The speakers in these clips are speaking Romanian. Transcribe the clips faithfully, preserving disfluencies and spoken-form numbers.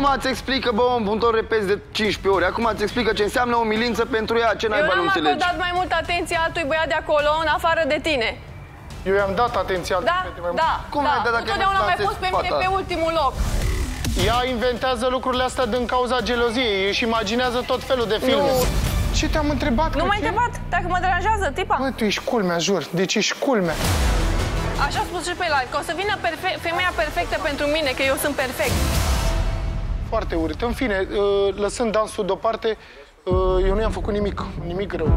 îți explică, bă, un tot repezi de cincisprezece ori. Acum îți explică ce înseamnă umilință pentru ea, ce naiba nu înțelegi. Eu n-am acordat mai multă atenție altui băiat de acolo, în afară de tine. Eu i-am dat atenție altui da, mai mult. Da, Cum da, da, dacă întotdeauna m-ai pus pe mine pe ultimul loc. Ea inventează lucrurile astea din cauza geloziei, își imaginează tot felul de filme. Nu. Ce te-am întrebat? Nu m-ai întrebat dacă mă deranjează, tipa. Mă, tu ești culmea, jur, deci ești culmea. Așa a spus și pe el, că o să vină perfe- femeia perfectă pentru mine, că eu sunt perfect. Foarte urât. În fine, lăsând dansul deoparte, eu nu i-am făcut nimic, nimic rău.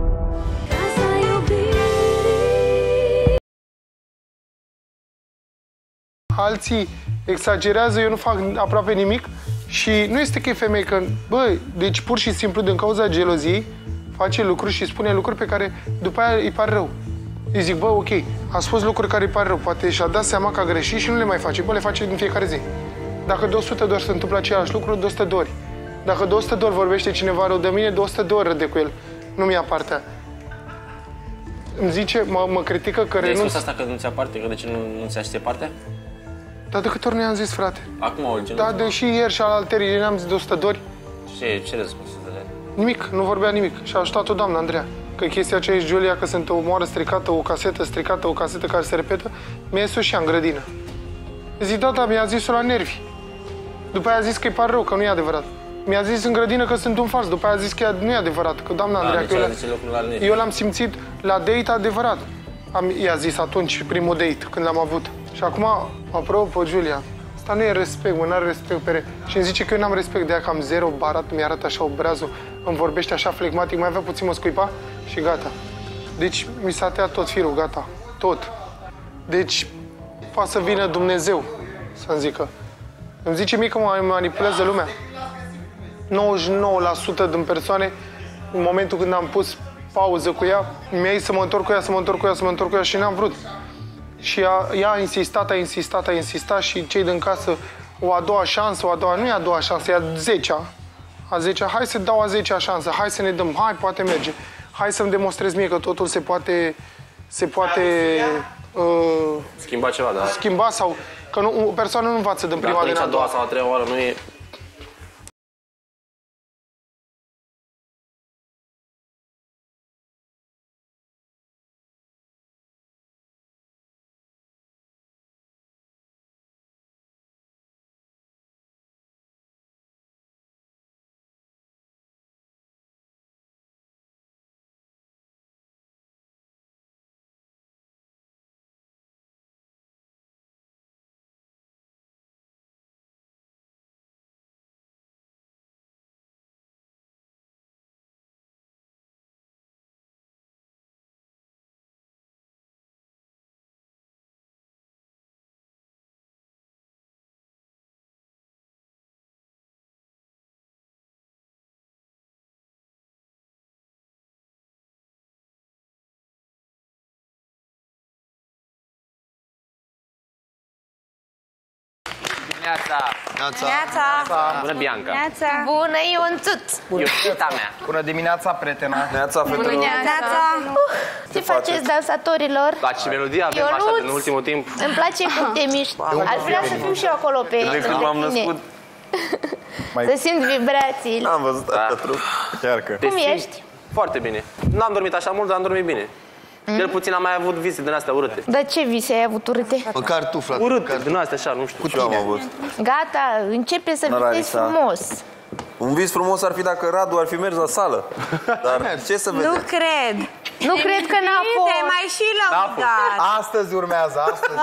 Alții exagerează, eu nu fac aproape nimic și nu este că e femeie, că, bă, deci pur și simplu din cauza geloziei face lucruri și spune lucruri pe care după aia îi par rău. Îi zic, bă, ok, a spus lucruri care îi par rău, poate și-a dat seama că a greșit și nu le mai face, bă, le face în fiecare zi. Dacă de o sută de ori se întâmplă același lucru, de o sută de ori. Dacă de o sută de ori vorbește cineva rău de mine, de o sută de ori râde cu el. Nu mi-a partea. Îmi zice, mă, mă critică că renunț. Ai spus asta că nu ți-a parte, că de ce nu, nu ți-a știe partea? Dar de câte ori ne-am zis, frate? Acum o genul. Da, de și ieri și alaltării ne-am zis de o sută de ori. Ce, ce răspuns să dă? Nimic, nu vorbea nimic. Și a ajutat-o doamna Andreea. Că chestia aceea e Giulia, că sunt o moară stricată, o casetă stricată, o casetă care se repetă, mi-a zis-o și ea în grădină. Zic, da, da, mi-a zis-o la nervi. După aia a zis că îi pare rău, că nu e adevărat. Mi-a zis în grădină că sunt un fals, după aia a zis că nu e adevărat, că doamna Andreea, da, că eu, eu l-am simțit la date adevărat. Am, i-a zis atunci, primul date, când l-am avut. Și acum, apropo, Giulia, asta nu e respect, mă, n-are respect pe... Și îmi zice că eu n-am respect de ea, că am zero barat, mi-arată așa obrazul, îmi vorbește așa flegmatic, mai avea puțin mă scuipa și gata. Deci mi s-a tăiat tot firul, gata, tot. Deci, poate să vină Dumnezeu să-mi zică. Îmi zice mie că mă manipulează lumea. nouăzeci și nouă la sută din persoane, în momentul când am pus pauză cu ea, mi-a zis să mă întorc cu ea, să mă întorc cu ea, să mă întorc cu ea și n-am vrut. Și ea, ea a insistat, a insistat, a insistat și cei din casă, o a doua șansă, o a doua, nu e a doua șansă, e a zecea. A zecea, hai să dau a zecea șansă, hai să ne dăm, hai, poate merge. Hai să-mi demonstrez mie că totul se poate, se poate uh, schimba ceva, da. Schimba sau că nu, o persoană nu învață din prima, din a doua sau a treia oară nu e... Neața! Neața! Neața! Bună, Bianca! Neața! Bună, Ionțuț! Iubita mea! Bună dimineața, prietena! Neața, fetelor! Bună, Neața! Ce faceți, dansatorilor? Place melodie avem așa în ultimul timp. Îmi place cum te miști. Ar vrea să fiu și eu acolo pe De când m-am născut. Să simt vibrațiile. N-am văzut atâta trup. Chiar că. Cum ești? Foarte bine. N-am dormit așa mult, dar am dormit bine. Cel puțin am mai avut vise din astea urâte. Dar ce vise ai avut urâte? Măcar tu, frate. Urâte, din astea așa, nu știu. Cu ce am avut? Gata, începe să visezi frumos. Un vis frumos ar fi dacă Radu ar fi mers la sală. Dar ce să vedem? Nu cred. Nu cred că n-a fost. Mai și lăudat. Astăzi urmează, astăzi.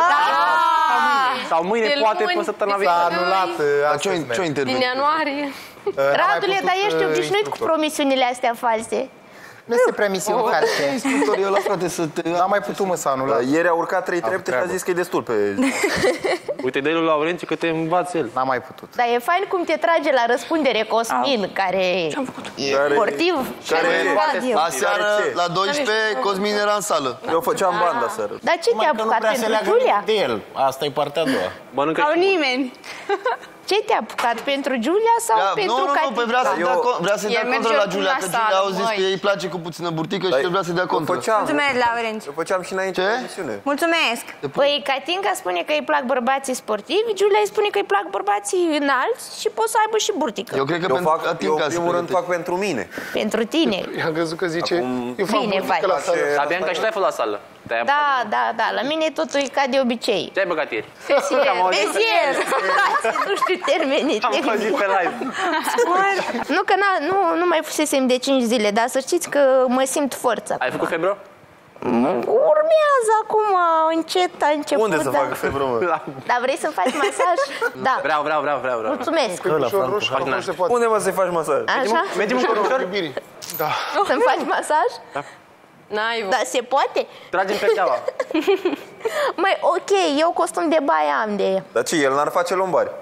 Sau mâine, poate, pe săptămâna S-a viitoare. anulat astăzi. Ce-o intervenție? Din ianuarie. Radule, dar ești obișnuit cu promisiunile astea false. Nu este premisiune false. Instructorul ăla, frate, să te... N-am mai putut, mă, să anulat. Ieri a urcat trei trepte și a zis că e destul pe... Uite, dă-i lui Laurențiu că te învață el. N-am mai putut. Dar e fain cum te trage la răspundere Cosmin, care e sportiv. Care e? Aseară, la douăsprezece, Cosmin era în sală. Eu făceam banda seară. Dar ce te-a apucat pentru Giulia? de el. Asta e partea a doua. Mănâncă Sau și nimeni. Ce te-a apucat? Pentru Giulia sau Ia, pentru nu, nu, nu, Catinca? păi vrea să dea, Eu- con- vrea să dea El contră merge la Giulia, oricum că la Giulia sală, au zis măi. că ei îi place cu puțină burtică și Păi, el vrea să dea Eu contră. făceam, Mulțumesc, Laurențiu. eu făceam și înainte Ce? de emisiune. Mulțumesc. Păi Catinca spune că îi plac bărbații sportivi, Giulia îi spune că îi plac bărbații înalți și pot să aibă și burtică. Eu cred că Eu pentru fac, eu Catinca în se primul rând pregătește. fac pentru mine. Pentru tine. I-am crezut că zice, eu fac Bine burtică faci. la sală. Dar Bianca, și tu ai fost la sală. Te-ai Da, da, da, la mine totul e ca de obicei. Ce ai băgat ieri? Fesier, Am auzit. fesier. Nu știu termenii Am auzit tehnici. pe live. Nu că na, nu, nu mai fusesem de cinci zile, dar să știți că mă simt forță. Ai făcut febră? Urmează acum, încet a început. Unde să da. facă febră, mă? Dar vrei să faci masaj? Da. Vreau, vreau, vreau, vreau. vreau. Mulțumesc. Ușor, roșu, acum nu se poate. Unde mă să-i faci masaj? Așa? Mergem în corișor? Iubirii. Da. Să-mi faci masaj? N-ai Da, se poate? Tragem perdeaua. Măi, ok, eu costum de baie am de... Dar ce, el n-ar face lombari?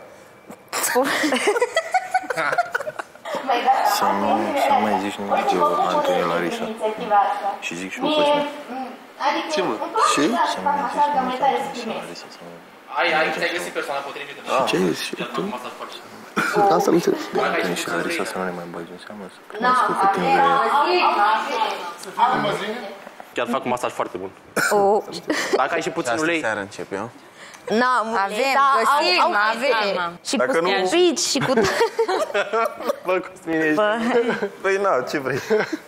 Să nu, să nu mai zici nimic de Antonie Larisa. Și zic și lui Cosmin. Ce mă? Și? Să nu mai zici nimic de Antonie Larisa. Să nu... Ai, ai, ți-ai găsit persoana potrivită. Ce ai zis? Și tu? Asta nu înțeleg. Antonie și Larisa să nu le mai bagi în seamă, să cunosc cu tine de... Chiar fac un masaj foarte bun. Oh. Dacă ai și puțin Asta ulei, seara începe, eu? N-am ulei, Avem, dar găsim, au, au avem. fete. Și Dacă cu nu- scufici și cu... Bă, Cosmin, ești... Păi, na, ce vrei?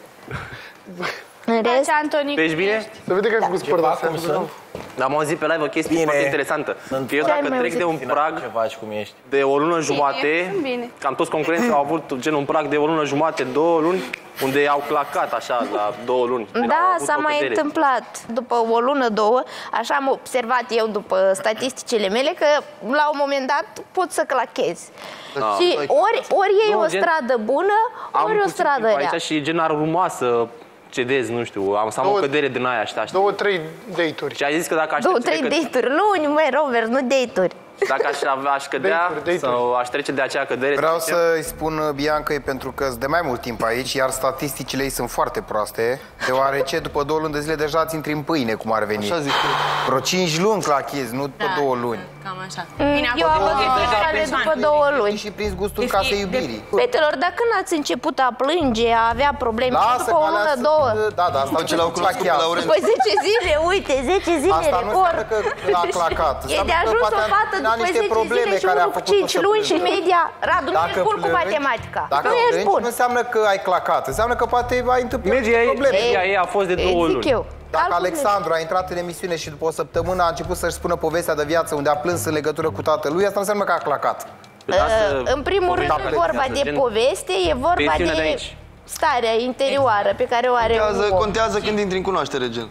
În rest, Antoni, tu ești bine? Să vede că ai făcut sport de seară. Am auzit pe live o chestie Bine. foarte interesantă. Că eu Ce ai dacă mai trec de un auzit? prag Ce faci, cum ești? de o lună jumate, sunt bine. cam toți concurenții au avut gen un prag de o lună jumate, două luni, unde au clacat așa la două luni. Deci au da, avut s-a o mai cădere. întâmplat. După o lună, două, așa am observat eu după statisticile mele, că la un moment dat pot să clachezi. Și ori, ori e Nu, o gen- stradă bună, Am ori o puțin stradă timp rea. aici și gen ar urma să cedez, nu știu, am să am o Două- cădere din aia, știi? Două, trei date-uri. Și ai zis că dacă aș Două, trece trei de căd- date-uri luni, măi, Robert, nu date-uri. dacă aș, avea- aș cădea Date-uri, date-uri. sau aș trece de acea cădere. Vreau trece- să-i spun Biancăi pentru că sunt de mai mult timp aici, iar statisticile ei sunt foarte proaste, deoarece după două luni de zile deja ți intri în pâine, cum ar veni. Așa zic eu. Vreo cinci luni clachezi, nu după două luni. Cam așa. Eu am văzut fiecare după două luni. Și prins gustul casei iubirii. Fetelor, dar când ați început a plânge, a avea probleme, și Lasă după o că alea lună, sunt- două? Da, da, asta Ce l-au cunoscut pe Laurențiu. După zece zile, uite, zece zile, Asta nu record. înseamnă că a clacat. E Înseamnă de că ajuns o poate fată are după niște zece probleme zile și care a unul cu făcut-o cinci să luni și plângă. media. Radu, nu ești bun cu plângi- matematica. Dacă Nu ești plângi, bun. nu înseamnă că ai clacat. Înseamnă că poate ai întâmplat Media ei, probleme. media ei a fost de două Zic luni. eu. Dacă Calculez. Alexandru a intrat în emisiune și după o săptămână a început să-și spună povestea de viață unde a plâns în legătură cu tatălui, asta nu înseamnă că a clacat. Uh, În primul rând, nu e vorba de poveste, e vorba pensiunea de de aici. starea interioară pe care o are Contează, un om. contează când intri în cunoaștere, gen.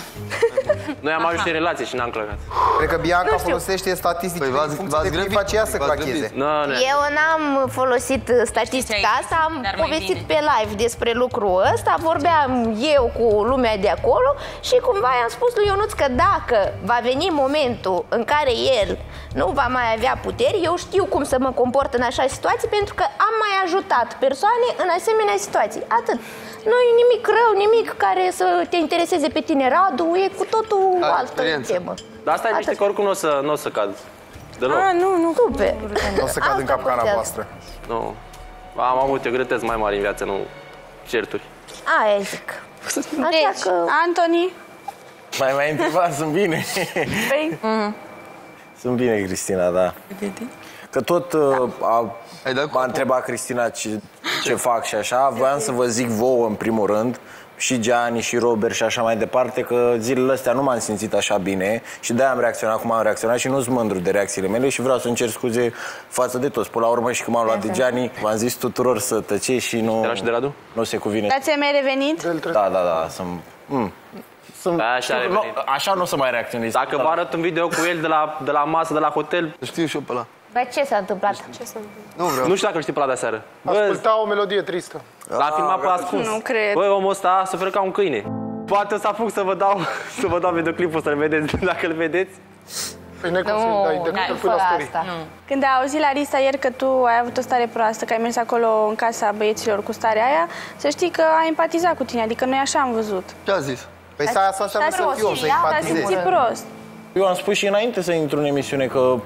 Noi am ajuns în relație și n-am călcat. Cred că Bianca Nu știu. folosește statistici Păi în v-ați- funcție v-ați de cum grăbit? face ea să V-ați clacheze. grăbit? Nu, nu. Eu n-am folosit uh, statistica asta, am Dar mai povestit bine. pe live despre lucrul ăsta, vorbeam eu cu lumea de acolo și cumva i-am spus lui Ionuț că dacă va veni momentul în care el nu va mai avea puteri, eu știu cum să mă comport în așa situații pentru că am mai ajutat persoane în asemenea situații. Atât. Nu e nimic rău, nimic care să te intereseze pe tine, Radu, e cu totul Da, altă experiență. temă. Dar asta e niște că oricum nu o să, n-o să cad. Deloc. Ah, nu, nu. Super. Nu o să cad în Asta capcana contează. voastră. Nu. Am avut eu greutăți mai mari în viață, nu certuri. Aia zic. Așa Deci, că... Antoni, Mai mai întrebat, sunt bine. păi, Sunt bine, Cristina, da. Că tot uh, a, Ai dat cu- m-a întrebat Cristina ce, ce fac și așa. Voiam să vă zic vouă în primul rând, și Gianni și Robert și așa mai departe, că zilele astea nu m-am simțit așa bine și de-aia am reacționat cum am reacționat și nu-s mândru de reacțiile mele și vreau să-mi cer scuze față de toți. Până la urmă și când m-am luat de Gianni, v-am zis tuturor să tăceți și nu, Era și de Radu? nu se cuvine. dar ți-ai mai revenit? Da, da, da, sunt... Mm. Sunt Așa a nu, revenit. așa nu o să mai reacționez. Dacă vă arăt un video cu el de la, de la masă, de la hotel, Știu și eu pe ăla. Dar ce s-a întâmplat? Nu vreau. nu știu dacă îl știi pe la de seară. Bă, Asculta o melodie tristă. l-a filmat pe ascuns. Nu cred. Băi, omul ăsta suferă ca un câine. Poate o să apuc să vă dau, să vă dau videoclipul să-l vedeți, dacă îl vedeți. Păi nu cum să-i dai, decât n-ai îl pui fără la story. asta. Când a auzit Larisa ieri că tu ai avut o stare proastă, că ai mers acolo în casa băieților cu starea aia, să știi că a empatizat cu tine, adică noi așa am văzut. Ce a zis? Păi asta, asta înseamnă Dar să fiu om, rost, să ia, dar Te-a empatizezi. simțit prost. Eu am spus și înainte să intru în emisiune că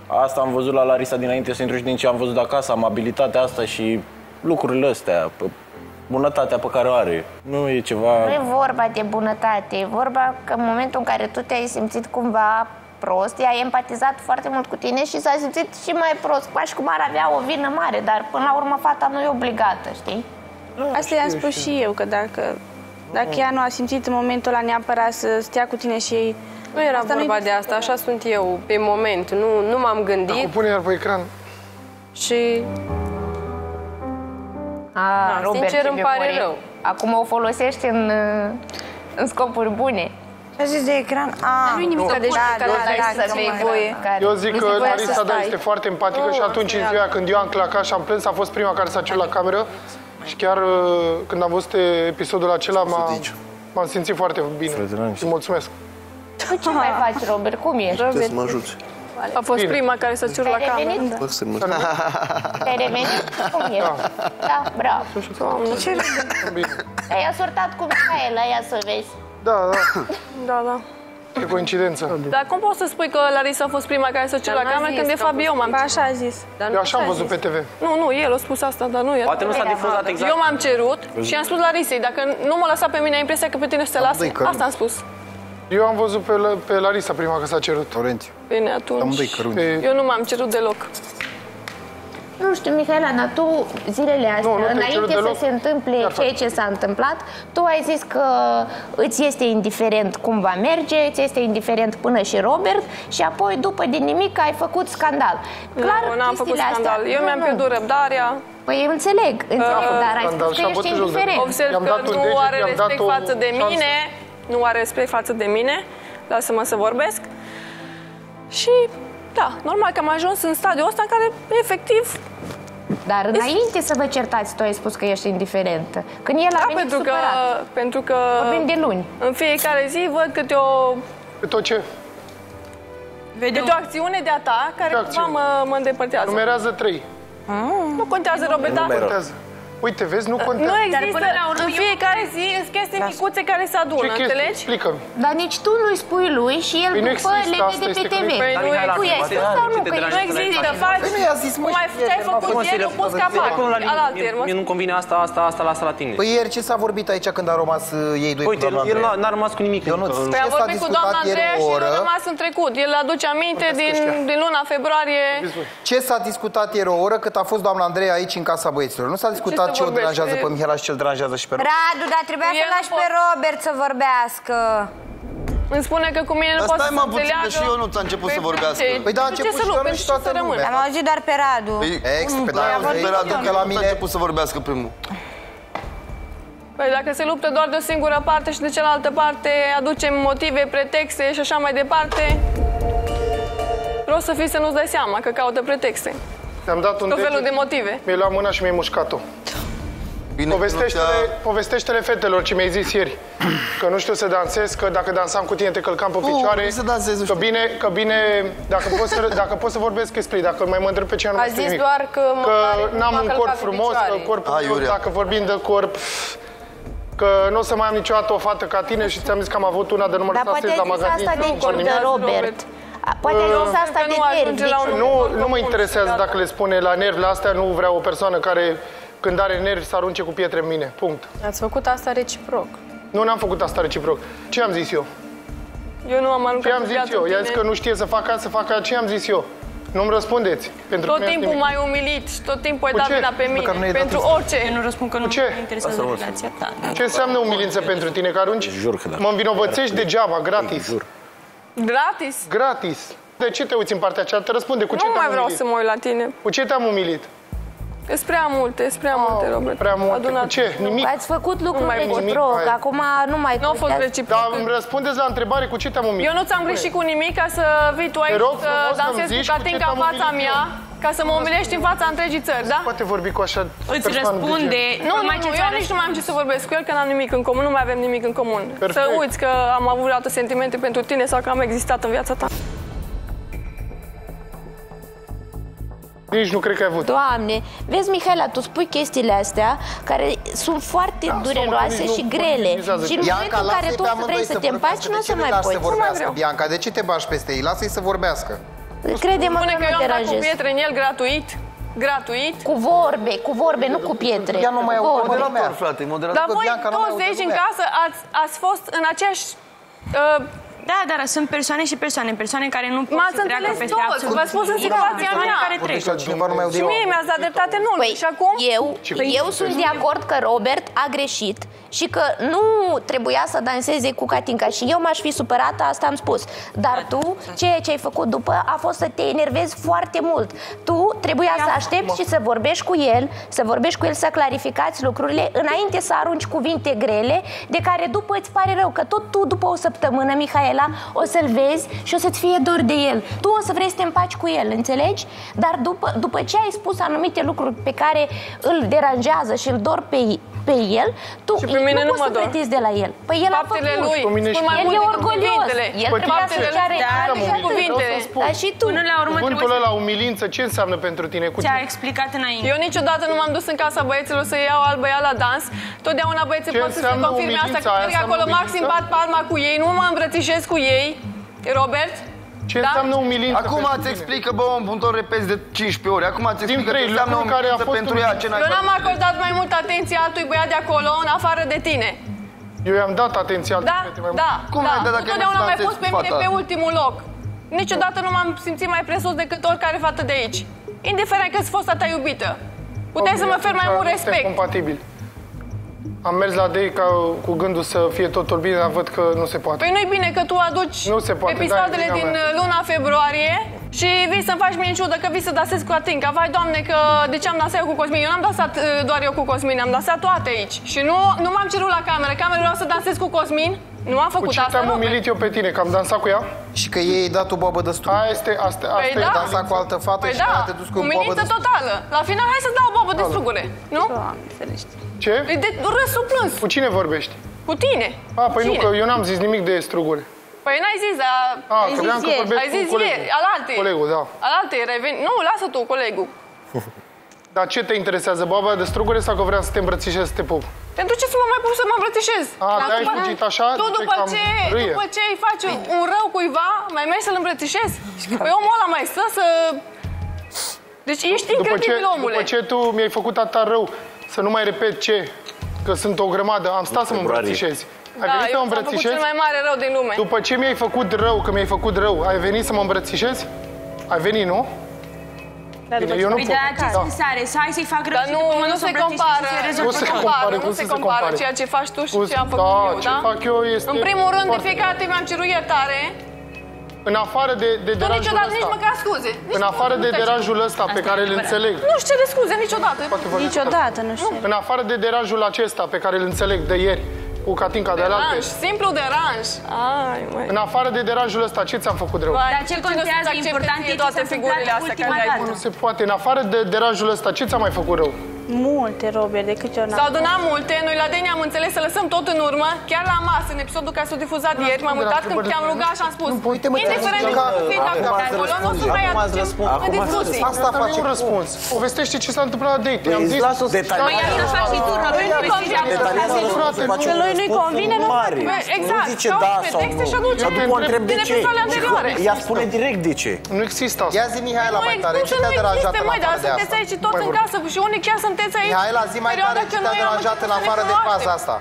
Asta am văzut la Larisa dinainte să intru și din ce am văzut de acasă, amabilitatea asta și lucrurile astea, bunătatea pe care o are. Nu e ceva... Nu e vorba de bunătate, e vorba că în momentul în care tu te-ai simțit cumva prost, ea a empatizat foarte mult cu tine și s-a simțit și mai prost, ca și cum ar avea o vină mare, dar până la urmă fata nu e obligată, știi? Asta i-am spus și eu, că dacă, dacă ea nu a simțit în momentul ăla neapărat să stea cu tine și ei... Nu era asta vorba de asta, așa sunt eu, pe moment, nu, nu m-am gândit. Acum pune iar pe ecran. Și... A, Da, Robert, sincer, ce îmi pare memorie. rău. Acum o folosești în, în scopuri bune. Ce zici de ecran? A, nu-i nimic de Că da, da, să fie voie. Eu zic că voia să Larisa da, stai. este foarte empatică Nu, și atunci în asta e ziua când eu am clacat și am plâns, a fost prima care s-a cerut la cameră și chiar uh, când am văzut episodul acela m-am m-am simțit foarte bine. Îi mulțumesc. Tu ce mai faci, Robert? Cum ești? Trebuie să mă ajuți. A fost Bine. prima care s-a cerut la Ai cameră. revenit? Bă, să mă Te-ai revenit? Cum ești? Da, bravo. Ce? Te-ai asortat cu Mihaela, ia să vezi. Da, da, Da, da. e coincidență. Dar cum poți să spui că Larisa a fost prima care s-a cerut Dar la n-a cameră zis când de că a fapt fost eu m-am Ba, așa a zis. Dar Eu așa am a văzut zis. pe T V. Nu, nu, el a spus asta, dar nu e. Poate nu s-a difuzat exact. Eu m-am cerut și am spus Larisei, dacă nu mă lăsa pe mine, ai impresia că pe tine să te lasă. Asta am spus. Eu am văzut pe, La- pe Larisa prima că s-a cerut. Torențiu. Bine, atunci. Amândoi cărunți. Pe... Eu nu m-am cerut deloc. Nu știu, Mihaela, dar tu zilele astea, Nu, nu te-ai cerut înainte să deloc. se întâmple Iar ceea fac. ce s-a întâmplat, tu ai zis că îți este indiferent cum va merge, îți este indiferent până și Robert și apoi, după din nimic, ai făcut scandal. Clar, Nu, n-am făcut chestiile astea- scandal. Eu Nu, mi-am nu. pierdut răbdarea. Păi înțeleg, înțeleg, Uh, dar ai scandal spus și că am ești bătut joc de- indiferent. Observ I-am că dat un nu deget, are i-am dat respect o față de șansă. mine. Nu are respect față de mine. Lasă-mă să vorbesc. Și, da, normal că am ajuns în stadiul ăsta în care, efectiv, Dar înainte să vă certați, tu ai spus că ești indiferentă. Când el a da, venit pentru că, supărat. pentru că Vorbim de luni. în fiecare zi văd câte o, Pe tot ce? câte o acțiune de-a ta care cumva acțiune? mă, mă îndepărtează. Numerează trei. Nu contează, Robert, da? Contează. Uite, vezi, nu Nu contează. există, în fiecare zi sunt chestii micuțe care se adună, Ce chestii? înțelegi? Explică-mi. Dar nici tu nu-i spui lui și el Păi nu după există, le asta vede pe este T V. că nu- Păi nu Dar, Tu există. ai spus sau nu? Că Nu ești există, faci nu i-a zis, mă, cum ai și ce ai ieri, făcut mă, ieri, nu poți capac. Acolo la Alaltier, mă. mie nu convine asta, asta, asta, lasă la tine. Păi ieri ce s-a vorbit aici când a rămas uh, ei doi Uite, cu doamna el Andreea? n-a- n-a rămas cu nimic. Ionuț, Că- Păi ce am s-a vorbit cu discutat doamna ieri Andreea o și oră? a rămas în trecut. El aduce aminte din, din luna februarie. Ce s-a discutat ieri o oră cât a fost doamna Andreea aici în casa băieților? Nu s-a discutat să ce o vorbești? deranjează pe Mihaela și ce îl deranjează și pe Robert? Radu, dar trebuia El să nu lași pot. pe Robert să vorbească. Îmi spune că cu mine nu Dar poate stai, să mă, se puțin, că înțeleagă. și Ionuț a început să Păi, vorbească. ce- Păi da, a pentru ce început să și nu? Ionuț Pentru și ce toată să rămân? lumea. Am auzit doar pe Radu. Păi, Ex, cum? pe Da, da, am văzut pe Radu, că la a mine... început să vorbească primul. Păi dacă se luptă doar de o singură parte și de cealaltă parte aducem motive, pretexte și așa mai departe, vreau să fii să nu-ți dai seama că caută pretexte. Ți-am dat un Tot felul deget, de motive. mi-ai luat mâna și mi-ai mușcat-o. Bine, că nu Povestește-le, ți-a- povestește-le fetelor ce mi-ai zis ieri. Că nu știu să dansez, că dacă dansam cu tine te călcam pe picioare. nu să dansezi, nu că știu. bine, că bine, dacă pot să, dacă pot să vorbesc, explic. Dacă mai mă întreb pe cine nu A mai spui zis nimic. doar că mă Că pare că n-am m-a un călcat corp pe frumos, că picioare. corpul Hai, meu, Iurea. dacă vorbim de corp, că nu o să mai am niciodată o fată ca tine și ți-am zis că am avut una de număr Dar să poate la ai zis magazin. asta de nu fără nimic. de Robert. A, Poate ai zis asta Că de nu ajunge nervi. la un- Nu, nu mă interesează dacă le spune la nervi, la astea nu vreau o persoană care când are nervi să arunce cu pietre în mine. Punct. Ați făcut asta reciproc. Nu n-am făcut asta reciproc. Ce am zis eu? Eu nu am Ce aruncat am în zis viața eu? în I-am zis tine. că nu știe să facă să facă ce am zis eu. Nu-mi răspundeți. Pentru Tot că mi-ați timpul nimic. m-ai umilit și tot timpul ai Cu dat ce? vina pe Măcar nu mine. i-ai dat Pentru un- orice. Eu nu răspund că nu ce? mă interesează relația ta. Ce înseamnă umilință pentru tine? Că arunci? Jur că da. Mă învinovățești degeaba, gratis. Jur. Gratis. Gratis. De ce te uiți în partea cealaltă? Răspunde, cu ce Nu mai te-am vreau umilit? să mă uit la tine. Cu ce te-am umilit? Sunt prea multe, sunt prea multe, Robert. Prea multe. Adunat. Cu ce? Nimic. Ați făcut lucruri mai pot. reciproc, Nimic, hai. acum nu mai Nu a fost contează. reciproc. Dar îmi răspundeți la întrebare cu ce te-am umilit? Eu nu ți-am greșit cu nimic ca să vii tu aici rog să frumos să-mi dansezi cu zici cu ce Catinca în te-am fața umilit mea, eu. ca să mă umilești în fața întregii țări, da? Poate vorbi cu așa Îți persoană de răspunde. gen. Nu, nu, mai nu, ce eu nici nu mai am ce să vorbesc cu el, că n-am nimic în comun, nu mai avem nimic în comun. Perfect. Să uiți că am avut vreodată sentimente pentru tine sau că am existat în viața ta. Nici nu cred că ai avut. Doamne, vezi, Mihaela, tu spui chestiile astea care sunt foarte Da, dureroase sau mă, și nici nu grele. conștientizează. Și în Bianca, momentul în care lasă-i tu pe vrei amândoi să să te împaci, vorbească. nu o De ce să nu mai lași poți. să Nu mai vorbească, vreau. Bianca? De ce te bași peste ei? Lasă-i să vorbească. Crede-mă Spune că că eu nu am dat cu deranjez. pietre în el gratuit. Gratuit. Cu vorbe, cu vorbe, nu cu pietre. Ea nu mai Cu au vorbe. moderator, frate, moderator. Dar voi Bianca nu mai toți de aude aici în lumea. casă ați, ați fost în aceeași... Uh, Da, dar sunt persoane și persoane, persoane care nu pot M-ați să treacă înțeles peste toți, absolut v-ați spus în nimic. situația Persoane mea. care trec. Poate că cineva nu mai aude. și mie mi-ați dat dreptate în urmă. Păi, Și acum... eu, eu sunt de acord că Robert a greșit și că nu trebuia să danseze cu Catinca și eu m-aș fi supărată, asta am spus. Dar tu, ceea ce ai făcut după a fost să te enervezi foarte mult. Tu trebuia să aștepți și să vorbești cu el, să vorbești cu el, să clarificați lucrurile înainte să arunci cuvinte grele de care după îți pare rău, că tot tu după o săptămână, Mihaela, o să-l vezi și o să-ți fie dor de el. Tu o să vrei să te împaci cu el, înțelegi? Dar după, după ce ai spus anumite lucruri pe care îl deranjează și îl dor pe, pe el, tu Și pe mine nu nu poți mă să dor. pretezi de la el. Păi el Faptele a făcut. lui Pe mine spun și mai El mult e decât orgolios. cuvintele. El Păi, trebuia faptele să-și lui. are Da, are și și cuvintele. Dar și tu. Până la urmă Cuvântul trebuie ăla, umilință, ce înseamnă pentru tine? Cu ți-a ce? explicat înainte. Eu niciodată nu m-am dus în casa băieților să iau alt băiat la dans. Totdeauna băieții Ce pot să se înseamnă confirme asta, umilința că aia? merg Înseamnă acolo, umilință? maxim bat palma cu ei, nu mă îmbrățișez cu ei. Robert? Ce Da? înseamnă umilință Acum pentru îți tine? explică, bă, un punct repezi de cincisprezece ori. Acum îți explică trei ce înseamnă lucruri care a umilință fost pentru un- ea, ce n-ai Eu n-am făcut. acordat mai multă atenție altui băiat de acolo, în afară de tine. Eu i-am dat atenție altor Da? fete mai mult. Da, Cum da. ai dat dacă ai Totdeauna vrut să m-ai pus dansezi pe cu mine fata? pe ultimul loc. Niciodată nu m-am simțit mai presus decât oricare fată de aici. Indiferent că-ți fost a ta iubită. Puteai să mă oferi mai mult Nu respect. suntem compatibili. Am mers la Dei ca cu gândul să fie totul bine, dar văd că nu se poate. Păi nu-i bine că tu aduci Nu se poate, episoadele da, e din vina mea. luna februarie și vii să-mi faci mie în ciudă că vii să dansezi cu Atinca. Vai, Doamne, că de ce am dansat eu cu Cosmin? Eu n-am dansat uh, doar eu cu Cosmin, am dansat toate aici. Și nu, nu m-am cerut la cameră. Cameră vreau să dansez cu Cosmin. Nu am Cu făcut ce asta, te-am nu? umilit eu pe tine? Că am dansat cu ea? Și că ei ai dat o babă de stru. Aia este, asta, asta Păi e da. Dansa cu altă fată Păi și da, aia te duci cu o babă umilință de stru. totală. La final, hai să-ți dau o babă de strugure, nu? Doamne, ferește. Ce? E de râsul plâns. Cu cine vorbești? Cu tine. A, păi nu, Cine? că eu n-am zis nimic de strugure. Păi n-ai zis, dar... A, Ai credeam zis că ieri. vorbesc Ai cu zis colegul. ieri, alaltă. Colegul, da. Alaltă, reveni. Nu, lasă tu, colegul. Dar ce te interesează, baba de strugure sau că vreau să te îmbrățișez, să te pup? Pentru ce să mă mai pun să mă îmbrățișez? A, Dar de-aia ai după- fugit așa? Tu De după cam ce, râie. după ce îi faci un rău cuiva, mai mergi să-l îmbrățișezi? Păi omul ăla mai stă să... Deci ești După ce, incredibil, omule. după ce tu mi-ai făcut atâta rău, să nu mai repet ce, că sunt o grămadă, am stat să mă Februarie. îmbrățișez. Ai Da, venit să eu mă ți-am făcut îmbrățișez? cel mai mare rău din lume. După ce mi-ai făcut rău, că mi-ai făcut rău, ai venit să mă îmbrățișezi? Ai venit, nu? Bine, eu nu Păi pot. da, ce Da. sens are? Să hai să-i fac rău Dar și nu, după mă nu să se îmbrățișez compară, și se Nu rezolvă se tot. compară, nu cum se să se compară compare? ceea ce faci tu și Cum- ce am făcut da, eu, ce da? fac eu este În primul rând, de foarte- fiecare dată mi-am cerut iertare. În afară de, de Tu deranjul niciodată, nici ăsta, măcar scuze. Nici în afară nu de te-ai deranjul ăsta pe Asta care e îl adevărat. înțeleg, cerut. Nu-și cere scuze niciodată. poate vorbi Niciodată, nu știu. în afară de deranjul acesta pe care îl înțeleg de ieri, cu Catinca de alaltă, Deranj, simplu deranj. Ai, măi. în afară de deranjul ăsta, ce ți-am făcut rău? Vai, Dar ce cine contează, să-ți accepte important ție e ce toate s-a figurile întâmplat astea ultima care le-ai dată. Nu se poate, în afară de deranjul ăsta, ce ți-a mai făcut rău? Multe, Robert, de câte ori S-au n-am. adunat multe, noi la Deni am înțeles să lăsăm tot în urmă, chiar la masă, în episodul care s-a difuzat ieri, m-am de la uitat când întrebările te-am rugat și am spus, Nu, uite, mă, indiferent de te-am cum zis fii că- dacă acum ați acolo, nu o să răspuns, mai acum ați aducem răspuns. în Acum ați discuții. Asta Asta nu e face. un răspuns. Povestește ce s-a întâmplat la date. Am Îți zis, las-o detaliat. Măi, asta faci și tu, Robert, nu nu contează. Detaliază, frate, face Că un lui nu-i răspuns convine, nu mare. Bă, exact, Nu zice caută da pe sau texte și nu. aduce. Dar după întreb de Din ce. episoadele anterioare. Ea spune direct de ce. nu există asta. Ia zi, Mihaela, Nu mai tare, există, ce te-a nu deranjat există, în măi, dar afară de sunteți asta? aici toți Mai în vorbim. casă și unii chiar sunteți aici. Mihaela, zi mai perioada tare ce când te-a noi am deranjat început în să ne afară de faza cunoaștem. asta.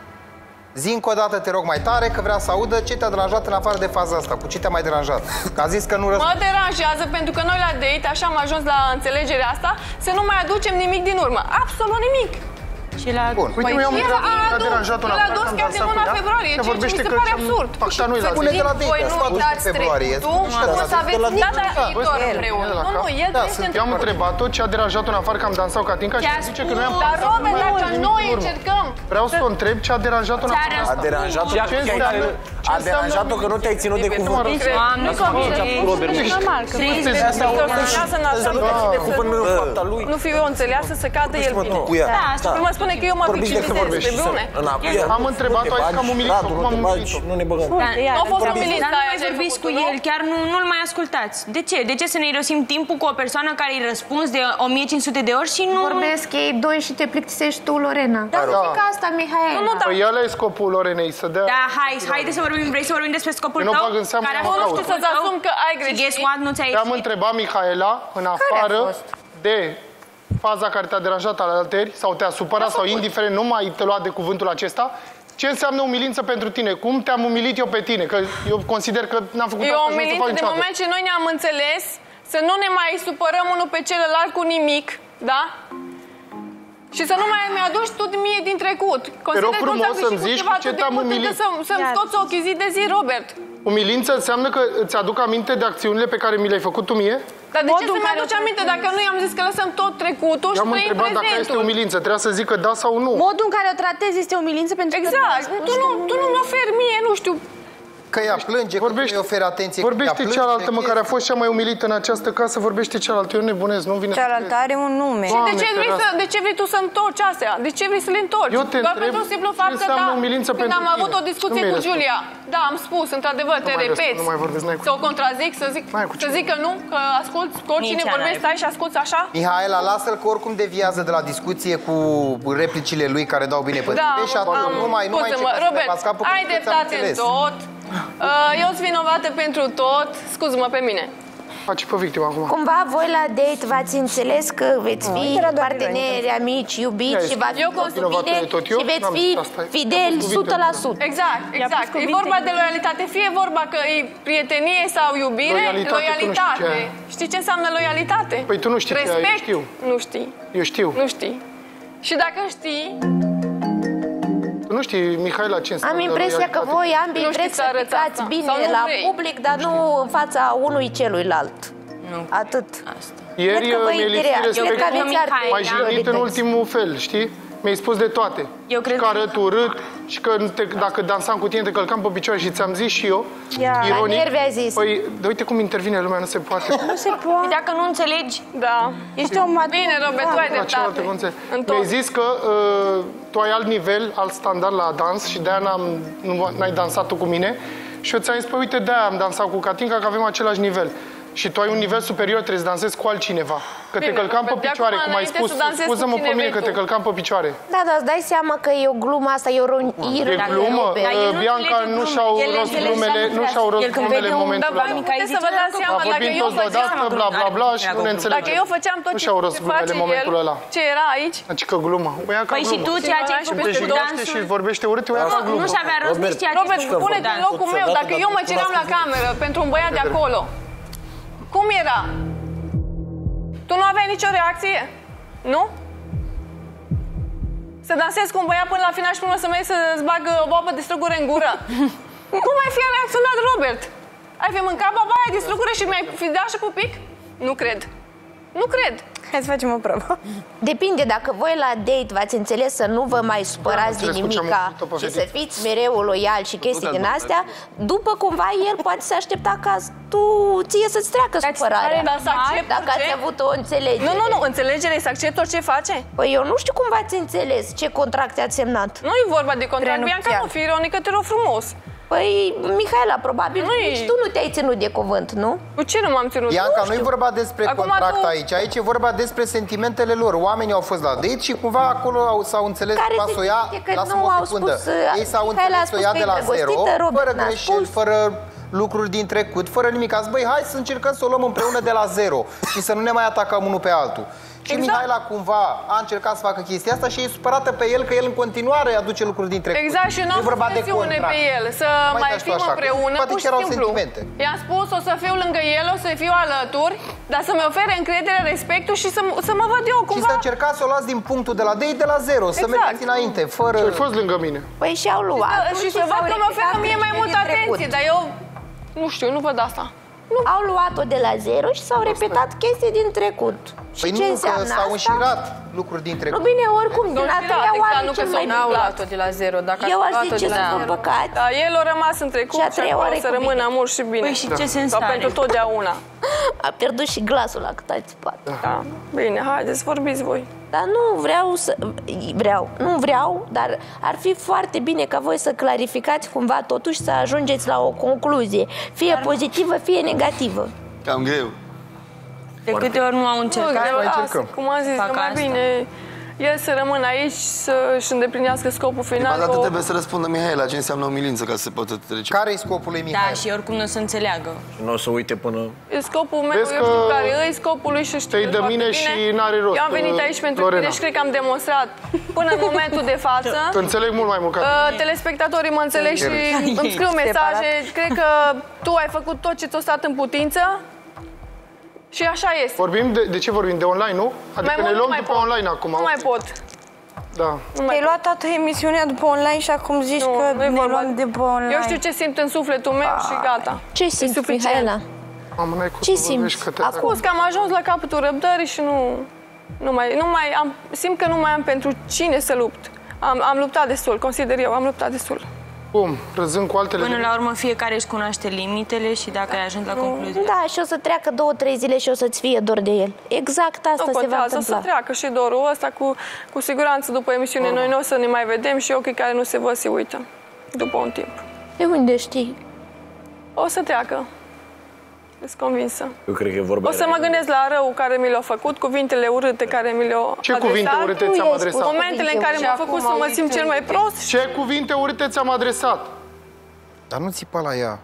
Zi încă o dată, te rog, mai tare, că vrea să audă ce te-a deranjat în afară de faza asta. Cu ce te-a mai deranjat? Că a zis că nu Mă răspunde. deranjează pentru că noi la date, așa am ajuns la înțelegerea asta, să nu mai aducem nimic din urmă. Absolut nimic. Și la... Bun. Uite, eu am el întrebat, a a adus, deranjat una el a adus am chiar din dansat cu luna ea, februarie, că ceea ce mi vorbește se că pare ce-am- absurd. Pacta nu-i la Spune zi. de la Voi date, nu s-a dus dați în februarie. trecutul, Spune și nu de o la să date. aveți data viitor el, împreună. el, Nu, nu, el Da, trăiește sunt- într-un Eu am întrebat-o ce a deranjat în afară că am dansat cu Catinca și Ți-a zice că noi am spus. Dar, Robert, Nu mai dacă are nimic noi în urmă. încercăm... Vreau să o întreb ce a deranjat-o în Ți-a afară. A deranjat-o Ce că înseamnă- a deranjat-o că nu te-ai ținut de cuvânt. Doamne, Robert, E normal că trei Asta zile. Să înțeleasă în asta. Nu te ții de cuvânt în fapta lui. Nu fiu eu înțeleasă să cadă el Mă, tu bine. cu ea. Da, Și mă spune că eu mă Vorbiți de când victimizez, pe vorbești bune. în înapoi. Am întrebat, tu ai zis că am umilit-o, cum am umilit-o? Nu ne băgăm. Nu a fost umilit, Dar da, nu aia mai ce ai vorbiți cu făcut, el, chiar nu, nu-l mai ascultați. De ce? De ce să ne irosim timpul cu o persoană care îi răspunzi de o mie cinci sute de ori și nu... Vorbesc ei doi și te plictisești tu, Lorena. Dar nu zic asta, Mihaela. Nu, nu, dar... Păi ăla e scopul Lorenei, să dea... Da, hai, haide să vorbim, vrei să vorbim despre scopul Eu nu tău? bag în seamă, Care a nu fost caut. scopul Să-ți tău? asum că ai Și greșit. guess what? Nu ți-a Te-am ieșit. întrebat, Mihaela, în afară de faza care te-a deranjat al alteri sau te-a supărat sau indiferent, nu mai te lua de cuvântul acesta, ce înseamnă umilință pentru tine? Cum te-am umilit eu pe tine? Că eu consider că n-am făcut E asta o și nu o să umilință fac de niciodată. moment ce noi ne-am înțeles, să nu ne mai supărăm unul pe celălalt cu nimic, da? Și să nu mai mi-aduci tu mie din trecut. Te rog Consider că frumos ți-am să-mi greșit zici cu ceva cu ce atât de te-am mult încât umilit. să- Să-mi scoți ochii zi de zi, Robert. Umilință înseamnă că îți aduc aminte de acțiunile pe care mi le-ai făcut tu mie? Dar de ce Modul în să-mi care aduci o aminte dacă nu i-am zis că lăsăm tot trecutul și Eu am trăim întrebat dacă este prezentul? umilință. Trebuia să zic că da sau nu. Modul în care o tratezi este umilință pentru că... Exact. Tu nu, tu nu mi oferi mie, nu știu, Că ea plânge, că Vorbește- nu-i oferi atenție. că ea Vorbește plânge, cealaltă, mă, că care a fost cea mai umilită în această casă, vorbește cealaltă. Eu nebunesc, nu vine. Cealaltă are un nume. de Doamne, ce, vrei să, ferească. de ce vrei tu să întorci astea? De ce vrei să le întorci? Eu te Doar întreb pentru simplu ce fapt că înseamnă da, umilință când pentru am tine. avut o discuție Nu mi-ai cu răspuns. Giulia, da, am spus, într-adevăr, te mai repeți. răspund, nu mai vorbesc, n-ai cu Să o contrazic, să zic, N-ai cu să ce. zic că nu, că asculți, că oricine Nici vorbești, n-ai. stai și asculți așa? Mihaela, lasă-l că oricum deviază de la discuție cu replicile lui care dau bine pe Da, tine și atunci am- nu mai, nu mai scuze-mă, începe să te Robert, bați capul, ai că ți-am dreptate în înțeles. tot. Uh, Eu sunt vinovată pentru tot. Scuză-mă pe mine. Faci pe victima acum. Cumva voi la date v-ați înțeles că veți fi parteneri, amici, iubiți și va fi Eu totul consider- bine tot eu și veți n-am fi zis asta. fideli Am o spus sută la sută. Exact, exact. E cuvinte vorba de grele. loialitate. Fie vorba că e prietenie sau iubire, Loialitate, tu nu știi loialitate. ce e. Știi ce înseamnă loialitate? Păi tu nu știi ce e, eu Respect? știu. Nu știi. Eu știu. Nu știi. Și dacă știi, Tu nu știi, Mihaela, ce înseamnă Am impresia că loialitate? voi ambii Nu știi vreți să să arăți picați asta. bine Sau nu la vrei. public, dar nu în fața unui celuilalt. Nu. Atât. Asta. Ieri Cred că vă mi-ai lipsit interesează. Cred că respectul. aveți Mihaela, arte. M-ai jignit în ultimul fel, știi? Mi-ai spus de toate. Eu cred că arăt urât și că te, dacă dansam cu tine te călcam pe picioare și ți-am zis și eu, Ia. ironic. La nervi ai zis. Păi, de uite cum intervine lumea, nu se poate. Nu se poate. Dacă nu înțelegi, da. Ești o matură. Bine, Robert, tu ai La cealaltă dreptate. conțe- În tot. Mi-ai zis că uh, tu ai alt nivel, alt standard la dans și de-aia n-am, nu, n-ai dansat tu cu mine. Și eu ți-am zis, păi uite, de-aia am dansat cu Catinca, că avem același nivel. Și tu ai un nivel superior, trebuie să dansezi cu altcineva. Că te Bine, călcam pe Robert, de picioare, acum cum ai înainte spus. să dansezi cu Scuză-mă pe cine mine vrei că te tu. călcam pe picioare. Da, dar îți dai seama că e o glumă asta, e o ironie. E glumă? Dar el Uh, nu Bianca înțelege nu glumele. și-au El rost înțelege glumele, că nu și-au rost el când glumele vede în un- momentul Da, ăla. Mica, îi puteți zice, să vă dați "Nu, seama A dacă vorbit eu toți deodată, făceam... bla bla bla și nu ne Dacă înțelegem. eu făceam tot Nu ce și-au rost ce glumele face în momentul el, ăla. ce era aici, Deci că glumă. O ia ca păi și glumă. tu ceea ce ai Și făcut Te peste cu jignește dansul, și vorbește urât, o ia ca nu glumă. și avea rost nici ceea ce ai Robert, făcut cu pune-te în dansul. locul meu. Dacă eu mă ciream la cameră pentru un băiat de acolo, cum era? Tu nu aveai nicio reacție? Nu? Să dansezi cu un băiat până la final și până să mergi să-ți bagă o boabă de strugure în gură? Cum ai fi reacționat, Robert? Ai fi mâncat baba aia de strugure și mi-ai fi dat și pupic? Nu cred. Nu cred. Hai să facem o probă. Depinde, dacă voi la date v-ați înțeles să nu vă mai supărați de înțeles cu ce am nimica făcut-o pe și să fetiță. fiți mereu loiali și chestii din astea, după cumva el poate să aștepta ca tu ție să-ți treacă supărarea. Dar să accept Dacă orice? ați avut o înțelegere. Nu, nu, nu. Înțelegere e să accept orice face? Păi eu nu știu cum v-ați înțeles, ce contract ați semnat. Nu e vorba de contract. Bianca, nu fi ironică, te rog frumos. Păi, Mihaela, probabil Nu e- nici tu nu te-ai ținut de cuvânt, nu? Cu ce nu m-am ținut? Bianca, Nu nu e știu. vorba despre Acum contract tu- aici, aici e vorba despre sentimentele lor. Oamenii au fost la date și cumva acolo au, s-au înțeles Care cumva se să o ia, zice că lasă-mă nu o au secundă. spus, uh, Ei s-au Mihaela a înțeles să o spus ia că de e la zero, drăgostită, Robert fără n-a greșeli, spus. fără lucruri din trecut, fără nimic. Azi, băi, hai să încercăm să o luăm împreună de la zero și să nu ne mai atacăm unul pe altul. Și Exact. Mihaela cumva a încercat să facă chestia asta și e supărată pe el că el în continuare aduce lucruri din trecut. Exact, și eu nu Nu am e vorba pus de presiune contract. pe el să Mai mai dați tu fim așa, împreună, poate pur și chiar au simplu. sentimente. I-am spus, o să fiu lângă el, o să fiu alături, dar să-mi ofere încredere, respectul și să, să mă văd eu Și cumva. să încercați să o luați din punctul de la date de la zero, să Exact. mergeți înainte, fără... Ai fost lângă mine. Păi și-au luat. Și să văd că mă oferă mie mai multă atenție, dar eu nu știu, nu văd asta. Au luat-o de la zero și s-au repetat chestii din trecut. Și Păi ce nu, înseamnă că s-au asta? înșirat lucruri din trecut. Nu, bine, oricum, din a treia oară nu că cel s-au mai n-au bine. luat-o de la zero. Dacă Eu aș ați luat-o zice de să la vă zero. păcați. Da, el a rămas în trecut Și a și treia acolo oară să cu rămână bine. amur și bine. Păi și ce sens Sau are? pentru totdeauna. A pierdut și glasul la cât ați țipat. Da. Bine, haideți, vorbiți voi. Dar nu vreau să... Vreau, nu vreau, dar ar fi foarte bine ca voi să clarificați cumva totuși să ajungeți la o concluzie, fie pozitivă, fie negativă. Cam greu. De câte ori nu au încercat? Nu, încercăm. asta, cum am zis, Fac că mai asta. bine el să rămână aici, să-și îndeplinească scopul final. Prima dată o- trebuie să răspundă Mihai la ce înseamnă umilință ca să se poată trece. Care e scopul lui Mihai? Da, și oricum nu o să înțeleagă. Și nu o să uite până... E scopul meu, Vezi eu că știu care e scopul lui și știu te-ai de foarte mine bine. și n-are rost, Eu am venit aici pentru Lorena. tine și cred că am demonstrat până în momentul de față. Te înțeleg mult mai mult ca Uh, telespectatorii mă înțeleg și îmi scriu mesaje. Cred că tu ai făcut tot ce ți-a stat în putință și așa este. Vorbim de, de ce vorbim? De online, nu? Adică Mai ne mult nu luăm mai după pot. online acum. Nu mai pot. Da. Te-ai luat toată emisiunea după online și acum zici Nu, că nu e ne vorba. luăm după online. Eu știu ce simt în sufletul meu și gata. Ce simți, Mihaela? Mamă, n-ai cum Ce să vorbești simți? că te... Acum că am ajuns la capătul răbdării și nu, nu mai, nu mai am, simt că nu mai am pentru cine să lupt. Am, am luptat destul, consider eu, am luptat destul. Bun, răzând cu altele... Până la urmă fiecare își cunoaște limitele și dacă ai ajuns la concluzie. Da, și o să treacă două, trei zile și o să-ți fie dor de el. Exact asta Nu se va contează, o întâmpla. să treacă și dorul ăsta, cu, cu siguranță după emisiune noi nu o să ne mai vedem și ochii care nu se văd se uită după un timp. De unde știi? O să treacă. Sunt convinsă. Eu cred că e vorba O să mă gândesc la rău care mi l-a făcut, cuvintele urâte care mi le-au Ce adresat. cuvinte urâte ți-am i-ai adresat? spus. Momentele în care m-au făcut să mă simt cel mai prost. Ce cuvinte urâte ți-am adresat? Dar nu țipa la ea.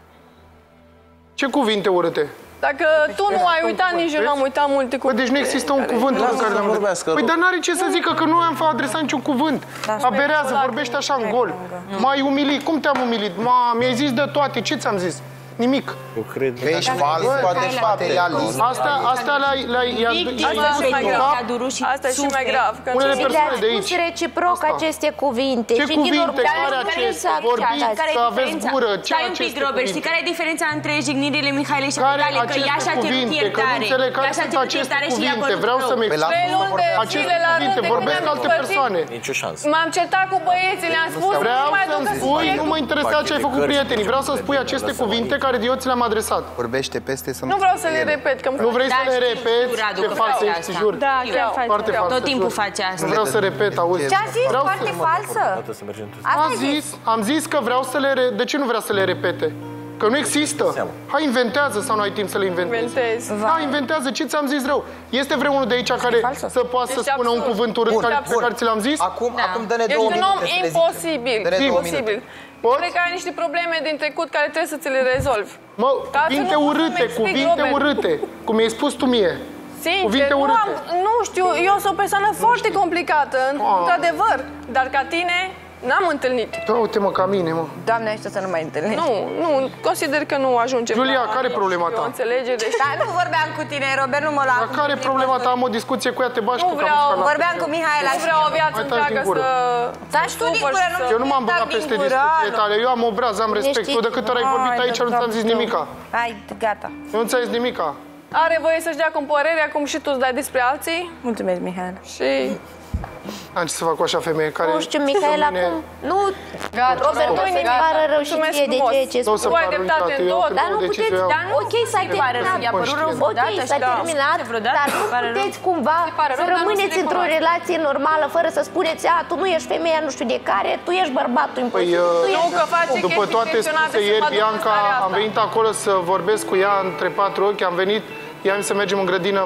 Ce cuvinte urâte? Dacă tu nu ai uitat, nici eu n-am uitat multe Păi, cuvinte. deci nu există un cuvânt urât care l-am vorbească. Păi, dar n-are ce să zică, că nu am adresat niciun cuvânt. Aberează, vorbește așa în gol. M-ai umilit. Cum te-am umilit? Ma, mi-ai zis de toate. Ce ți-am zis? Nimic. Eu cred Că ești fals, toate materialist. Asta, astea le-ai... le-ai i-a- Asta e și mai grav. a durut și Asta e și mai grav. Că Unele ce- persoane Le-ați de spus aici. reciproc Asta. aceste cuvinte. Ce și din cuvinte, urmă- care aceste, vorbiți, că aveți gură, ce Stai un pic, aceste Robert, știi cuvinte? care e diferența între jignirile Mihailei și Care Vitale? Că aceste ea și-a cerut cuvinte? Că nu iertare. înțeleg care Ea și-a sunt cerut aceste iertare și i-a cuvinte. părut Vreau rău. să-mi Pe la explic. Trei luni de Aceste zile la cuvinte rând de când vorbesc ne-am alte despărțit. persoane. nicio șansă. M-am certat cu băieții, le-am spus, Vreau nu mai duc să-mi să spui, spui. nu mă interesează ce ai făcut prietenii. Vreau să spui aceste cuvinte care eu ți le-am adresat. Vorbește peste să nu... Nu vreau să le repet, că Nu vrei Da, să le știu, repeți? știu, Radu, Ce că falsă faci ești, asta. jur. Da, chiar faci. Foarte falsă. Tot timpul jur. face asta. Nu vreau să repet, auzi. Ce a zis? Vreau Foarte să... falsă. Să mergem toți. Asta Am ai zis. zis, am zis că vreau să le... Re... De ce nu vrea să le repete? Că nu există. Hai, inventează sau nu ai timp să le inventezi? Inventez. Da, inventează. Ce ți-am zis rău? Este vreunul de aici care să poată să Ești spună un absurd. cuvânt urât Bun, care, pe bun. care ți l-am zis? Acum, acum dă-ne Ești două un om minute să le zicem. imposibil. Dă-ne două Imposibil. minute. Pot? Cred că ai niște probleme din trecut care trebuie să ți le rezolvi. Mă, Ca să cuvinte nu pot să-mi urâte, explic, cuvinte Robert. urâte. Cum mi-ai spus tu mie. Sincer, Cuvinte nu, urâte. am, nu știu, eu sunt o persoană foarte complicată, într-adevăr. Dar ca tine, n-am întâlnit. Da, uite-mă ca mine, mă. Doamne, ajută să nu mai întâlnești. Nu, nu, consider că nu ajungem Julia, la, care e problema ta? o înțelegere. Dar nu vorbeam cu tine, Robert, nu mă lua. Dar care e problema ta? Am o discuție cu ea, te bași Nu cu vreau, camușca la Vorbeam cu picior. Mihaela. Nu vreau o viață Mai taci întreagă din gură. să... Taci tu din supăr gură, și nu să- Eu nu m-am Tac băgat din peste gură, discuțiile alo. tale. Eu am obraz, am respect. Tu de câte ori ai vorbit aici, nu ți-am zis nimica. Hai, gata. Eu nu ți-am zis nimica. Are voie să-și dea cu părerea, cum și tu îți dai despre alții. Mulțumesc, Mihaela. Și Am ce să fac cu așa femeie care... Nu știu, Mihaela, mine- acum... Nu, Gata, Robert, nu-i nu nimic. îți pară rău și Mulțumesc ție de frumos. ceea ce Nu o spui. să Tu ai pară dreptate uitate, în eu tot, când Dar iau nu o decizie, puteți, eu- dar nu, ok, s-a terminat. I-a părut rău Ok, vreodată s-a și da. terminat, Vreodată dar îți nu pare rău? puteți cumva pare rău, să dar nu rămâneți se într-o recunoaște. relație normală, fără să spuneți, a, tu nu ești femeia nu știu de care, tu ești bărbatul Păi, imposibil, uh, tu Nu, ești... că face După chestii toate intenționate spuse să ieri, mă duc în Bianca, starea am asta. venit acolo să vorbesc cu ea între patru ochi, am venit, i-am zis să mergem în grădină,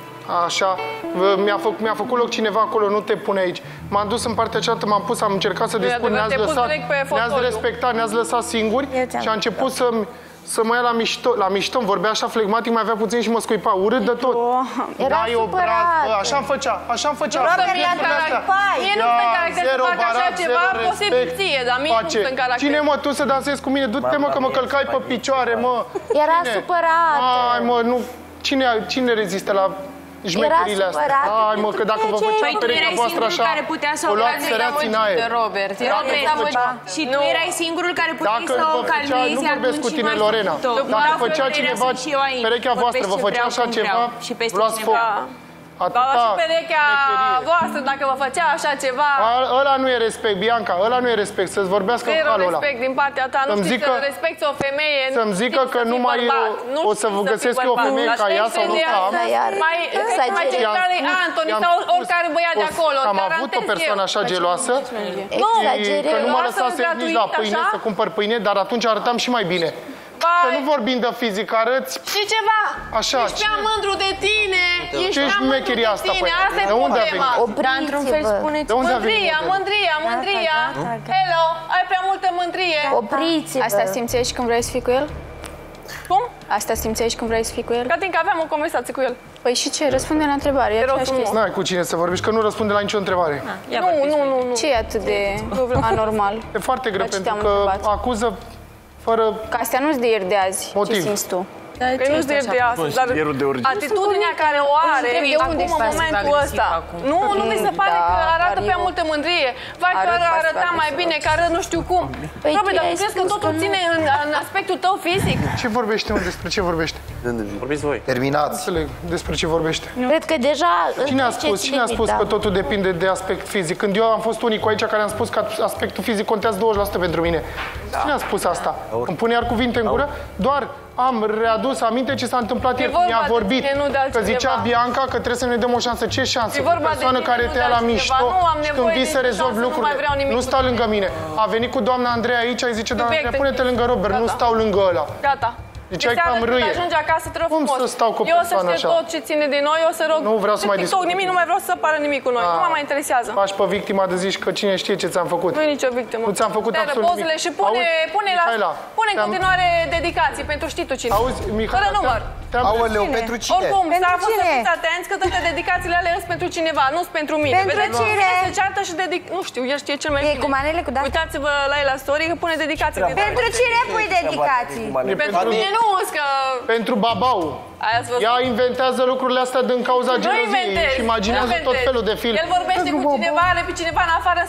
așa, mi-a, făcut, mi-a făcut loc cineva acolo, nu te pune aici. M-am dus în partea cealaltă, m-am pus, am încercat să Nu e dispun, adevărat, ne-ați te-ai pus lăsat, direct pe ne-ați fotoliu. respectat, ne-ați lăsat singuri Eu ți-am și a început să să mă ia la mișto, la mișto, îmi vorbea așa flegmatic, mai avea puțin și mă scuipa, urât de tot. Era Dai obraz, supărată. bă, așa-mi făcea, așa-mi făcea. Robert, Asta, ia lucrurile astea. caracter. Mie nu-mi stă Ia, caracter să zero fac așa barat, ceva, zero posibil respect. ție, dar mie nu-mi Face. stă în caracter. Cine, mă, tu să dansezi cu mine? Du-te, mă, că mă călcai pe picioare, mă. Era Cine? supărată. Ai, mă, nu. Cine, cine rezistă la șmecherile astea? supărată Ai, mă, că dacă vă pentru făcea Păi tu perechea erai voastră singurul așa, care putea să o o luați calmezi. săreați în aer. Robert, Robert, și tu erai singurul care puteai Dacă să o vă făcea, calmezi nu vorbesc atunci cu și tine, nu ai Lorena. făcut-o. Dacă La fel făcea vreau cineva să și eu aici. perechea voastră, Vorbesc vă ce făcea vreau, așa cum ceva, vreau. Și peste luați cineva. foc. Atâta Dar și perechea șmecherie. voastră, dacă vă făcea așa ceva... A, ăla nu e respect, Bianca, ăla nu e respect, să-ți vorbească în Zero halul ăla. respect din partea ta, nu Să-mi știi zică- să respecti o femeie. Să-mi zică că nu mai o- o să vă găsesc eu o femeie ca ea sau nu am. Mai, mai centrală e Antoni sau oricare băiat de acolo. Am avut o persoană așa geloasă Nu, și că nu mă lăsase Lasă-l nici la gratuit, pâine așa? să cumpăr pâine, dar atunci arătam și mai bine. Să nu vorbim de fizic, arăți Și ceva? așa. Ești prea mândru de tine. Ești Ce prea mândru șmecheria de asta, tine. păi? Asta e De unde a problema. venit? Dar într-un fel spuneți. De unde a venit Mândria, modelul? mândria, mândria. Hello, ai prea multă mândrie. Opriți-vă. Asta simțeai și când vrei să fii cu el? Cum? Asta simțeai și când vrei să fii cu el? Catinca, aveam o conversație cu el. Păi și ce? Răspunde la întrebare. E aceeași chestie. N-ai cu cine să vorbești, că nu răspunde la nicio întrebare. Nu, nu, nu, nu. Ce e atât de anormal? E foarte greu, La ce pentru te-am că întrebat? acuză fără Că astea nu-s de ieri de azi. motiv. Ce simți tu? Că nu știu de asta, dar atitudinea care o are întreb de unde acum în ești momentul ăsta. Nu, nu mi se pare că arată prea multă mândrie. Vai că Arăt arăta mai bine, că arăt nu știu cum. Păi Robert, tu dar ai tu crezi că spus totul că nu. ține în, în aspectul tău fizic? Ce vorbește, mă? Despre ce vorbește? Vorbiți voi. Terminați. Înțeleg despre ce vorbește. Cred că deja... Cine a întreceți spus, cine a spus limita. că totul depinde de aspect fizic? Când eu am fost unicul aici care am spus că aspectul fizic contează douăzeci la sută pentru mine. Cine a spus asta? Îmi pune iar cuvinte în gură? Doar am readus aminte ce s-a întâmplat E ieri. vorba Mi-a de vorbit. tine, nu de Că altcineva. zicea Bianca că trebuie să ne dăm o șansă. Ce șansă? E O vorba de persoană tine, care nu te de ia la altcineva. mișto Nu am și când nevoie vii de să nicio rezolvi șansă, nu lucrurile. mai vreau nimic Nu cu sta tine. lângă mine. A venit cu doamna Andreea aici, ai zice, doamna Andreea, Subiecte. pune-te lângă Robert, nu Gata. stau lângă ăla. Gata. Deci De ai seară cam când râie. ajungi acasă, te rog Cum frumos. să stau cu o Eu o să persoană șterg așa? tot ce ține de noi, o să rog... Nu vreau să de mai TikTok, discut. nimic, nu mai vreau să apară nimic cu noi. Nu mă mai interesează. Faci pe victima de zici că cine știe ce ți-am făcut. Nu e nicio victimă. Nu ți-am făcut Stai, absolut pozele nimic. și pune, Auzi, pune, la, Mihaela, pune în te-am- continuare dedicații pentru știi tu cine. Auzi, Mihaela, Fără număr. te-am- Aoleu, pentru cine? Oricum, Pentru s-a fost să cine? fiți atenți că toate dedicațiile alea sunt pentru cineva, nu sunt pentru mine. Pentru Vedeți? cine? Se ceartă și dedic... Nu știu, el știe cel mai E bine. cu manele cu de-astea? Uitați-vă la el la story că pune dedicații. de Pentru cine pui dedicații? Pentru Pentru- mine nu, că... Pentru babau. Aia ați văzut? Ea inventează lucrurile astea din cauza Nu geloziei inventez, și nu imaginează tot inventez. felul de filme. El vorbește Pentru cu babau. cineva, are pe cineva în afară.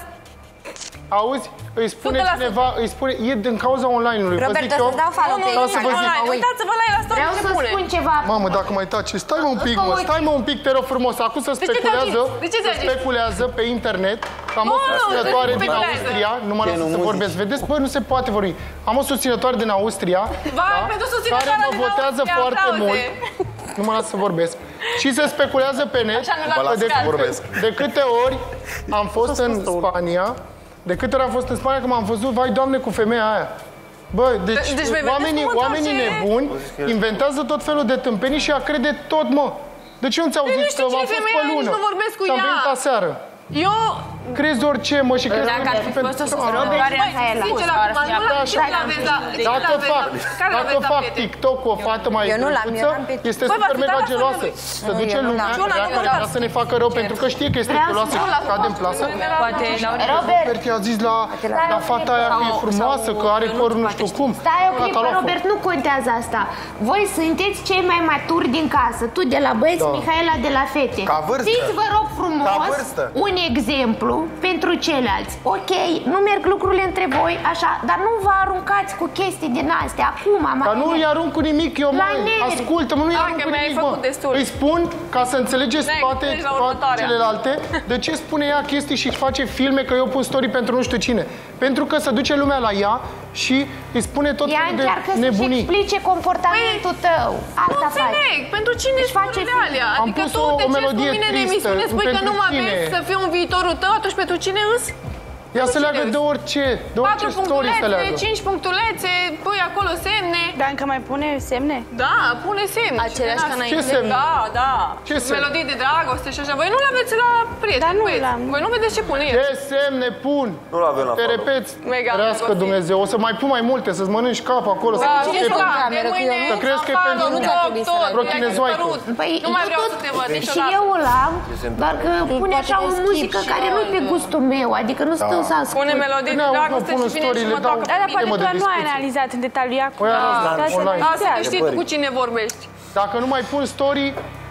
Auzi? Îi spune Sută la sută. cineva, îi spune, e din cauza online-ului. Vă Robert, zic o eu, să-ți dau follow Nu, pe nu, nu, să vă zic. online. Uitați-vă la el la story Vreau ce să pune. spun ceva. Mamă, dacă mai taci, stai mă un pic, mă, stai mă un pic, te rog frumos. Acum să ce te-ai speculează, zis? De ce să te-ai zis? speculează pe internet că am Nu, o nu, susținătoare nu din speculează. Austria, nu mă lasă să vorbesc, vedeți? Bă, nu se poate vorbi. Am o susținătoare din Austria, Vai, pentru care susținătoarea mă din votează Austria, foarte aplauze. mult. Nu mă lasă să vorbesc. Și se speculează pe net Așa nu că l-am de, lăsat. vorbesc. de câte ori am fost în Spania, de câte ori am fost în Spania, că m-am văzut, vai, Doamne, cu femeia aia. Bă, deci, Deci, vedeți oamenii, cum oamenii întoarce- nebuni inventează tot felul de tâmpenii și ea crede tot, mă. De ce nu ți-au Păi nu zis știu că cine am fost femeia pe aia, nici lună? nu vorbesc cu Și am ea. venit aseară. Eu... Crezi orice, mă, și crezi... Dacă ar fi pentru- fost o Ah, susținătoare Băi, a Mihaela, sincer, ar acum, fi nu la avut- cine l-aveți la... de cine Dacă l-aveți fac, la- care dacă l-aveți la fac prieten? TikTok cu o fată mai Eu nu l-am, drăguță, eu n-am pe- este Băi, super v-ați mega uitat la geloasă. story-uri? Se duce eu nu lumea, l-am. Și una, vrea nu că uitați. vrea să ne facă rău pentru că știe că este Vreau să- geloasă și cade în plasă. Poate la Robert i-a zis la, la fata aia că e frumoasă, că are păr nu știu cum. Stai o La clipă, calaful. Robert, nu contează asta. Voi sunteți cei mai maturi din casă. Tu de la băieți, Da. Mihaela de la fete. Ca vârstă. Fiți, vă rog Ca frumos, vârstă. un exemplu pentru ceilalți. Ok, nu merg lucrurile între voi, așa, dar nu vă aruncați cu chestii din astea. Acum, mai Dar nu-i arunc cu nimic, eu La mai nervi. ascultă-mă, nu-i Da, arunc că cu mi-ai nimic, făcut mă. destul. Îi spun, ca să înțelegeți Next, toate, treci la toate următoarea. celelalte, de ce spune ea chestii și face filme că eu pun story pentru nu știu cine. Pentru că se duce lumea la ea și îi spune tot Ea felul de încearcă să-și nebunii. explice comportamentul tău. Nu Asta face. înțeleg, pentru cine Își își face face film. alea? Am Adică pus tu o- o te ceri cu melodie mine în tristă, emisiune, spui că pentru nu mă cine? vezi să fiu un viitorul tău, atunci pentru cine îți? Ea se cine leagă îți? de orice, de orice Patru story se punctulețe, leagă. cinci punctulețe, pui acolo semne. Dar încă mai pune semne? Da, pune semne. Aceleași ca înainte? Ce semne? Da, da. Ce semne? Melodii de dragoste și așa. Voi nu le-aveți la prieteni, Dar nu băieți. l-am. Voi nu vedeți ce pune el. Ce semne pun? Nu l-avem la Te follow. repeți, Mega rească drăguț. Dumnezeu. O să mai pun mai multe, să-ți mănânci capul acolo. să Da, te ce duci fac? De cameră, că mâine, eu nu- Să crezi că e afară, pentru nu fac tot, prochinezoică. i-ai dispărut. Păi, Nu mai eu vreau tot- să te văd Și niciodată. eu îl am, doar că pune poate așa o le muzică schimb care și nu eu pe în- gustul meu, adică nu stau să ascult. Pune melodii de Păi, dragoste pun și vine story, și le mă dau toacă pe temă Dar mine. poate de doar nu ai discuție. analizat în detaliu ea cu Păi, da, arăți la da, se online. Lasă că analizează. știi tu cu cine vorbești. Dacă nu mai pun story,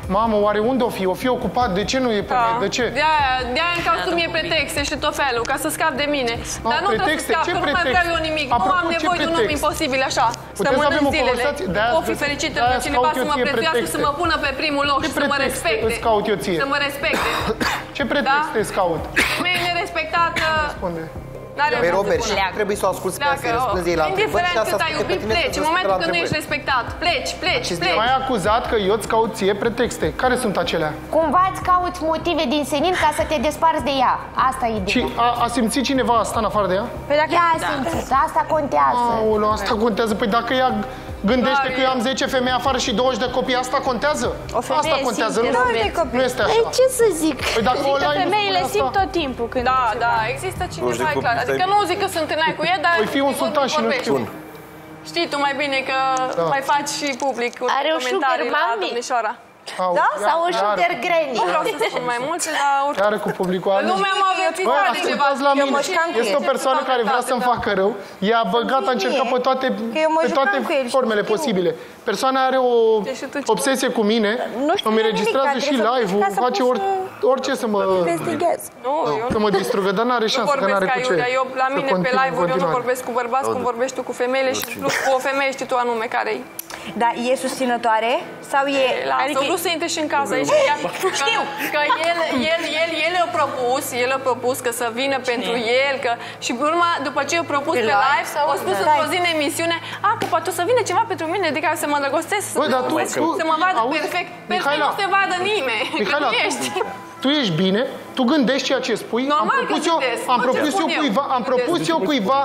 Mamă, oare unde o fi? O fi ocupat? De ce nu e pe Da. net? De ce? De-aia, de-aia în cazul mie pretexte și tot felul, ca să scap de mine. No, Dar nu trebuie să pretexte? scap, Ce că nu mai pretext? vreau eu nimic. Nu Apropo, am ce nevoie de un om pretext? imposibil așa. Să Putem să mănânc avem o zilele. conversație? De-aia Pot fi îți- fericită de-aia că îți cineva caut să eu mă ție prețuiască, pretexte. să mă pună pe primul loc Ce și să mă pretexte respecte. îți caut eu ție? Să mă respecte. Ce pretexte îți caut? Femeie nerespectată. Răspunde. N-are Păi rost Robert, să și pună. trebuie să o asculți ca să-i Pleacă, răspunzi ei la întrebări și indiferent asta cât ai spune pe iubit, tine să pleci. În răspunzi momentul la când nu ești întrebări. respectat, pleci, pleci, pleci. M-ai acuzat că eu îți caut ție pretexte. Care sunt acelea? Cumva îți cauți motive din senin ca să te desparți de ea. Asta e Și ideea. a, a simțit cineva asta în afară de ea? Păi dacă ea a simțit, asta contează. Aoleu, asta contează. Păi dacă ea gândește Da, că eu am zece femei afară și douăzeci de copii, asta contează? O femeie Asta contează, simte, nu? Robert. Nu este așa. Păi ce să zic? Păi dacă Zic că online nu femeile spune simt asta, tot timpul când Da, da, există cineva, e clar. Adică nu zic că sunt în aia cu ea, dar... Voi fi un sultan și nu vorbești. știu. Știi tu mai bine că mai faci și public Are o comentarii sugar la mami? domnișoara. Au, Da? iar- Sau o iar- sugar granny? Nu vreau să spun mai multe, dar oricum. Iară cu publicul ăla. Lumea m-a Băi, avertizat de ceva. ascultați la Eu mine. mă șcam cu Este el. o persoană care vrea să-mi Da. facă rău. Ea a băgat, a încercat pe toate, eu mă pe jucam toate cu el și formele știu. posibile. Persoana are o Deci și tu ce- obsesie cu mine, Nu știu îmi nimic, registrează dar și trebuie să- live-ul, ca să face pot or, orice să mă, Investighez. Nu, eu să mă distrugă, dar n-are nu șansă, că vorbesc n-are ca cu ce. Iulia. Eu, la să mine, pe continue în live-uri, eu nu continuare. vorbesc cu bărbați cum vorbești tu cu femeile și plus cu o femeie știi tu anume care-i. Dar e susținătoare? Sau e... Lasă, Adică nu se intre și în casă aici. Știu că el, el, el, el i-a propus, el i-a propus că să vină pentru el, că și pe urmă, după ce i-a propus pe live, a spus într-o zi în emisiune, a, că poate o să vină ceva pentru mine de care să mă îndrăgostesc, să, Băi, dar tu- tu- să mă vadă auzi, perfect. Perfect Mihaela, nu se vadă nimeni, că Mihaela, nu ești. tu ești bine, tu gândești ceea ce spui. Normal am propus că eu, gândesc. am Tot ce propus spun eu eu. cuiva, am propus eu cuiva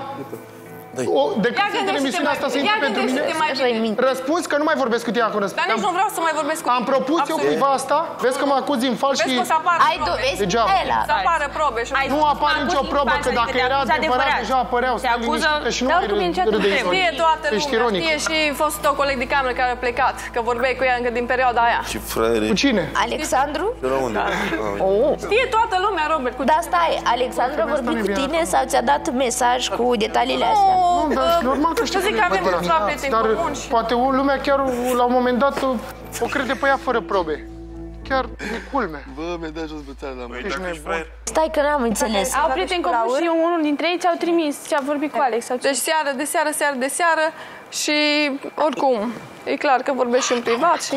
o, de Ia când sunt în gândește-te emisiunea mai asta să bine, intre ia pentru mine. gândește-te mai bine. Răspuns că nu mai vorbesc cu tine acum. Dar nici nu vreau să mai vorbesc cu Am propus eu Absolut. cuiva asta, vezi că mă acuz din fals Vezi și... că o să apară Ai probe. dovezi, Degeaba. Mihaela? Să apară probe și Nu apare nicio probă, că dacă era adevărat, deja apăreau. Te Stai acuză- liniștită și nu Dar mai oricum e în ceatul râde meu. ironic. Știe toată Ești lumea, ironic. știe și fostul tău coleg de cameră care a plecat, că vorbeai cu ea încă din perioada aia. Și fraiere. Cu cine? Alexandru? De la unde? Oh. Știe toată lumea, Robert, cu Dar stai, Alexandru a vorbit cu tine sau ți-a dat mesaj cu detaliile astea? Nu, dar e normal că Să știu zic că avem câțiva prieteni Dar comuni și... poate o- lumea chiar la un moment dat o crede pe ea fără probe. Chiar e culme. Bă, mi-a dat jos bățeala la mine. Ești nebun. Stai că n-am înțeles. Au prieteni comuni și unul dintre ei ți-au trimis ce a vorbit cu Alex. Sau ce? Deci seară de seară, seară de seară și oricum, e clar că vorbești și în privat și...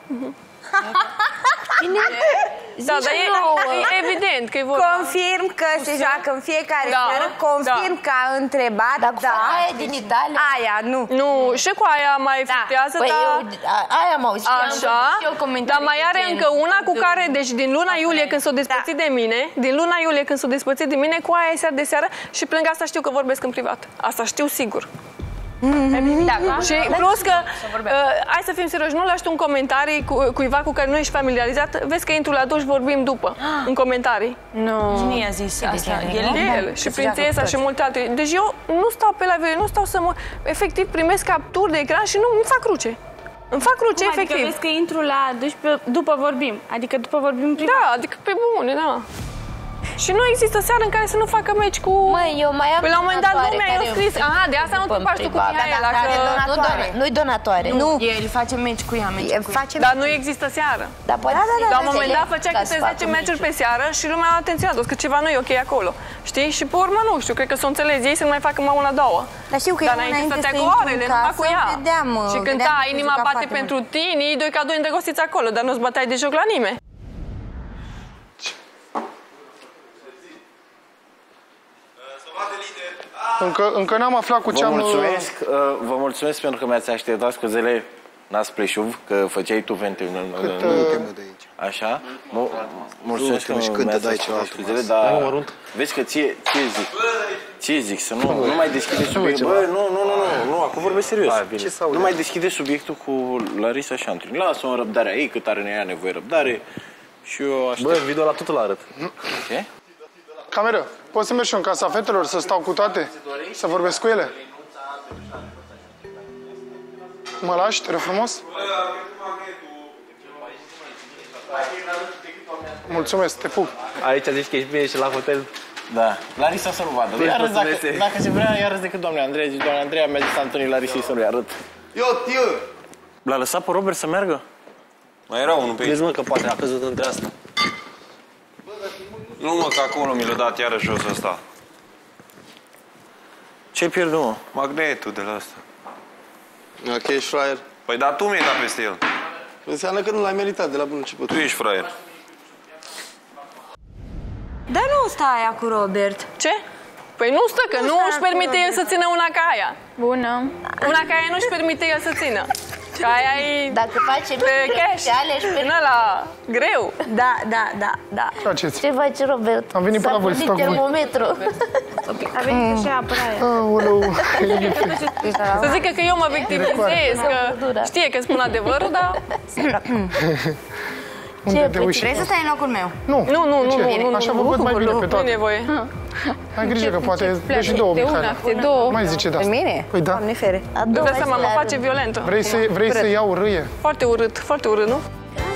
Da, dar e, e evident că e vorba. Confirm că se joacă în fiecare Da, seară. Confirm da. că a întrebat, Dar cu da. aia din Italia? Aia, nu. Nu, și cu aia mai filtrează, Păi dar... eu, a- aia am auzit. Așa, și eu comentarii dar mai de are gen. încă una cu care, deci din luna iulie când s-o despărțit Da. de mine, din luna iulie când s-o despărțit de mine, cu aia e seară de seară și plângă asta știu că vorbesc în privat. Asta știu sigur. Da, Și plus că, uh, hai să fim serioși, nu lași tu un comentarii cu, cuiva cu care nu ești familiarizat, vezi că intru la duș, vorbim după, în comentarii. Nu. Cine i-a zis asta? El? El și prințesa și multe alte. Deci eu nu stau pe la nu stau să mă... Efectiv primesc capturi de ecran și nu îmi fac cruce. Îmi fac cruce, Cum, efectiv. adică vezi că intru la duș pe, după vorbim. Adică după vorbim în privat. Da, adică pe bune, da. Și nu există seară în care să nu facă meci cu... Măi, eu mai am Păi la un moment dat donatoare lumea i-a care scris, aha, de asta nu te în pași tu cu privat. Mihaela, Da, da, că... da, nu dona- Nu-i donatoare. Nu, el face meci cu ea, meci cu ea. Face Dar nu există seară. Dar poate Da, da, da, La un moment dat înțeleg făcea ca câte să facă zece meciuri meciuri. pe seară și lumea a atenționat că ceva nu e ok acolo. Știi? Și pe urmă nu știu, cred că s-o înțeles ei să nu mai facă mai una, două. Dar știu că Dar eu înainte înainte stătea să cu intru orele, în numai casă, cu ea. vedeam, Și vedeam cânta că Inima juca bate foarte pentru mult. tine, doi ca doi îndrăgostiți acolo, dar nu-ți băteai de joc la nimeni. Încă, încă n-am aflat cu ce Vă am... mulțumesc, uh, vă mulțumesc pentru că mi-ați așteptat scuzele Nas Pleșuv, că făceai tu pentru... Cât, Așa. Mu- Mulțumesc că și când te mi-ați dai așteptat celălalt scuzele, dar vezi că ție, ție zic, ție zic să nu, nu mai deschide subiectul. Bă, nu, nu, nu, nu, nu, acum vorbesc serios. Nu mai deschide subiectul cu Larisa și Antoni. Lasă-o în răbdarea ei, cât are ea nevoie răbdare și eu aștept. Bă, video la totul arăt. Ce? Cameră, poți să mergi și eu în casa fetelor, să stau cu toate? Să vorbesc cu ele? Mă lași, te rog frumos? Mulțumesc, te pup. Aici zici că ești bine și la hotel. Da. Larisa să nu vadă. Păi, Iar râs dacă, mulțumesc. dacă se vrea, iar râs decât doamna Andreea. Zici, doamna Andreea mi-a zis Antoni Larisei să nu-i arăt. Eu, tiu! L-a lăsat pe Robert să meargă? Mai era unul pe aici. Vezi, mă, că poate a căzut între asta. Nu, mă, că acolo mi l-a dat iarăși jos ăsta. Ce pierd, mă? Magnetul de la asta. Ok, ești fraier. Păi da, tu mi-ai dat peste el. Înseamnă că nu l-ai meritat de la bun început. Tu ești fraier. Dar nu stai aia cu Robert. Ce? Păi nu stă, că nu își permite el să țină una ca aia. Bună. Una ca aia nu își permite el să țină. Ca aia e Dacă face pe cash, în ăla, greu. Da, da, da, da. Faceți. Ce faci, Robert? Am venit până la voi, S-a stau cu voi. termometru. A venit și apăra aia. Aoleu, e bine. Să zică că eu mă victimizez, că știe că spun adevărul, dar... Unde te uiți? Vrei să stai în locul meu? Nu, Nu, nu, nu, ce? nu, nu, Așa nu, vă văd mai bine pe nu e toate. nevoie. Ai grijă că poate dă și două, Mihaela. De două. Mai zice de Pe asta. mine? Păi da. Doamne fere. A Îți doua dai seama, zi mă la face rând. violentă. Vrei să, vrei să iau râie? Foarte urât, foarte urât, nu?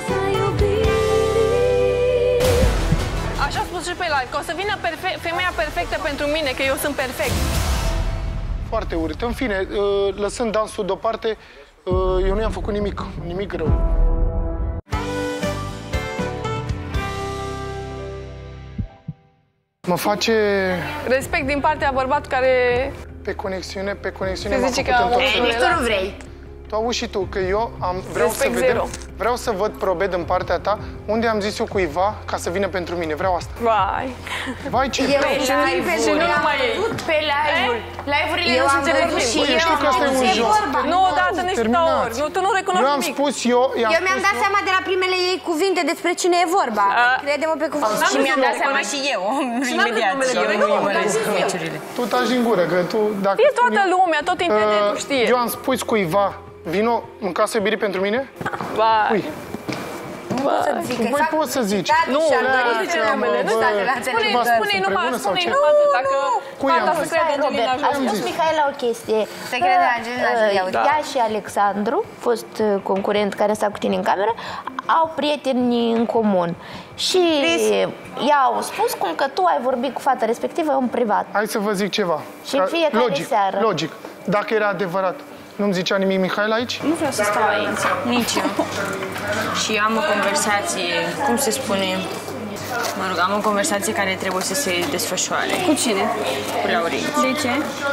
Așa a spus și pe el, că o să vină perfe- femeia perfectă pentru mine, că eu sunt perfect. Foarte urât. În fine, lăsând dansul deoparte, eu nu i-am făcut nimic, nimic rău. Mă face Respect din partea bărbatului care... pe conexiune, pe conexiune Se m-a zice făcut că întors. am- Nici tu nu vrei. Tu auzi și tu că eu am, vreau Respect să vedem, zero. vreau să văd probe din partea ta unde am zis eu cuiva ca să vină pentru mine. Vreau asta. Vai. Vai, ce Eu vrei? Și nu- și nu numai ei. pe live-uri. Live-urile Eu nu am sunt de văzut și Băi, eu eu știu că asta e un joc. Nu odată, nici două ori. Nu, tu nu recunoști Eu am nimic. spus eu, i-am Eu mi-am spus dat eu. seama de la primele ei cuvinte despre cine e vorba. A. Crede-mă pe cuvânt. N-am Și zis mi-am dat numele, seama corect. și eu, Și n-am zis imediat. numele, Și eu corect. nu Nu, urmăresc n-am zis eu. meciurile. Tu taci din gură, că tu, dacă E toată spun eu- lumea, tot internetul Uh, știe. Eu am spus cuiva, vino în casă iubirii pentru mine? Vai. Cui? Să zic, Voi exact. poți să zici. Nu, Și-am nu dorit zice să- numele, nu Bă, stai la spune- Spune-i, v-ați spune-i spus numai, împreună sau spune-i ce? numai atât, dacă Cui fata am să zis? crede Stai, Angelina Robert, a Jolie. spus zis? Mihaela o chestie. Se crede Că, Angelina uh, Jolie, auzi. Ea și Alexandru, fost uh, concurent care sta cu tine în cameră, au prieteni în comun. Și i-au spus cum că tu ai vorbit cu fata respectivă în privat. Hai să vă zic ceva. Și în Ca- fiecare logic, seară. Logic. Dacă era adevărat, nu-mi zicea nimic Mihaela aici? Nu vreau să stau aici, nici eu. Și am o conversație, cum se spune, mă rog, am o conversație care trebuie să se desfășoare. Cu cine? Cu Laurin. De ce?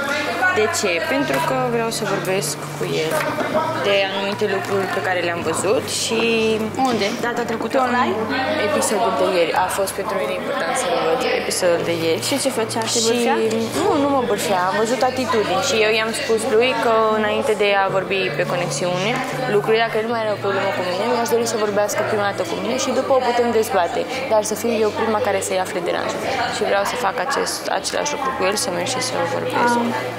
De ce? Pentru că vreau să vorbesc cu el de anumite lucruri pe care le-am văzut și... Unde? Data trecută, online? Episodul de ieri. A fost pentru mine important să văd episodul de ieri. Și ce făcea? Te Și bârfea? nu, nu mă bârfea, am văzut atitudini și eu i-am spus lui că înainte de a vorbi pe conexiune, lucruri, dacă nu mai are o problemă cu mine, mi-aș dori să vorbească prima dată cu mine și după o putem dezbate, dar să fiu eu prima care să-i afle deranjul. Și vreau să fac acest, același lucru cu el, să merg și să vorbesc.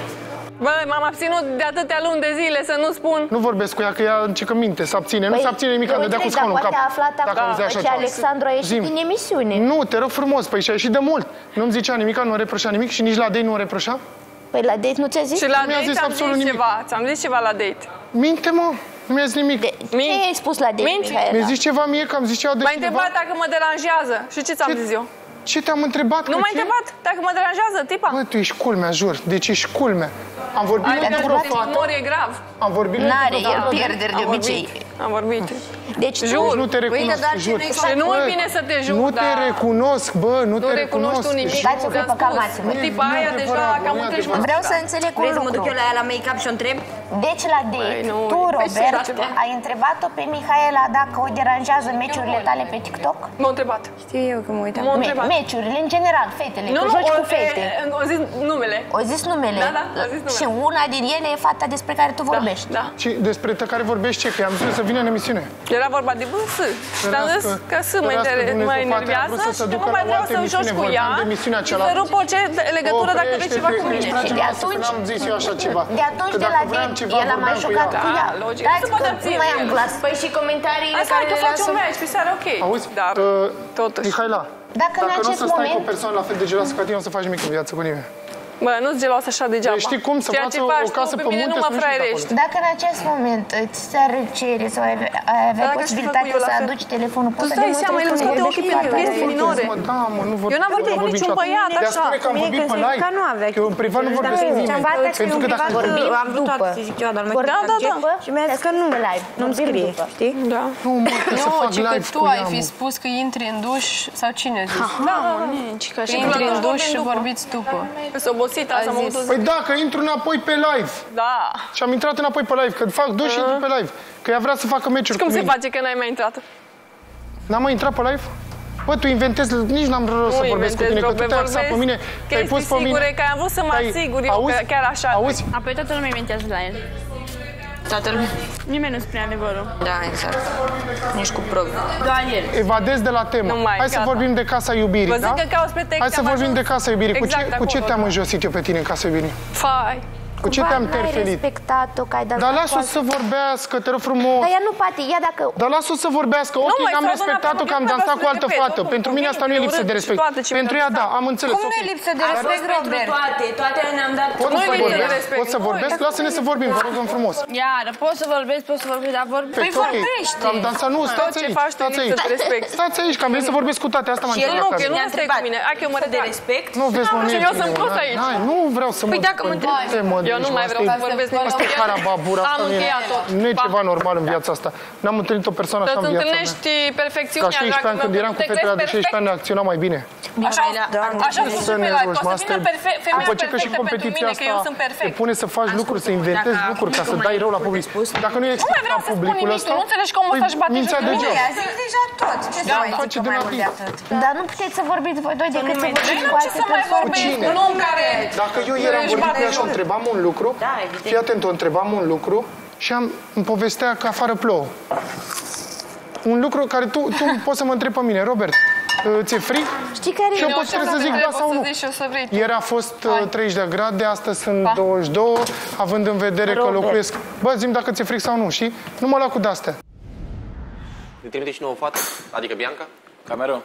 Bă, m-am abținut de atâtea luni de zile să nu spun. Nu vorbesc cu ea, că ea începe că minte, se abține. nu se abține nimic, am eu dădea cu înțeleg, scaunul în dar cap. poate a aflat Dacă acum auzea așa ce ceva. Alexandru a ieșit Zi-mi. din emisiune. Nu, te rog frumos, păi și a ieșit de mult. Nu-mi zicea nimic, nu reproșa nimic și nici la date nu reproșa? Păi la date nu ți-a zis? Și la Nu mi-a date zis ți-am absolut zis nimic. ceva. Ți-am zis ceva la date. Minte, mă, nu mi-a zis nimic. De, ce Mint. ai spus la date, Mint. Mihaela? Mi-a zis ceva mie, că am zis ceva de M-ai cineva? întrebat dacă mă deranjează. Și ce ți-am Ce- zis eu? Ce te-am întrebat? Nu că m-ai ce? întrebat dacă mă deranjează, tipa. Bă, tu ești culmea, jur. Deci ești culmea. Am vorbit Ai lângă vreo fată. umor e grav. Am vorbit lângă N-are vreo el fată. pierderi de Am obicei. vorbit. Am vorbit. Deci tu, Jur. Nu te Uite, recunosc, doar ce jur. nu-i Și nu e Bă, bine să te jur, Nu te dar- recunosc, bă, nu, Nu te recunoști tu recunosc. nimic. Dați o Ți-am clipă, spus. calmați-vă. Tipa Nu e aia adevărat, deja nu cam e între adevărat. Vreau să înțeleg un Vrei să mă lucru. duc eu la ea la make-up și o întreb? deci la date, Băi, nu, tu, e Robert, ceva. ai întrebat-o pe Mihaela dacă o deranjează meciurile tale pe TikTok? M-a întrebat. Știu eu că mă uitam. M-a Me- întrebat. meciurile, în general, fetele, Nu, că nu, joci o, cu fete. e, o zis numele. O zis numele. Da, da, a zis numele. Și una din ele e fata despre care tu vorbești. Da. Și despre te care vorbești ce? Că i-am zis să vină în emisiune. Era vorba de bă, S. Și am zis că S mă, Ferească inter- Dumnezeu, mă fata, a enervează vrut să se și ducă nu mai la o vreau altă să emisiune, joci cu vorbeam ea de emisiunea și să cealaltă. rup orice legătură dacă vrei ceva cu mine. Și de atunci- N-am zis eu așa ceva. De atunci, Că de dacă la vreau date, ceva, el a mai vorbeam cu jucat ea. cu ea. Da, logic. Dați Se poate că abține nu mai am el. glas. Păi și comentariile Hai să care că le faci un lasă... meci, pe seara ok. Auzi? Dar Uh, totuși. Mihaela, Dacă în dacă nu o acest să stai cu o moment- persoană la fel de geloasă ca tine, o să faci nimic în viață cu nimeni. Bă, nu-ți gelos așa degeaba. Deci știi cum să Ceea facă ce o faci casă tu, pe pe mine munte nu mă să nu știu fraierești. Dacă în acest moment ți s-ar cere sau ai avea, ai avea Dacă aș fi posibilitatea făcut eu să la fel. aduci telefonul, poți Tu să stai seama, el îmi scoate demonstrezi ochii cu pe fata piese aia. minore. Mă, da, mă, nu vor, Eu n-am vorbit cu niciun băiat De așa. spune că am vorbit pe live. Că nu avea. Eu în privat nu vorbesc cu nimeni. Pentru că dacă Vorbim am vrut după. să zic eu, dar mai Da, da, da. și mi-a zis că nu Pe live. nu-mi scrie, știi? Da. Nu, mă, că să Nu, fac ci că live tu cu ai ea, fi mă. spus că intri în duș sau cine a zis? Da, nici ca Că și intri în când duș vorbim și după. vorbiți după. Sunt obosită, asta am avut o zi. Păi da, că intru înapoi pe live. Da. Și am intrat înapoi pe live, că fac duș și intru pe live. Că ea vrea să facă meciuri Cum cu se mine. face că n-ai mai intrat? N-am mai intrat pe live? Bă, tu inventezi, nici n-am rost să Nu vorbesc cu inventez, tine, că Robe, tu te-ai axat pe vorbesc mine, te-ai chestii pus pe mine. sigure, că am vrut să mă Te-ai- asigur eu auzi? că chiar așa. Auzi? Apoi toată lumea inventează la el. Toată lumea. Nimeni nu spune adevărul. Da, exact. Nici cu probe. Doar el. Evadez de la temă. Nu mai, Hai să gata. vorbim de Casa Iubirii, Vă zic da? că cauți pretexte, Hai să am vorbim ajuns de Casa Iubirii. Cu ce, exact cu ce acolo. te-am înjosit eu pe tine în Casa Iubirii? Fai. Cu ce te-am N-ai terfelit? respectat-o, că ai dat Dar la lasă-o coasă. să vorbească, te rog frumos. Dar ea nu poate, ea dacă... Dar lasă-o să vorbească. Ok, măi, n-am s-a respectat-o adunat că am acolo, dansat eu cu nu altă vreau să fată. repet, Pentru oricum, mine cu asta nu e mine, lipsă de urât respect. și toate ce Pentru mi-a ea, da, dat. am înțeles. Cum nu e ok. lipsă de respect, Robert? Toate, toate ne-am dat. Pot Nu să e lipsă de vorbesc? respect, Pot să nu, vorbesc? e- Lasă-ne să vorbim, vă rugăm frumos. Iară, poți să vorbesc, poți să vorbesc, dar vorbești. Păi, ok, că am dansat. Nu, stați ce aici, faci tu e stați lipsă aici. de respect. Stați aici, că am venit să vorbesc cu toate. Asta m-a Și el întrebat nu, acasă. că Nu ne-a stai cu întrebat. mine, hai că eu mă Lipsă de retrag. respect? Nu vezi, mă, nu Și e eu sunt bine, prost mă, aici. Hai, nu vreau să mă... Păi dacă mă întrebi. Te-mă Eu nu duci, mai vreau asta să e- vorbesc. Asta e carababura Am asta nu e- încheiat tot. Nu e Pa. ceva normal în viața asta. N-am întâlnit o persoană așa Să-ți în viața mea. întâlnești Ca perfecțiunea, șaisprezece ani, când eram cu fetele de șaisprezece ani, acționa mai bine. Așa, așa Nu sunt să și ne pe live, rogi, că o mă, să asta vină e- perfe- femeia După ce că și perfectă pentru competiția mine, că eu asta sunt te perfect. pune să faci lucruri, să inventezi lucruri, ca să dai rău la public. Dacă nu e Nu mai explicat vreau să spun publicul nimic, ăsta, tu nu înțelegi că omul ăsta își bate mințea joc de degeaba. mine. A zis deja tot. Ce să mai face zică de mai la mult tine. de atât? Dar nu puteți să vorbiți voi doi decât să vorbiți Nu cu ce alte să mai persoane. vorbesc, Cine? un om care... Dacă eu ieri am vorbit cu ea și o întrebam un lucru, Da, evident. fii atent, o întrebam un lucru și am, îmi povestea că afară plouă. Un lucru care tu, tu poți să mă întrebi pe mine, Robert, ți-e frig? Știi care Și eu e? pot trebuie să zic da sau nu. Ieri a fost uh, treizeci de grade, astăzi sunt douăzeci și doi, având în vedere că Robert. locuiesc. Bă, zi-mi dacă ți-e fric sau nu, știi? Nu mă lua cu de-astea. Îmi trimite și nouă fată? Adică Bianca? Cameră.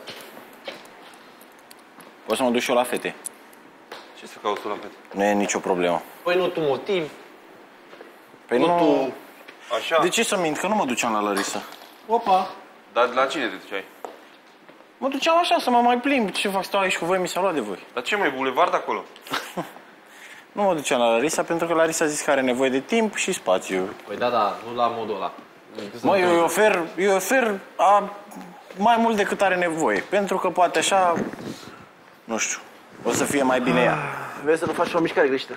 Poți să mă duc și eu la fete. Ce să cauți tu la fete? Nu e nicio problemă. Păi nu tu motiv. Păi Nu nu... tu... Așa? De ce să mint? Că nu mă duceam la Larisa. Opa. Dar la cine te duceai? Mă duceam așa să mă mai plimb. Ce fac? Stau aici cu voi, mi s-a luat de voi. Dar ce mai bulevard acolo? Nu mă duceam la Larisa pentru că Larisa a zis că are nevoie de timp și spațiu. Păi da, da, nu la modul ăla. Mă, eu îi ofer, eu îi ofer a, mai mult decât are nevoie. Pentru că poate așa, nu știu, o să fie mai bine ea. Vezi să nu faci o mișcare greșită.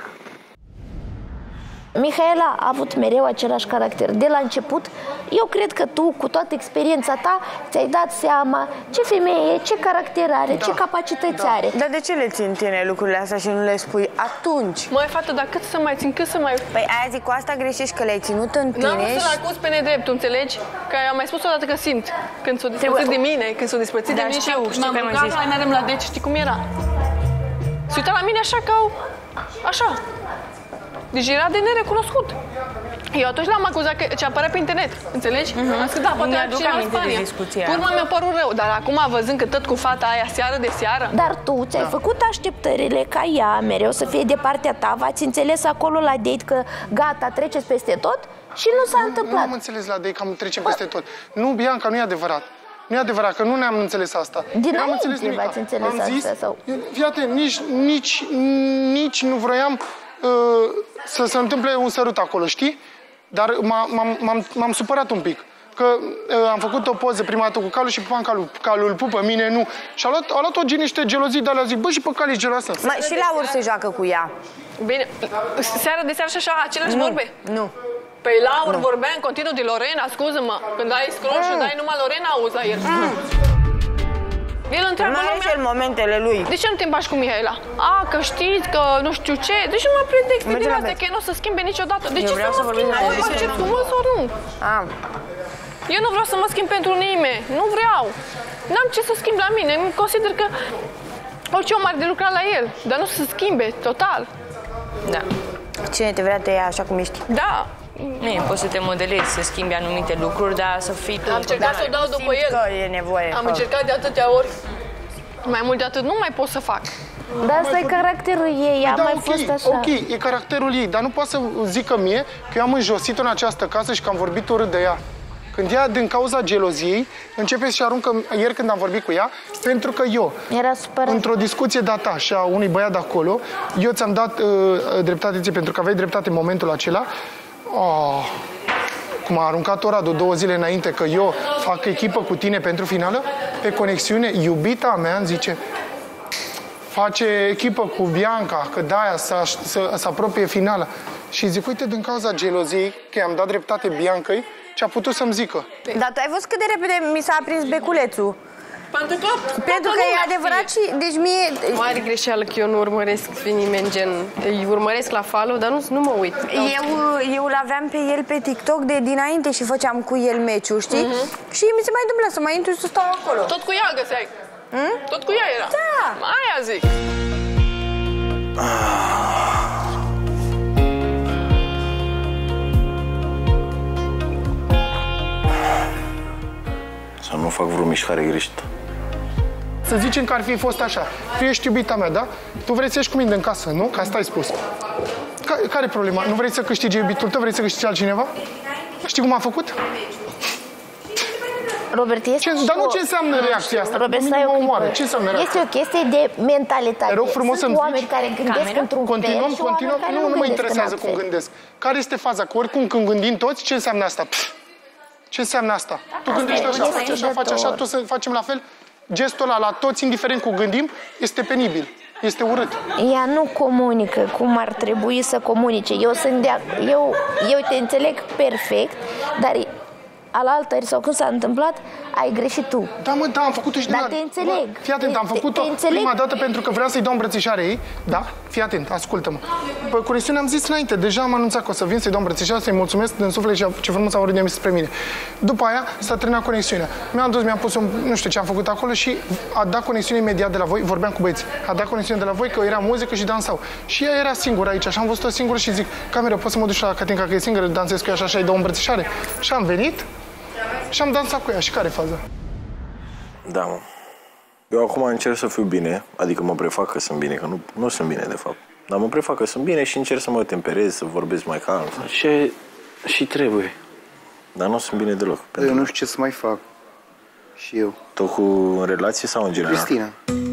Mihaela a avut mereu același caracter. De la început, eu cred că tu, cu toată experiența ta, ți-ai dat seama ce femeie e, ce caracter are, Da. ce capacități Da. are. Dar de ce le țin tine lucrurile astea și nu le spui atunci? Măi, fată, dar cât să mai țin, cât să mai... Păi aia zic, cu asta greșești, că le-ai ținut în N-am tine vrut și... să-l acuz pe nedrept, tu înțelegi? Că am mai spus o dată că simt. Când s-o despărțit de mine, când s-o despărțit de Da, mine știu, și știu m-am că mi-ai rugat zis. la n-arem la deci, știi cum era? Se uita la mine așa ca o... Așa. Deci era de nerecunoscut. Eu atunci l-am acuzat că ce apărea pe internet, înțelegi? Mm-hmm. Am zis că da, poate Mi-aduc cineva în aminte de Spania. discuția Pe urmă mi-a părut rău, dar acum văzând că tot cu fata aia seară de seară... Dar tu ți-ai făcut așteptările ca ea mereu să fie de partea ta, v-ați înțeles acolo la date că gata, treceți peste tot și nu s-a Nu întâmplat. am înțeles la dei că am trecem peste tot. Nu, Bianca, nu e adevărat. Nu e adevărat, că nu ne-am înțeles asta. Dinainte N-am înțeles nimic. v-ați înțeles am zis, asta, sau- Fii atent, nici, nici, nici nu vroiam uh, să se întâmple un sărut acolo, știi? Dar m-am, m-am, m-am supărat un pic. Că uh, am făcut o poză prima dată cu Calu și pupam Calu. Calu îl pupă, mine nu. Și a luat, a luat o niște gelozii de alea, zic, bă, și pe Cali e geloasă. Ma, și Laur se joacă cu ea. Bine, seara de seară și așa, aceleași Nu, vorbe. nu. Păi Laur vorbea în continuu de Lorena, scuză-mă. Când ai scroll și dai numai Lorena, auzi la el. El întreabă Mai are lumea... și el momentele lui. De ce nu te îmbași cu Mihaela? A, că știți, că nu știu ce. De ce nu mă pretexte Merge din la astea, bet. că el nu o să schimbe niciodată? De Eu ce vreau să să mă vorbim schimb? mai Mă despre accept nu. frumos ori nu? Am. Eu nu vreau să mă schimb pentru nimeni. Nu vreau. N-am ce să schimb la mine. Îmi consider că orice om are de lucrat la el, dar nu să se schimbe total. Da. Cine te vrea te ia așa cum ești. Da. Nu e, poți să te modelezi, să schimbi anumite lucruri, dar să fii tu. Am încercat să o dau după Simt el. că e nevoie. Am Fă. încercat de atâtea ori. Mai mult de atât nu mai pot să fac. Dar asta e caracterul ei, a da, mai ok, fost așa. ok, e caracterul ei, dar nu poate să zică mie că eu am înjosit-o în această casă și că am vorbit urât de ea. Când ea, din cauza geloziei, începe și aruncă, ieri când am vorbit cu ea, pentru că eu, Era supărat. într-o discuție de-a și a unui băiat de acolo, eu ți-am dat uh, dreptate ție, pentru că aveai dreptate în momentul acela. Oh, cum a aruncat-o Radu două zile înainte că eu fac echipă cu tine pentru finală, pe conexiune, iubita mea îmi zice, face echipă cu Bianca, că de-aia să, să, să apropie finala. Și zic, uite, din cauza geloziei, că i-am dat dreptate Biancăi, ce a putut să-mi zică. Dar tu ai văzut cât de repede mi s-a aprins beculețul? Pentru că, Pentru că e adevărat și, deci mie... Mare greșeală că eu nu urmăresc nimeni gen... Îi urmăresc la follow, dar nu, nu mă uit. Eu, eu l-aveam pe el pe TikTok de dinainte și făceam cu el meciul, știi? Mhm. Și mi se mai întâmplă să mai intru și să stau acolo. Tot cu ea găseai. Hmm? Tot cu ea era. Da. Aia zic. Să nu fac vreo mișcare greșită. Să zicem că ar fi fost așa. Tu ești iubita mea, da? Tu vrei să ieși cu mine în casă, nu? Că asta ai spus. Ca, care e problema? Nu vrei să câștigi iubitul tău? Vrei să câștigi altcineva? Știi cum a făcut? Robert, este Ce, dar nu ce înseamnă reacția asta? Robert, Pe stai mine o mă clipă. omoară. Ce înseamnă reacția? Este o chestie de mentalitate. Te rog frumos Sunt să-mi oameni zici. care gândesc într-un Continuăm, fel și continuăm. oameni care Nu, nu mă gândesc în interesează alt cum fel. gândesc. Care este faza? Că oricum când gândim toți, ce înseamnă asta? Pff, ce înseamnă asta? Tu Asta gândești e așa, faci așa, faci așa, ucisitor. tu să facem la fel. Gestul ăla la toți, indiferent cum gândim, este penibil. Este urât. Ea nu comunică cum ar trebui să comunice. Eu sunt de eu, eu te înțeleg perfect, dar alaltări sau când s-a întâmplat, ai greșit tu. Da, mă, da, am făcut-o și de Dar la- te înțeleg. Bă, fii atent, am Te- făcut-o te înțeleg. prima dată pentru că vreau să-i dau îmbrățișare ei. Da? Fii atent, ascultă-mă. Pe conexiune am zis înainte, deja am anunțat că o să vin să-i dau îmbrățișare, să-i mulțumesc din suflet și ce frumos a vorbit de mine spre mine. După aia s-a terminat conexiunea. Mi-am dus, mi-am pus un, nu știu ce am făcut acolo și a dat conexiune imediat de la voi, vorbeam cu băieții. A dat conexiune de la voi că era muzică și dansau. Și ea era singură aici și am văzut-o singură și zic, cameră, poți să mă duci la Catinca că e singură, dansez cu ea și așa îi dau îmbrățișare. Și am venit și am dansat cu ea. Și care e faza? Da, mă. Eu acum încerc să fiu bine, adică mă prefac că sunt bine, că nu, nu sunt bine, de fapt. Dar mă prefac că sunt bine și încerc să mă temperez, să vorbesc mai calm. Ce și trebuie. Dar nu sunt bine deloc. Eu nu știu ce să mai fac. Și eu. Tot cu în relație sau în general? Cristina.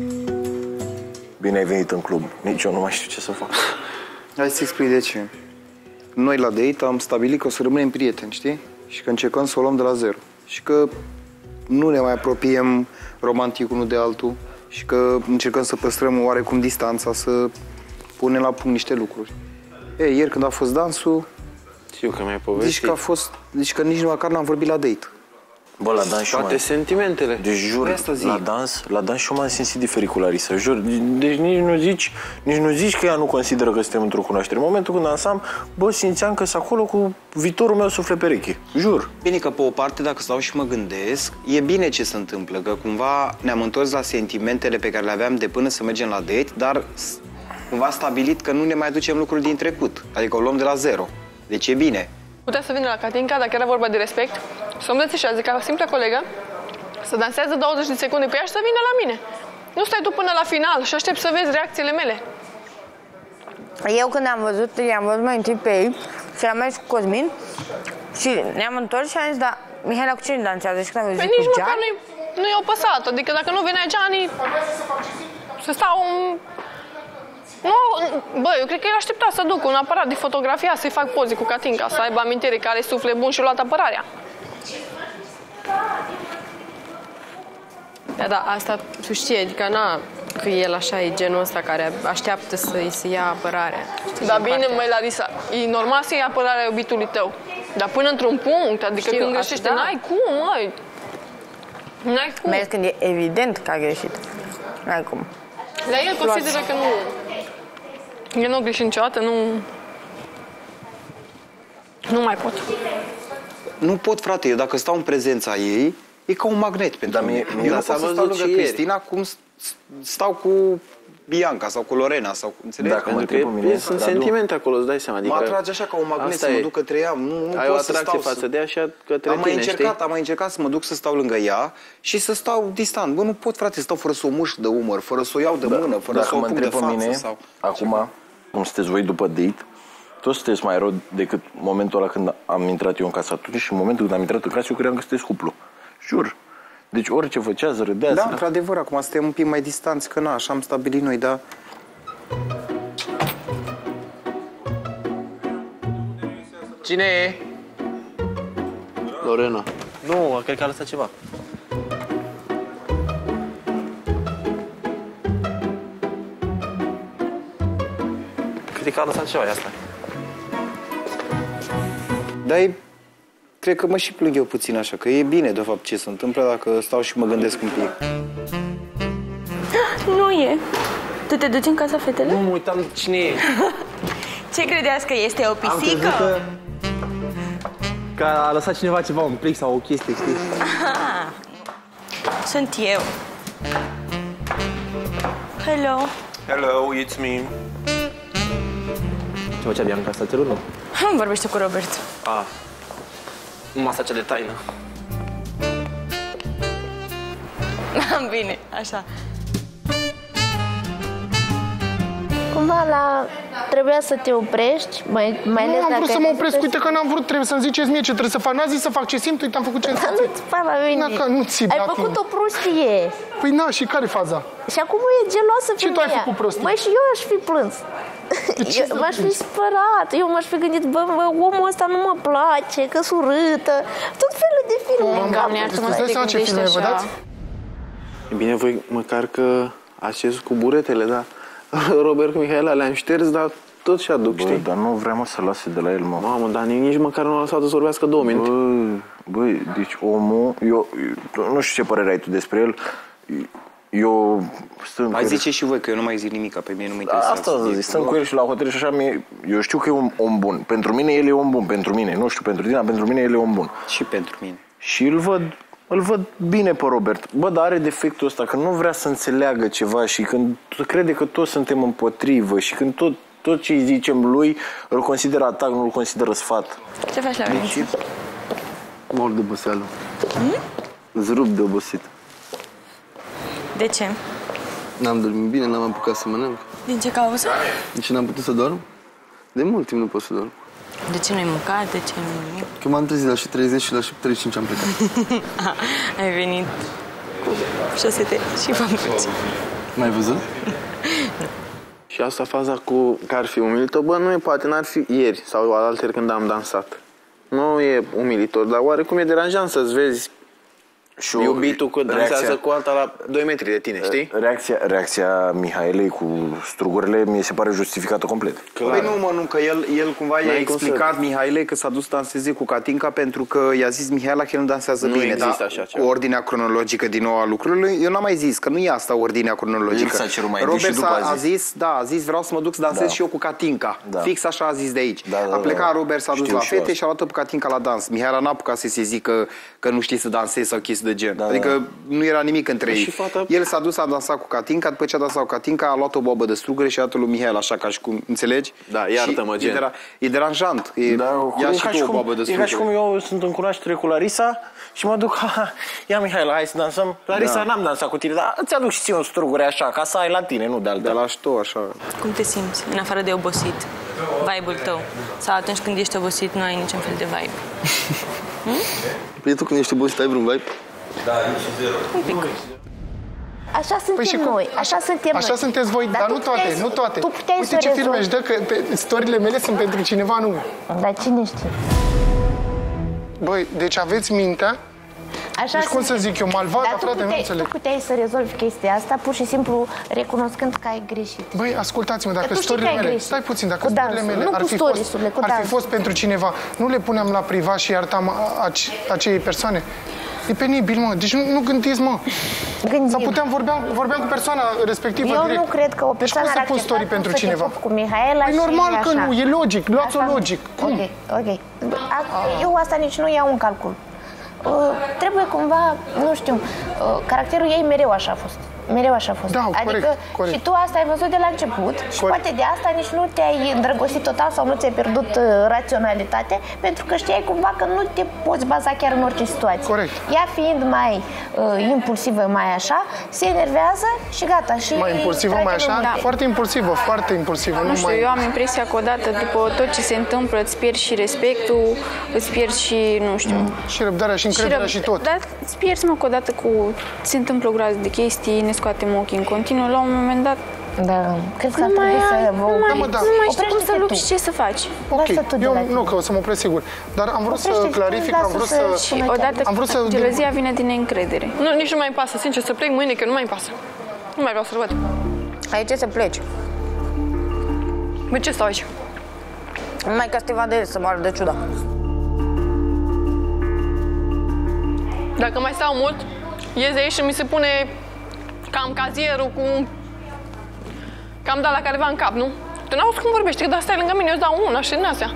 Bine ai venit în club. Nici eu nu mai știu ce să fac. Hai să explic de ce. Noi la date am stabilit că o să rămânem prieteni, știi? Și că încercăm să o luăm de la zero. Și că nu ne mai apropiem romantic unul de altul și că încercăm să păstrăm oarecum distanța, să punem la punct niște lucruri. Ei, ieri când a fost dansul, Știu că mi-ai zici povestit. că a fost, zici că nici măcar n-am vorbit la date. Bă, la dans și Toate mai... sentimentele. Deci jur, Păi asta zic. la dans, la dans și eu m-am simțit diferit cu Larisa, jur. Deci nici nu zici, nici nu zici că ea nu consideră că suntem într-o cunoaștere. În momentul când dansam, bă, simțeam că sunt acolo cu viitorul meu suflet pereche. Jur. Bine că pe o parte, dacă stau și mă gândesc, e bine ce se întâmplă, că cumva ne-am întors la sentimentele pe care le aveam de până să mergem la date, dar s- cumva stabilit că nu ne mai ducem lucruri din trecut, adică o luăm de la zero. Deci e bine. Putea să vină la Catinca, dacă era vorba de respect, să o îmbrățișează ca o simplă colegă, să danseze douăzeci de secunde cu ea și să vină la mine. Nu stai tu până la final și aștept să vezi reacțiile mele. Eu când am văzut, i-am văzut mai întâi pe ei și am mers cu Cosmin și ne-am întors și am zis, da, Mihaela, cu cine dansează? Și când am Păi zis, nici cu măcar Gianni? nu-i, nu i-au păsat, adică dacă nu venea Gianni, să stau un... Nu, bă, eu cred că el aștepta să duc un aparat de fotografia, să-i fac poze cu Catinca, să aibă amintire că are suflet bun și a luat apărarea. Da, da, asta tu știi, adică na, că el așa e genul ăsta care așteaptă să-i se ia apărarea. Știi, Dar din bine, partea. măi, Larisa, e normal să iei apărarea iubitului tău. Dar până într-un punct, adică Știu, când greșește, asta da. n-ai cum, măi. N-ai cum. Mai ales când e evident că a greșit. N-ai cum. Dar el consideră că nu... Eu nu greșit niciodată, nu... Nu mai pot. Nu pot, frate, eu dacă stau în prezența ei, e ca un magnet pentru Dar mie- mine. mie Eu mi nu s-a pot să văzut stau lângă și ieri. Cristina cum s- stau cu Bianca sau cu Lorena sau înțelegi? Dacă mă întreb pe mine, sunt sentimente acolo, îți dai seama. Adică mă atrage așa ca un magnet să mă duc către ea. Nu, nu ai pot o să atracție stau față de ea și către am mai tine, încercat, știi? am mai încercat să mă duc să stau lângă ea și să stau distant. Bă, nu pot, frate, să stau fără să o mușc de umăr, fără să o iau de mână, fără Dacă să o mă pun de întreb pe față. mine, Sau... acum, cum sunteți voi după date, toți sunteți mai rău decât momentul ăla când am intrat eu în casă atunci și în momentul când am intrat în casă eu credeam că sunteți cuplu. Jur. Deci orice făceați, râdeați. Da, într-adevăr, acum suntem un pic mai distanți, că na, așa am stabilit noi, dar... Cine e? Lorena. Nu, cred că a lăsat ceva. Cred că a lăsat ceva, ia asta. Dar e... Cred că mă și plâng eu puțin așa, că e bine, de fapt, ce se întâmplă dacă stau și mă gândesc un pic. Nu e. Tu te duci în casa fetelor? Nu, mă uitam cine e. Ce credeați că este o Am crezut pisică? că... că a lăsat cineva ceva, un plic sau o chestie, știi? Aha. Sunt eu. Hello. Hello, it's me. Ce făcea Bianca? S-a cerut, nu? Vorbește cu Robert. Ah. Numai asta cea de taină. Bine, așa. Cumva la... trebuia să te oprești, mai, mai ales Nu, am dacă vrut să ai mă văzut opresc, că- uite că n-am vrut, trebuie să-mi ziceți mie ce trebuie să fac. N-a zis să fac ce simt, uite, am făcut ce am Dar simțit. nu-ți fac la mine. Na, că nu ți Ai făcut o prostie. Păi na, și care faza? Și acum e geloasă Ce tu ai femeia. făcut prostie? Băi, și eu aș fi plâns. ce Eu să m-aș fi plângi? spărat. Eu m-aș fi gândit, bă, bă, omul ăsta nu mă place, că surâtă. Tot felul de filme. în cap. Doamne, îți dai seama ce filme vă dați? E bine, voi măcar că ați cezut cu buretele, da? Robert cu Mihaela le-am șters, dar tot și aduc, Bă, știi? dar nu vreau mă să lase de la el, mă. Mamă, dar nici măcar nu l-a lăsat să vorbească două minute. Bă, băi, deci omul, eu, eu, nu știu ce părere ai tu despre el, eu sunt Mai cu el- zice și voi că eu nu mai zic nimic, pe mine nu mă interesează. Asta să zic, sunt cu el și la hotel și așa, mie, eu știu că e un om bun. Pentru mine el e om bun, pentru mine, nu știu pentru tine, dar pentru mine el e om bun. Și pentru mine. Și îl văd, îl văd bine pe Robert. Bă, dar are defectul ăsta, că nu vrea să înțeleagă ceva și când crede că toți suntem împotrivă și când tot, tot ce îi zicem lui îl consideră atac, nu îl consideră sfat. Ce faci la Lorenzo? Mor de oboseală. Îți rup de obosit. De ce? N-am dormit bine, n-am apucat să mănânc. Din ce cauză? De ce n-am putut să dorm? De mult timp nu pot să dorm. De ce nu-ai mâncat? De ce nu nimic? Că m-am trezit la șapte treizeci și la șapte treizeci și cinci am plecat. Ai venit cu șosete și pampuci. M-ai văzut? Și asta faza cu că ar fi umilitor, bă, nu e, poate n-ar fi ieri sau alaltăieri când am dansat. Nu e umilitor, dar oarecum e deranjant să-ți vezi și iubitul că dansează reacția- cu alta la doi metri de tine, știi? Reacția, reacția Mihaelei cu strugurile mi se pare justificată complet. Păi nu, mă, nu, că el, el cumva i-a N-ai cum explicat să- Mihailei că s-a dus să danseze cu Catinca pentru că i-a zis Mihaela că el nu dansează Nu bine. există dar așa ceva. ordinea cronologică din nou a lucrurilor, eu n-am mai zis că nu e asta ordinea cronologică. El s-a cerut mai Robert întâi și după s-a- a a zis. zis, da, a zis vreau să mă duc să dansez Da. și eu cu Catinca. Da. Fix așa a zis de aici. Da, da, a plecat da. Robert, s-a dus Știu la și fete eu și a luat-o pe Catinca la dans. Mihaela n-a apucat să se zică că nu știi să dansezi sau chestii de gen. Da, adică da. nu era nimic între ei. Și fata- El s-a dus, a dansat cu Catinca, după ce a dansat cu Catinca, a luat o bobă de strugure și a dat-o lui Mihaela, așa ca și cum, înțelegi? Da, iartă-mă, Și gen. E, dera, e deranjant. E, Da, ia e și ca tu o cum- bobă de E strugure. ca și cum eu sunt în cunoaștere cu Larisa și mă duc, ha, ha, ia Mihaela, hai să dansăm. Larisa, Da. n-am dansat cu tine, dar îți aduc și ție un strugure așa, ca să ai la tine, nu de altă. De la ștou, așa. Cum te simți, în afară de obosit? Vibe-ul tău? Sau atunci când ești obosit nu ai niciun fel de vibe? Păi tu când ești obosit ai vreun vibe? Un pic. Așa suntem Păi și cum? noi, așa suntem Așa noi. sunteți voi, dar tu nu toate, puteai să- nu toate. Tu puteai Uite să ce filme își rezolvi. dă, că pe storile mele sunt pentru cineva anume. Dar cine știe? Băi, deci aveți mintea, Așa deci cum să suntem. zic eu, malvada, Dar tu frate, nu puteai, înțeleg. tu puteai să rezolvi chestia asta pur și simplu recunoscând că ai greșit. Băi, ascultați-mă, dacă tu știi storile că ai mele, greșit. stai puțin, dacă Cu storile dansul, mele nu ar cu fi, fost, stories-urile, cu ar fi dansul. fost pentru cineva, nu le puneam la privat și iertam a- ace- acelei persoane? E penibil, mă, deci nu, nu gândiți, mă. Gândim. Sau puteam, vorbeam, vorbeam cu persoana respectivă Eu direct. nu cred că o Deci persoană cum ar să pun story accepta pentru să te cineva? pupi cu Mihaela Păi și normal că așa. nu, e logic, luați-o Asta nu. logic. Cum? Ok, ok. A- Eu asta nici nu iau în calcul. Uh, trebuie cumva, nu știu, uh, caracterul ei mereu așa a fost. Mereu așa a fost. Da, adică corect, corect. și tu asta ai văzut de la început și Corect. poate de asta nici nu te-ai îndrăgostit total sau nu ți-ai pierdut uh, raționalitate, pentru că știai cumva că nu te poți baza chiar în orice situație. Corect. Ea fiind mai uh, impulsivă, mai așa, se enervează și gata. Și Mai impulsivă, mai așa? Da. Foarte impulsivă, foarte impulsivă. Nu știu, mai... eu am impresia că odată după tot ce se întâmplă îți pierzi și respectul, îți pierzi și, nu știu... Mm. Și răbdarea și încrederea și, răb- și tot. Dar îți pierzi, mă, că odată cu... Se întâmplă o groază de chestii, ne scoatem ochii în continuu, la un moment dat... Da, cred că ar nu mai, trebui ai, să vă... nu mai, Da, mă, da. nu mai știi cum să Oprește-te lupți tu. și ce să faci. Ok, Lasă tu de eu la nu, că o să mă opresc sigur. Dar am vrut să Oprește-te, clarific, am lasă vrut să- să... Și odată Am vrut să... gelozia vine din neîncredere. Nu, nici nu mai îmi pasă, sincer, să plec mâine, că nu mai îmi pasă. Nu mai vreau să-l văd. Aici să pleci. Bă, ce stau aici? Numai ca să te vadă el, să moară de ciuda. Dacă mai stau mult, ies de aici și mi se pune cam cazierul cu... Cam dat la careva în cap, nu? Tu n-auzi cum vorbești, că dar stai lângă mine, eu îți dau una și din astea.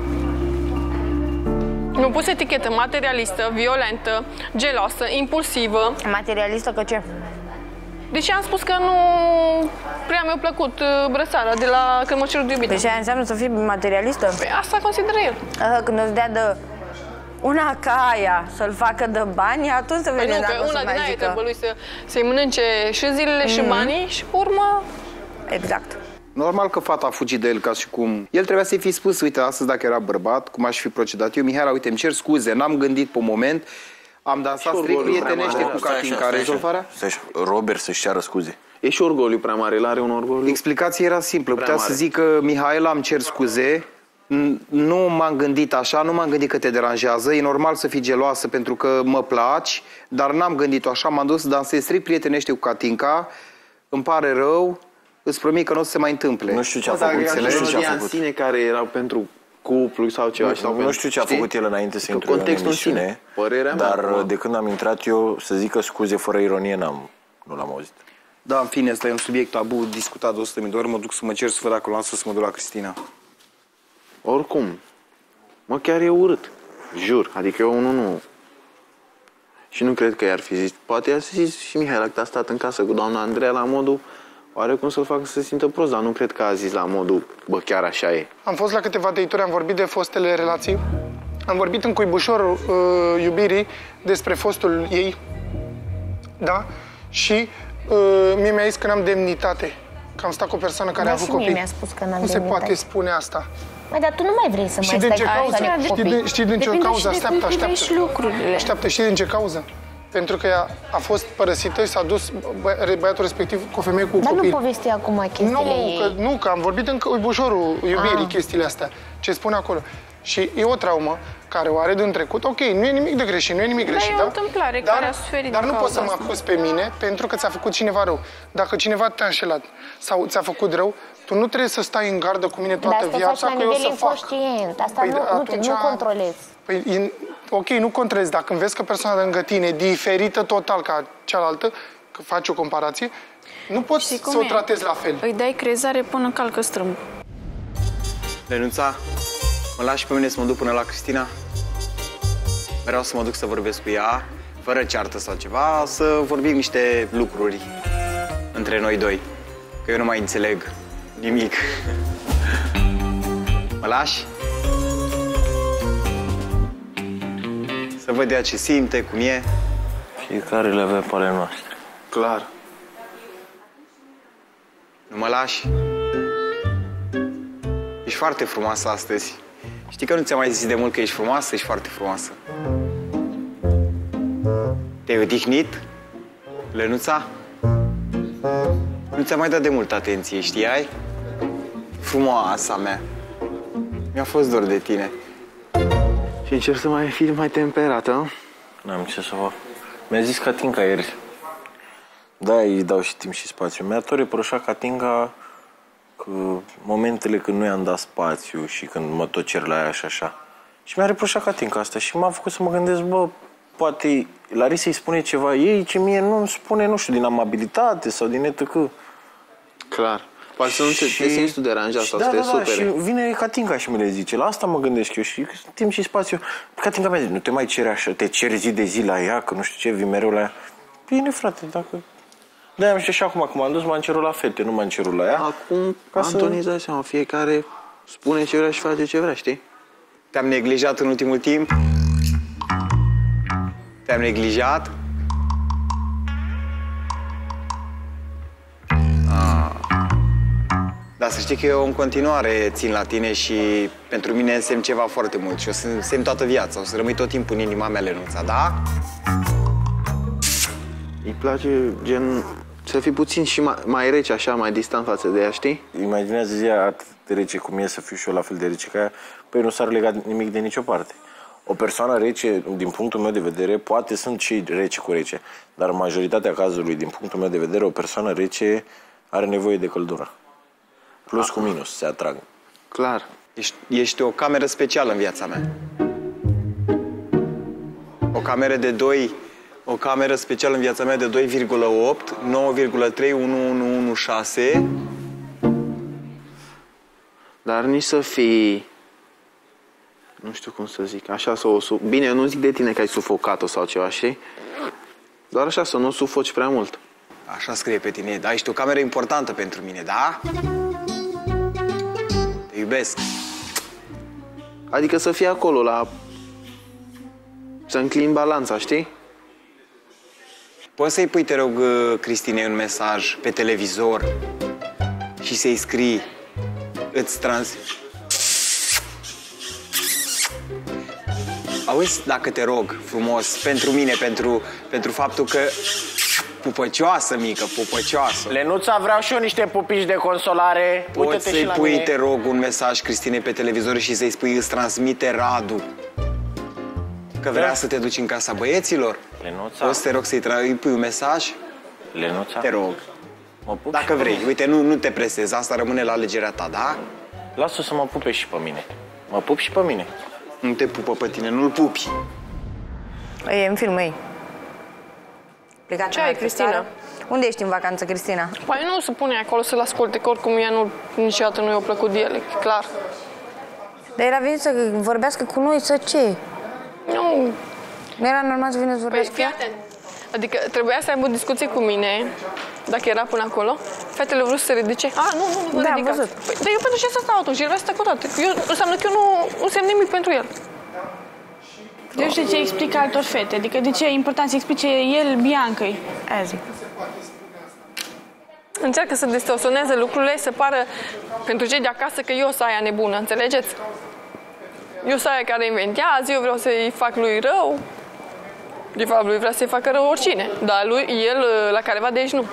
Mi-au pus etichetă materialistă, violentă, geloasă, impulsivă. Materialistă că ce? Deși am spus că nu prea mi-a plăcut uh, brățara de la când mă cerut de iubită. Deci aia înseamnă să fii materialistă? Păi asta consideră el. Aha, când îți dea de una ca aia să-l facă de bani, atunci să Păi vedem nu, dacă că o să una din mai aia zică. trebuie lui să, să-i mănânce și zilele și banii și pe urmă... Exact. Normal că fata a fugit de el ca și cum... El trebuia să-i fi spus, uite, astăzi dacă era bărbat, cum aș fi procedat eu, Mihaela, uite, îmi cer scuze, n-am gândit pe moment, am dansat Și strict orgoliu prietenește prea mare. cu Catinca. Rezolvarea? Stai așa, Robert să-și ceară scuze. E și orgoliu prea mare, el are un orgoliu. Explicația era simplă, Prea putea mare. să zică, Mihaela, îmi cer scuze, n- nu m-am gândit așa, nu m-am gândit că te deranjează, e normal să fii geloasă pentru că mă placi, dar n-am gândit-o așa, m-am dus să dansez strict prietenește cu Catinca, îmi pare rău, îți promit că nu o să se mai întâmple. Nu știu ce a Bă, dacă făcut, era înțelegi? Nu știu ce a melodia în făcut. sine care era pentru cuplu sau ceva. Nu, sau nu pentru, știu ce a știi? făcut el înainte să Că intre în contextul în emisiune, sine, părerea mea, dar acum. de când am intrat eu, să zic că scuze fără ironie, n-am, nu l-am auzit. Da, în fine, ăsta e un subiect tabu, discutat de o sută de mii de ori, mă duc să mă cer să văd dacă l-am să mă duc la Cristina. Oricum, mă, chiar e urât. Jur, adică eu nu, nu. Și nu cred că i-ar fi zis. Poate i-ar fi zis și Mihaela că a stat în casă cu doamna Andreea la modul oarecum să-l facă să se simtă prost, dar nu cred că a zis la modul, bă, chiar așa e. Am fost la câteva date-uri, am vorbit de fostele relații. Am vorbit în cuibușorul uh, iubirii despre fostul ei. Da? Și uh, mie mi-a zis că n-am demnitate. Că am stat cu o persoană care Da, a avut și mie copii. mi-a spus că n-am Nu se demnitate. poate spune asta. Măi, dar tu nu mai vrei să Și mai din stai ce cu cauză? persoane cu Știi copii. din, știi din ce Depinde cauză? și de cum Așteaptă, privești așteaptă. lucrurile. Așteaptă, știi din ce cauză? Pentru că ea a fost părăsită și s-a dus bă, băiatul respectiv cu o femeie cu Dar copii. nu povesti acum chestiile Nu, ei. că, nu, că am vorbit în ușorul iubirii, Ah. chestiile astea, ce spune acolo. Și e o traumă care o are din trecut. Ok, nu e nimic de greșit, nu e nimic Dar greșit, e o da? întâmplare dar, care a suferit Dar din nu poți să cauza mă asta. acuzi pe mine pentru că ți-a făcut cineva rău. Dacă cineva te-a înșelat sau ți-a făcut rău, tu nu trebuie să stai în gardă cu mine Dar toată asta faci viața la că eu nivel să fac. inconștient. Asta Păi, nu, nu, te, atunci- nu controlezi. Păi, e, ok, nu controlezi. Dacă vezi că persoana de lângă tine e diferită total ca cealaltă, că faci o comparație, nu poți Știi cum să o e? tratezi la fel. Îi dai crezare până calcă strâmb. Lenuța, mă lași pe mine să mă duc până la Cristina? Vreau să mă duc să vorbesc cu ea, fără ceartă sau ceva, să vorbim niște lucruri între noi doi. Că eu nu mai înțeleg nimic. Mă lași? Să văd ea ce simte, cum e. Fiecare le avea pe ale noastre. Clar. Nu mă lași? Ești foarte frumoasă astăzi. Știi că nu ți-am mai zis de mult că ești frumoasă? Ești foarte frumoasă. Te-ai odihnit, Lenuța? Nu ți-am mai dat de mult atenție, știai? Frumoasa mea. Mi-a fost dor de tine. Și încerc să mai fii mai temperată. N-am ce să fac. Mi-a zis Catinca ieri. Da, îi dau și timp și spațiu. Mi-a tot reproșat Catinca că momentele când nu i-am dat spațiu și când mă tot cer la ea și așa. Și mi-a reproșat Catinca asta și m-a făcut să mă gândesc, bă, poate Larisa îi spune ceva ei ce mie nu spune, nu știu, din amabilitate sau din etăc. Clar. Poate să nu te, te simți tu deranjat sau da, să te da, da, supere. și vine Catinca și mi le zice, la asta mă gândesc eu și timp și spațiu. Catinca mi-a zis, nu te mai ceri așa, te ceri zi de zi la ea, că nu știu ce, vii mereu la ea. Bine, frate, dacă... Da, am știu și acum, cum am dus, m-am cerut la fete, nu m-am cerut la ea. Acum, Ca să- Antoni, îți dai seama, fiecare spune ce vrea și face ce vrea, știi? Te-am neglijat în ultimul timp? Te-am neglijat? Ah. Dar să știi că eu în continuare țin la tine și pentru mine însemn ceva foarte mult și o să însemn toată viața, o să rămâi tot timpul în inima mea, Lenuța, da? Îi place, gen, să fii puțin și mai, mai rece, așa, mai distant față de ea, știi? Imaginează ea atât de rece cum e să fiu și eu la fel de rece ca ea, păi nu s-ar lega nimic de nicio parte. O persoană rece, din punctul meu de vedere, poate sunt și rece cu rece, dar în majoritatea cazurilor, din punctul meu de vedere, o persoană rece are nevoie de căldură. Plus cu minus, se atrag. Clar. Ești, ești o cameră specială în viața mea. O cameră de doi, o cameră specială în viața mea de doi virgulă opt, nouă virgulă trei, unu unu unu șase. Dar nici să fii... Nu știu cum să zic, așa să o... Su... Bine, eu nu zic de tine că ai sufocat-o sau ceva, știi? Doar așa, să nu o sufoci prea mult. Așa scrie pe tine, da? Ești o cameră importantă pentru mine, da? Te iubesc. Adică să fii acolo, la... Să înclini balanța, știi? Poți să-i pui, te rog, Cristinei, un mesaj pe televizor și să-i scrii, îți trans... Auzi, dacă te rog, frumos, pentru mine, pentru, pentru faptul că... Pupăcioasă, mică, pupăcioasă. Lenuța, vreau și eu niște pupici de consolare. Poți să-i pui, te rog, un mesaj, Cristinei, pe televizor și să-i spui, îți transmite Radu că vrea Da. să te duci în casa băieților? Lenuța. Poți, te rog, să-i tra- îi pui un mesaj? Lenuța. Te rog. Mă pup Dacă vrei. Uite, nu, nu te presezi. Asta rămâne la alegerea ta, da? Lasă să mă pupe și pe mine. Mă pup și pe mine. Nu te pupă pe tine, nu-l pupi. E în film, ei. Plecată Ce în ai, altă Cristina? țară. Unde ești în vacanță, Cristina? Păi nu se pune acolo să-l asculte, că oricum ea nu, niciodată nu i-a plăcut de ele, clar. Dar el a venit să vorbească cu noi, să ce? Nu. Nu era normal să vină să Păi vorbească? fii atent. Adică trebuia să aibă o discuție cu mine, dacă era până acolo. Fetele vrut să se ridice. Ah, nu, nu, nu vă Da, am ridicați. văzut. Păi, dar eu pentru ce să stau atunci? El vrea să stea cu toate. Eu, înseamnă că eu nu, nu semn nimic pentru el. Eu știu ce explică altor fete, adică de ce e important să explice el Biancăi. Aia zic. Încearcă să distorsioneze lucrurile, să pară pentru cei de acasă că eu sunt aia nebună, înțelegeți? Eu sunt aia care inventează, eu vreau să-i fac lui rău. De fapt, lui vrea să-i facă rău oricine, dar lui, el, la careva de aici, nu.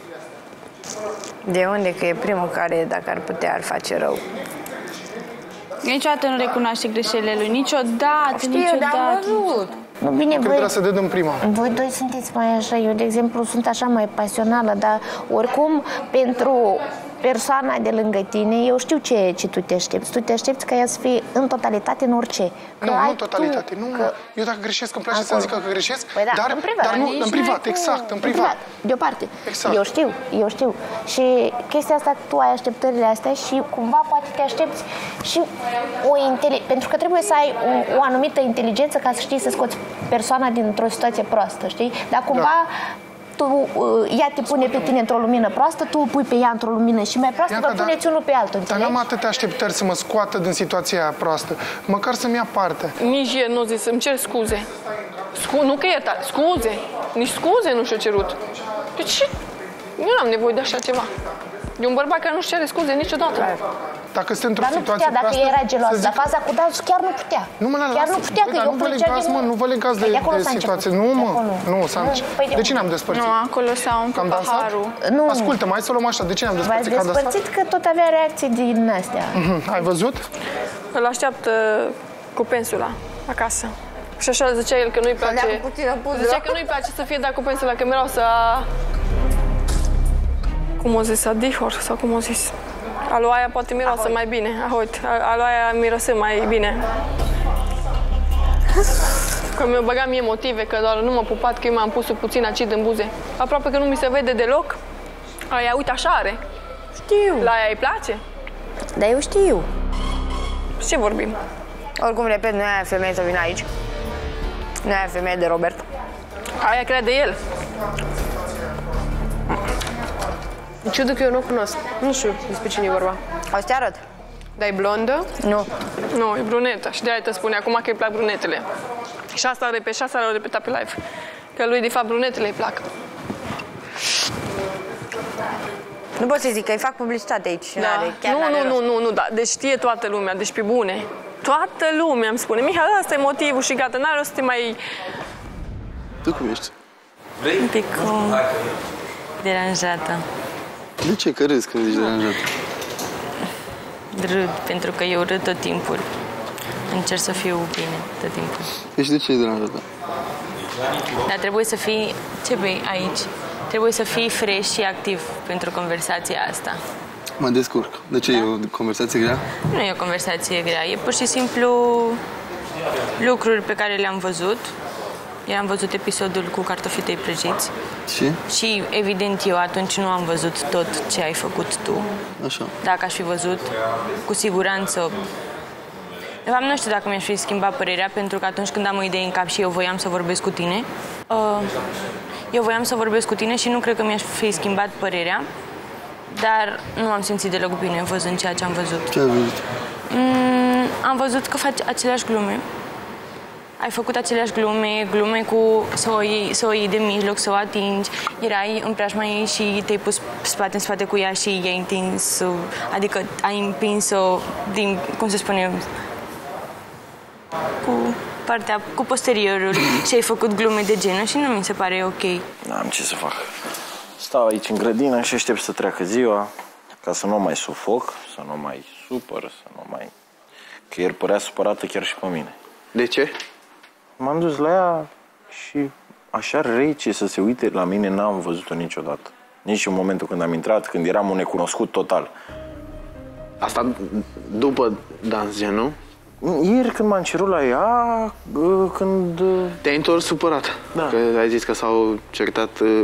De unde? Că e primul care, dacă ar putea, ar face rău. Niciodată nu recunoaște greșelile lui, niciodată, Știu, dar niciodată. am văzut. Nu, bine, Când voi, era să dă în prima. voi doi sunteți mai așa, eu, de exemplu, sunt așa mai pasională, dar oricum, pentru persoana de lângă tine, eu știu ce, ce tu te aștepți. Tu te aștepți ca ea să fie în totalitate în orice. Că Nu, ai nu totalitate. tu, Nu, că... eu dacă greșesc, îmi place Acolo. să zic că greșesc, Păi da, dar, în privat. dar nu, Nici în privat, n-ai cum- exact, în privat. Deoparte. Exact. Eu știu, eu știu. Și chestia asta, tu ai așteptările astea și cumva poate te aștepți și o inteligență. Pentru că trebuie să ai o, o anumită inteligență ca să știi să scoți persoana dintr-o situație proastă, știi? Dar cumva tu, uh, ea te pune pe tine într-o lumină proastă, tu o pui pe ea într-o lumină și mai proastă, Iată, vă dar- puneți unul pe altul, Dar înțelegi? n-am atâtea așteptări să mă scoată din situația aia proastă. Măcar să-mi ia parte. Nici el nu zis, îmi cer scuze. Scu- nu că ierta, scuze. Nici scuze nu și-a cerut. Deci, eu n-am nevoie de așa ceva. E un bărbat care nu-și cere scuze niciodată. Dacă sunt într-o Dar nu situație putea, dacă proastă, era gelos. să Dar zic- faza cu dansul chiar nu putea. Nu, mă, chiar lasă, nu putea, bă, că dar eu nu vă plângeam legați, din- mă, nu vă legați de, Păi acolo de s-a situație. început. Nu, De mă, acolo. nu, s-a Nu, început. păi de De cine am Nu, despărțit? acolo s-a Că am umplut dansat? paharul. Nu. Ascultă, mai să o luăm așa. De cine am V-ați despărțit? Că am dansat? despărțit că tot avea reacții din astea. Mhm, ai văzut? Îl așteaptă cu pensula acasă. Și așa zicea el că nu-i place. dea cu puțină pudră. Zicea că nu-i place să fie dat cu pensula, că mereu să... Cum o zis, adihor sau cum o zis. Aloaia poate miroasă mai bine. Ahoit, aloaia mirosă mai bine. Că mi-au băgat mie motive, că doar nu m-a pupat, că eu m-am pus puțin acid în buze. Aproape că nu mi se vede deloc. Aia, uite, așa are. Știu. La aia îi place? Dar eu știu. Ce vorbim? Oricum, repet, nu e aia femeie să vină aici. Nu e aia femeie de Robert. Aia crede el. Ciudă că eu nu o cunosc. Nu știu despre cine e vorba. O să te arăt. Dar e blondă? Nu. Nu, e brunetă și de-aia te spune acum că îi plac brunetele. Și asta îl repet, și asta l-au repetat pe live. Că lui, de fapt, brunetele îi plac. Nu pot să zic că îi fac publicitate aici. Da. Nu, nu, nu, nu, nu, da. Deci știe toată lumea, deci pe bune. Toată lumea îmi spune, Mihai, ăsta e motivul și gata, n-are o să te mai... Tu cum ești? Un pic uh, deranjată. De ce? Că râzi când ești deranjată? Râd, pentru că eu râd tot timpul. Încerc să fiu bine tot timpul. Ești de ce e deranjată? Dar trebuie să fii... Ce bei aici? Trebuie să fii fresh și activ pentru conversația asta. Mă descurc. De ce? Da? E o conversație grea? Nu e o conversație grea, e pur și simplu lucruri pe care le-am văzut. Eu am văzut episodul cu cartofii tăi prăjiți. Și? Și evident eu atunci nu am văzut tot ce ai făcut tu. Așa. Dacă aș fi văzut, cu siguranță... De fapt, nu știu dacă mi-aș fi schimbat părerea, pentru că atunci când am o idee în cap și eu voiam să vorbesc cu tine, uh, eu voiam să vorbesc cu tine și nu cred că mi-aș fi schimbat părerea, dar nu am simțit deloc bine văzând ceea ce am văzut. Ce ai văzut? Mm, am văzut că faci aceleași glume. Ai făcut aceleași glume, glume cu să o iei, să o iei de mijloc, să o atingi. Erai în preajma ei și te-ai pus spate în spate cu ea și i-ai întins, adică ai împins-o din, cum se spune, cu partea, cu posteriorul și ai făcut glume de genul și nu mi se pare ok. N-am ce să fac. Stau aici în grădină și aștept să treacă ziua ca să nu mai sufoc, să nu mai supăr, să nu mai... Că ieri părea supărată chiar și pe mine. De ce? M-am dus la ea și așa rece să se uite la mine n-am văzut-o niciodată. Nici în momentul când am intrat, când eram un necunoscut total. Asta după dans, gen, nu? Ieri când m-am cerut la ea, când... Te-ai întors supărat. Da. Că ai zis că s-au certat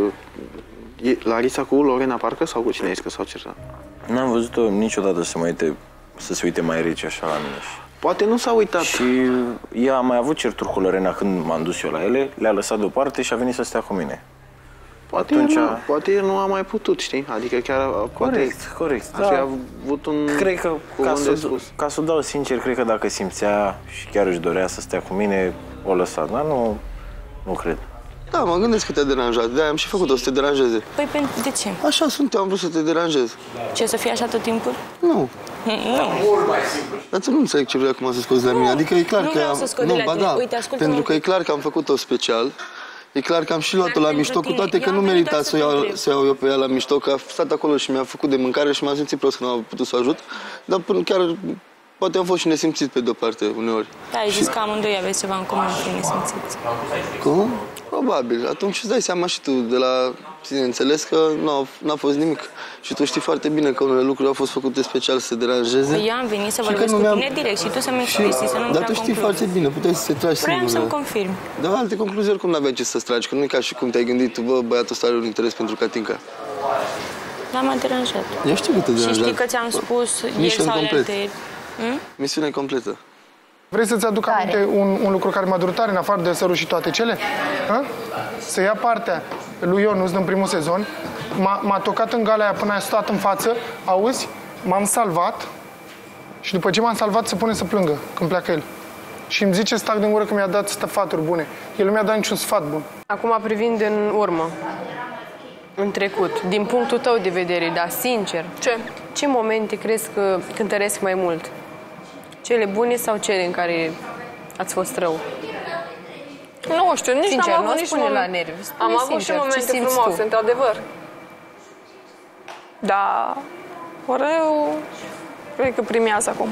Larisa cu Lorena, parcă, sau cu cine ai zis că s-au certat? N-am văzut-o niciodată să, mă uite, să se uite mai rece așa la mine. Poate nu s-a uitat. Și ea a mai avut certuri cu Lorena când m-am dus eu la ele, le-a lăsat deoparte și a venit să stea cu mine. Poate, Atunci... el, nu, poate el nu a mai putut, știi? Adică chiar... Corect, poate corect. Ar fi Da. avut un Cred că, ca să, spus. ca să dau sincer, cred că dacă simțea și chiar își dorea să stea cu mine, o lăsat. Dar nu, nu cred. Da, mă gândesc că te-a deranjat. De-aia am și făcut-o să te deranjeze. Păi de ce? Așa sunt, eu am vrut să te deranjez. Ce, să fie așa tot timpul? Nu. Nu. Mult mai simplu. Dar tu nu înțeleg ce vrei acum să scoți de la mine. Adică e clar nu că vreau am... să scot nu, de la ba tine. da, Uite, ascultă-mă. pentru că e clar că am făcut-o special. E clar că am și luat-o la mișto, cu toate că nu merita să o iau, să iau eu pe ea la mișto, că a stat acolo și mi-a făcut de mâncare și m-am simțit prost că nu am putut să o ajut. Dar până chiar, poate am fost și nesimțit pe de-o parte, uneori. Da, ai zis că amândoi aveți ceva în comun, fi nesimțiți. Cum? Probabil. Atunci îți dai seama și tu de la sine înțeles că nu n-a fost nimic. Și tu știi foarte bine că unele lucruri au fost făcute special să te deranjeze. Păi eu am venit să vorbesc cu tine direct și tu să-mi explici, să nu-mi Dar trag tu știi concluzii. foarte bine, puteai să te tragi Vreau singură. să-mi confirm. Dar alte concluzii oricum n-aveai ce să-ți tragi, că nu e ca și cum te-ai gândit tu, bă, băiatul ăsta are un interes pentru Catinca. Dar m-a deranjat. Eu știu că te Și deranjează. știi că ți-am spus ieri Mission sau complet. alte... Hmm? Misiune completă. Vrei să-ți aduc aminte un, un lucru care m-a durut tare, în afară de sărul și toate cele? Hă? Să ia partea lui Ionuț din primul sezon, m-a, m-a tocat în gala aia până a stat în față, auzi, m-am salvat și după ce m-am salvat se pune să plângă când pleacă el. Și îmi zice să tac din gură că mi-a dat sfaturi bune. El nu mi-a dat niciun sfat bun. Acum privind în urmă, în trecut, din punctul tău de vedere, dar sincer, Ce? ce momente crezi că cântăresc mai mult? Cele bune sau cele în care ați fost rău? Nu știu, nici Sincer, n-am nu avut nici spune moment. la nervi. Spune Am avut sincer, și momente ce simți frumoase, tu? într-adevăr. Dar rău, cred că primează acum.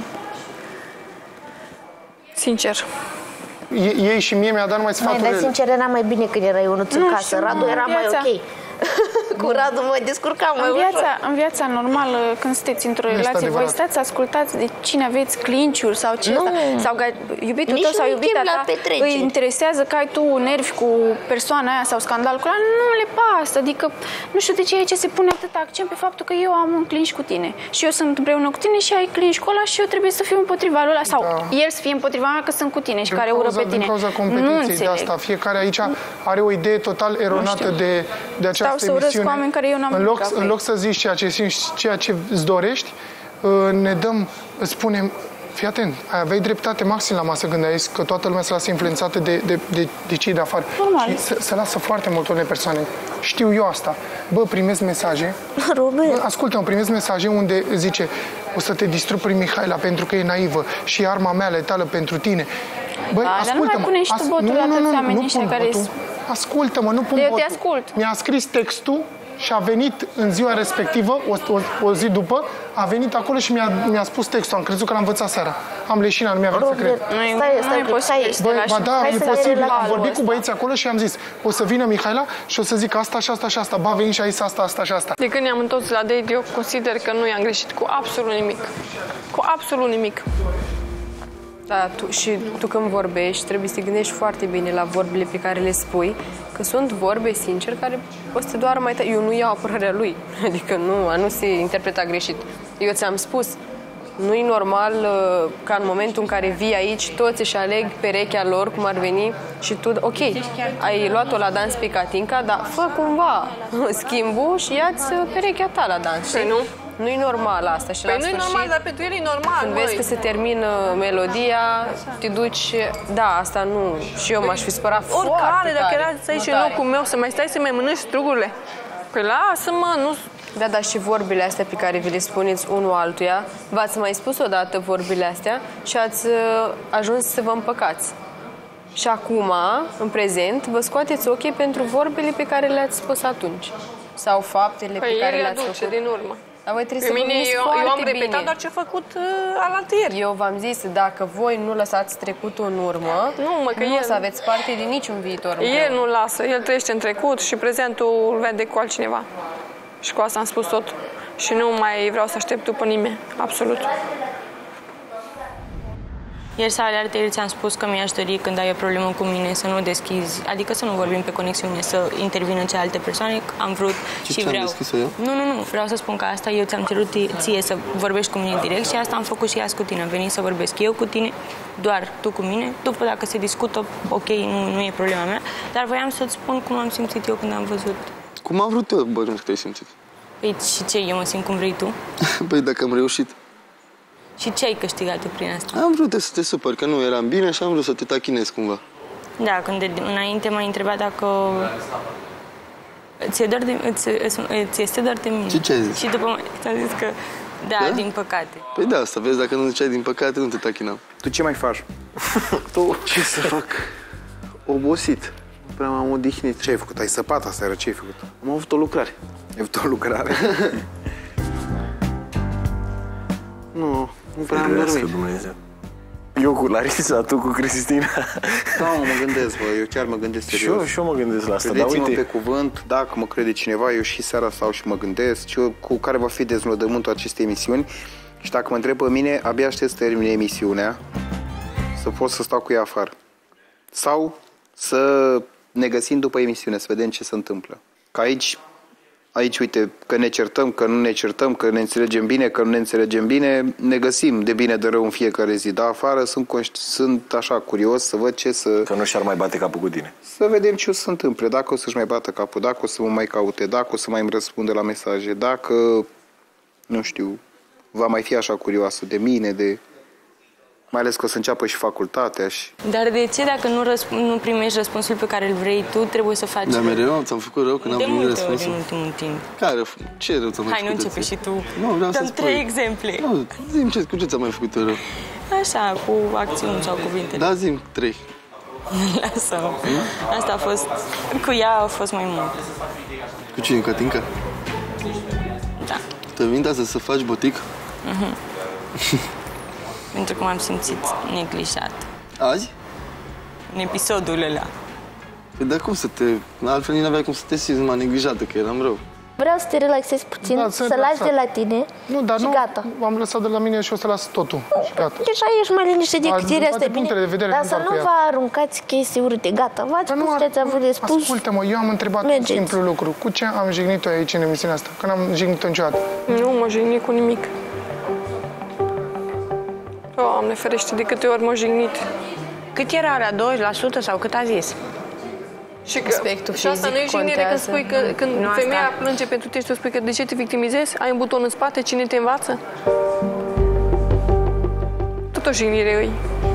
Sincer. E- Ei și mie mi-a dat numai Mai, sfaturi dar rele. sincer era mai bine când era Ionuț în Nu casă. știu, Radu era în mai viața- ok. Cu Radu mă descurcam mai În ușor. viața, în viața normală, când sunteți într-o Este relație, voi adevărat. stați, ascultați de cine aveți clinciuri sau ce Nu. ăsta, sau că iubitul Nici tău sau nu iubita chem la ta petreceri. îi interesează că ai tu nervi cu persoana aia sau scandal cu ea, nu le pasă. Adică nu știu de ce aici se pune atât accent pe faptul că eu am un clinch cu tine și eu sunt împreună cu tine și ai clinch cu ăla și eu trebuie să fiu împotriva lui ăla sau Da. el să fie împotriva mea că sunt cu tine și Din care ură cauza- pe tine. Din cauza Nu competiției de înțeleg. asta. Fiecare aici are o idee total eronată știu. de, de această Stau să urăsc emisiune. cu oameni care eu n-am în loc, implicat. în loc să zici ceea ce simți, ceea ce îți dorești, ne dăm, îți spunem, fii atent, aveai dreptate maxim la masă când ai zis că toată lumea se lasă influențată de, de, de, de cei de afară. Normal. Și se, se lasă foarte multe persoane. Știu eu asta. Bă, primesc mesaje. Bă, ascultă-mă, primesc mesaje unde zice o să te distrug prin Mihaela pentru că e naivă și e arma mea letală pentru tine. Băi, Ba, dar nu mai pune și tu botul la toți oamenii ăștia care botul. Ascultă-mă, nu pun Eu botul. te ascult. Mi-a scris textul și a venit în ziua respectivă, o, o, o zi după, a venit acolo și mi-a, mi-a spus textul. Am crezut că l-am învățat seara. Am leșina, nu mi-a venit să cred. Stai, stai, stai, stai. Băi, ba da, e posibil. Am vorbit ăsta. cu băieții acolo și am zis, o să vină Mihaela și o să zic asta și asta și asta. Ba, veni și a zis asta, asta și asta. De când ne-am întors la date, eu consider că nu i-am greșit cu absolut nimic. Cu absolut nimic. Da, tu, și tu când vorbești, trebuie să te gândești foarte bine la vorbile pe care le spui, că sunt vorbe, sincer, care o să te doară mai tare. Eu nu iau apărarea lui, adică nu, a nu se interpreta greșit. Eu ți-am spus, nu e normal uh, ca în momentul în care vii aici, toți își aleg perechea lor, cum ar veni, și tu, ok, ai luat-o la dans pe Catinca, dar fă cumva schimbul și ia-ți perechea ta la dans, știi? Păi nu? Nu e normal asta și Păi la nu e sfârșit, normal, dar pentru el e normal, când măi. vezi că se termină melodia, te duci, da, asta nu, și eu m-aș fi spărat foarte Oricare, tare. dacă era aici în locul meu, să mai stai să mai mănânci strugurile. Păi lasă-mă, nu... Da, dar și vorbile astea pe care vi le spuneți unul altuia, v-ați mai spus odată vorbile astea și ați uh, ajuns să vă împăcați. Și acum, în prezent, vă scoateți ochii pentru vorbile pe care le-ați spus atunci. Sau faptele Păi pe care el le le-ați aduce făcut. din urmă. Dar voi trebuie Pe să vă mine, gândiți eu, foarte eu am repetat bine. doar ce a făcut uh, alaltăieri. Eu v-am zis, dacă voi nu lăsați trecutul în urmă, nu, mă, că nu el, o să aveți parte din niciun viitor. El nu lasă, el trăiește în trecut și prezentul îl vede cu altcineva. Și cu asta am spus tot. Și nu mai vreau să aștept după nimeni, absolut. Ieri sau alaltăieri ți-am spus că mi-aș dori când ai o problemă cu mine să nu deschizi, adică să nu vorbim pe conexiune, să intervină cealaltă persoane. Am vrut Ce și ți-am vreau. deschis-o eu? Nu, nu, nu, vreau să spun că asta eu ți-am cerut ție să vorbești cu mine direct și asta am făcut și azi cu tine. Am venit să vorbesc eu cu tine, doar tu cu mine. După dacă se discută, ok, nu, nu e problema mea, dar voiam să-ți spun cum am simțit eu când am văzut. Cum am vrut eu, bă, nu te-ai simțit. Păi și ce, eu mă simt cum vrei tu? Păi dacă am reușit. Și ce ai câștigat tu prin asta? Am vrut să te supăr, că nu eram bine și am vrut să te tachinez cumva. Da, când de, înainte m-ai întrebat dacă ți-e dor de, îți, îți, îți este doar de mine. Ce ce ai zis? Și după ți-am zis că da, Da? din păcate. Păi da, asta vezi, dacă nu ziceai din păcate, nu te tachinam. Tu ce mai faci? Tu ce să fac? Obosit. Prea m-am odihnit. Ce ai făcut? Ai săpat aseară? Ce ai făcut? Am avut o lucrare. Ai avut o lucrare? Nu, nu prea am dormit. Dumnezeu. Eu cu Larisa, tu cu Cristina. Da, mă gândesc, bă, eu chiar mă gândesc serios. Și eu, și eu mă gândesc la asta, dar Credeți-mă uite... pe cuvânt, dacă mă crede cineva, eu și seara stau și mă gândesc și eu, cu care va fi deznodământul acestei emisiuni. Și dacă mă întreb pe mine, abia aștept să termine emisiunea, să pot să stau cu ea afară. Sau să ne găsim după emisiune, să vedem ce se întâmplă. Că aici, aici, uite, că ne certăm, că nu ne certăm, că ne înțelegem bine, că nu ne înțelegem bine, ne găsim de bine de rău în fiecare zi. Dar afară sunt, conști, sunt așa curios să văd ce să... Că nu și-ar mai bate capul cu tine. Să vedem ce o să se întâmple, dacă o să-și mai bată capul, dacă o să mă mai caute, dacă o să mai îmi răspundă la mesaje, dacă, nu știu, va mai fi așa curioasă de mine, de... Mai ales că o să înceapă și facultatea și... Dar de ce dacă nu, răsp- nu primești răspunsul pe care îl vrei tu, trebuie să faci... Dar mereu ți-am făcut rău când am de primit multe ori răspunsul. în ultimul timp. Care? Ce rău ți-am mai Hai, nu făcut? începe și tu. Nu, vreau să Dăm spui. trei exemple. Nu, zi-mi ce, cu ce ți-am mai făcut rău? Așa, cu acțiuni sau cuvintele. Da, zi-mi trei. Lasă. Asta a fost... Cu ea a fost mai mult. Cu cine, Catinca? Da. Te vin asta să faci botic? Mhm. Pentru că m-am simțit neglijat. Azi? În episodul ăla. Păi dar cum să te... Altfel n-aveai cum să te simți numai neglijată, că eram rău. Vreau să te relaxezi puțin, Da, să sunt lași relaxat. de la tine Nu, dar și nu, gata. am lăsat de la mine și o să las totul. Și gata. Deja ești mai liniște Da, decât din ieri, toate asta e bine. punctele de vedere, Dar nu să doar nu cu ea. vă aruncați chestii urâte. Gata, v-ați Dar nu spus ar- ce ați avut de spus. Ascultă-mă, eu am întrebat un Mergeți. simplu lucru. Cu ce am jignit-o aici în emisiunea asta? Că n-am jignit-o niciodată. Nu mă jignit cu nimic. Doamne ferește, de câte ori m-a jignit. Cât era la douăzeci la sută sau cât a zis? Și, că, Aspectul și asta nu e jignire când spui că când Nu, femeia asta- plânge pentru tine și tu spui că de ce te victimizezi? Ai un buton în spate, cine te învață? Tot o jignire îi.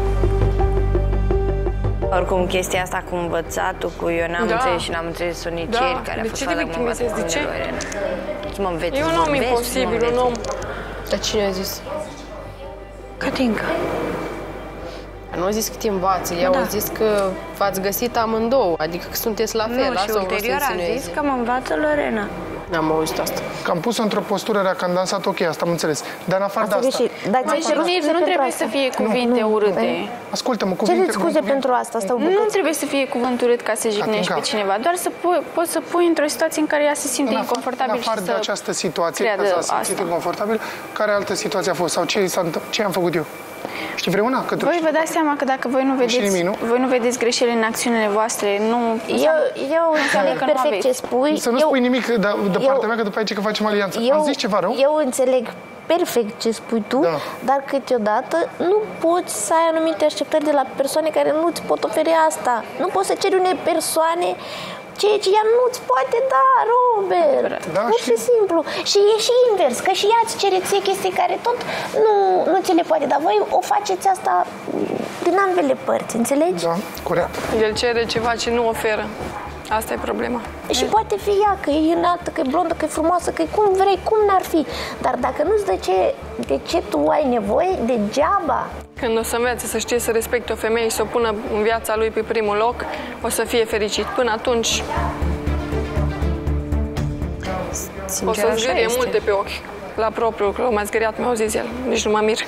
Oricum, chestia asta cu învățatul, cu eu n-am Da. înțeles și n-am înțeles-o nici Da. ieri, care a De fost ce te fata cu victimizezi? De ce? Ce mă înveți? E un mă om înveți, imposibil, mă un om... Dar cine a zis? Catinca. Nu a zis că te învață, ea Da. a zis că v-ați găsit amândouă, adică că sunteți la fel. Nu, și asta o vrut să ulterior a insinueze. zis că mă învață Lorena. N-am auzit asta. Că am pus-o într-o postură rea, că am dansat, ok, asta am înțeles. Dar în afară de asta... Dar Mai și nu trebuie să fie cuvinte urâte. Ascultă-mă, cuvinte... Cereți scuze pentru asta, asta Nu trebuie să fie cuvânt urât ca să jignești pe cineva, doar să pu- poți să pui într-o situație în care ea se simte inconfortabil În afară și de să această situație, creadă că s-a simțit asta. inconfortabil, care altă situație a fost? Sau ce, s-a întâmplat- ce am făcut eu? Știi vreuna? Că tu Voi știi. vă dați seama că dacă voi nu vedeți, nimic, nu? voi nu vedeți greșeli în acțiunile voastre, nu... Eu, eu înțeleg că nu perfect aveți. ce spui. Să nu eu, spui nimic de, de eu- partea mea, că după aceea că facem alianță. eu, Am zis ceva rău? Eu înțeleg perfect ce spui tu, Da. dar câteodată nu poți să ai anumite așteptări de la persoane care nu-ți pot oferi asta. Nu poți să ceri unei persoane ceea ce ea nu-ți poate da, Robert. Da, Pur și și- simplu. Și e și invers, că și ea îți cere ție chestii care tot nu, nu ți le poate, dar voi o faceți asta din ambele părți, înțelegi? Da, corect. El cere ceva ce nu oferă. Asta e problema. Și poate fi ea, că e înaltă, că e blondă, că e frumoasă, că e cum vrei, cum n-ar fi. Dar dacă nu-ți dă ce, de ce tu ai nevoie, degeaba. Când o să învețe să știe să respecte o femeie și să o pună în viața lui pe primul loc, o să fie fericit. Până atunci o Sincer, să așa zgârie este. multe pe ochi. La propriu, că m-a zgâriat, mi-au zis el. Nici nu mă mir.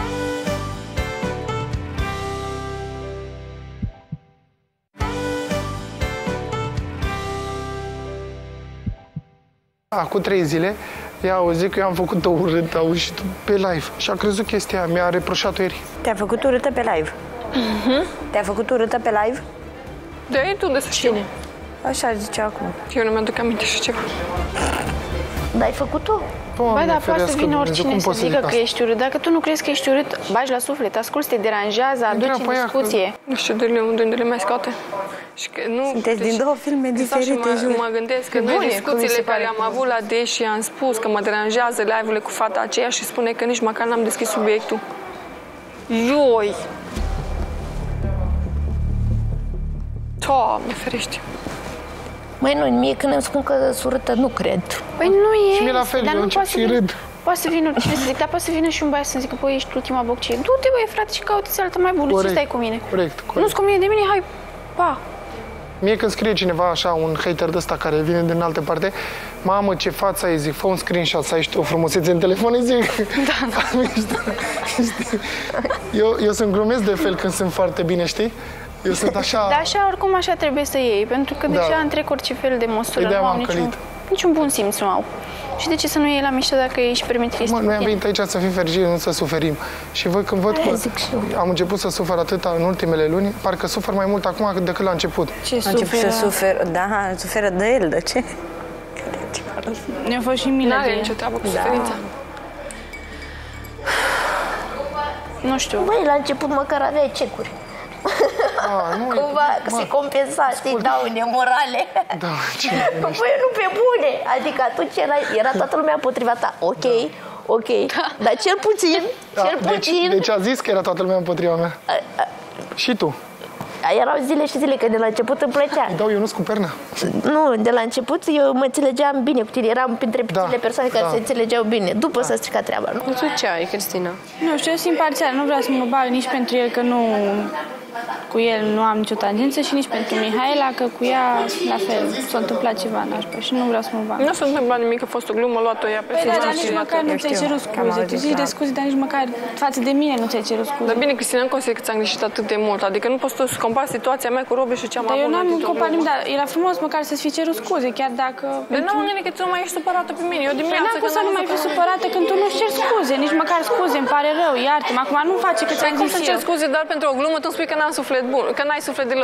Acum trei zile, ea a auzit că eu am făcut-o urât, auzi, pe live. Și a crezut chestia aia, mi-a reproșat-o ieri. Te-a făcut urâtă pe live? Te-a făcut urâtă pe live? De ai tu de să știu. Așa zice acum. Eu nu mi-aduc aminte și ceva. Dar ai făcut-o? Băi, dar poate să vină Dumnezeu, oricine cum să pot să zic zică că asta? ești urât. Dacă tu nu crezi că ești urât, bagi la suflet, asculți, te deranjează, aduci Întreabă în pe ea că- discuție. Nu știu de unde, unde le mai scoate. Și că nu, Sunteți din două filme stau și diferite, mă, jur. mă gândesc că Bune, noi cum mi discuțiile se pare care am că- avut la D și am spus că mă deranjează live-urile cu fata aceea și spune că nici măcar n-am deschis subiectul. Ioi! Doamne ferește! Măi, nu, mie când îmi spun că sunt urâtă, nu cred. Păi nu e, Și mie la fel, dar eu nu încep poate să și vină- râd. Poate să vină oricine să zic, dar poate să vină și un băiat să zică, păi, ești ultima boccie. Du-te, băi, frate, și caută-ți altă mai bună, ce Corect, stai cu mine? corect, corect. Nu-ți cu mine de mine, hai, pa! Mie când scrie cineva așa, un hater de ăsta care vine din altă parte, mamă, ce față ai, zic, fă un screenshot să ai și tu o frumusețe în telefon, îi zic. Da, da. Știi? Eu, eu sunt glumesc de fel când sunt foarte bine, știi? Eu sunt așa... Dar așa, oricum, așa trebuie să iei, pentru că Da. deja întrec orice fel de măsură, Păi de-aia nu au m-am niciun, călit. niciun bun simț, nu au. Și de ce să nu iei la mișto dacă ei își permit chestii? Mă, noi am venit aici să fim fericiți, nu să suferim. Și văd când văd Aia că zic și eu. am început să sufăr atâta în ultimele luni, parcă sufăr mai mult acum decât la început. Ce A început să suferă, da, suferă de el, de ce? Ne-a fost și milă N-are de nicio ea. treabă cu suferința. Nu știu. Băi, la început măcar aveai cecuri. A, nu, Cumva mă, se compensa, știi, daune morale. Da, ce Băi, nu pe bune. Adică atunci era, era toată lumea împotriva ta. Ok, ok. Dar cel puțin, da, cel deci, puțin, deci a zis că era toată lumea împotriva mea. a, a, Și tu? erau zile și zile, că de la început îmi plăcea. Îi dau Ionuț cu perna. Nu, de la început eu mă înțelegeam bine cu tine. Eram printre Da, puținele persoane care da. se înțelegeau bine. După s-a stricat treaba, nu? Tu ce ai, Cristina? Nu știu, eu sunt imparțial, nu vreau să mă bag nici pentru el, că nu... Cu el nu am nicio tangență și nici pentru Mihaela, că cu ea, la fel, s-a întâmplat ceva nașpa și nu vreau să mă bag. Nu s-a întâmplat nimic, a fost o glumă, luat-o ea pe Păi da, dar Facebook nici și măcar nu atât. ți-ai cerut scuze. Tu zici de scuze, dar nici măcar față de mine nu ți-ai cerut scuze. Dar bine, Cristina, nu consider că ți-am greșit atât de mult. Adică nu poți să compari situația mea cu Robe și ce am Dar eu avut n-am dintr-o comparat glumă. nimic, dar era frumos măcar să-ți fi cerut scuze, chiar dacă... Dar nu am că tu nu mai ești supărată pe mine. Eu Păi dimineața n-am cum când să am nu mai văzut fi că- supărată când tu nu-ți ceri scuze, nici măcar scuze, îmi pare rău, iartă-mă. Acum nu face că Păi ți-am cum zis să eu. cer scuze doar pentru o glumă? Tu îmi spui că n-am suflet bun, că n-ai suflet deloc.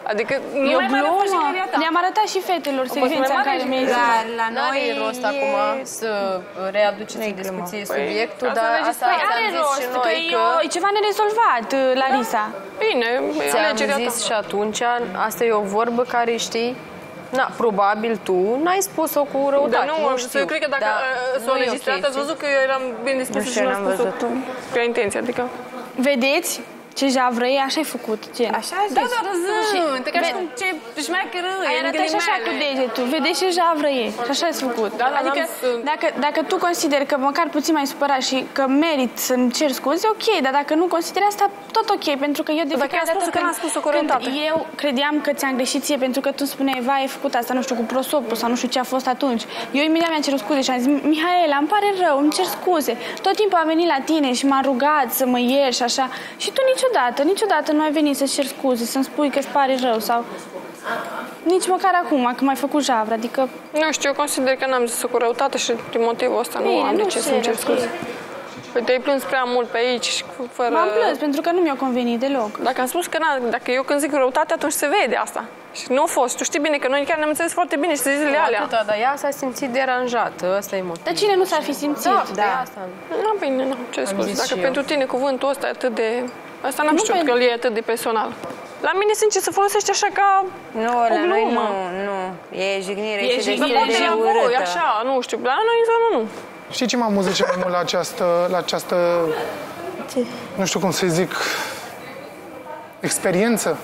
Adică nu Eu mai mai glumă. fost și Maria ta. Le-am arătat și fetelor secvența în care mi-ai zis. La, la noi e rost acum să readuceți în discuție subiectul, dar asta Păi ți-am are zis rost, și că noi e, o- e ceva nerezolvat, Larisa. Bine, ți-am alegerea zis ta. și atunci, asta e o vorbă care știi, na, probabil tu n-ai spus-o cu răutate, Dar nu, nu, știu. eu cred că dacă dar uh, s-o nu e înregistrat, ok, ați văzut că eu eram bine dispusă Nu și știu, nu am n-am spus-o văzut. cu intenție, adică... Vedeți? Ce javră e, așa ai făcut, gen. Așa Da, dar râzând, ca și cum ce șmecheră e Ai în arătat și așa cu ghilimele. degetul, vedeți ce javră e și așa ai făcut. Da, dar adică n-am să- dacă, dacă tu consideri că măcar puțin mai supărat și că merit să-mi cer scuze, ok, dar dacă nu consideri asta, tot ok, pentru că eu de Dacă fiecare ai spus dată că n-am spus-o cu când răutate. eu credeam că ți-am greșit ție pentru că tu spuneai, vai, ai făcut asta, nu știu, cu prosopul sau nu știu ce a fost atunci. Eu imediat mi-am cerut scuze și am zis, Mihaela, îmi pare rău, îmi cer scuze. Tot timpul a venit la tine și m-a rugat să mă ieri și așa. Și tu niciodată, niciodată nu ai venit să-ți cer scuze, să-mi spui că îți pare rău sau... Nici măcar acum, când m-ai făcut javră, adică... Nu știu, eu consider că n-am zis-o cu răutate și din motivul ăsta nu Bine, am de nu ce știu, să-mi cer ok. scuze. Păi te-ai plâns prea mult pe aici și fără... M-am plâns pentru că nu mi-a convenit deloc. Dacă am spus că n dacă eu când zic răutate, atunci se vede asta. Și nu a fost. Tu știi bine că noi chiar ne-am înțeles foarte bine și zilele alea. Atâta, dar ea s-a simțit deranjată, ăsta e motivul. Dar cine nu s-ar fi simțit? Da, da. Asta. Nu, bine, nu, ce scuze. zis Dacă și pentru eu. tine cuvântul ăsta e atât de... Asta n-am Nu știut pentru- că el e atât de personal. La mine, sincer, se folosește așa ca Nu, o la noi glumă. nu, nu. E jignire E și de jignire, Poate de la voi, urâtă. așa, nu știu. La noi, în zonă, nu. Știi ce mă amuză cel mai mult la această, la această nu știu cum să zic, experiență?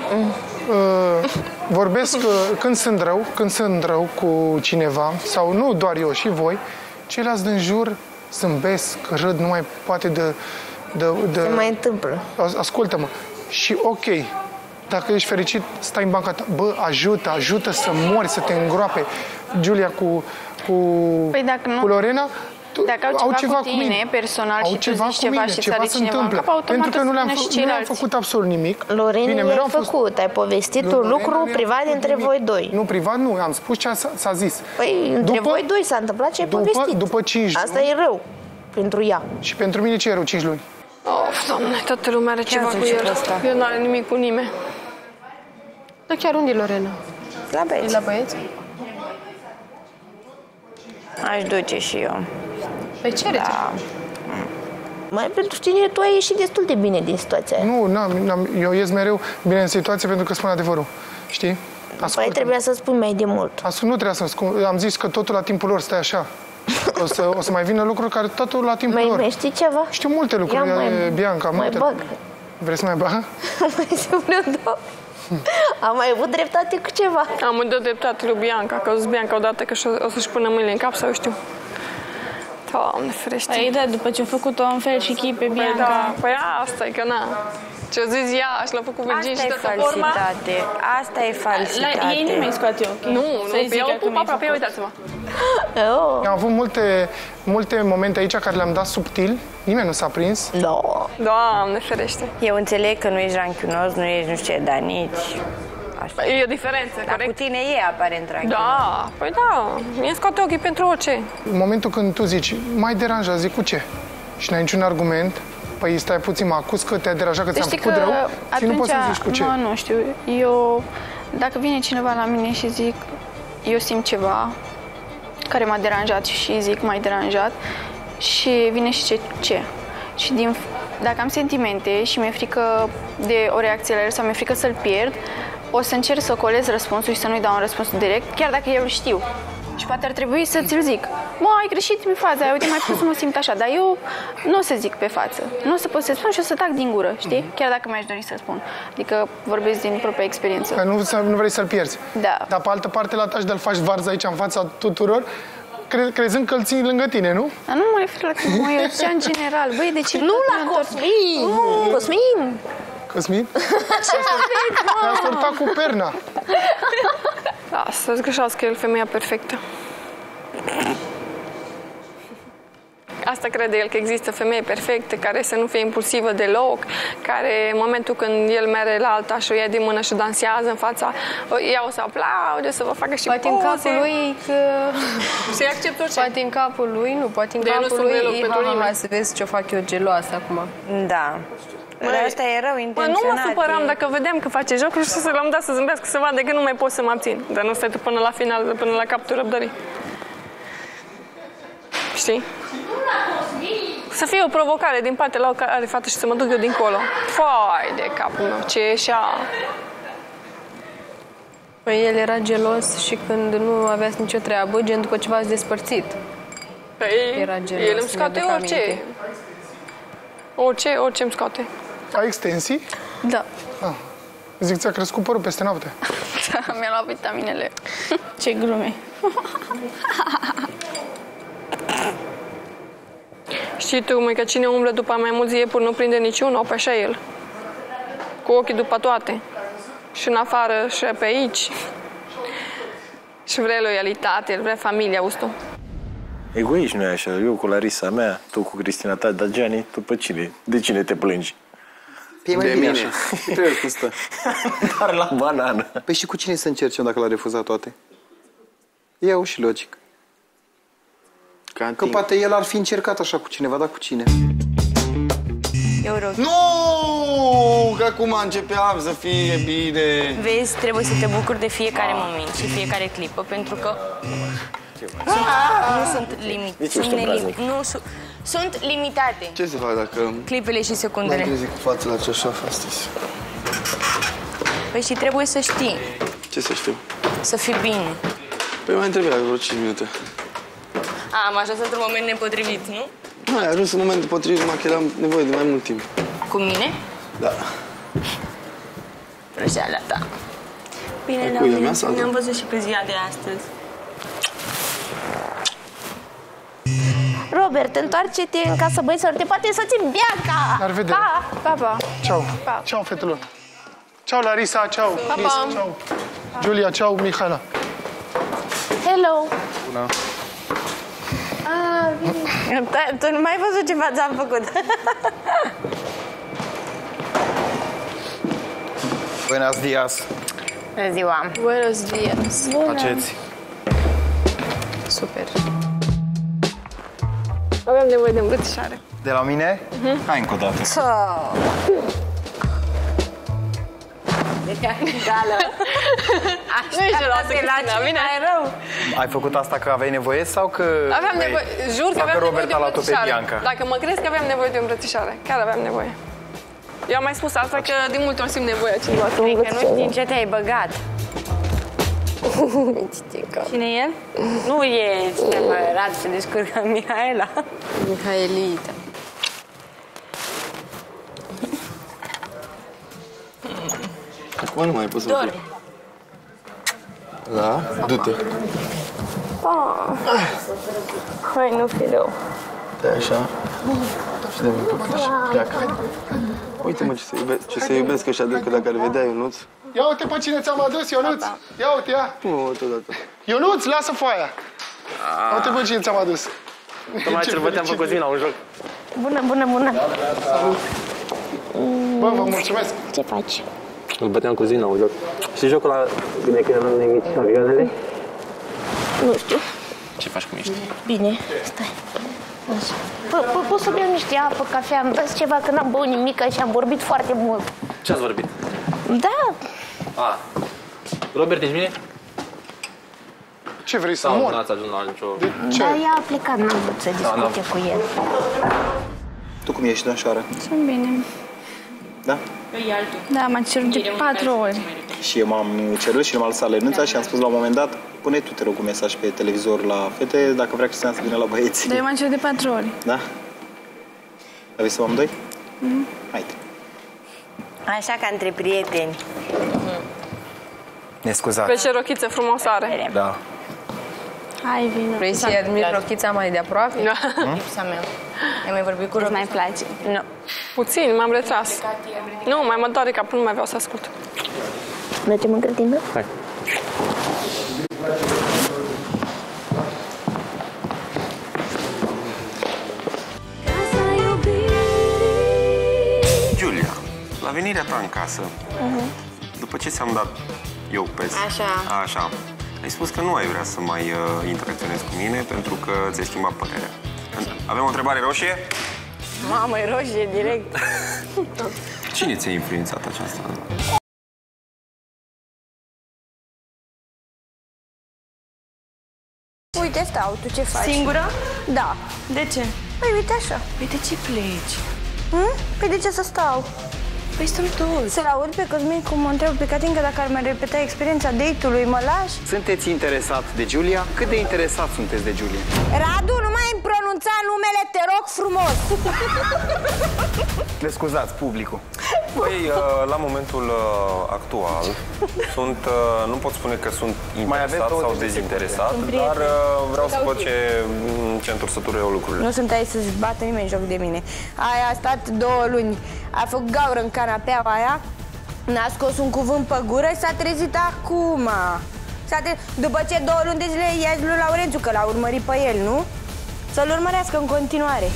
Uh, vorbesc uh, când sunt rău, când sunt rău cu cineva, sau nu doar eu, și voi, ceilalți din jur zâmbesc, râd, nu mai poate de... de, de Se mai întâmplă. As- Ascultă-mă. Și ok, dacă ești fericit, stai în banca ta. Bă, ajută, ajută să mori, să te îngroape. Giulia cu, cu, Păi dacă nu- cu Lorena, tu- Dacă au ceva cu tine, personal, au și tu ceva zici cu ceva mine, și ceva ți-are se cineva în întâmplă. cap, automat Pentru că o să nu le-am, vină și fă- nu le-am ceilalți. făcut absolut nimic. Loreni, Bine, i-ai mereu am fost- făcut, ai povestit Lui un Lorena lucru nu i-am privat făcut dintre nimic. voi doi. Nu, privat nu, am spus ce s-a, s-a zis. Păi, între voi doi s-a întâmplat ce ai după, povestit. după cinci Asta luni, e rău pentru ea. și pentru mine ce e rău cinci luni? Of, Doamne, toată lumea are ceva zice cu el. pe ăsta? Eu nu are nimic cu nimeni. Dar chiar unde e Lorena? La E băieți. la băieți? Aș duce și eu. Păi cere Da. Mai pentru tine, tu ai ieșit destul de bine din situația aia. Nu, n-am, n-am, eu ies mereu bine în situație pentru că spun adevărul. Știi? Păi Ascultă. trebuia să spui mai de mult. Asta nu trebuia să spun. Am zis că totul la timpul lor, stai așa. O să, o să mai vină lucruri care totul la timpul Mai, lor. mai știi ceva? Știu multe lucruri, Ia mai, Bianca. mai multe. bag. Vrei să mai bag? mai să vreau două. Am mai avut dreptate cu ceva. Am dat dreptate lui Bianca, că o zis Bianca odată că și- o să-și pună mâinile în cap sau eu știu. Doamne ferește. Păi da, după ce a făcut-o în fel și chip pe Păi Bianca. da, păi asta e că na. Ce-o zis ea și l-a făcut Virgin Asta și e toată forma. falsitate. Asta e La, falsitate. ei nu mai scoate ochii. Nu, Să-i nu, zică eu că pup mi-ai aproape, făcut. uitați-vă. Oh. Am avut multe, multe momente aici care le-am dat subtil. Nimeni nu s-a prins. No. Doamne ferește. Eu înțeleg că nu ești ranchiunos, nu ești nu știu ce, dar nici... Așa. Păi e o diferență, Dar cu corect? tine e aparent ranchiunos. Da, păi da, mie scoate ochii pentru orice. În momentul când tu zici, mai deranja, zic cu ce? Și n-ai niciun argument, păi stai puțin, mă acuz că te-a deranjat, că Deci ți-am știi făcut că rău și nu poți să zici cu ce. Nu, nu știu. Eu, dacă vine cineva la mine și zic, eu simt ceva care m-a deranjat și zic m-ai deranjat și vine și ce, ce. Și din, dacă am sentimente și mi-e frică de o reacție la el sau mi-e frică să-l pierd, o să încerc să colez răspunsul și să nu-i dau un răspuns direct, chiar dacă eu îl știu. Și poate ar trebui să ți-l zic. Mă, ai greșit în fața aia, uite, mai spus să mă simt așa, dar eu nu o să zic pe față. Nu o să pot să spun și o să tac din gură, știi? Chiar dacă mi-aș dori să spun. Adică vorbesc din propria experiență. Că nu, să- nu vrei să-l pierzi. Da. Dar pe altă parte, la tași de-l faci varză aici în fața tuturor, cre- crezând că îl ții lângă tine, nu? Dar nu mă refer la tine, mă, eu zicea în general. Băi, de ce Nu la Cosmin! Nu, Cosmin! Cosmin? Ce aveți, Mi-a mă? sortat cu perna. Da, să-ți greșească el femeia perfectă. Asta crede el, că există femeie perfectă, care să nu fie impulsivă deloc, care în momentul când el merge la alta și o ia din mână și dansează în fața, ea o să aplaude, să vă facă și Poate în capul lui că... să-i accept orice. Poate în capul lui, nu, poate în De eu nu capul sunt lui, deloc e, pentru ha, ha, nimeni. ha, să vezi ce fac eu geloasă acum. Da. Dar asta e rău, Mă, intenționat. nu mă supăram e... dacă vedeam că face jocuri și să l-am dat să zâmbească, să vadă că nu mai pot să mă abțin. Dar nu stai tu până la final, până la captul răbdării. Știi? Să fie o provocare din partea la care are fată și să mă duc eu dincolo. Fai de capul meu, ce ieșea. Păi el era gelos și când nu aveați nicio treabă, gen după ce v-ați despărțit. Păi, era gelos, el îmi scoate mi-aduc orice. aminte. Orice, orice îmi scoate. Ai extensii? Da. Ah. Zic, ți-a crescut părul peste noapte. Mi-a luat vitaminele. Ce glume. Știi tu, măi, că cine umblă după mai mulți iepuri nu prinde niciunul, pe așa el. Cu ochii după toate. Și în afară, și pe aici. Și vrea loialitate, el vrea familia, auzi tu. Egoiști nu e așa. Eu cu Larisa mea, tu cu Cristina ta, dar Gianni, tu pe cine? De cine te plângi? E mai de bine mine. așa. Trebuie cum stă. Dar la banană. Păi și cu cine să încercem dacă l-a refuzat toate? Iau și logic. Ca Că poate el ar fi încercat așa cu cineva, dar cu cine? Eu rog. Nu! Că acum începeam să fie bine. Vezi, trebuie să te bucuri de fiecare moment și fiecare clipă, pentru că sunt, nu sunt limite. Sunt, nelim, nu, su, sunt limitate. Ce să fac dacă clipele și m-am secundele. trezit cu fața la ceașaf astăzi? Păi și trebuie să știi, Ce să știu? să fii bine. Păi mai trebuie vreo cinci minute. A, am ajuns într-un moment nepotrivit, nu? Nu, ai ajuns în momentul potrivit, numai că eram nevoie de mai mult timp. Cu mine? Da. Rășeala ta. Bine, Cu la cuile mine, mea sau ne-am văzut și pe ziua de astăzi. Robert, întoarce-te în casă, băieților, te poate să țin Bianca! La revedere! Pa! Pa, pa! Ceau! Pa. Ceau, fetelor! Ceau, Larisa! Ceau, Pa, Chris! pa. Ceau! Julia! Ceau, Mihaela! Hello! Bună! Ah, bine. Tu nu mai ai văzut ce față am făcut. Buenos dias! Bună ziua! Buenos dias. Faceți? Super. Avem nevoie de îmbrățișare. De la mine? Uh-huh. Hai încă o dată. Gală. Nu ești geloasă, Cristina, bine? Mai rău. Ai făcut asta că aveai nevoie sau că... Aveam vrei- nevoie, jur că sau aveam nevoie Robert de a luat-o pe îmbrățișare. Bianca? Dacă mă crezi că aveam nevoie de îmbrățișare, chiar aveam nevoie. Eu am mai spus asta că din multe ori simt nevoia cineva să mă Că nu îmbrățișeze. știi în ce te-ai băgat. Cine e el? Nu e cineva rat, se descurcă Mihaela. Mihaelita. Acum nu mai pot să Dormi. Da? Du-te. Hai, nu fi rău. Stai așa. Și dă-mi un pic așa. Pleacă. Uite-mă ce se, iube, ce se iubesc ăștia de că dacă ar vedea Ionuț. Ia uite pe cine ți-am adus, Ionuț! Ia uite, ia! Nu, totodată. Ionuț, lasă foaia! Ia uite pe cine ți-am adus. Tocmai Ce ce băteam pe fericit. Cosmina un joc. Bună, bună, bună! Bă, vă mulțumesc! Ce faci? Îl băteam cu Zina un joc. Știi jocul ăla de când eram nemici avioanele? Nu știu. Ce faci cum ești? Bine, stai. Așa. Po- po- Poți să beau niște apă, cafea, îmi dați ceva, că n-am băut nimic și am vorbit foarte mult. Ce ați vorbit? Da, A, Robert, ești bine? Ce vrei să Sau mor? n-ați ajuns la nicio... De ce? dar ea a plecat, n-am vrut să discute cu el. Tu cum ești, Danșoară? Sunt bine. Da? Da, m-a cerut de patru ori. Și eu m-am cerut și nu m-a lăsat Lenuța și am spus la un moment dat, pune tu, te rog, un mesaj pe televizor la fete dacă vrea Cristina să vină la băieți. Dar eu m-am cerut de patru ori. Da? Aveți să vă amândoi? Mm. Haide. Așa ca între prieteni. Ne scuzați. Pe ce rochiță frumoasă are. Da. Hai, vină. Vrei să-i admiri rochița mai de aproape? Da. Lipsa mea. Ai mai vorbit cu Îți Robert? mai place? Nu. Puțin, m-am retras. Nu, mai mă doare capul, nu mai vreau să ascult. Mergem în grădină? Hai. Giulia, la venirea ta în casă, după ce ți-am dat eu pes, Așa. așa, ai spus că nu ai vrea să mai uh, interacționezi cu mine pentru că ți-ai schimbat părerea. Avem o întrebare roșie? Mamă, e roșie direct. Cine ți-a influențat aceasta? Uite, stau, tu ce faci? Singură? Da. De ce? Păi uite așa. Păi de ce pleci? Hmm? Păi de ce să stau? Păi stăm toți. Să-l aud pe Cosmin cum mă întreb pe Catinca dacă ar mai repeta experiența date-ului, mă lași? Sunteți interesat de Giulia? Cât de interesat sunteți de Giulia? Radu, nu mai îmi pronunța numele, te rog frumos! Le scuzați, publicul. Păi, la momentul actual, sunt, nu pot spune că sunt interesat sau dezinteresat, dar vreau să văd ce, ce întorsătură eu lucrurile. Nu sunt aici să-ți bată nimeni joc de mine. Aia a stat două luni, a făcut gaură în canapeaua aia, n-a scos un cuvânt pe gură și s-a trezit acum. Tre... După ce două luni de zile i-a zis lui Laurențiu că l-a urmărit pe el, nu? Să-l urmărească în continuare.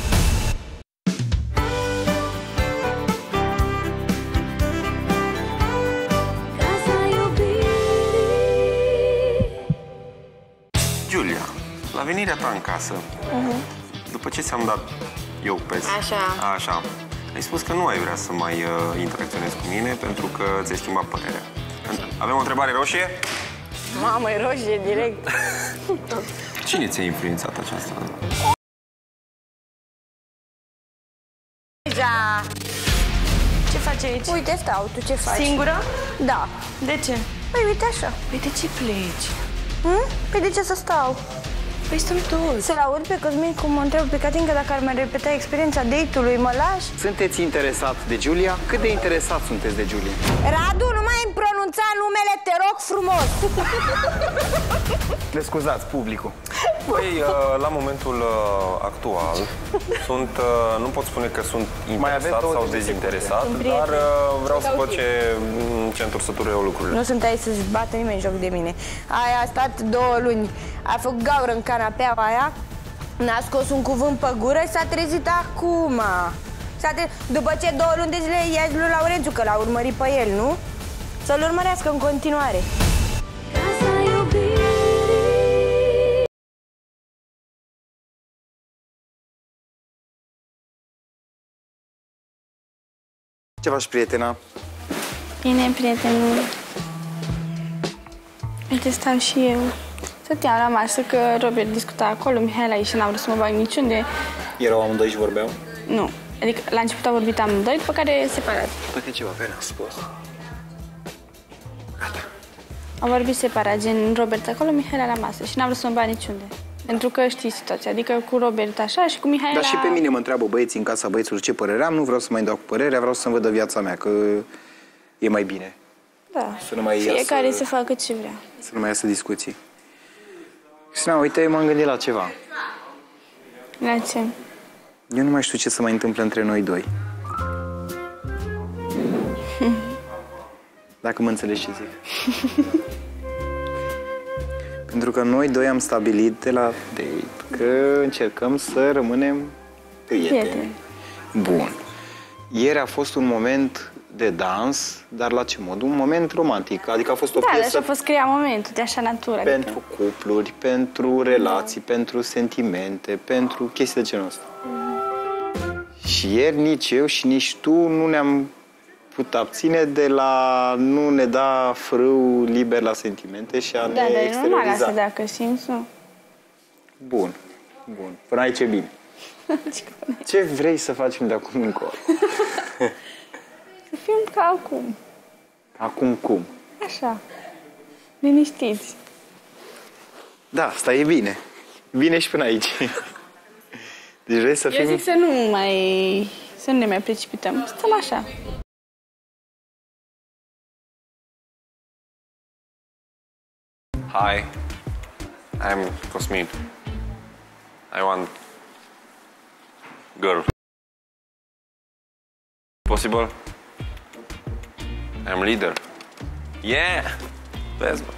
Giulia, la venirea ta în casă, Uh-huh. după ce ți-am dat eu pe Așa. Așa, ai spus că nu ai vrea să mai uh, interacționezi cu mine pentru că ți-ai schimbat părerea. Avem o întrebare roșie? Mamă, e roșie direct. Cine ți-a influențat aceasta? Deja. Ce faci aici? Uite, stau, tu ce faci? Singură? Da. De ce? Păi uite așa. Păi de ce pleci? Hmm? Păi de ce să stau? Păi stăm toți. Să-l aud pe Cosmin cum mă întreb pe Catinca dacă ar mai repeta experiența date-ului, mă lași? Sunteți interesat de Giulia? Cât de interesat sunteți de Giulia? Radu, nu mai îmi pronunța numele, te rog frumos! Le scuzați, publicul. Păi, la momentul actual, sunt, nu pot spune că sunt interesat sau dezinteresat, dar vreau să văd ce, ce întorsătură eu lucrurile. Nu sunt aici să-ți bată nimeni joc de mine. Aia a stat două luni, a făcut gaură în canapeaua aia, n-a scos un cuvânt pe gură și s-a trezit acum. Tre... După ce două luni de zile i-a zis lui Laurențiu că l-a urmărit pe el, nu? Să-l urmărească în continuare. Ce faci, prietena? Bine, prietenul. Uite, stau și eu. Stăteam la masă că Robert discuta acolo, Mihaela și n-am vrut să mă bag niciunde. Erau amândoi și vorbeau? Nu. Adică la început au vorbit amândoi, după care separat. Poate ceva pe n-a spus. Au vorbit separat, gen Robert acolo, Mihaela la masă și n-am vrut să mă bag niciunde. Pentru că știi situația, adică cu Robert așa și cu Mihaela... Dar și pe mine mă întreabă băieții în casa băieților ce părere am, nu vreau să mai dau cu părerea, vreau să-mi văd viața mea, că e mai bine. Da, să nu mai fiecare iasă, să facă ce vrea. Să nu mai iasă discuții. Cristina, uite, m-am gândit la ceva. La ce? Eu nu mai știu ce să mai întâmplă între noi doi. Dacă mă înțelegi ce zic. Pentru că noi doi am stabilit de la date că încercăm să rămânem prieteni. Prieteni. Bun. Ieri a fost un moment de dans, dar la ce mod? Un moment romantic. Adică a fost o da, piesă... Da, așa a fost crea momentul, de așa natură. Pentru adică... cupluri, pentru relații, da. Pentru sentimente, pentru chestii de genul ăsta. Mm. Și ieri nici eu și nici tu nu ne-am putut abține de la nu ne da frâu liber la sentimente și a da, ne dar exterioriza. Da, dar e normal dacă simți, nu. Bun, bun. Până aici e bine. Ce vrei să facem de acum încolo? Să fim ca acum. Acum cum? Așa. Liniștiți. Da, asta e bine. Bine și până aici. Deci vrei să fim... Eu zic să nu mai... să nu ne mai precipităm. Stăm așa. Hi, I'm Cosmin. I want girl. Possible? I'm leader. Yeah, let's go.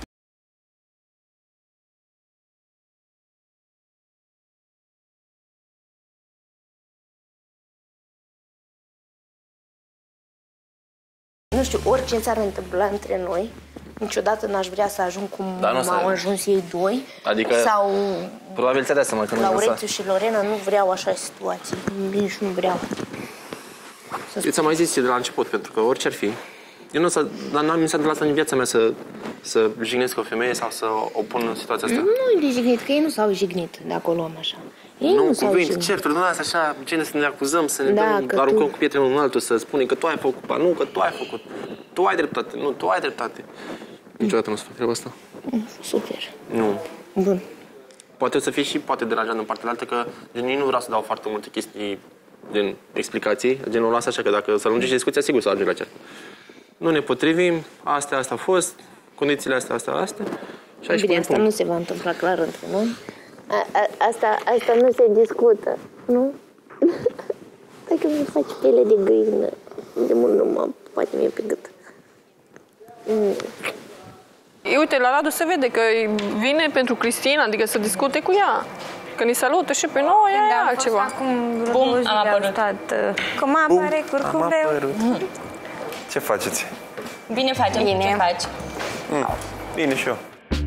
Nu știu, orice s-ar întâmpla între noi, Niciodată n-aș vrea să ajung cum Da, nu o să- m-au ajuns ei doi. Adică, Sau probabil ți-a dat seama că nu Laurențiu și Lorena, nu vreau așa situații. Nici nu vreau. Eu ți-am mai zis de la început, pentru că orice ar fi, eu nu o să, dar n-am mi s-a întâmplat în viața mea să, să jignesc o femeie sau să o pun în situația asta. Nu e de jignit, că ei nu s-au jignit de acolo, am așa. Ei nu, Nu, s-au cuvinte, jignit. certuri, nu asta așa, gen să ne acuzăm, să ne Da, dăm, că aruncăm tu- cu pietre unul în altul, să spunem că tu ai făcut, ba, nu, că tu ai făcut, tu ai dreptate, nu, tu ai dreptate. Niciodată nu o să fac treaba asta. Super. Nu. Bun. Poate o să fie și poate deranjant în partea altă, că gen, nici nu vreau să dau foarte multe chestii, gen explicații, genul las așa, că dacă să lungește discuția, sigur să ajunge la cea. Nu ne potrivim, astea, asta a fost, condițiile astea, astea, astea. Și aici Bine, punem asta punct. nu se va întâmpla clar între noi. A, a, asta, asta nu se discută, nu? Dacă mi faci piele de găină, de mult nu mă poate mie pe gât. Mm. Uite, la Radu se vede că vine pentru Cristina, adică să discute cu ea. Că ni salută și pe noi, aia e altceva. Bum, am apărut. Cum apare, Am curcumbreu? apărut. Ce faceți? Bine facem, Bine. ce faci? Mm, bine și eu.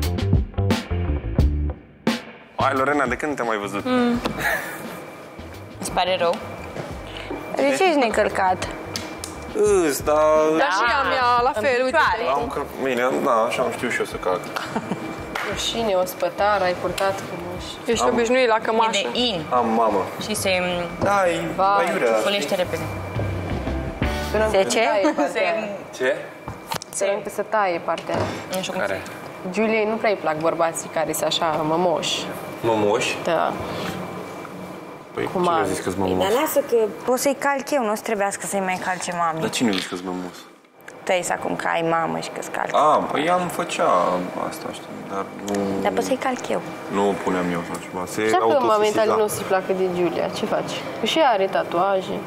Hai, Lorena, de când te-am mai văzut? Mm. Îți pare rău? De ce ești necălcat? Îs, dar... Dar și ea mea, la fel, uite. Am că... Bine, da, așa am știu și eu să cac. Rușine, ospătar, ai purtat frumos. Ești Am- obișnuit la E cămașă. de in Am mamă. și se Da, e aiurea. folește repede. Se ce? Ce? Sperăm că să taie partea aia. Nu știu cum. Care? Giuliei nu prea îi plac bărbații care sunt așa mămoși. Mămoși? Da. Păi, Cum cine a ar? zis că-s Dar mămos? lasă că o să-i calc eu, nu o să trebuiască să-i mai calce mami. Dar cine a zis că-s mămos? Tu ai zis acum că ai mamă și că-ți calc. A, păi am făcea asta, știi, dar nu... Dar poți să-i calc eu. Nu puneam eu sau ceva. Se Așa că autosesiza. momentali nu o să-i placă de Giulia. Ce faci? Că și ea are tatuaje.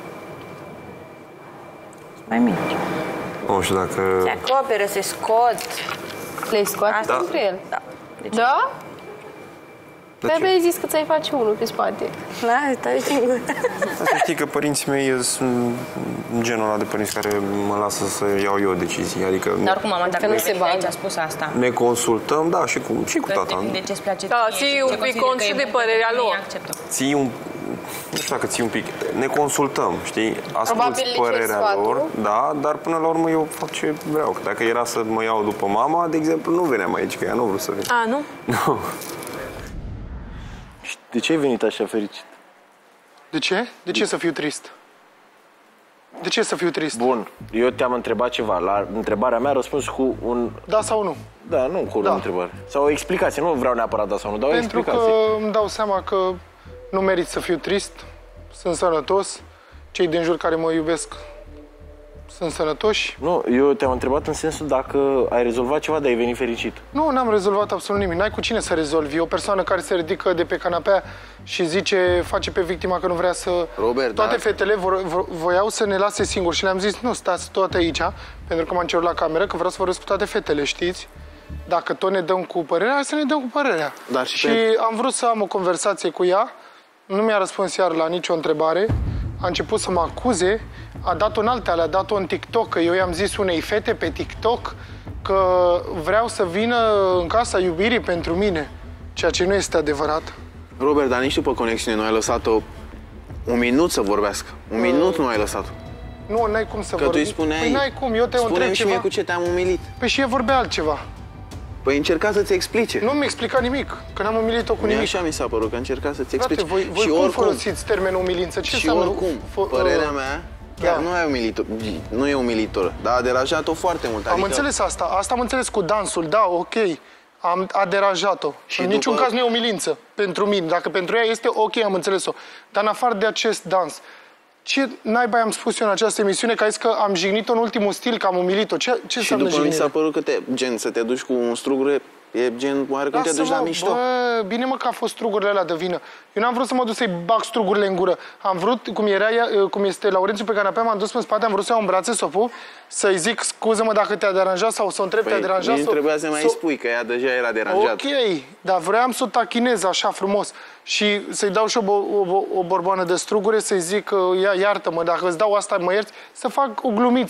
Mai mici. Nu știu dacă... Se acoperă, se scot. Le-ai scoate Asta- între el? Da. Da? De Dar ce? mi-ai zis că ți-ai face unul pe spate. Da, stai singur. Să știi că părinții mei sunt genul ăla de părinți care mă lasă să iau eu decizii. Adică Dar oricum, mama, dacă nu nu se se bagă. aici a spus asta. ne consultăm, da, și cu, și cu Că tata. depinde ce îți place Da, ție ții și un ce pic consideri cont că și e de bun, părerea nu lor. acceptă. Ții un... Nu știu dacă ții un pic. Ne consultăm, știi? Asculți Probabil le ceri părerea sfatul. lor, da, dar până la urmă eu fac ce vreau. Că dacă era să mă iau după mama, de exemplu, nu veneam aici, că ea nu vreau să vină. A, nu? Nu. De ce ai venit așa fericit? De ce? De ce să fiu trist? De ce să fiu trist? Bun, eu te-am întrebat ceva. La întrebarea mea răspuns cu un... Da sau nu? Da, nu cu Da. o întrebare. Sau o explicație. Nu vreau neapărat da sau nu, dar o Pentru că explicație. îmi dau seama că nu merit să fiu trist, sunt sănătos, cei din jur care mă iubesc sunt sănătoși. Nu, eu te-am întrebat în sensul dacă ai rezolvat ceva, dar ai venit fericit. Nu, n-am rezolvat absolut nimic. N-ai cu cine să rezolvi. E o persoană care se ridică de pe canapea și zice, face pe victima că nu vrea să... Robert, Toate da. fetele vor, vo, voiau să ne lase singuri și le-am zis, nu, stați toate aici, pentru că m-am cerut la cameră, că vreau să vorbesc cu toate fetele, știți? Dacă tot ne dăm cu părerea, hai să ne dăm cu părerea. Dar și și pe- am vrut să am o conversație cu ea, nu mi-a răspuns iar la nicio întrebare, a început să mă acuze, a dat-o în altele, a dat-o în TikTok, că eu i-am zis unei fete pe TikTok că vreau să vină în casa iubirii pentru mine, ceea ce nu este adevărat. Robert, dar nici după conexiune nu ai lăsat-o un minut să vorbească. Un minut nu ai lăsat-o. Nu, n-ai cum să Că tu vorbi. îi spuneai... Păi n-ai cum, eu te întreb Spune-mi și ceva. mie cu ce te-am umilit. Păi și e vorbea altceva. Păi încerca să-ți explice. Nu mi explica nimic, că n-am umilit-o cu Mie nimic. așa mi s-a părut, că încerca să-ți Frate, explice. voi, voi și cum oricum, folosiți termenul umilință? Ce și înseamnă? oricum, Fo- părerea uh, mea, chiar da. nu e umilitor, nu e umilitor, dar a deranjat-o foarte mult. Am înțeles asta, asta am înțeles cu dansul, da, ok. Am, a deranjat-o. Și În după- niciun caz nu e umilință pentru mine. Dacă pentru ea este, ok, am înțeles-o. Dar în afară de acest dans, ce naiba am spus eu în această emisiune, că ai zis că am jignit-o în ultimul stil, că am umilit-o. Ce, ce Și înseamnă după mi jignire? s-a părut că te, gen, să te duci cu un strugure, e gen, oare când te duci la Lasă-mă, mișto? bă, bine mă că a fost strugurile alea de vină. Eu n-am vrut să mă duc să-i bag strugurile în gură. Am vrut, cum, era, ea- cum este Laurențiu pe canapea, m-am dus în spate, am vrut să iau în brațe, să o pup, să-i zic scuză-mă dacă te-a deranjat sau să o întreb, te-a Păi, deranjat? nici sau- trebuia să mai sau- spui, că ea deja era deranjată. Ok, dar vreau să o tachinez așa frumos și să-i dau și o, bo- o, o borboană de strugure, să-i zic, ia, iartă-mă, dacă îți dau asta, mă ierți, să fac o glumiță.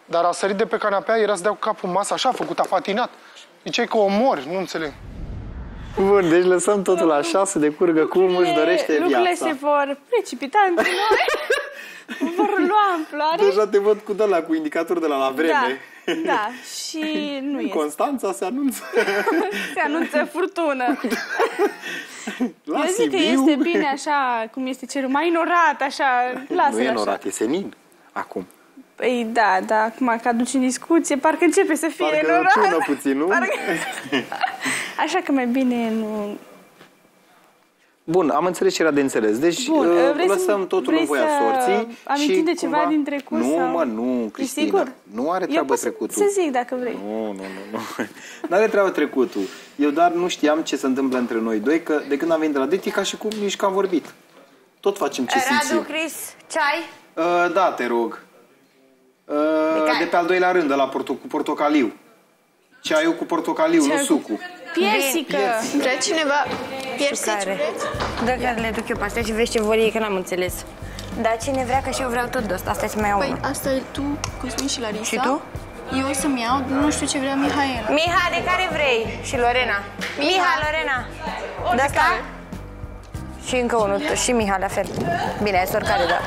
Dar a sărit de pe canapea, era să dea cu capul în masă, așa a făcut, a patinat. Ziceai că omori, nu înțeleg. Bun, deci lăsăm totul așa să decurgă cum își dorește viața. Lucrurile se vor precipita între noi, vor lua amploare. Deja te văd cu ăla, cu indicator de la la vreme. Da, da, și nu este. Constanța se anunță. Se anunță furtună. La Eu zic că Sibiu. este bine așa, cum este cerul, mai norat, așa, lasă-l Nu e așa. norat, e senin. Acum. Păi da, da, acum că aduci în discuție, parcă începe să fie Parcă norat. tună puțin, nu? Parcă... Așa că mai bine nu... Bun, am înțeles ce era de înțeles. Deci Bun, vrei lăsăm să, totul vrei în voia să sorții. amintim de ceva cumva... din trecut? Nu, sau... mă, nu, Cristina. Sigur? Nu are Eu treabă pot trecutul. să zic dacă vrei. Nu, nu, nu. Nu, nu are treabă trecutul. Eu doar nu știam ce se întâmplă între noi doi, că de când am venit de la Deti, e ca și cum nici că am vorbit. Tot facem ce simțim. Radu, Cris, ceai? Uh, da, te rog. Uh, de, de pe al doilea rând, de la porto cu portocaliu. Ceaiul cu portocaliu, nu sucul. Piersică. Vrea cineva piersici? Dă care le duc eu pe astea și vezi ce vor ei, că n-am înțeles. Dar cine vrea, că și eu vreau tot de asta. Asta să mai iau Păi una. asta e tu, Cosmin și Larisa. Și tu? Eu o să-mi iau, nu știu ce vrea Mihaela. Miha, de care vrei? Și Lorena. Miha, Miha Lorena. De asta? Și încă unul, și Miha, la fel. Bine, ai oricare, da.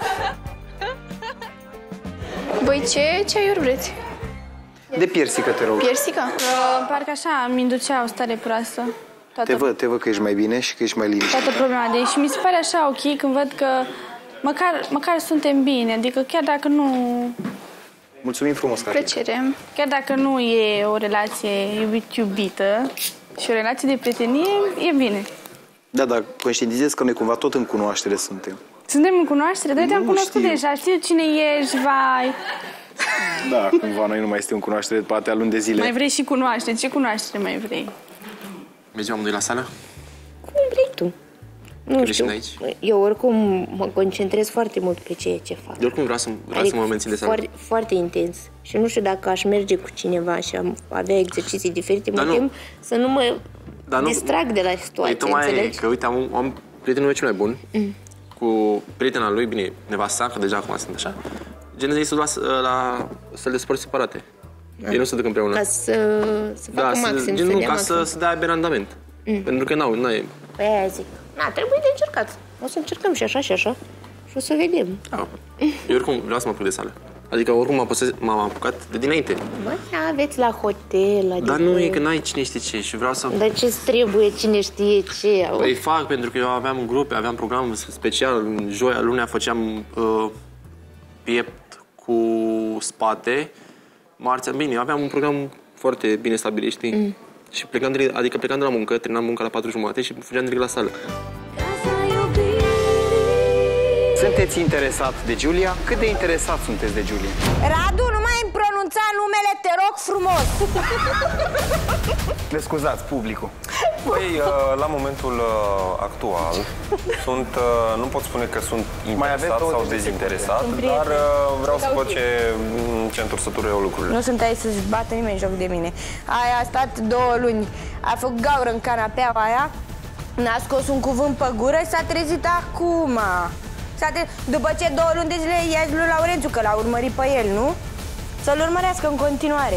Voi ce ceaiuri vreți? De piersică, te rog. Piersică? Uh, parcă așa mi inducea o stare proastă. Toată, Te văd, te văd că ești mai bine și că ești mai liniștit. toată problema de și mi se pare așa ok când văd că măcar, măcar suntem bine, adică chiar dacă nu... Mulțumim frumos, Catin. Plăcere. Chiar dacă nu e o relație iubit-iubită și o relație de prietenie, e bine. Da, dar conștientizez că noi cumva tot în cunoaștere suntem. Suntem în cunoaștere? Dar te-am Nu cunoscut știu. deja, știu cine ești, vai. Da, cumva noi nu mai suntem în cunoaștere după atâtea luni de zile. Mai vrei și cunoaște, ce cunoaștere mai vrei? Mergem amândoi la sală? Cum vrei tu. Nu Când știu. ești aici? Eu oricum mă concentrez foarte mult pe ceea ce fac. De oricum vreau să, vreau să mă mențin de sală. foarte, foarte intens. Și nu știu dacă aș merge cu cineva și am avea exerciții diferite, Dar mă nu. tem să nu mă Dar nu- distrag de la Păi situație, tocmai înțelegi? că, uite, am, am prietenul meu cel mai bun, Mm. cu prietena lui, bine, nevasta, că deja acum sunt așa, gen ei se duc la, la săli de sport separate. Ei nu se duc împreună. Ca să, să facă da, maxim, să, să gen, nu, dea ca maxim. să, să dea abia randament. Mm. Pentru că n-au, n-ai... Păi aia zic. Na, trebuie de încercat. O să încercăm și așa și așa. Și o să vedem. Da. Eu oricum vreau să mă apuc de sală. Adică oricum m-am apucat, m-am apucat de dinainte. Bă, aveți la hotel, la Dar nu e că n-ai cine știe ce și vreau să... Dar ce trebuie, cine știe ce? Păi fac, pentru că eu aveam grupe, aveam program special. În joia, lunea făceam uh, piept cu spate. Marțea, bine, aveam un program foarte bine stabilit, știi? Mm. Și plecam direct, adică plecam de la muncă, terminam munca la patru jumate și fugeam direct la sală. Sunteți interesat de Giulia? Cât de interesat sunteți de Giulia? Radu, nu mai îmi pronunța numele, te rog frumos. Ne scuzați, publicul. Păi, uh, la momentul uh, actual, sunt, uh, nu pot spune că sunt interesat sau dezinteresat, dar uh, vreau să văd ce, ce întorsătură au lucrurile. Nu sunt aici să-și bată nimeni joc de mine. Aia a stat două luni, a făcut gaură în canapeaua aia, n-a scos un cuvânt pe gură și s-a trezit acum. Tre... După ce două luni de zile i-a zis lui Laurențiu că l-a urmărit pe el, nu? Să-l urmărească în continuare.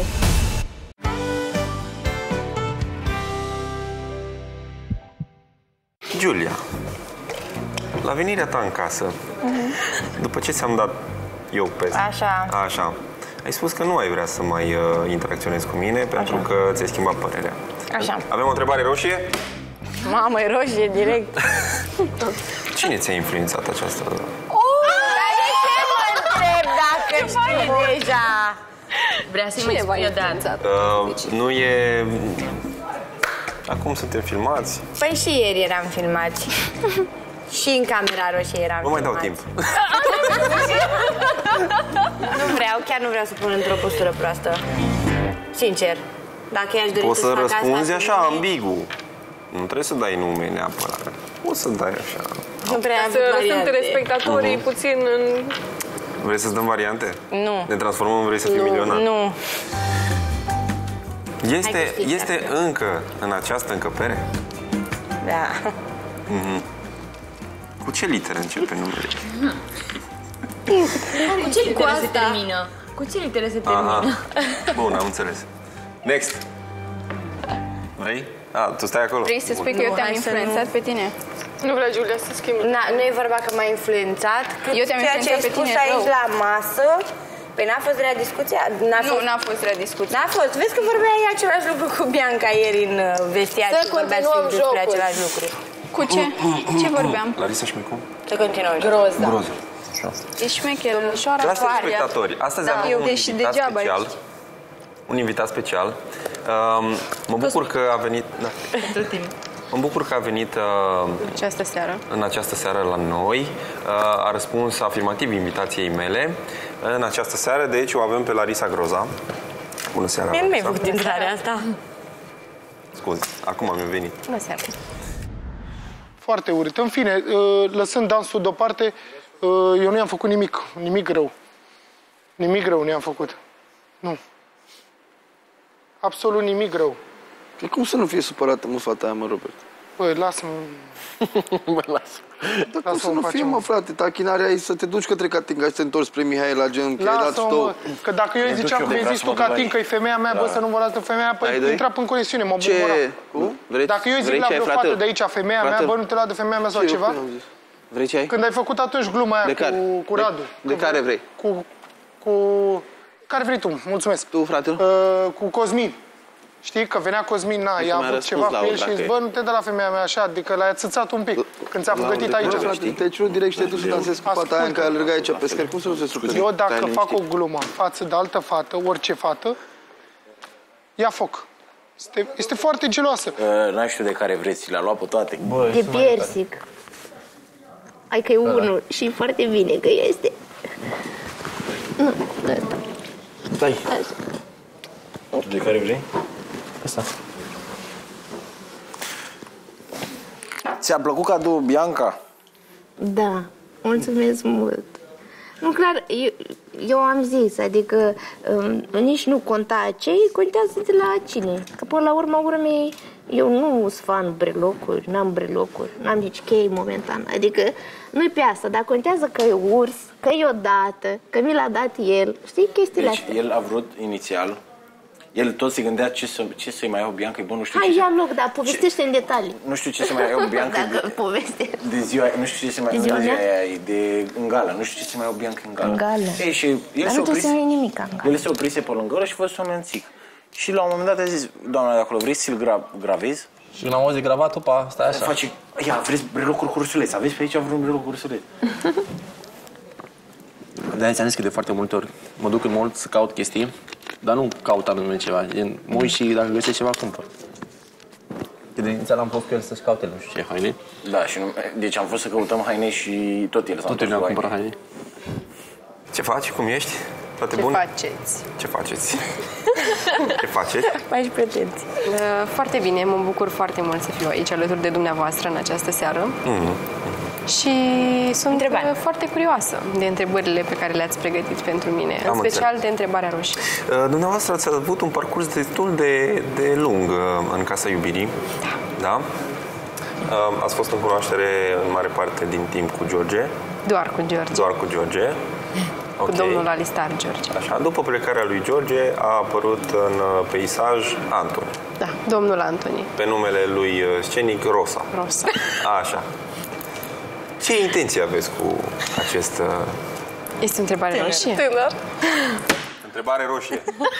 Giulia, la venirea ta în casă, Uh-huh. după ce ți-am dat eu peste... Așa. Așa. Ai spus că nu ai vrea să mai uh, interacționezi cu mine pentru că ți-ai schimbat părerea. Așa. Avem o întrebare roșie? Mamă, e roșie direct. Cine ți-a influențat această... Dar de ce mă întreb dacă știi deja? Vrea să-i mai spun eu de asta. Uh, nu e... Acum suntem filmați. Păi și ieri eram filmați. Și în camera roșie eram Nu mai dau filmați. timp. Nu vreau, chiar nu vreau să pun într-o postură proastă. Sincer. Dacă i-aș dori Poți să să fac răspunzi asta, așa, nu- ambigu. Nu trebuie să dai nume neapărat. Poți să dai așa. Nu prea am Să sunt variante. telespectatorii puțin în... Vrei să-ți dăm variante? Nu. Ne transformăm, vrei să fii Nu, milionar? nu. Este, Hai că știi este încă în această încăpere? Da. Mhm. Cu ce literă începe numele? Cu ce cu asta? Termină? Cu ce litere se termină? Bun, am înțeles. Next. Vrei? A, tu stai acolo. Vrei să spui că eu te-am influențat pe tine? Nu vrea Giulia să schimbi. Nu e vorba că m-a influențat, cât Eu te-am ceea ce ai influențat pe spus tine aici rău. la masă. Păi n-a fost rea discuția? N-a Nu, fost... n-a fost rea discuție. N-a fost. Vezi că vorbeai același lucru cu Bianca ieri în vestiar. Să continuăm despre jocul. același lucru. Cu ce? Ce vorbeam? Larisa și Micu? Să continuăm. Groză. Groză. Așa. E șmecher, domnișoara Dragi Faria. spectatori, astăzi Da, avem eu un deși invitat degeaba special. ești. Un invitat special. Um, mă bucur că a venit... Da. Pentru tine. Mă bucur că a venit uh, Această seară. în această seară la noi. Uh, a răspuns afirmativ invitației mele. În această seară, deci, o avem pe Larisa Groza. Bună seara, Mie nu mi-ai Larisa. făcut intrarea asta. Scuze, acum mi-a venit. Bună seara. Foarte urât. În fine, lăsând dansul deoparte, eu nu i-am făcut nimic, nimic rău. Nimic rău nu i-am făcut. Nu. Absolut nimic rău. Păi cum să nu fie supărată, mă, fata aia, mă, Robert? Băi, lasă-mă. Bă, lasă. Dar cum să nu fie, mă, frate, tachinarea e să te duci către Catinca și să te întorci spre Mihaela, gen, că ai dat Lasă-mă, stău. mă. Că dacă eu îi ziceam că mi-ai zis tu Catinca, e femeia mea, bă, să nu vorbească femeia mea, păi intra în conexiune, mă bucura. Dacă eu îi zic la vreo fată de aici, femeia mea, bă, nu te lua de femeia mea sau ceva? Vrei ce ai? Când ai făcut atunci gluma aia cu, cu Radu. De care vrei? Cu, cu... Care vrei tu? Mulțumesc. Tu, frate? Uh, cu Cosmin. Știi că venea Cosmin, na, i-a avut ceva cu el și zis, bă, nu te dă la femeia mea așa, adică l-ai ațățat un pic când ți-a făgătit aici. Bă, frate, te-ai cerut direct și te duci să dansezi cu fata aia în care alergai aici pe scări. Cum să nu se supere? Eu dacă fac o glumă față de altă fată, orice fată, ia foc. Este, este foarte geloasă. Uh, n-ai știu de care vreți, le-a luat pe toate. Bă, De piersic. Hai că e unul și foarte bine că este. Nu, ăsta. Stai. De care vrei? Asta. Ți-a plăcut cadou, Bianca? Da, mulțumesc mult. Nu, clar, eu, eu am zis, adică um, nici nu conta ce, contează de la cine. Că până la urma urmei, eu nu sunt fan brelocuri, n-am brelocuri, n-am nici chei momentan. Adică nu-i pe asta, dar contează că e urs, că e odată, că mi l-a dat el, știi, chestiile Deci astea. el a vrut inițial, el tot se gândea ce, să, ce să-i mai iau Bianca, bă, nu știu Hai, ce... ia loc, dar povestește în detalii. Nu știu ce să mai iau Bianca Dacă de, poveste. de ziua, nu știu ce să mai De iau ziua de ziua mea? aia, de în gală, nu știu ce să mai iau Bianca în gală. În gală. Ei, și el Dar se nu trebuie să oprise, nu nimic în gală. el se oprise pe lângă ăla și vă sună în țic. Și la un moment dat a zis, doamna de acolo, vrei să-l gra gravezi? Și când am auzit gravatul, pa, stai așa. Face, ia, vreți brelocuri cu ursuleț, aveți pe aici vreun breloc cu ursuleț? De-aia ți-am zis că de foarte multe ori mă duc în mall să caut chestii, dar nu caut anume ceva. Gen, mă uit și dacă găsesc ceva, cumpăr. Că de inițial am fost cu el să-și caute nu știu ce haine. Da, și nu, deci am fost să căutăm haine și tot el s-a Tot el ne-a cumpărat haine. Ce faci? Cum ești? Toate Ce bune? faceți? Ce faceți? Ce faceți? Faci pretenții. Uh, Foarte bine, mă bucur foarte mult să fiu aici alături de dumneavoastră în această seară. Mm-hmm. Și sunt Întrebare. foarte curioasă de întrebările pe care le-ați pregătit pentru mine, Am în special înțeles. de întrebarea roșie. Uh, Dumneavoastră ați avut un parcurs destul de, de lung uh, în Casa Iubirii. Da. Da? Uh, Ați fost în cunoaștere în mare parte din timp cu George. Doar cu George. Doar cu George. Cu Ok. domnul Alistar George. Așa, după plecarea lui George a apărut în uh, peisaj Antoni, Da, domnul Antoni. pe numele lui uh, scenic Rosa. Rosa. Așa. Ce intenție aveți cu acest... Uh... Este o întrebare roșie? Tânăr. Întrebare roșie.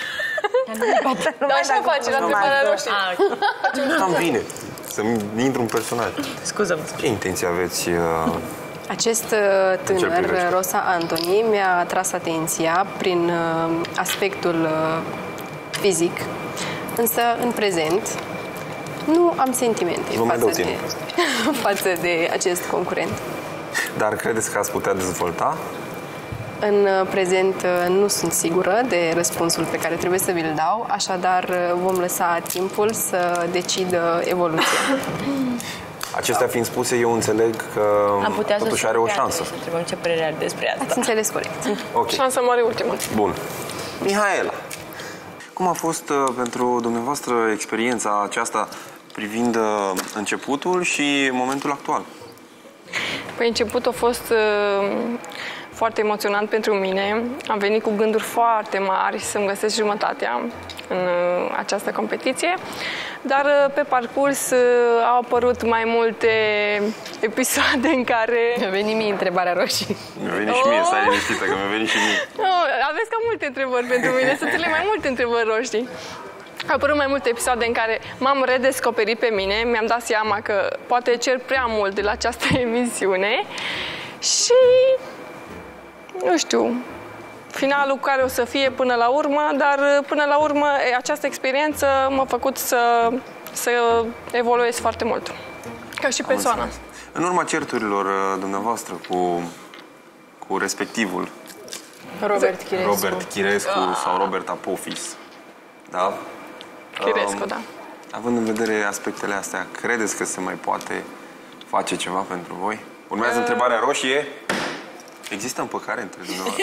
Da, așa face la întrebarea roșie. Cam bine să-mi intru în personaj. Scuză-mă. Ce intenție aveți? Uh... Acest uh, Ce-l tânăr, privește? Rosa Antoni, mi-a atras atenția prin uh, aspectul uh, fizic, însă în prezent nu am sentimente Vă mai dau față de, timp. față de acest concurent. Dar credeți că ați putea dezvolta? În uh, prezent uh, nu sunt sigură de răspunsul pe care trebuie să vi-l dau, așadar uh, vom lăsa timpul să decidă evoluția. Acestea fiind spuse, eu înțeleg că Am putea totuși să are o să șansă. întrebăm ce părere are despre asta. Ați înțeles corect. Ok. Șansa mare ultima. Bun. Mihaela, cum a fost uh, pentru dumneavoastră experiența aceasta privind uh, începutul și momentul actual? Păi începutul a fost uh, foarte emoționant pentru mine. Am venit cu gânduri foarte mari să-mi găsesc jumătatea în această competiție, dar pe parcurs au apărut mai multe episoade în care... Mi-a venit mie întrebarea roșie. Mi-a venit și mie, stai liniștită, că mi-a venit și mie. Oh, aveți cam multe întrebări pentru mine, să ți le mai multe întrebări roșii. Au apărut mai multe episoade în care m-am redescoperit pe mine, mi-am dat seama că poate cer prea mult de la această emisiune și, nu știu, finalul care o să fie până la urmă, dar până la urmă această experiență m-a făcut să, să evoluez foarte mult, ca și persoană. În urma certurilor dumneavoastră cu, cu respectivul Robert Chirescu, Robert Chirescu ah. sau Robert Apophis, da? Chirescu, um, da. Având în vedere aspectele astea, credeți că se mai poate face ceva pentru voi? Urmează uh... întrebarea roșie. Există împăcare între dumneavoastră?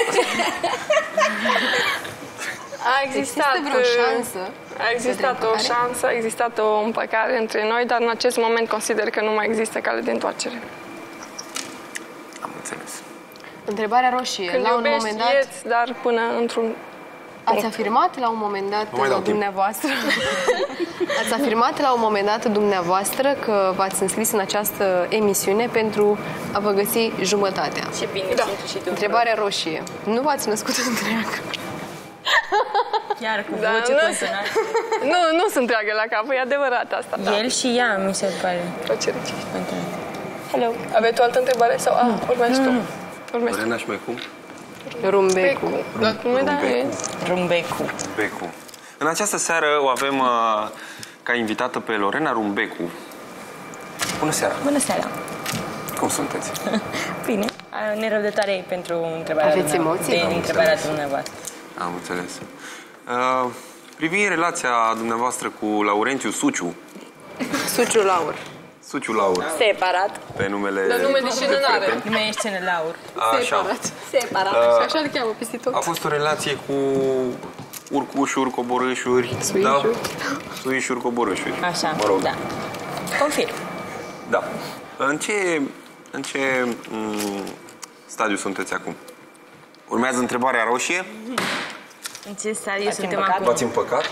A existat Există vreo șansă? A existat o șansă, a existat o împăcare între noi, dar în acest moment consider că nu mai există cale de întoarcere. Am înțeles. Întrebarea roșie. Când la un iubești, moment dat... ieți, dar până într-un... Ați afirmat la un moment dat dumneavoastră Ați afirmat la un moment dat dumneavoastră că v-ați înscris în această emisiune pentru a vă găsi jumătatea. Ce bine da. și tu. Întrebarea roșie. Nu v-ați născut întreagă? Chiar cu da, voce nu, consonantă. Nu, nu sunt întreagă la cap, e adevărat asta. Da. El și ea, mi se pare. O ce recici? Hello. Aveți o altă întrebare? Sau, a, urmează tu. Urmează tu. Lorena și mai cum? Rumbecu. Rumbecu. Rumbecu. Rumbecu. În această seară o avem uh, ca invitată pe Lorena Rumbecu. Bună seara! Bună seara! Cum sunteți? Bine. Nerăbdătoare pentru întrebarea Aveți emoții? Am întrebarea dumneavoastră. Am înțeles. Uh, privind relația dumneavoastră cu Laurențiu Suciu. Suciu Laur. Suciu Laur. Separat. Pe numele de nume de scenă n-are. Nume e scenă Laur. Așa. Separat. Separat. Uh, Așa îl cheamă peste tot. A fost o relație cu urcușuri, coborâșuri. Suișuri. Da? Suișuri, coborâșuri. Așa, mă rog. da. Confirm. Da. În ce, în ce m- stadiu sunteți acum? Urmează întrebarea roșie. În ce stadiu V-ați suntem împăcat? acum? V-ați împăcat?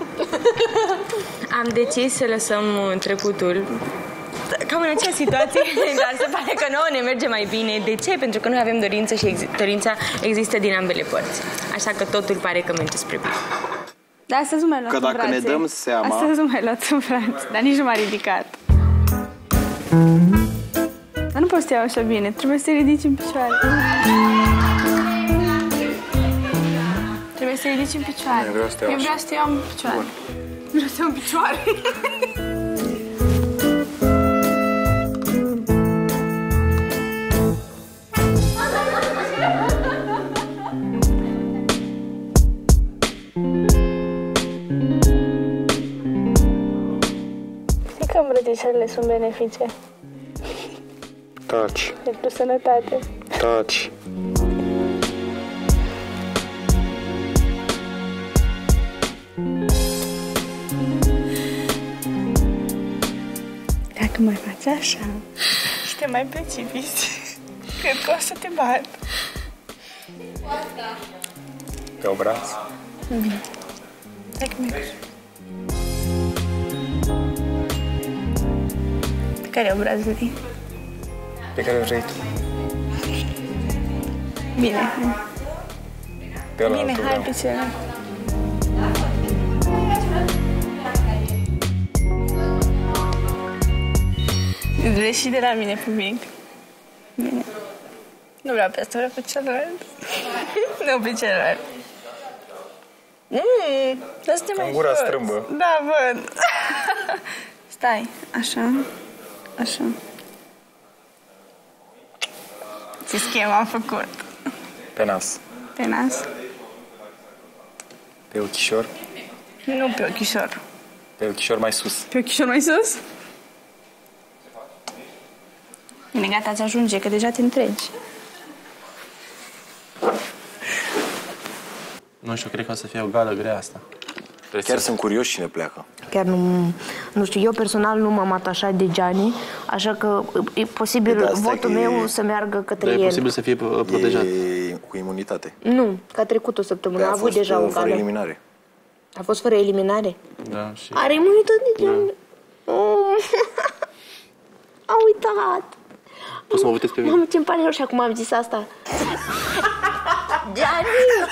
Am decis să lăsăm trecutul cam în acea situație, dar se pare că nouă ne merge mai bine. De ce? Pentru că noi avem dorință și exi- dorința există din ambele părți. Așa că totul pare că merge spre bine. Da, astăzi nu m-ai luat Că în dacă brațe. ne dăm seama... Astăzi nu m-ai luat în brațe, dar nici nu m-a ridicat. Dar nu poți să te iau așa bine, trebuie să te ridici în picioare. Trebuie să te ridici în picioare. Eu vreau să te iau Eu vreau să te iau în picioare. Bun. Vreau să te iau în picioare. Știi că îmbrățișările sunt benefice Taci, pentru sănătate. taci. Dacă mai faci așa și te mai precipiți, cred că o să te bat. Pe obraz. Bine. Hai că mergi. Pe care obraz vrei? Pe care vrei tu. Bine, hai. Pe ăla Bine, tu hai vreau. pe celălalt. Vrei și de la mine pe mic? Bine. Nu vreau pe asta, vreau pe celălalt. Nu pe celălalt. Mmm, dar să te mai gura jos. strâmbă. Da, văd. Stai, așa, așa. Ce schema am făcut? Pe nas. Pe nas? Pe ochișor. Nu pe ochișor. Pe ochișor mai sus. Pe ochișor mai sus? Bine, gata, ți ajunge, că deja te întregi. Nu știu, cred că o să fie o gală grea asta. Chiar sunt curios cine pleacă. Chiar nu, nu știu, eu personal nu m-am atașat de Gianni, așa că e posibil De votul meu e... să meargă către Dar el. e posibil să fie protejat. E cu imunitate. Nu, că a trecut o săptămână, a, a avut deja o fără eliminare. A fost fără eliminare? Da, și... Are imunitate de... Da. Oh. Am uitat. Poți să mă votezi pe mine? Mamă, ce-mi pare rău și acum am zis asta. Gianni!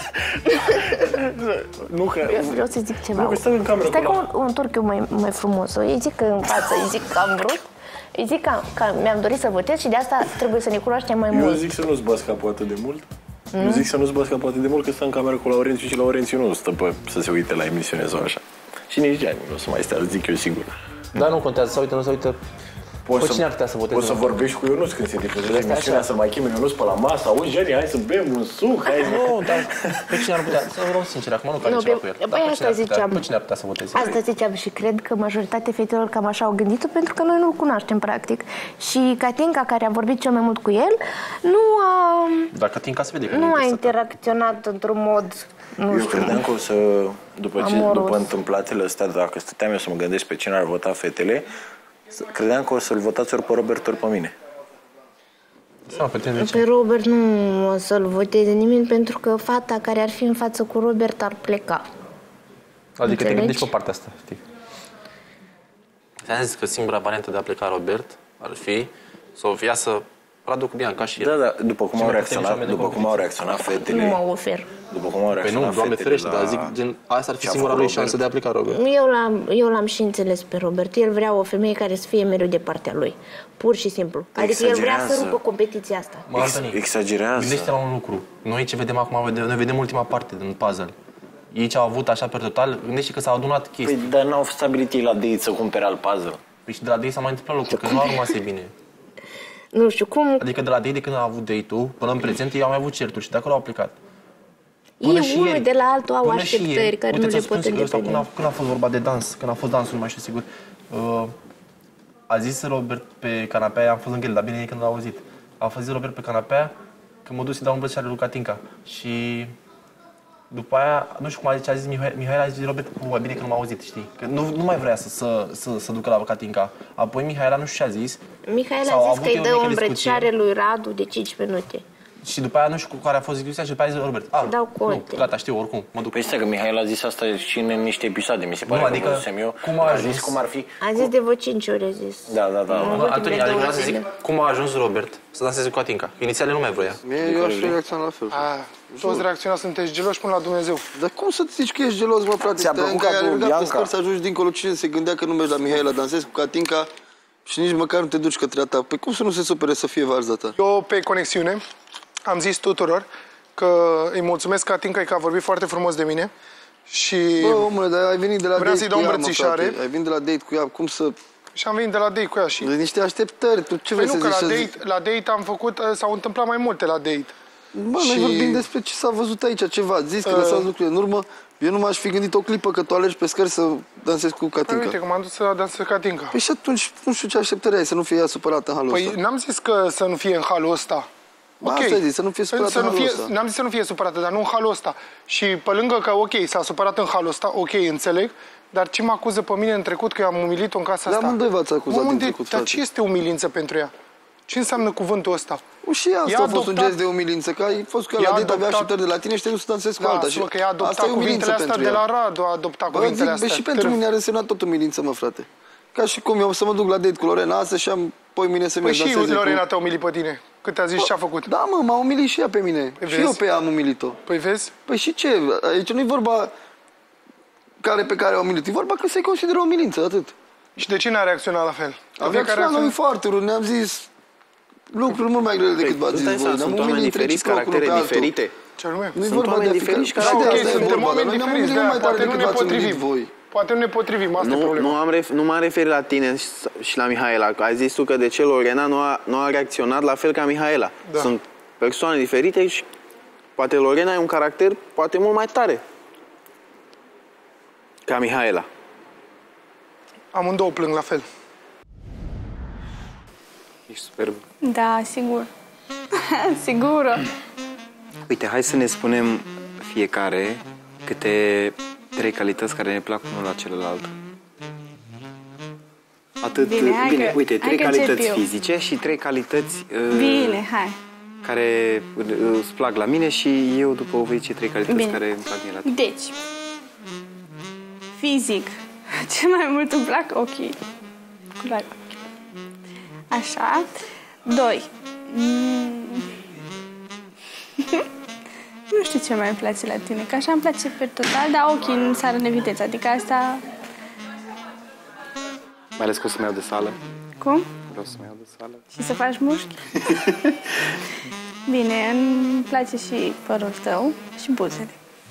Nu că... Vreau să zic ceva. Nu, stai în cameră. Stai că o întorc eu mai, mai frumos. Îi zic în față, îi zic că am vrut. Îi zic că, că mi-am dorit să votez și de asta trebuie să ne cunoaștem mai eu mult. Eu zic să nu-ți bați capul atât de mult. Mm? Eu zic să nu-ți bați capul atât de mult că stă în cameră cu Laurențiu și Laurențiu nu stă pe, să se uite la emisiune sau așa. Și nici Gianni nu o să mai stea, zic eu sigur. Dar nu contează, să uită, nu să uită. Poți cine ar putea să voteze? Poți să vorbești cu Ionuț când se difuzează emisiunea, să mai chemi Ionuț pe la masă. Auzi, Gianni, hai să bem un suc, hai să... Nu, dar pe cine ar putea? Să vreau sincer, acum nu care ceva cu el. Băi, asta ziceam. Pe cine ar putea să voteze? Asta ziceam și cred că majoritatea fetelor cam așa au gândit-o, pentru că noi nu-l cunoaștem, practic. Și Catinca, care a vorbit cel mai mult cu el, nu a... Dar Catinca se vede că nu a interacționat într-un mod... Nu eu știu. credeam că o să, după, ce, după întâmplatele astea, dacă stăteam eu să mă gândesc pe cine ar vota fetele, credeam că o să-l votați ori pe Robert, ori pe mine. Sau pe tine, pe Robert nu o să-l voteze nimeni, pentru că fata care ar fi în față cu Robert ar pleca. Adică înțelegi? Te gândești pe partea asta, știi? Ți-am zis că singura variantă de a pleca Robert ar fi să o iasă Radu cu Bianca și el. Da, da, după cum au reacționat, după cum au reacționat fetele. Nu mă ofer. După cum au reacționat Păi nu, Doamne fetele ferește, la... dar zic, gen, asta ar fi singura lui șansă de a pleca Robert. Eu l-am, eu l-am și înțeles pe Robert. El vrea o femeie care să fie mereu de partea lui. Pur și simplu. Adică Exagerează. el vrea să rupă competiția asta. Mă, Antoni, exagerează. Gândește la un lucru. Noi ce vedem acum, noi vedem ultima parte din puzzle. Ei ce au avut așa pe total, gândește că s-au adunat chestii. Păi, dar n-au stabilit ei la date să cumpere alt puzzle. Păi și de la date s-a mai întâmplat lucruri, că nu au rămas bine. Nu știu cum... Adică de la date, de când au avut date-ul, până în prezent, ei au mai avut certuri și de acolo au plecat. Ei unul de la altul au așteptări care nu le pot îndeplini. Când a, când a fost vorba de dans, când a fost dansul, nu mai știu sigur, uh, a zis Robert pe canapea, am fost lângă el, dar bine e când l-a auzit. A fost zis Robert pe canapea că mă duc să-i dau un brățișare lui Catinca. Și după aia, nu știu cum a zis, a zis Mihaela, a zis Robert, bă, bine că nu m-a auzit, știi? Că nu, nu mai vrea să, să, să, să ducă la Catinca. Apoi Mihaela nu știu ce a zis. Mihaela a zis că îi dă o îmbrățișare lui Radu de cinci minute. Și după aia nu știu cu care a fost discuția și după aia a zis Robert, a, dau conte. Nu, gata, știu, oricum, mă duc. Păi stai că Mihaela a zis asta și în niște episoade, mi se pare, nu, că adică, văzusem eu. Cum a ajuns? zis cum ar fi... A zis de vreo cinci ori, a zis. Da, da, da. Antoni, adică vreau să zic, cum a ajuns Robert să danseze cu Catinca? Inițial nu mai vroia. Mie, eu aș reacționa la fel. A, toți reacționați, sunteți geloși până la Dumnezeu. Dar cum să zici că ești gelos, mă, frate? Ți-a plăcut ca tu, Bianca? Sper să ajungi dincolo, cine se gândea că nu mergi la Mihaela, dansezi cu Catinca și nici măcar nu te duci către a ta. Păi cum să nu se supere să fie varza ta? Eu, pe conexiune, am zis tuturor că îi mulțumesc Catinca că a vorbit foarte frumos de mine și... Bă, omule, dar ai venit de la vreau date să-i dau cu ea, îmbrățișare. mă, frate. Ai venit de la date cu ea, cum să... Și am venit de la date cu ea și... De niște așteptări, tu ce Păi vrei nu, să că zici? la date, la date am făcut, s-au întâmplat mai multe la date. Bă, și... noi vorbim despre ce s-a văzut aici, ceva. Zis că uh... lăsați lucrurile în urmă. Eu nu m-aș fi gândit o clipă că tu alergi pe scări să dansezi cu Catinca. Păi uite, că m-am dus să dansez cu Catinca. Păi și atunci, nu știu ce așteptări ai, să nu fie ea supărată în halul păi, ăsta. Păi n-am zis că să nu fie în halul ăsta. Ok. Asta zis, să nu fie supărată în halul ăsta. N-am zis să nu fie supărată, dar nu în halul ăsta. Și pe lângă că, ok, s-a supărat în halul ăsta, ok, înțeleg, dar ce mă acuză pe mine în trecut că eu am umilit-o în casa da, asta? amândoi v-ați acuzat unde, în trecut, dar ce este umilință pentru ea? Ce înseamnă cuvântul ăsta? Și asta a fost un gest de umilință, că ai fost cu ea la date, avea așteptări de la tine și te-ai dus să dansezi cu alta. Da, că ea a adoptat cuvintele astea de la Radu, a adoptat cuvintele astea. Și pentru mine a însemnat tot umilință, mă, frate. Ca și cum eu să mă duc la date cu Lorena astăzi și am poi mine să merg danseze cu... Păi și Lorena te-a umilit pe tine. Cât a zis ce a făcut? Da, mă, m-a umilit și ea pe mine. Păi și vezi? eu pe ea am umilit-o. Păi vezi? Păi și ce? Aici nu-i vorba care pe care a umilit. E vorba că se consideră o umilință, atât. Și de ce n-a reacționat la fel? Am reacționat noi foarte urât, ne-am zis lucruri mult mai grele decât v-ați zis voi. Sunt oameni diferiți, caractere diferite. Ce anume? Sunt oameni diferiți, caractere diferite. Suntem oameni diferiți, de-aia poate nu ne potrivim. Poate nu ne potrivim, asta e problema. Nu, am ref, nu m-am referit la tine și la Mihaela. Ai zis tu că de ce Lorena nu a, nu a reacționat la fel ca Mihaela. Da. Sunt persoane diferite și poate Lorena are un caracter poate mult mai tare ca Mihaela. Amândouă plâng la fel. Ești superb. Da, sigur. Sigură. Uite, hai să ne spunem fiecare câte Trei calități care ne plac unul la celălalt. Atât, Bine, hai bine că- uite, hai trei că încep calități eu. fizice și trei calități uh, Bine, hai. care uh, îți plac la mine și eu după o ce trei calități Bine. care îmi plac mie la tine. Deci, fizic, ce mai mult îmi plac ochii. Culoarea ochii. Așa. Doi. Mm. Nu știu ce mai îmi place la tine, că așa îmi place pe total, dar ochii nu sară în evidență. Adică asta... Mai ales că o să-mi iau de sală. Cum? Vreau să-mi iau de sală. Și să faci mușchi? Bine, îmi place și părul tău și buzele.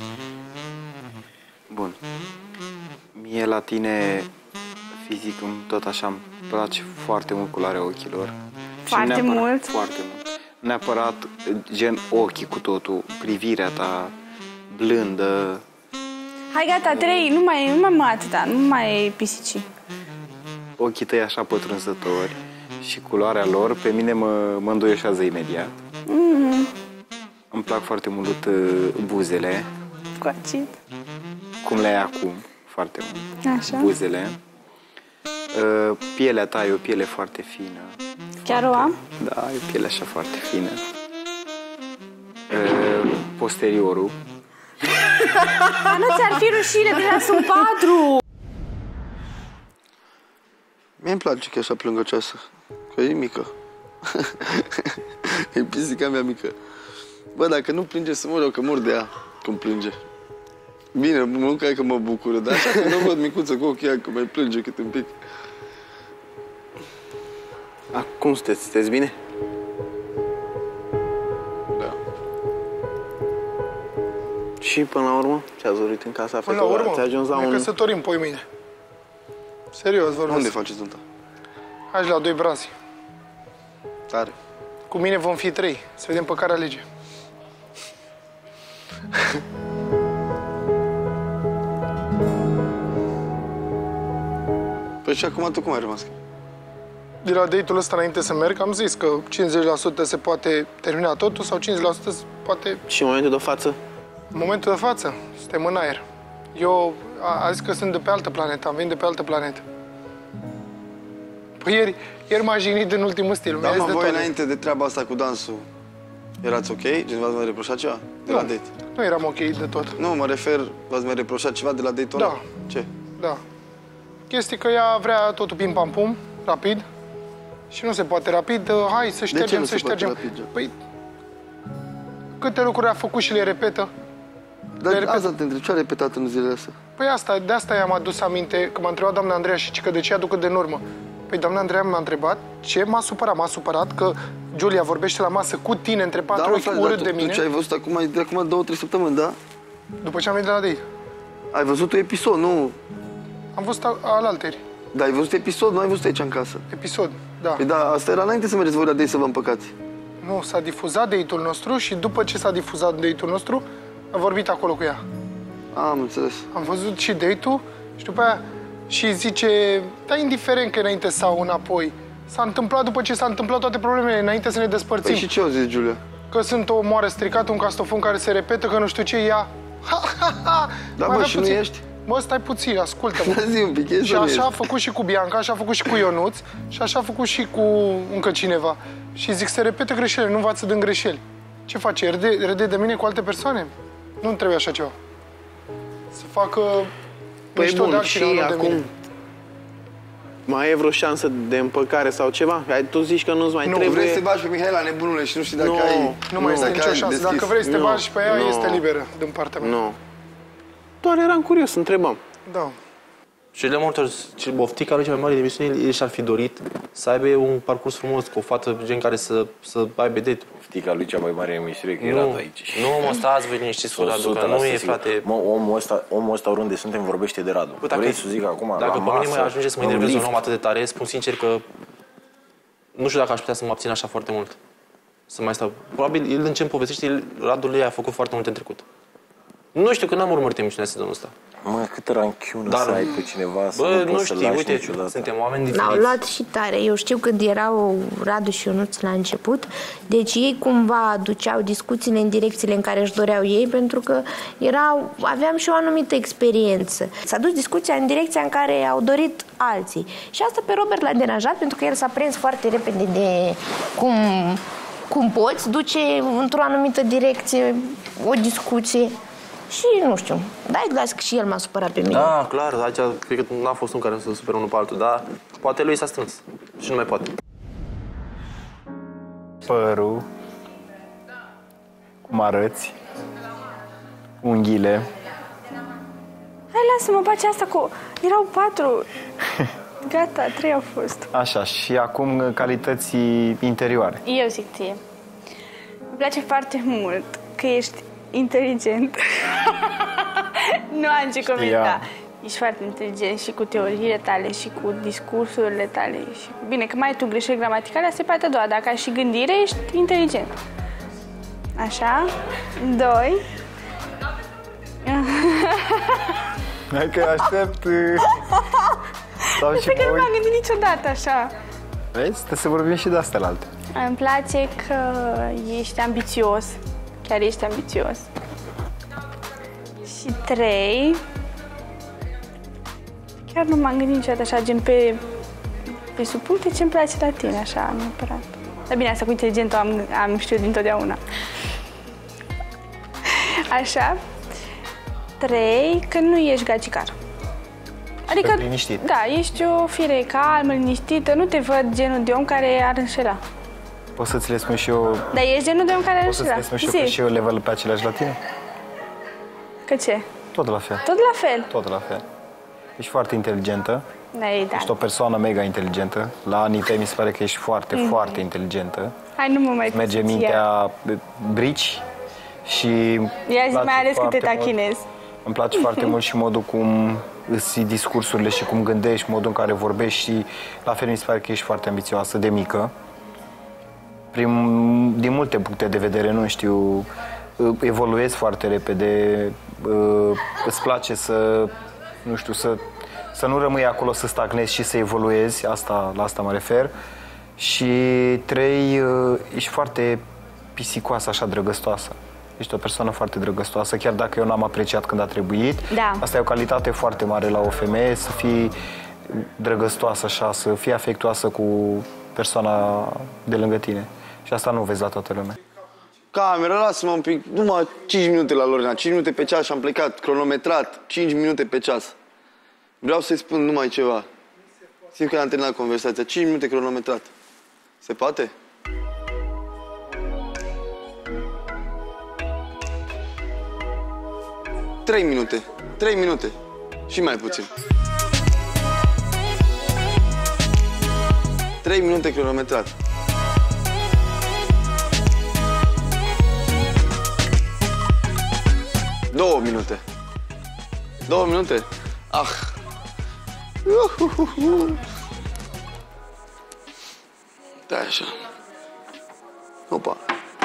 Bun. Mie la tine fizic îmi tot așa îmi place foarte mult culoarea ochilor. Și Foarte neapărat- mult? Foarte mult. Neapărat gen ochii cu totul, privirea ta blândă. Hai, gata, trei, nu mai, nu mai mă atâta, nu mai pisici. Ochii tăi așa pătrunzători și culoarea lor pe mine mă, mă înduioșează imediat. Mm, Îmi plac foarte mult uh, buzele, coacit. cum le ai acum, foarte mult. Așa. Buzele. Uh, pielea ta e o piele foarte fină. Chiar o am? Da, e o piele așa foarte fină. Uh, posteriorul. Dar nu ți-ar fi rușine, deja sunt patru! Mie îmi place că e așa plângăcioasă, că e mică. E pisica mea mică. Bă, dacă nu plânge să mor eu, că mor de ea când plânge. Bine, nu cred că mă bucură, dar așa când o văd micuță cu ochii ăia, că mai plânge cât un pic. Acum sunteți? Sunteți bine? Da. Și până la urmă, ce ați dorit în casa Până la urmă, Ați ajuns la ne un... căsătorim poi mâine. Serios, vorbesc. Unde faceți nunta? Hai la doi brazi. Tare. Cu mine vom fi trei. Să vedem pe care alege. Păi și acum tu cum ai rămas? De la date-ul ăsta înainte să merg, am zis că cincizeci la sută se poate termina totul sau cincizeci la sută se poate... Și în momentul de față? În momentul de față, suntem în aer. Eu a, a zis că sunt de pe altă planetă, am venit de pe altă planetă. Păi ieri, ieri m-a jignit în ultimul stil. Da, mi-a mă, zis de voi toate. înainte de treaba asta cu dansul, erați ok? Cineva v-a mai reproșat ceva? De Nu. la date? Nu eram ok de tot. Nu, mă refer, v-ați mai reproșat ceva de la date-ul Da. ăla? Ce? Da. Chestia că ea vrea totul pim-pam-pum, rapid. Și nu se poate rapid. Hai să ștergem, nu să se poate ștergem. rapid, Geo? Păi, câte lucruri a făcut și le repetă? Dar Le repet- asta te întreb, ce a repetat în zilele astea? Păi asta, de asta i-am adus aminte, că m-a întrebat doamna Andreea și că de ce aducă de normă. Păi doamna Andreea m-a întrebat ce m-a supărat. M-a supărat că Giulia vorbește la masă cu tine între patru mă, ochi frate, urât dar de tu, mine. tu ce ai văzut acum, de acum două, trei săptămâni, da? După ce am venit de la date. Ai văzut un episod, nu? Am văzut a- alalteri. Da, ai văzut episod, nu ai văzut aici în casă. Episod, da. Păi da, asta era înainte să mergeți voi la date să vă împăcați. Nu, s-a difuzat date-ul nostru și după ce s-a difuzat date-ul nostru, am vorbit acolo cu ea. Am înțeles. Am văzut și date-ul și după aia și zice, da, indiferent că înainte sau înapoi, s-a întâmplat după ce s-a întâmplat toate problemele, înainte să ne despărțim. Păi și ce au zis, Giulia? Că sunt o moară stricată, un castofon care se repetă, că nu știu ce, ea... Ha, ha, ha. Da, Mai bă, avea și nu puțin. ești? Bă, stai puțin, ascultă-mă. Da, zi un pic, ești Și sau nu așa a ești? făcut și cu Bianca, așa a făcut și cu Ionuț, și așa a făcut și cu încă cineva. Și zic, se repete greșelile, nu învață din greșeli. Ce face? Râde, râde de mine cu alte persoane? Nu trebuie așa ceva. Să facă Păi mișto de bun, altcineva, și nu de acum mine. mai e vreo șansă de împăcare sau ceva? Ai, tu zici că nu-ți mai Nu, trebuie... Vrei să te bagi pe Mihaela, nebunule, și nu știi dacă Nu, ai... Nu mai este dacă nicio ai șansă. deschis. Dacă vrei să te Nu, bagi pe ea, nu. este liberă din partea mea. Nu. Doar eram curios, întrebam. Da. Și de multe ori, boftica lui cea mai mare de emisiune, el și-ar fi dorit să aibă un parcurs frumos cu o fată gen care să, să aibă date. Boftica lui cea mai mare emisiune, că era Nu, aici. nu mă stați voi liniștiți cu Radu, că nu e, frate... Mă, omul ăsta, omul ăsta oriunde suntem vorbește de Radu. Bă, dacă- Vrei să zic acum, Dacă la pe mine masă, mai ajunge să mă în enervez un lift. om atât de tare, spun sincer că nu știu dacă aș putea să mă abțin așa foarte mult. Să mai stau. Probabil el în ce-mi povestește, el, Radu le a făcut foarte mult în trecut. Nu știu, că n-am urmărit emisiunea sezonul ăsta. Mă, câtă ranchiună Dar, să ai pe cineva, să bă, nu nu poți să-l știu, lași uite, niciodată. suntem oameni diferiți. L-au luat și tare. Eu știu când erau Radu și Ionuț la început, deci ei cumva duceau discuțiile în direcțiile în care își doreau ei, pentru că erau, aveam și o anumită experiență. S-a dus discuția în direcția în care au dorit alții. Și asta pe Robert l-a deranjat, pentru că el s-a prins foarte repede de cum, cum poți duce într-o anumită direcție o discuție. Și nu știu, da, e clar că și el m-a supărat pe mine. Da, clar, aici cred că n-a fost un care să se supere unul pe altul, dar poate lui s-a strâns și nu mai poate. Părul, cum arăți, unghiile. Hai, lasă-mă, face asta cu... Erau patru. Gata, trei au fost. Așa, și acum calității interioare. Eu zic ție. Îmi place foarte mult că ești inteligent. Nu am ce comenta. Ești foarte inteligent și cu teoriile tale și cu discursurile tale. Și... Bine, că mai ai tu greșeli gramaticale, asta e partea a doua. Dacă ai și gândire, ești inteligent. Așa. Doi. Hai că aștept... Stau și că nu m-am gândit niciodată așa. Vezi? Trebuie să vorbim și de astea la alte. Îmi place că ești ambițios. Chiar ești ambițios. Și trei... Chiar nu m-am gândit niciodată așa, gen pe... Pe subpuncte ce-mi place la tine, așa, neapărat. Dar bine, asta cu inteligentul am, am știut dintotdeauna. Așa. Trei, că nu ești gagicar. Adică, liniștit. Da, ești o fire calmă, liniștită, nu te văd genul de om care ar înșela. Poți să-ți le spun și eu... Dar ești genul de om care ar Poți înșela. să-ți le spun și eu că și eu level pe același la tine? Că ce? Tot la fel. Tot la fel? Tot la fel. Ești foarte inteligentă. Da, e da. Ești o persoană mega inteligentă. La anii tăi mi se pare că ești foarte, Mhm. foarte inteligentă. Hai, nu mă mai Îți merge puțin, mintea brici și... Ia zi mai ales că te tachinezi. Îmi place foarte mult și modul cum îți discursurile și cum gândești, modul în care vorbești și la fel mi se pare că ești foarte ambițioasă, de mică. Prim, din multe puncte de vedere, nu știu, evoluezi foarte repede, îți place să, nu știu, să, să nu rămâi acolo, să stagnezi și să evoluezi, asta, la asta mă refer. Și trei, ești foarte pisicoasă, așa, drăgăstoasă. Ești o persoană foarte drăgăstoasă, chiar dacă eu n-am apreciat când a trebuit. Da. Asta e o calitate foarte mare la o femeie, să fii drăgăstoasă așa, să fii afectuoasă cu persoana de lângă tine. Și asta nu o vezi la toată lumea. Camera, lasă-mă un pic, numai cinci minute la Lorena, cinci minute pe ceas și am plecat, cronometrat, cinci minute pe ceas. Vreau să-i spun numai ceva. Simt că am terminat conversația, cinci minute cronometrat. Se poate? Trei minute. Trei minute. Și mai puțin. Trei minute cronometrat. Două minute. Două minute? Ah. Uhuhuhu. Da, așa. Opa.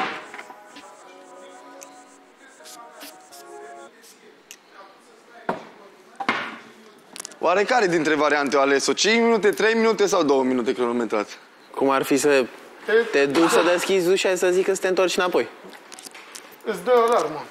Oare care dintre variante o ales-o? cinci minute, trei minute sau două minute cronometrat? Cum ar fi să te duci să deschizi ușa și să zică să te întorci înapoi? Îți dă alarmă.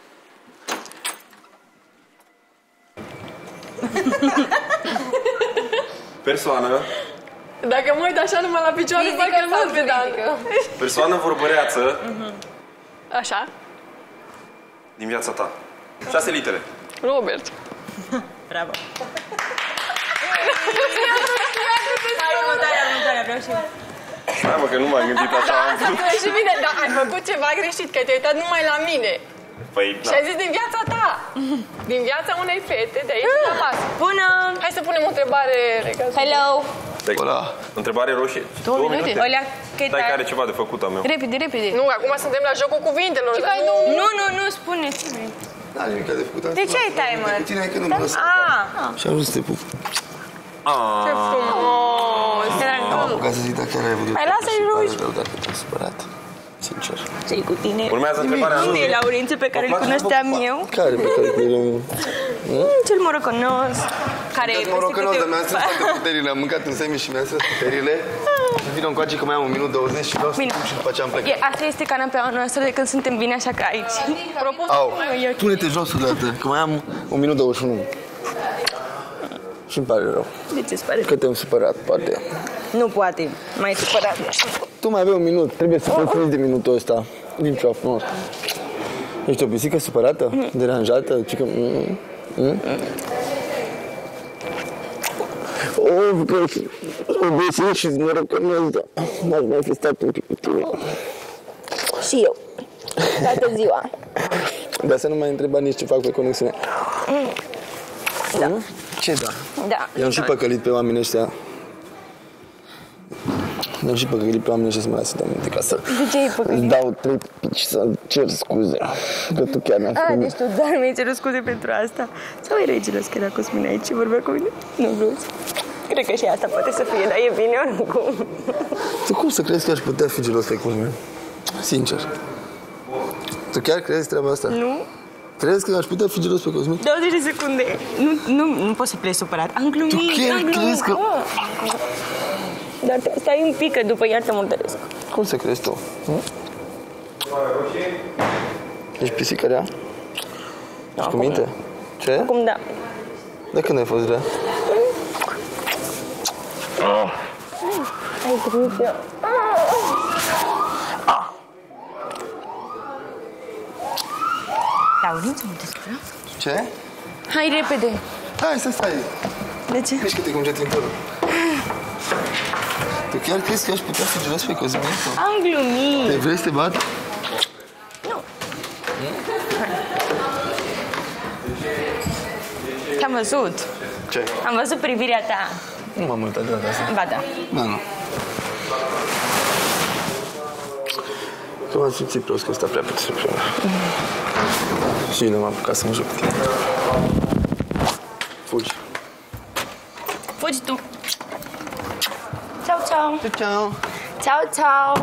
Persoană, Dacă mă uit așa numai la picioare, parcă nu pedal. persoană vorbăreață Așa. din viața ta. Șase litere. Robert. Bravo. Hai, următoarea, următoarea, vreau și eu. Hai mă, că nu m-am gândit așa. Da, și bine, dar ai făcut ceva greșit, că te-ai uitat numai la mine. Păi, Și ai zis din viața ta. Din viața unei fete de aici la masă. Bună! Hai să punem o întrebare legată. Hello! Hola. Întrebare roșie. Două minute. Olea, Stai că are ceva de făcut a meu. Repede, repede. Nu, acum suntem la jocul cuvintelor. Nu, nu, nu, spune. N-are nimic de făcut. De ce ai timer? Pe tine că nu mă lăsa. Ah! Și am vrut să te pup. Ce frumos! Am apucat să zic dacă chiar ai vrut. Hai, lasă-i ruși. Rău dacă te-am supărat. sincer. Ce-i cu tine? Urmează întrebarea Unde e Laurențiu pe care îl cunoșteam eu? Care pe care îl Cel morocănos. Care e morocănos, dar mi-a strâns toate puterile. Am mâncat în semi și mi-a strâns puterile. Vino încoace că mai am un minut douăzeci și vreau să și după aceea am plecat. E, asta este canapeaua noastră de când suntem bine așa ca aici. Propun. Au, pune-te jos odată, că mai am un minut douăzeci și unu. Și-mi pare rău. De ce-ți pare rău? Că te-am supărat, poate. Nu poate, mai supărat. Tu mai avei un minut, trebuie să profitezi de minutul ăsta. Nici-o frumos. Ești o pisică supărată? Mm. Deranjată? Cică... Mm. Mm? Oh, că obesit și norocănos, da. N-aș mai fi stat un pic cu tine. Și eu. Toată ziua. Dar să nu mai întreba nici ce fac pe conexiune. Da. Ce da? Da. I-am și păcălit pe oamenii ăștia. I-am și păcălit pe oamenii ăștia să mă lasă de aminte ca să... De ce ai păcălit? Îți dau trei pici să cer scuze. Că tu chiar n-ai A, făcut. deci tu doar mi-ai cerut scuze pentru asta? Sau erai gelos că era Cosmin aici și vorbea cu mine? Nu vreau. Cred că și asta poate să fie, dar e bine oricum. Tu cum să crezi că aș putea fi gelos pe Cosmin? Sincer. Tu chiar crezi treaba asta? Nu. Crezi că aș putea fi gelos pe Cosmin? douăzeci de secunde. Nu, nu, nu poți să pleci supărat. Am glumit, Tu chiar am glumit. crezi că... Dar stai un pic, că după iar te murdăresc. Cum să crezi tu? Hm? Ești pisică rea? Ești cu minte? Ce? Acum da. De când ai fost rea? Ai grijă. Laurențiu, unde stă? Ce? Hai repede. Hai să stai. De ce? Mișcă-te cum jet părul. Tu chiar crezi că aș putea fi gelos pe Cosmin? Am glumit. Te vrei să te bat? Nu. Te-am văzut. Ce? Am văzut privirea ta. Nu m-am uitat de data asta. Ba da. Da, nu. Că m-am simțit prost că ăsta prea puțin pe mine. Și nu m-am apucat să mă joc cu tine. Fugi. Fugi tu. Ciao, ciao. Ciao, ciao. Ciao, ciao.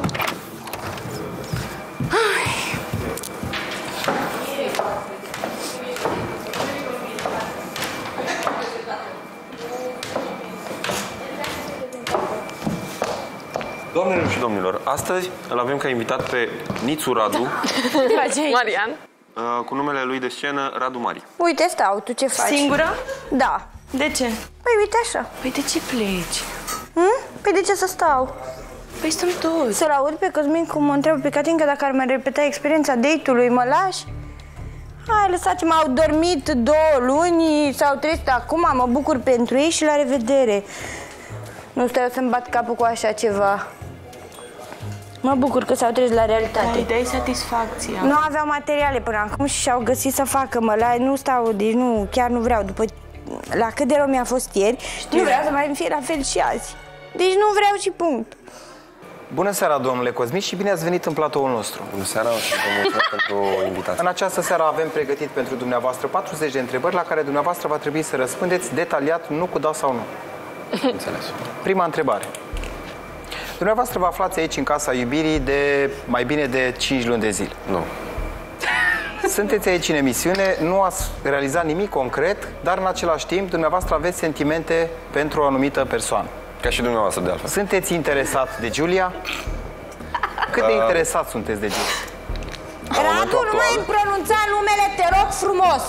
Doamnelor și domnilor, astăzi îl avem ca invitat pe Nițu Radu, Marian. cu numele lui de scenă Radu Mari. Uite, stau, tu ce faci? Singură? Da. De ce? Păi uite așa. Păi de ce pleci? Hm? Păi de ce să stau? Păi stăm toți. Să-l aud pe Cosmin cum mă întreabă pe Catinca dacă ar mai repeta experiența date-ului, mă lași? Hai, lăsați-mă, au dormit două luni, s-au trezit acum, mă bucur pentru ei și la revedere. Nu stai eu să-mi bat capul cu așa ceva. Mă bucur că s-au trezit la realitate. Dai, dai satisfacția. Nu aveau materiale până acum și și-au găsit să facă, mă, la, nu stau, deci nu, chiar nu vreau. După la cât de rău mi-a fost ieri, Știu. nu vreau să mai fie la fel și azi. Deci nu vreau și punct. Bună seara, domnule Cosmin, și bine ați venit în platoul nostru. Bună seara și vă mulțumesc pentru invitație. În această seară avem pregătit pentru dumneavoastră patruzeci de întrebări la care dumneavoastră va trebui să răspundeți detaliat, nu cu da sau nu. Înțeles. Prima întrebare. Dumneavoastră vă aflați aici în Casa Iubirii de mai bine de cinci luni de zile. Nu. Sunteți aici în emisiune, nu ați realizat nimic concret, dar în același timp dumneavoastră aveți sentimente pentru o anumită persoană. Ca și dumneavoastră, de altfel. Sunteți interesat de Giulia? Cât de uh... interesat sunteți de Giulia? Radu, nu mai pronunța numele, te rog frumos!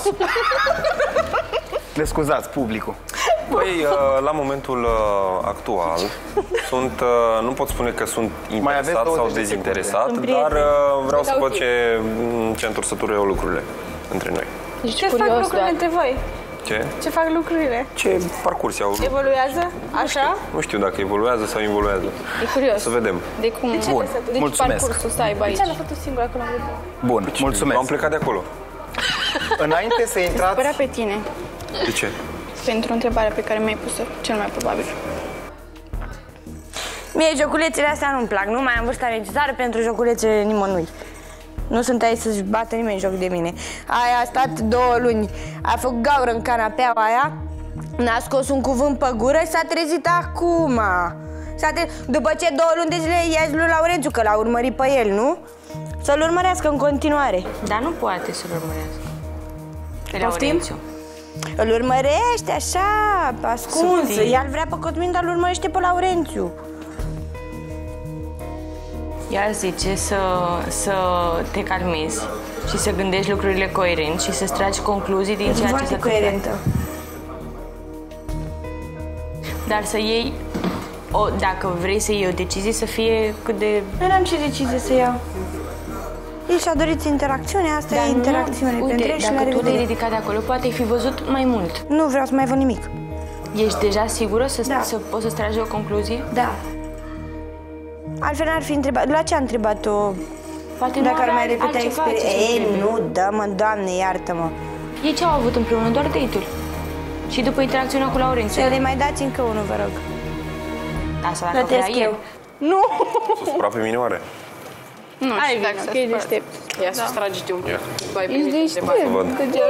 Le scuzați, publicul. Păi, la momentul actual, sunt, nu pot spune că sunt interesat sau dezinteresat, dar vreau să văd ce, ce întorsătură au lucrurile între noi. Ce fac lucrurile între voi? Ce? Ce fac lucrurile? Ce parcurs au? Evoluează? Așa? Nu știu dacă evoluează sau involuează. E curios. Să vedem. De cum? De ce Bun, de mulțumesc. parcursul să aibă aici? De ce l-a făcut singur acolo? Bun, mulțumesc. Am plecat de acolo. Înainte să intrați... Spera pe tine. De ce? Pentru întrebarea pe care mi-ai pus-o, cel mai probabil. Mie joculețele astea nu-mi plac, nu mai am vârsta necesară pentru joculețele nimănui. Nu sunt aici să-și bată nimeni joc de mine. Aia a stat două luni, a făcut gaură în canapeaua aia, n-a scos un cuvânt pe gură și s-a trezit acum. S-a tre... După ce două luni de zile i-a zis lui Laurențiu că l-a urmărit pe el, nu? Să-l urmărească în continuare. Dar nu poate să-l urmărească. Pe Poftim? Laurențiu. Îl urmărește așa, ascuns. Subtil. Ea îl vrea pe Cosmin, dar îl urmărește pe Laurențiu. Ea zice să, să te calmezi și să gândești lucrurile coerent și să tragi concluzii din ceea ce se coerentă. Dar să iei, o, dacă vrei să iei o decizie, să fie cât de... Nu am ce decizie să iau. El și-a dorit interacțiunea, asta Dar e interacțiune nu, pentru uite, el și dacă la tu te-ai revedere. ridicat de acolo, poate ai fi văzut mai mult. Nu vreau să mai văd nimic. Ești deja sigură să, Da. să poți să tragi o concluzie? Da. Altfel n-ar fi întrebat. La ce a întrebat-o? Poate nu Dacă ar avea mai repeta altceva ce experiența. să Ei, întrebe. nu, dă-mă, Doamne, iartă-mă. Ei ce au avut împreună? Doar date-uri. Și după interacțiunea cu Laurențiu. Să le mai dați încă unul, vă rog. Asta dacă Plătesc vrea eu. el. Nu! S-a supărat pe mine oare? Nu, Hai, și dacă bine, s-a că e spart. deștept. Ia să tragi un pic. Ia. Tu ai Ești primit deștept, întrebare. că chiar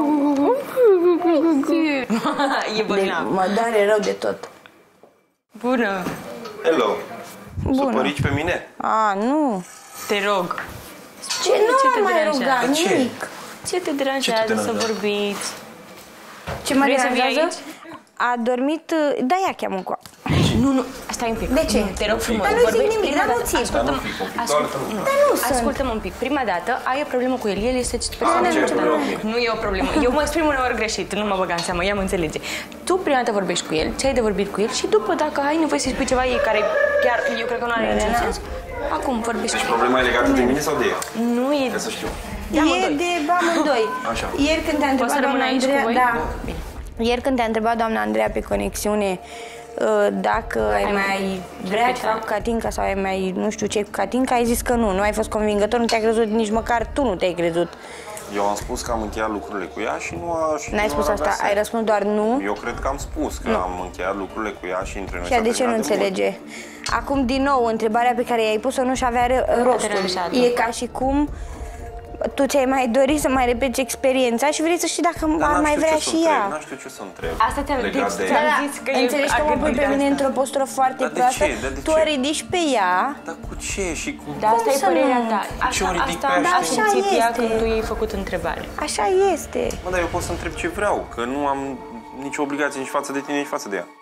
E bolnav. Mă doare rău de tot. Bună. Hello. Bună. Supărici pe mine? A, nu. Te rog. Ce nu Ce te m-am mai deranjează? rugat, De ce? nimic. Ce te deranjează să deranjează? vorbiți? Ce mă Vrei să vii deranjează? aici? A dormit... Da, ea cheamă încoa. Nu, nu, stai un pic. De ce? Nu, te rog frumos. Dar nu zic vorbești nimic, prima dar nu dată. țip. Ascultă-mă. Dar nu fi conflictuală, Ascult- nu. nu. Dar nu sunt. Ascultă-mă un pic. Prima dată ai o problemă cu el. El este persoană ce importantă. problemă cu el? Nu e o problemă. Eu mă exprim uneori greșit. Nu mă băga în seamă. Ea mă înțelege. Tu prima dată vorbești cu el, ce ai de vorbit cu el și după, dacă ai nevoie să-i spui ceva ei care chiar eu cred că nu are niciun sens, acum vorbești Deci cu el. problema e legată de mine sau de ea? Nu e... Ca să știu. De E amândoi. de amândoi. Așa. Ieri când te-a întrebat să rămân doamna aici cu Andreea, voi? da. Bine. Ieri când te-a întrebat doamna Andreea pe conexiune uh, dacă ai mai vrea să fac Catinca sau ai mai nu știu ce cu Catinca, ai zis că nu, nu ai fost convingător, nu te-ai crezut, nici măcar tu nu te-ai crezut. Eu am spus că am încheiat lucrurile cu ea și nu a... și N-ai nu spus ar asta, avea ai sens. răspuns doar nu. Eu cred că am spus că Nu. am încheiat lucrurile cu ea și între noi Și ea s-a de ce nu terminat de mult. înțelege? Acum, din nou, întrebarea pe care i-ai pus-o nu și avea re- rostul. deranjează. E ca și cum tu ți-ai mai dori să mai repeți experiența și vrei să știi dacă Dar ar n-am mai știut vrea ce să și întreb, ea. N-am știut ce să întreb. Asta te-am legat deci de ți-am ea. zis că e Înțelegi că mă pui agândit pe de mine asta. într-o postură foarte Dar de proastă, ce? Dar de tu ce? o ridici pe ea. Dar cu ce și cu... Dar asta e să părerea nu? ta. Ce o Asta, ridic asta pe ea a și- simțit Așa ea este. când tu i-ai făcut întrebare. Așa este. Mă, dar eu pot să întreb ce vreau, că nu am nicio obligație nici față de tine, nici față de ea.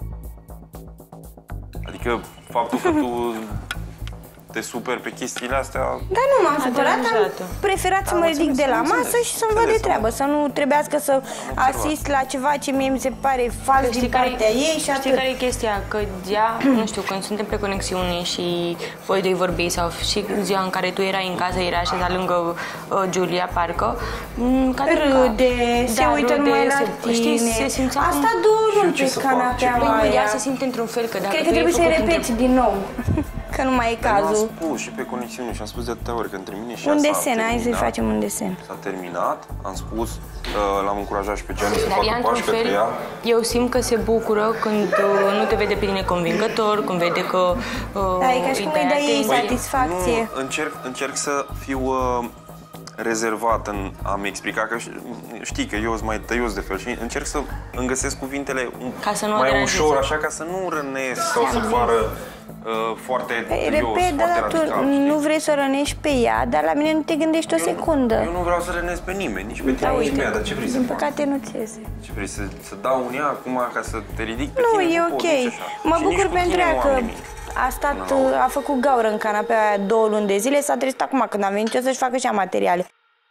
Adică faptul că tu te superi pe chestiile astea... Dar nu m-am supărat, am deranjat-o. preferat să mă ridic de la masă și să-mi văd de treabă, să nu trebuiască să asist la ceva ce mie mi se pare fals din partea ei și știi atât. care e chestia? Că ea, nu știu, când suntem pe conexiune și voi doi vorbi sau și ziua în care tu erai în casă, era așezat lângă uh, Giulia, parcă, m, Catinca, Râde, se da, uită râde, numai la se, știi, tine. se simțea Asta cum- două luni ce pe să fac? canapea Ce Păi, aia. ea se simte într-un fel că dacă Cred că tu i-ai trebuie să-i făcut repeți întreb- din nou, că nu mai e Dar eu am cazul. spus și pe conexiune și am spus de atâtea ori că între mine și Un ea s-a desen, hai să-i terminat. facem un desen. S-a terminat, am spus, uh, l-am încurajat și pe Gianni să Dar ea, facă într-un pași către fel, ea. eu simt că se bucură când uh, nu te vede pe tine convingător, când vede că uh, Da, e ca și cum îi dai ei atenție. satisfacție. Nu, încerc, încerc să fiu uh, rezervat în a-mi explica, că ș- știi că eu sunt mai tăios de fel și încerc să îmi găsesc cuvintele un- Ca să nu o mai deranjeze. ușor, așa, ca să nu rănesc sau să pară uh, foarte Păi, tăios, repet, foarte dar tu radical, știi? nu vrei să rănești pe ea, dar la mine nu te gândești o secundă. Eu nu vreau să rănesc pe nimeni, nici pe tine, nici pe ea, dar ce vrei să Din fac? păcate nu ți iese. Ce vrei, să, să dau un ea acum ca să te ridic pe Nu, tine? e pot, ok. nici așa. Mă Și bucur nici cu pentru tine ea nu că am nimic. a stat, Nu. a făcut gaură în canapea aia două luni de zile, s-a trezit acum când am venit eu să-și facă și ea materiale.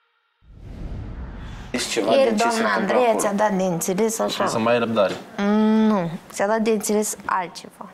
Ceva Ieri de ce se doamna întâmplă Andreea acolo. ți-a dat de înțeles așa. Să mai ai răbdare. Nu, ți-a dat de înțeles altceva.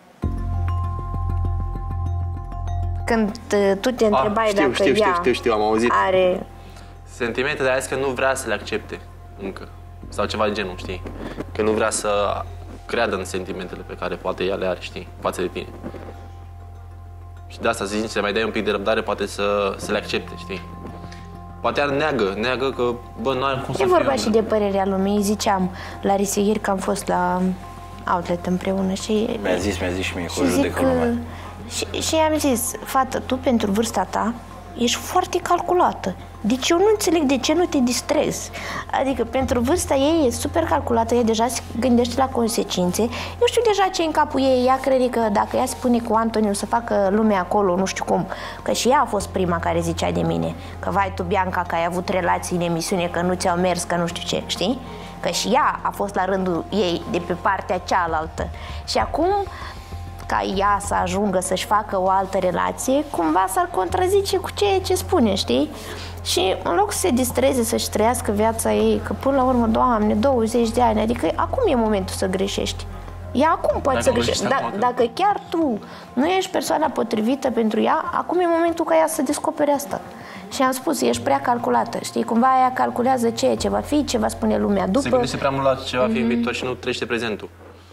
Când uh, tu te întrebai știu, dacă știu, știu, ea știu, știu, am auzit. are... Sentimente, dar a zis că nu vrea să le accepte încă. Sau ceva de genul, știi? Că nu vrea să creadă în sentimentele pe care poate ea le are, știi? Față de tine. Și de asta zici, să mai dai un pic de răbdare, poate să, să le accepte, știi? Poate ea neagă, neagă că, bă, nu are cum să E fie vorba un- și de părerea lumii. Ziceam la Risi ieri că am fost la outlet împreună și... Mi-a zis, mi-a zis și mie că o și zic judecă că... lumea. Și, și am zis, fată, tu pentru vârsta ta ești foarte calculată. Deci eu nu înțeleg de ce nu te distrezi. Adică pentru vârsta ei e super calculată, ea deja se gândește la consecințe. Eu știu deja ce în capul ei, ea crede că dacă ea spune cu Antoniu să facă lumea acolo, nu știu cum, că și ea a fost prima care zicea de mine, că vai tu, Bianca, că ai avut relații în emisiune, că nu ți-au mers, că nu știu ce, știi? Că și ea a fost la rândul ei de pe partea cealaltă. Și acum, ca ea să ajungă să-și facă o altă relație, cumva s-ar contrazice cu ceea ce spune, știi? Și în loc să se distreze, să-și trăiască viața ei, că până la urmă, Doamne, douăzeci de ani, adică acum e momentul să greșești. Ea acum poate să greșești. Da, dacă chiar tu nu ești persoana potrivită pentru ea, acum e momentul ca ea să descopere asta. Și am spus, ești prea calculată, știi? Cumva ea calculează ceea ce va fi, ce va spune lumea după. Se gândește prea mult la ce va fi în viitor și nu trăiește prezentul.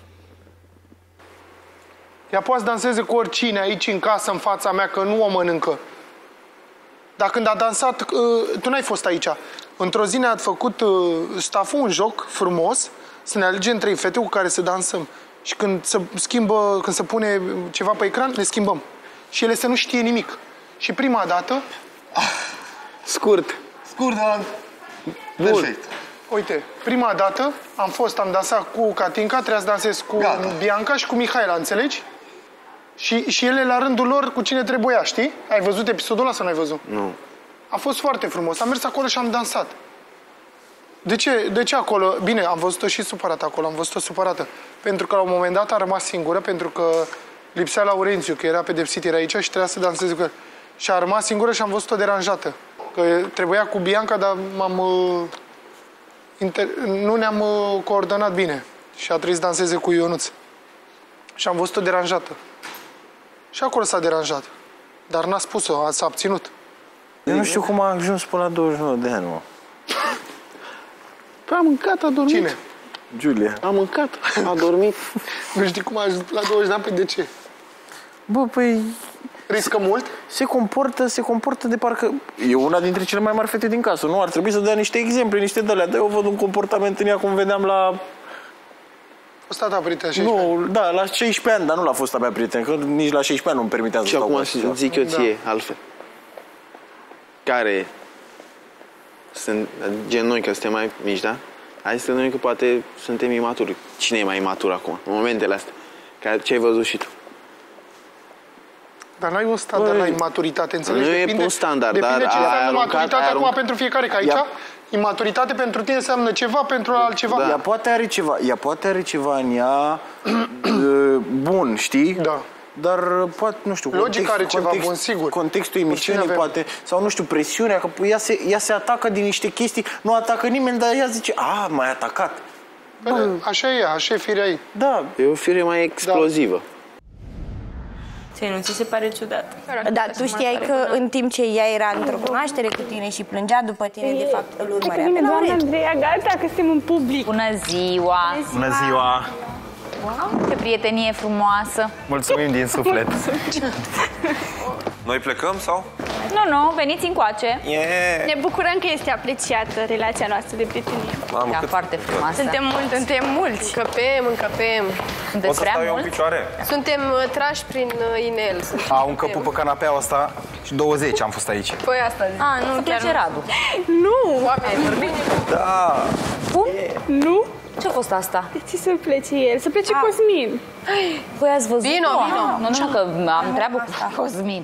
Ea poate să danseze cu oricine aici în casă, în fața mea, că nu o mănâncă. Dar când a dansat, tu n-ai fost aici. Într-o zi ne-a făcut staful un joc frumos, să ne alegem trei fete cu care să dansăm. Și când se schimbă, când se pune ceva pe ecran, le schimbăm. Și ele să nu știe nimic. Și prima dată... Scurt. Scurt, dar... Perfect. Uite, prima dată am fost, am dansat cu Catinca, trebuia să dansez cu Gata. Bianca și cu Mihaela, înțelegi? Și, și ele la rândul lor cu cine trebuia, știi? Ai văzut episodul ăla sau n-ai văzut? Nu. A fost foarte frumos. Am mers acolo și am dansat. De ce, de ce acolo? Bine, am văzut-o și supărată acolo, am văzut-o supărată. Pentru că la un moment dat a rămas singură, pentru că lipsea Laurențiu, că era pedepsit, era aici și trebuia să danseze cu el. Și a rămas singură și am văzut-o deranjată. Că trebuia cu Bianca, dar m-am... Inter... nu ne-am coordonat bine. Și a trebuit să danseze cu Ionuț. Și am văzut-o deranjată. Și acolo s-a deranjat. Dar n-a spus-o, s-a abținut. Eu nu știu cum a ajuns până la douăzeci și nouă de ani, mă. Păi a mâncat, a dormit. Cine? Giulia. A mâncat, a dormit. Nu știi cum a ajuns la douăzeci de ani? Păi de ce? Bă, păi... Riscă mult? Se comportă, se comportă de parcă... E una dintre cele mai mari fete din casă, nu? Ar trebui să dea niște exemple, niște de-alea. Dar eu văd un comportament în ea cum vedeam la... Fost ta prieten, șaisprezece Nu, da, la șaisprezece ani, dar nu la fosta mea prieten, că nici la șaisprezece ani nu-mi permitea să și stau. Și acum zic eu ție, da. altfel. Care sunt, gen noi, că suntem mai mici, da? Hai să noi că poate suntem imaturi. Cine e mai imatur acum, în momentele astea? Ce ai văzut și tu? Dar n-ai un standard la imaturitate, înțelegi? Nu depinde, e un standard, depinde dar ce înseamnă aruncat, maturitate aruncat. acum pentru fiecare, că aici Ia. imaturitate pentru tine înseamnă ceva, pentru altceva. Da. Ea poate are ceva, ea poate are ceva în ea bun, știi? Da. Dar poate, nu știu, logica context, are ceva context, bun, sigur. Contextul emisiunii poate, sau nu știu, presiunea, că ea se, ea se atacă din niște chestii, nu atacă nimeni, dar ea zice, a, m-ai atacat. Bă, așa e, așa e firea ei. Da. E o fire mai explozivă. Da. Ție nu ți se pare ciudat? Da, tu știai că în timp ce ea era într-o cunoaștere cu tine și plângea după tine, de fapt, îl urmărea pe Laurențiu. Andreea, gata, că suntem în public. Bună ziua! Bună ziua! Wow, ce prietenie frumoasă! Mulțumim din suflet! Noi plecăm sau? Nu, nu, veniți încoace. Yeah. Ne bucurăm că este apreciată relația noastră de prietenie. Mamă, da, foarte frumoasă. Suntem mulți. Suntem mulți. Încăpem, încăpem. Sunteți Pot să stau eu în picioare? Suntem uh, trași prin uh, inel. Au încăput pe canapeaua asta și douăzeci am fost aici. Păi asta zic. A, nu, chiar nu. Radu. Nu! Ai vorbit? Da! Cum? Nu? Ce-a fost asta? De ce să plece el? Să plece Cosmin. Păi ați văzut? Vino, vino. Nu, nu, că am treabă cu Cosmin.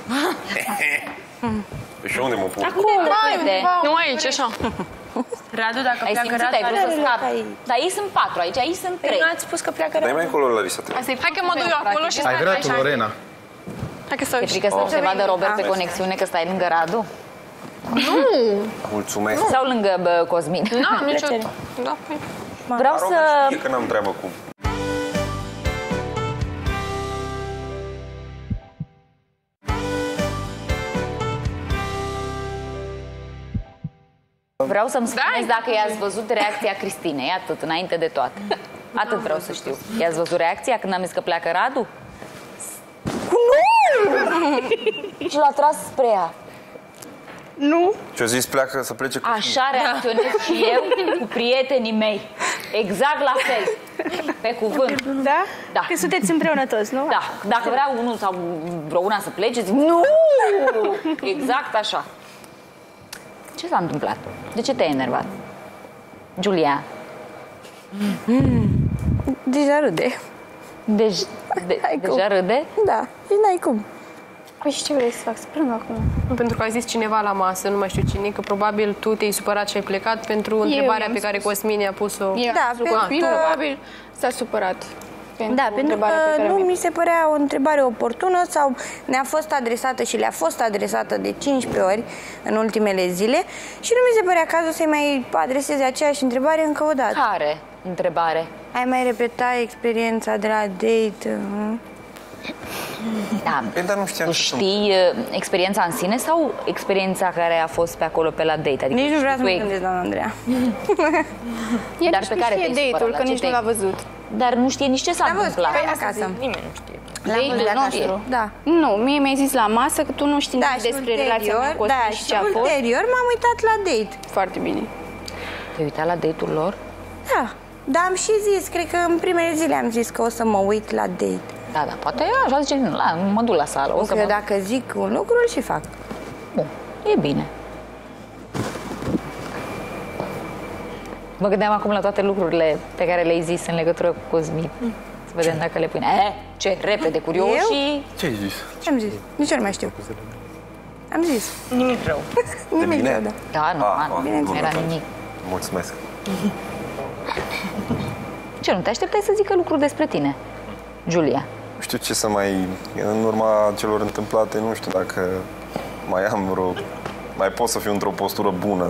Și unde mă pun? Acum, nu aici, așa. Radu, dacă ai pleacă Radu, ai vrut să scapi. Dar ei sunt patru aici, ei sunt trei. Nu ați spus că pleacă Radu. Dai mai încolo, Larisa. Hai că mă duc eu acolo și Ai vrea tu, Lorena? Hai că Te frică să nu se vadă Robert pe conexiune că stai lângă Radu? Nu! Mulțumesc. Sau lângă bă, Cosmin? N-am nicio... Da, vreau să... Știe că n-am treabă cu... Vreau să-mi spuneți dacă i-ați văzut reacția Cristinei, atât, înainte de toate. Atât vreau să știu. I-ați văzut reacția când am zis că pleacă Radu? Nu! Și l-a tras spre ea. Nu. Și-o zis pleacă să plece cu... Așa reacționez și eu cu prietenii mei. Exact la fel. Pe cuvânt. Da? Da. Că sunteți împreună toți, nu? Da. Dacă vrea unul sau vreo una să plece, zic nu! Exact așa. Ce s-a întâmplat? De ce te-ai enervat? Giulia? Mm. Deja râde. Deci, de, deja râde? Da, și n-ai cum. Păi și ce vrei să fac? Să plâng acum? Nu, pentru că a zis cineva la masă, nu mai știu cine, că probabil tu te-ai supărat și ai plecat pentru Eu întrebarea i-am pe care spus. Cosmine a pus-o. Eu Da, am spus că pentru că- probabil s-a supărat. Pentru Da, pentru întrebarea pe că care nu mi-a- mi se părea o întrebare oportună sau ne-a fost adresată și le-a fost adresată de cincisprezece ori în ultimele zile și nu mi se părea cazul să-i mai adreseze aceeași întrebare încă o dată. Care întrebare? Ai mai repeta experiența de la date? uh? Da. Păi, dar nu știam tu ce știi uh, experiența în sine sau experiența care a fost pe acolo pe la date? Adică Nici nu vreau să tu mă ai- gândesc, doamna Andreea. El Dar nici pe nu care știe te-ai date-ul, supărat, că la nici ce nu te-ai- l-a văzut. Dar nu știe nici ce s-a L-am văzut, întâmplat. pe acasă. Nimeni nu știe. L-am văzut Date-ul acasă. nostru? Da. Nu, mie mi-ai zis la masă că tu nu știi Da, nimic și despre relația mea cu ulterior, da, Cosmin și și ce a fost. ulterior m-am uitat la date. Foarte bine. Te-ai uitat la date-ul lor? Da, dar am și zis, cred că în primele zile am zis că o să mă uit la date. Da, da, poate așa zice, la, mă duc la sală. O să că mă... dacă zic un lucru, îl și fac. Bun, e bine. Mă gândeam acum la toate lucrurile pe care le-ai zis în legătură cu Cosmin. Să vedem dacă le pune. Eh, ce repede, curios Eu? și... Ce ai zis? Ce am zis? Nici eu nu mai știu. Am zis. Nimic rău. Nimic bine? rău, da. Da, nu, Ah, nu, ah, nu bun, era atunci. nimic. Mulțumesc. Ce, nu te așteptai să zică lucruri despre tine, Giulia? Nu știu ce să mai... În urma celor întâmplate, nu știu dacă mai am vreo... Mai pot să fiu într-o postură bună.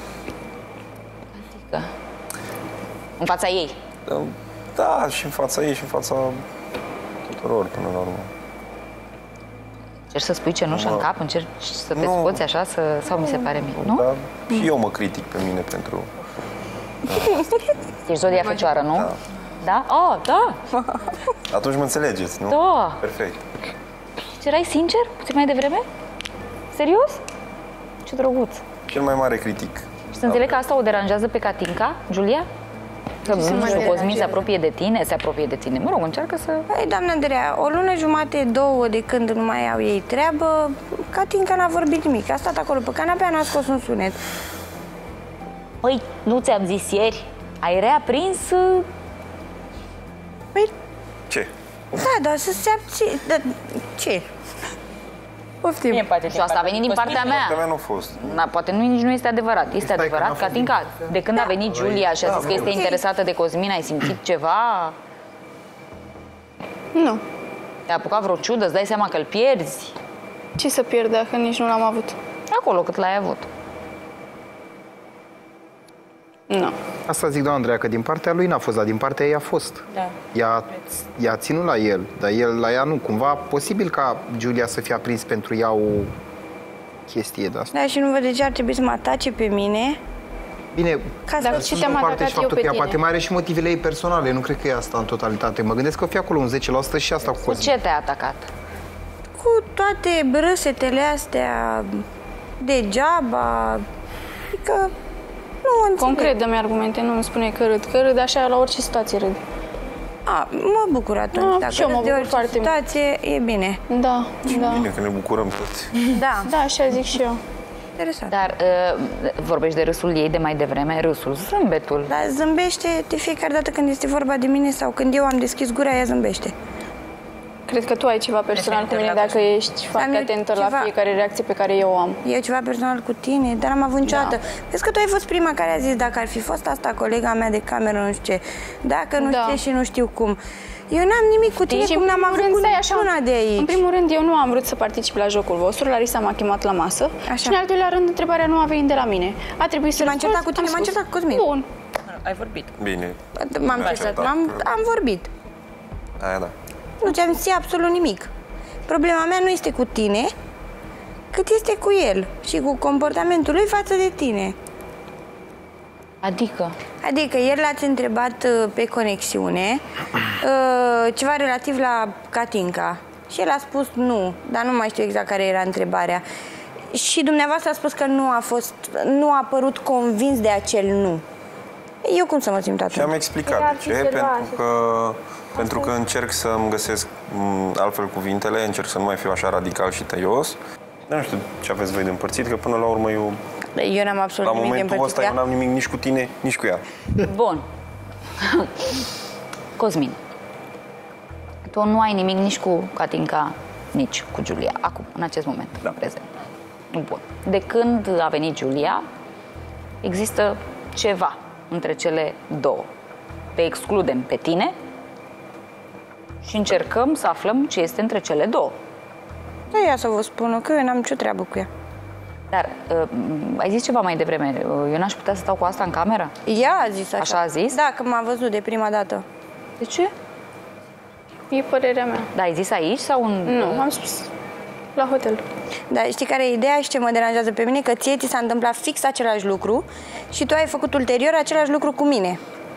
Adică, în fața ei. Da, și în fața ei și în fața tuturor, până la urmă. Încerci să spui cenușă în cap? Încerci să te Nu. scoți așa? Să... Sau mi se pare mie, nu? Dar și eu mă critic pe mine pentru... Ești zodia Fecioară, nu? Da. Da? Oh, da! Atunci mă înțelegeți, nu? Da. Perfect. Și erai sincer? Puțin mai devreme? Serios? Ce drăguț. Cel mai mare critic. Și să înțeleg că asta o deranjează pe Catinca, Giulia? Că, nu știu, Cosmin deranjează? se apropie de tine, se apropie de tine. Mă rog, încearcă să... Păi, doamna Andreea, o lună jumate, două de când nu mai au ei treabă, Catinca n-a vorbit nimic. A stat acolo pe canapea, n-a scos un sunet. Păi, nu ți-am zis ieri? Ai reaprins... uh, Păi, Ce? da, dar să se abține... Da, ce? Poftim. Și asta a venit din partea Partea mea. mea nu a fost. Na, poate nu, nici nu este adevărat. Este adevărat, Catinca, de când a venit Giulia și a zis că este interesată de Cosmin, ai simțit ceva? Nu. Te-a apucat vreo ciudă, îți dai seama că îl pierzi? Ce să pierd dacă nici nu l-am avut? Acolo cât l-ai avut. Nu. Asta zic, doamna Andreea, că din partea lui n-a fost, dar din partea ei a fost. Da. Ea, ea ținut la el, dar el la ea nu. Cumva, posibil ca Giulia să fie aprins pentru ea o chestie de asta. Da, și nu văd de ce ar trebui să mă atace pe mine. Bine, Ca să Dar văd ce și te-am o parte atacat și eu faptul pe că ea tine? poate mai are și motivele ei personale. Nu cred că e asta în totalitate. Mă gândesc că o fi acolo un zece la sută și asta cu Cu Cosmin. ce te-a atacat? cu toate râsetele astea degeaba. Adică nu înțeleg. Concret, dă-mi argumente, nu îmi spune că râd. Că râd așa la orice situație râd. A, mă bucur atunci. A, Dacă și eu mă râzi de bucur orice foarte mult. situație, e bine. Da, da. Bine că ne bucurăm toți. Da. Da, așa zic și eu. Interesant. Dar uh, vorbești de râsul ei de mai devreme, râsul, zâmbetul. Dar zâmbește de fiecare dată când este vorba de mine sau când eu am deschis gura, ea zâmbește. Cred că tu ai ceva personal cu mine dacă ești foarte eu atentă la ceva- fiecare reacție pe care eu o am. E ceva personal cu tine, dar am avut niciodată. Da. Vezi că tu ai fost prima care a zis dacă ar fi fost asta colega mea de cameră, nu știu ce, dacă nu Da. știu ce și nu știu cum. Eu n-am nimic cu tine, Și cum în n-am primul avut rând, cu stai așa, niciuna de aici. În primul rând, eu nu am vrut să particip la jocul vostru. Larisa m-a chemat la masă. Așa. Și în al doilea rând, întrebarea nu a venit de la mine. A trebuit să M-am răspund, certat cu tine, am m-am spus. certat cu Cosmin. Bun. Ai vorbit. Bine. M-am Mi-a certat, certat. am, am vorbit. Aia da. Nu ți-am zis absolut nimic. Problema mea nu este cu tine, cât este cu el și cu comportamentul lui față de tine. Adică? Adică el l-ați întrebat uh, pe conexiune uh, ceva relativ la Catinca și el a spus nu, dar nu mai știu exact care era întrebarea. Și dumneavoastră a spus că nu a fost, nu a părut convins de acel nu. Eu cum să mă simt atunci? Și am explicat de ce, pentru că, pentru că încerc să-mi găsesc m, altfel cuvintele, încerc să nu mai fiu așa radical și tăios. Dar nu știu ce aveți voi de împărțit, că până la urmă eu Eu n-am absolut La nimic de momentul ăsta eu împărțit. n-am nimic nici cu tine, nici cu ea. Bun. Cosmin, tu nu ai nimic nici cu Catinca, nici cu Giulia, acum, în acest moment, da. în prezent. Bun. De când a venit Giulia, există ceva între cele două. Te excludem pe tine și încercăm să aflăm ce este între cele două. Da, ea să vă spună că eu n-am nicio treabă cu ea. Dar uh, ai zis ceva mai devreme, eu n-aș putea să stau cu asta în cameră? Ea a zis așa. Așa a zis? Da, că m-a văzut de prima dată. De ce? E părerea mea. Da, ai zis aici sau în... Nu, am spus la hotel. Dar știi care e ideea și ce mă deranjează pe mine? Că ție ți s-a întâmplat fix același lucru și tu ai făcut ulterior același lucru cu mine.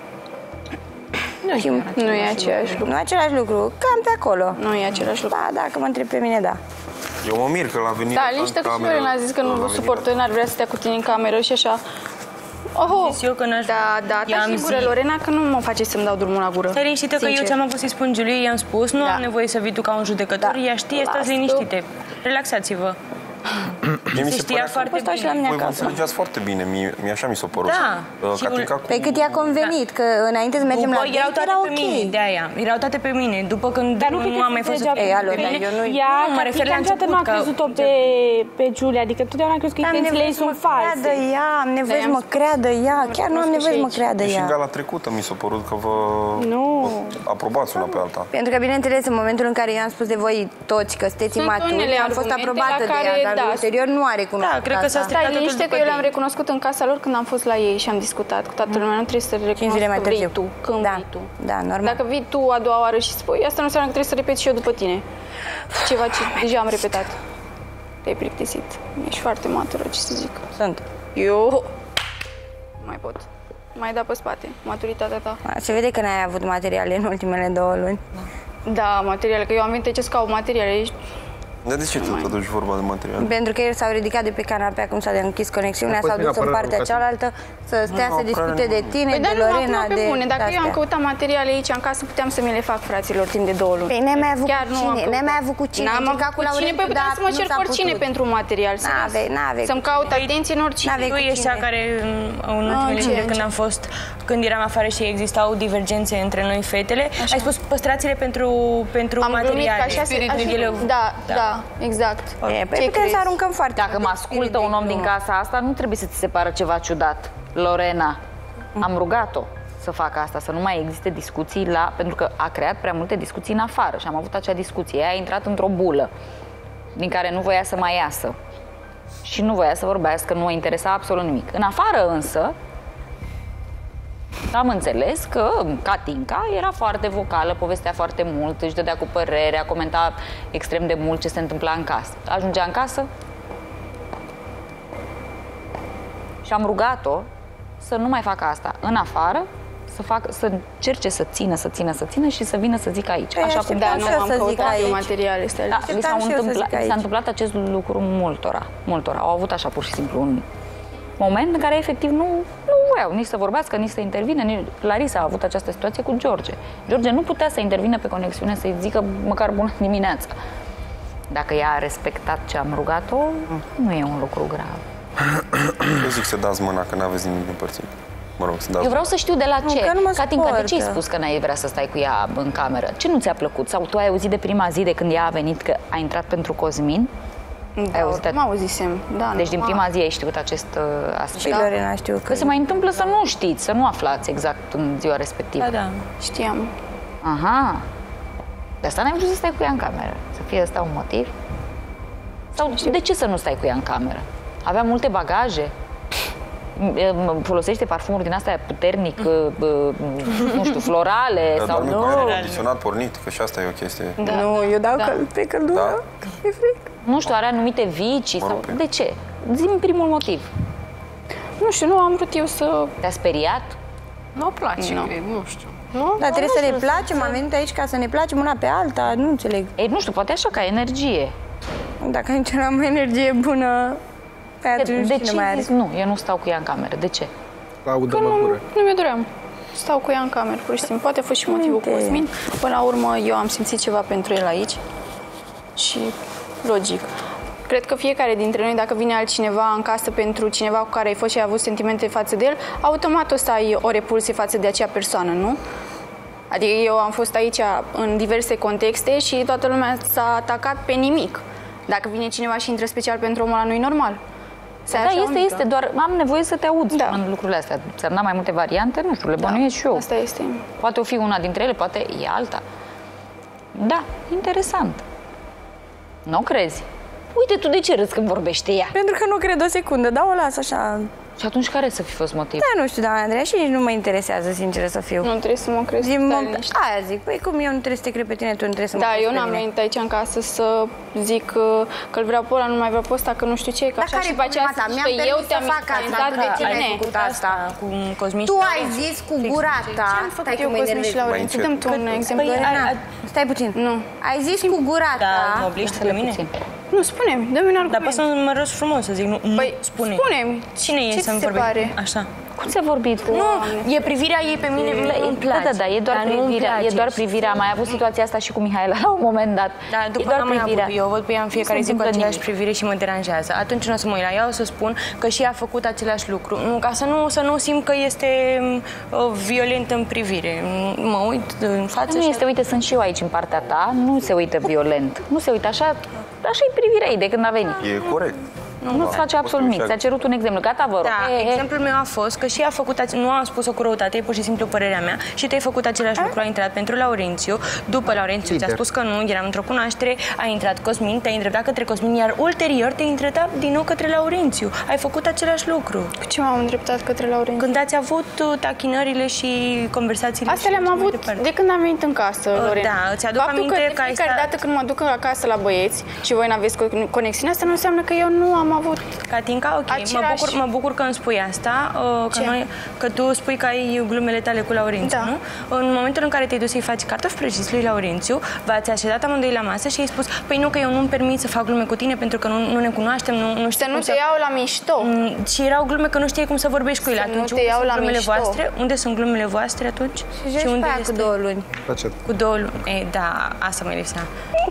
Nu, și nu e același lucru. Nu e același lucru, cam pe acolo. Nu e același lucru. Da, dacă mă întreb pe mine, da. Eu mă mir că l-a venit Da, în liniște că și cameră, Lorena a zis că nu vă suportă, n-ar vrea să stea cu tine în cameră și așa. Oho, Zis eu că n-aș... da, da, ta și gură, Lorena, că nu mă face să-mi dau drumul la gură. Stai liniștită că eu ți-am avut să-i spun Giuliei, i-am spus, nu Da. am nevoie să vii tu ca un judecător, Da. ea știe, stați Lasă. liniștite. Relaxați-vă. Mie mi Se se știa părea foarte că bine. voi vă înțelegeați foarte bine, mie, mie așa mi s-a părut. Da. Uh, Și Catinca cu... Pe cât i-a convenit, că înainte să mergem După, la erau date, toate era pe ok. mine, de aia. Erau toate pe mine. După când Dar nu, nu am mai fost... Ei, alo, dar eu nu... Ea, Nu, mă refer la niciodată început, nu a că- crezut-o pe, pe Giulia, adică totdeauna a crezut că Am intențiile nevoie ei să mă sunt false. creadă ea, am nevoie să mă creadă ea, chiar nu am nevoie să mă creadă Și în ea. gala trecută mi s-a părut că vă, Nu. vă aprobați una pe alta. Pentru că, bineînțeles, în momentul în care eu am spus de voi toți că sunteți Sunt imaturi, unele am fost argumente aprobată la de care, ea, dar da, ulterior nu a recunoscut Da, cred că s-a asta. Stai liniște că eu le-am recunoscut în casa lor când am fost la ei și am discutat cu toată lumea. Nu trebuie să recunosc zile mai că vii târziu. tu, când Da. vii tu. Da, normal. Dacă vii tu a doua oară și spui, asta nu înseamnă că trebuie să repet și eu după tine. Ceva ce deja am repetat. Te-ai plictisit. Ești foarte matură, ce să zic. Sunt. Eu nu mai pot. Mai da pe spate. Maturitatea ta. Se vede că n-ai avut materiale în ultimele două luni. Da, materiale, că eu am venit ce scau materiale. Dar de ce tot totuși vorba de material? Pentru că el s-au ridicat de pe canapea, cum s-a de închis conexiunea, s-au dus în partea cealaltă să stea să discute de tine, Păi, de dar nu, Lorena, acum, pe de bune, dacă eu am căutat materiale aici în casă, puteam să mi le fac fraților timp de două luni. Păi n-ai mai avut Chiar cu nu cine, am n-ai mai avut cu cine, N-am încerca avut cu cu cine, Laurențiu, păi puteam dar să mă nu cer s-a cu oricine putut. pentru material. N-avei, n-avei Să-mi cu caut cine. atenție în oricine. N-avei Tu cu ești cine. cea care în, în Ah, ultimele ce, zile ce? când am fost, când eram afară și existau divergențe între noi fetele, ai spus păstrați-le pentru, pentru Am glumit materiale. că așa se... Așa, da, da, exact. E, păi putem să aruncăm foarte Dacă mă ascultă un om din casa asta, nu trebuie să ți se pară ceva ciudat. Lorena, am rugat-o să facă asta, să nu mai existe discuții la... Pentru că a creat prea multe discuții în afară și am avut acea discuție. Ea a intrat într-o bulă din care nu voia să mai iasă. Și nu voia să vorbească, nu o interesa absolut nimic. În afară însă, am înțeles că Catinca era foarte vocală, povestea foarte mult, își dădea cu părerea, comenta extrem de mult ce se întâmpla în casă. Ajungea în casă și am rugat-o să nu mai facă asta. În afară, să, fac, să încerce să țină, să țină, să țină și să vină să zică aici. Păi, Așa cum așteptam Da, și nu eu am să zic căutat aici. materiale. Stai, da, liniște. li s-a și eu să întâmplat, zic li s-a aici. întâmplat acest lucru multora, multora. Au avut așa pur și simplu un moment în care efectiv nu, nu voiau nici să vorbească, nici să intervină. Nici... Larisa a avut această situație cu George. George nu putea să intervină pe conexiune, să-i zică măcar bună dimineața. Dacă ea a respectat ce am rugat-o, nu e un lucru grav. Eu zic să dați mâna, că n-aveți nimic de împărțit. Mă rog, să dați Eu vreau să știu de la Nu, ce. că nu mă Catinca, de ce ai suportă. spus că n-ai vrea să stai cu ea în cameră? Ce nu ți-a plăcut? Sau tu ai auzit de prima zi de când ea a venit că a intrat pentru Cosmin? Da, auzit? oricum auzisem. Da, Deci din normal. prima zi ai știut acest uh, aspect. Și Lorena știu că... Că se mai întâmplă să nu știți, să nu aflați exact în ziua respectivă. Da, da. Știam. Aha. De asta n-ai vrut să stai cu ea în cameră? Să fie ăsta un motiv? Sau de ce să nu stai cu ea în cameră? Avea multe bagaje? M- Folosește parfumuri din astea puternic, uh, nu știu, florale Dar sau dormi nu? cu aer condiționat pornit, că și asta e o chestie. Da. Nu, eu dau Da. căl- pe căldură, Da. că e fric. Nu știu, are anumite vicii sau... De ce? Zi-mi primul motiv. Nu știu, nu am vrut eu să... Te-a speriat? Nu-o place, Nu. cred, nu știu. Nu? Dar trebuie să ne placem, am venit aici ca să ne placem una pe alta, nu înțeleg. Ei, nu știu, poate așa, ca energie. Dacă nici nu am energie bună, pe De, atunci de cine ce mai ai are? zis, nu, eu nu stau cu ea în cameră? De ce? Laudă Că mă nu, gură. nu mi-o doream. Stau cu ea în cameră, pur și simplu. Poate a fost și motivul cu Cosmin. Până la urmă, eu am simțit ceva pentru el aici. Și logic. cred că fiecare dintre noi, dacă vine altcineva în casă pentru cineva cu care ai fost și ai avut sentimente față de el, automat o să ai o repulsie față de acea persoană, nu? Adică eu am fost aici în diverse contexte și toată lumea s-a atacat pe nimic. Dacă vine cineva și intră special pentru omul ăla, nu-i normal. Da, este, este, doar am nevoie să te aud da. În lucrurile astea. Ți-am dat mai multe variante, nu știu, le bănuiesc da, și eu. Asta este. Poate o fi una dintre ele, poate e alta. Da, interesant. Nu crezi? Uite, tu de ce râzi când vorbește ea? Pentru că nu cred o secundă, da, o las așa. Și atunci care să fi fost motivul? Da, nu știu, doamna Andreea, și nici nu mă interesează, sincer să fiu. Nu trebuie să mă crezi. Din mult... Aia zic, păi cum eu nu trebuie să te cred pe tine, tu nu trebuie să mă da, crezi eu n-am venit aici în casă să zic că îl vreau pe ăla, nu mai vreau pe ăsta, că nu știu ce, că așa și pe aceea să zici că eu te-am influențat pe tine. Ai făcut asta cu Cosmin. Tu ai zis cu gura ta. Ce am făcut eu, Cosmin și Laurențiu? Dăm tu un exemplu. Stai puțin. Nu. Ai zis cu gura ta. Da, mă obligi pe mine. Nu, spune-mi, dă-mi un argument. Dar poți să mă rost frumos să zic, nu, păi, spune. Spune-mi. Cine e să-mi vorbești? Așa. Cum se vorbit? Nu, e privirea ei pe mine, îmi place. Da, da, da, e doar privirea, e doar privirea. Am mai avut situația asta și cu Mihaela la un moment dat. Da, după n-am mai avut. Eu văd pe ea în fiecare zi cu aceeași privire și mă deranjează. Atunci nu o să mă uit la ea, o să spun că și ea a făcut același lucru. Nu, ca să nu, să nu simt că este uh, violent în privire. Mă uit în față. Nu este, uite, sunt și eu aici în partea ta, nu se uită violent. Nu se uită așa, așa e privirea ei de când a venit. E corect. Nu, nu-ți face absolut nimic. Ți-a cerut un exemplu. Gata, vă rog. Da, e, exemplul meu a fost că și a făcut, nu am spus-o cu răutate, e pur și simplu părerea mea și tu ai făcut același lucru, a intrat pentru Laurențiu, după Laurențiu ți-a spus că nu, eram într-o cunoaștere, a intrat Cosmin, te-ai îndreptat către Cosmin, iar ulterior te-ai îndreptat din nou către Laurențiu. Ai făcut același lucru. Cu ce m-am îndreptat către Laurențiu? Când ați avut tachinările și conversațiile. Astea le-am avut de când am venit în casă, Lorena. Da, îți aduc Faptul aminte că, că, că fiecare ai stat... dată când mă duc acasă la băieți și voi n-aveți conexiune, asta nu înseamnă că eu nu am avut. Catinca, ok, mă bucur, mă bucur că îmi spui asta, că, noi, că tu spui că ai glumele tale cu Laurențiu, da. Nu? În momentul în care te-ai dus să-i faci cartofi prăjiți lui Laurențiu, v-ați așezat amândoi la masă și ai spus, păi nu, că eu nu-mi permit să fac glume cu tine pentru că nu, nu ne cunoaștem, nu, nu știu să nu te să... iau la mișto. Și erau glume că nu știai cum să vorbești cu el. Atunci, nu te iau la glumele mișto. Voastre? Unde sunt glumele voastre atunci? Și, și unde este? Cu două luni. Cu două luni. E, da, asta mai lipsea.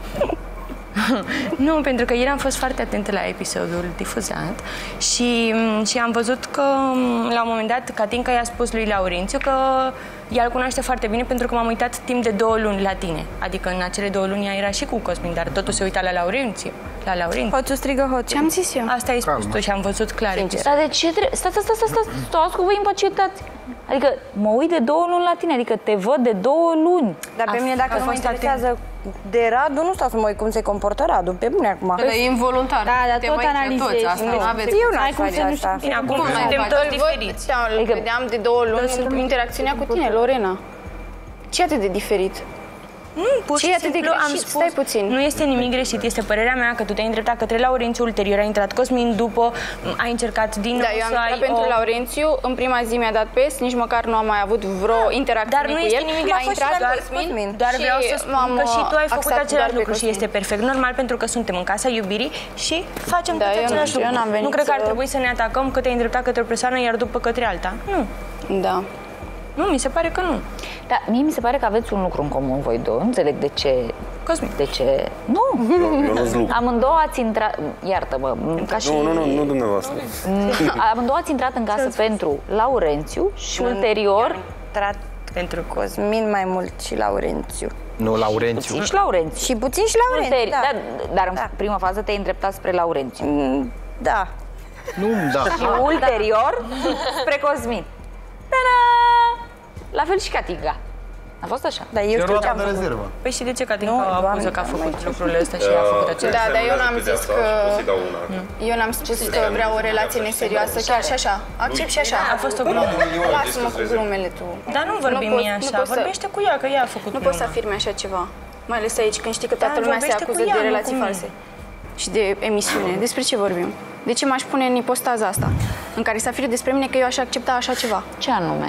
Nu, pentru că ieri am fost foarte atentă la episodul difuzat și, și am văzut că la un moment dat Catinca i-a spus lui Laurențiu că ea îl cunoaște foarte bine pentru că m-am uitat timp de două luni la tine. Adică în acele două luni ea era și cu Cosmin, dar totul se uita la Laurențiu. La Laurențiu. Hoțu strigă hoțu. Ce am zis eu? Asta ai spus tu și am văzut clar. Dar de ce trebuie... Stați, stați, stați, stați, stați cu voi impacientați. Adică mă uit de două luni la tine, adică te văd de două luni. Dar pe mine dacă nu mă interesează de Radu, nu stau să mă uit cum se comportă Radu, pe bune acum. Că e involuntar. Da, dar tot analizezi. Eu n-aș face asta. Bine, acum suntem toți diferiți. Adică vedeam de două luni în interacțiunea cu tine, Lorena. Ce atât de diferit? Nu, pur și simplu am spus, stai puțin. Nu este nimic greșit, este părerea mea că tu te-ai îndreptat către Laurențiu, ulterior a intrat Cosmin, după ai încercat din nou da, eu am intrat pentru o... Laurențiu, în prima zi mi-a dat pes, nici măcar nu am mai avut vreo da, interacțiune dar nu cu este el. Nimic a intrat doar Cosmin, doar vreau să spun că și tu ai făcut același lucru și este perfect normal pentru că suntem în casa iubirii și facem da, tot același lucru. Nu cred că ar să... trebui să ne atacăm că te-ai îndreptat către o persoană, iar după către alta. Nu. Da. Nu, mi se pare că nu. Da, mie mi se pare că aveți un lucru în comun voi două. Nu înțeleg de ce... Cosmin. De ce... Nu! Eu nu-s lucru. Amândouă ați intrat... Iartă-mă, ca și... Nu, nu, nu, nu dumneavoastră. Amândouă ați intrat în casă pentru Laurențiu și ulterior... Am intrat pentru Cosmin mai mult și Laurențiu. Nu, Laurențiu. Puțin și Laurențiu. Și puțin și Laurențiu, Ulteri, da. Dar, dar în da. prima fază te-ai îndreptat spre Laurențiu. Da. Nu, da. Și ulterior spre Cosmin. Ta-da! La fel și Catinca. A fost așa. Da, eu știu ce am rezervă. Păi și de ce Catinca a acuză că a făcut lucrurile astea și a făcut același? Da, dar eu n-am zis că... Eu n-am spus că vreau o relație neserioasă, chiar și așa. Accept și așa. A fost o glumă. Lasă-mă cu glumele tu. Dar nu vorbi mie așa, vorbește cu ea, că ea a făcut Nu poți să afirmi așa ceva. Mai ales aici, când știi că toată lumea se acuză de relații false. Și de emisiune. Despre ce vorbim? De ce m-aș pune în ipostaza asta? În care să afirme despre mine că eu aș accepta așa ceva? Ce anume?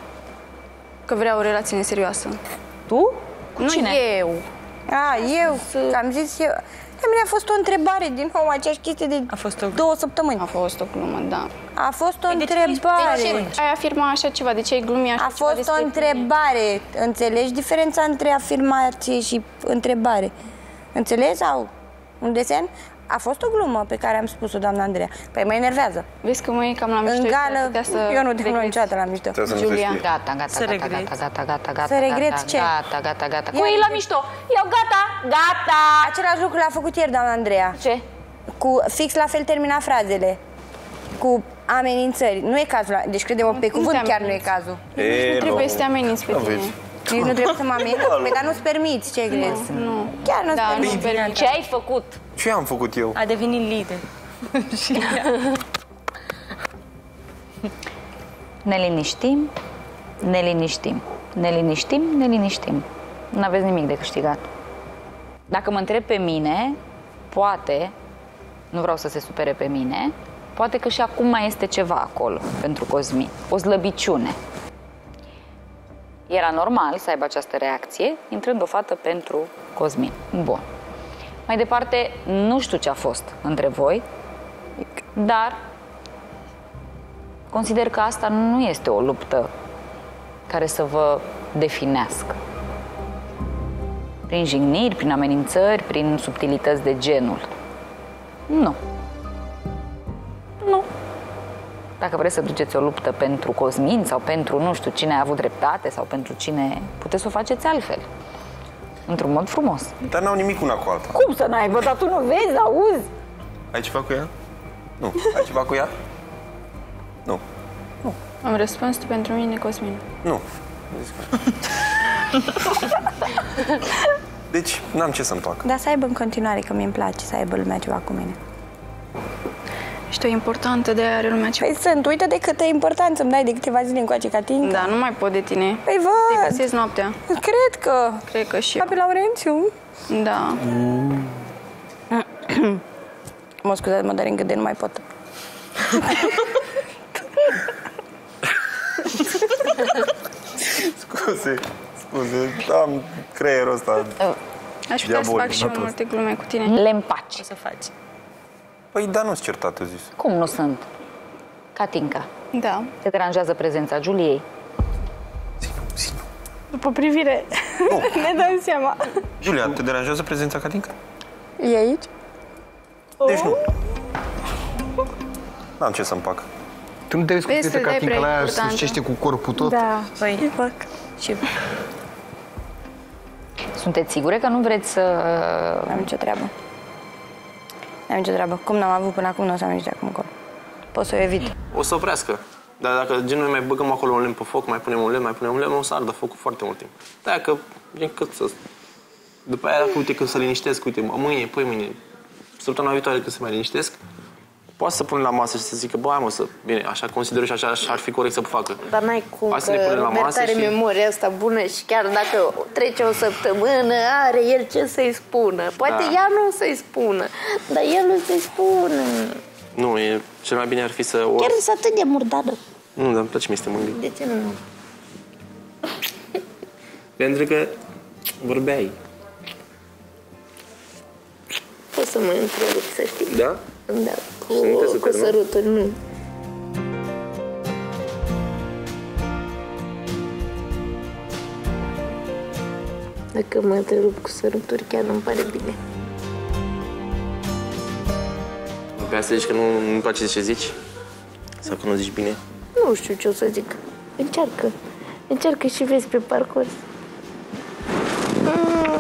Că vreau o relație neserioasă. Tu? Cu nu cine? eu. A, eu, că am zis eu. La mine a fost o întrebare, din nou, aceeași chestie de a fost o... două săptămâni. A fost o glumă, da. A fost o de întrebare. De ce ai afirma așa ceva? De ce ai glumi așa a ceva? A fost o întrebare. Tine? Înțelegi diferența între afirmație și întrebare? Înțelegi? Sau un desen? A fost o glumă pe care am spus-o, doamna Andreea. Păi mă enervează. Vezi că mă e cam la mișto. În gală, eu nu te luăm niciodată la mișto. Julia, gata, gata, Să gata, regreți. gata, gata, gata, gata, Să regreți gata, ce? Gata, gata, gata. Ia Cu ei la uite. mișto. Eu gata, gata. Același lucru l-a făcut ieri, doamna Andreea. Ce? Cu fix la fel termina frazele. Cu amenințări. Nu e cazul. la- Deci credem-mă, pe cuvânt chiar nu e cazul. Nici nu trebuie să te ameninți pe tine. Nici nu trebuie să mă ameninț. Păi, dar nu-ți permiți, ce crezi? Nu. Chiar nu-ți Da, permiți. nu permit. Ce ai făcut? Ce am făcut eu? A devenit lider. Ne liniștim, ne liniștim, ne liniștim, ne liniștim. Nu aveți nimic de câștigat. Dacă mă întreb pe mine, poate, nu vreau să se supere pe mine, poate că și acum mai este ceva acolo pentru Cosmin. O slăbiciune. Era normal să aibă această reacție, intrând o fată pentru Cosmin. Bun. Mai departe, nu știu ce a fost între voi, dar consider că asta nu este o luptă care să vă definească. Prin jigniri, prin amenințări, prin subtilități de genul. Nu. Nu. Dacă vreți să duceți o luptă pentru Cosmin sau pentru nu știu cine a avut dreptate sau pentru cine, puteți să o faceți altfel. Într-un mod frumos. Dar n-au nimic una cu alta. Cum să n-ai? Bă, dar tu nu vezi, auzi? Ai ceva cu ea? Nu. Ai ceva cu ea? Nu. Am răspuns tu pentru mine, Cosmin. Nu. Deci, n-am ce să-mi fac. Dar să aibă în continuare, că mi-mi place să aibă lumea ceva cu mine. Ești o importantă, de aia are lumea ceva. Păi sunt, uite de câtă importanță îmi dai de câteva zile încoace ca tine. Da, nu mai pot de tine. Păi văd. Te găsesc noaptea. Cred că. Cred că și eu. Ca pe Laurențiu. Da. Mă scuzați, mă, dar încă de nu mai pot. Scuze, scuze, am creierul ăsta. Aș putea să fac și eu multe glume cu tine. Le împaci. O să faci. Păi, dar nu-ți certat, zis. Cum nu sunt? Catinca. Da. Te deranjează prezența Juliei? După privire, ne dăm seama. Julia, te deranjează prezența Catinca? E aici? Deci nu. N-am ce să-mi fac. Tu nu te vezi cum Vezi se să dai Catinca la prea aia importanță. se cește cu corpul tot? Da. Păi, fac. și Sunteți sigure că nu vreți să... N-am nicio treabă. N-am nicio treabă. Cum n-am avut până acum, nu o să am nici de acum încolo. Pot să o evit. O să oprească. Dar dacă genul mai băgăm acolo un lemn pe foc, mai punem un lemn, mai punem un lemn, o să ardă focul foarte mult timp. Da, că e cât să... După aia, dacă, uite, când se liniștesc, uite, mâine, păi mâine, săptămâna viitoare când se mai liniștesc, poate să punem la masă și să zică, bă, hai mă, să... Bine, așa consider și așa ar fi corect să facă. Dar n-ai cum, Hai să ne că punem la Robert masă are și- memoria asta bună și chiar dacă trece o săptămână, are el ce să-i spună. Poate Da. ea nu să-i spună, dar el o să-i spună. Nu, e, cel mai bine ar fi să... O... Chiar sunt atât de murdară. Nu, dar îmi place mie să te mângâi. De ce nu? Pentru că vorbeai. Poți să mă întrerup, să știi. Da? Da, cu, Să nu te cu superi, nu? săruturi, nu. Dacă mă întrerup cu săruturi, chiar nu-mi pare bine. Pe asta zici că nu, nu-mi place ce zici? Sau că nu zici bine? Nu știu ce o să zic. Încearcă. Încearcă și vezi pe parcurs. Mm.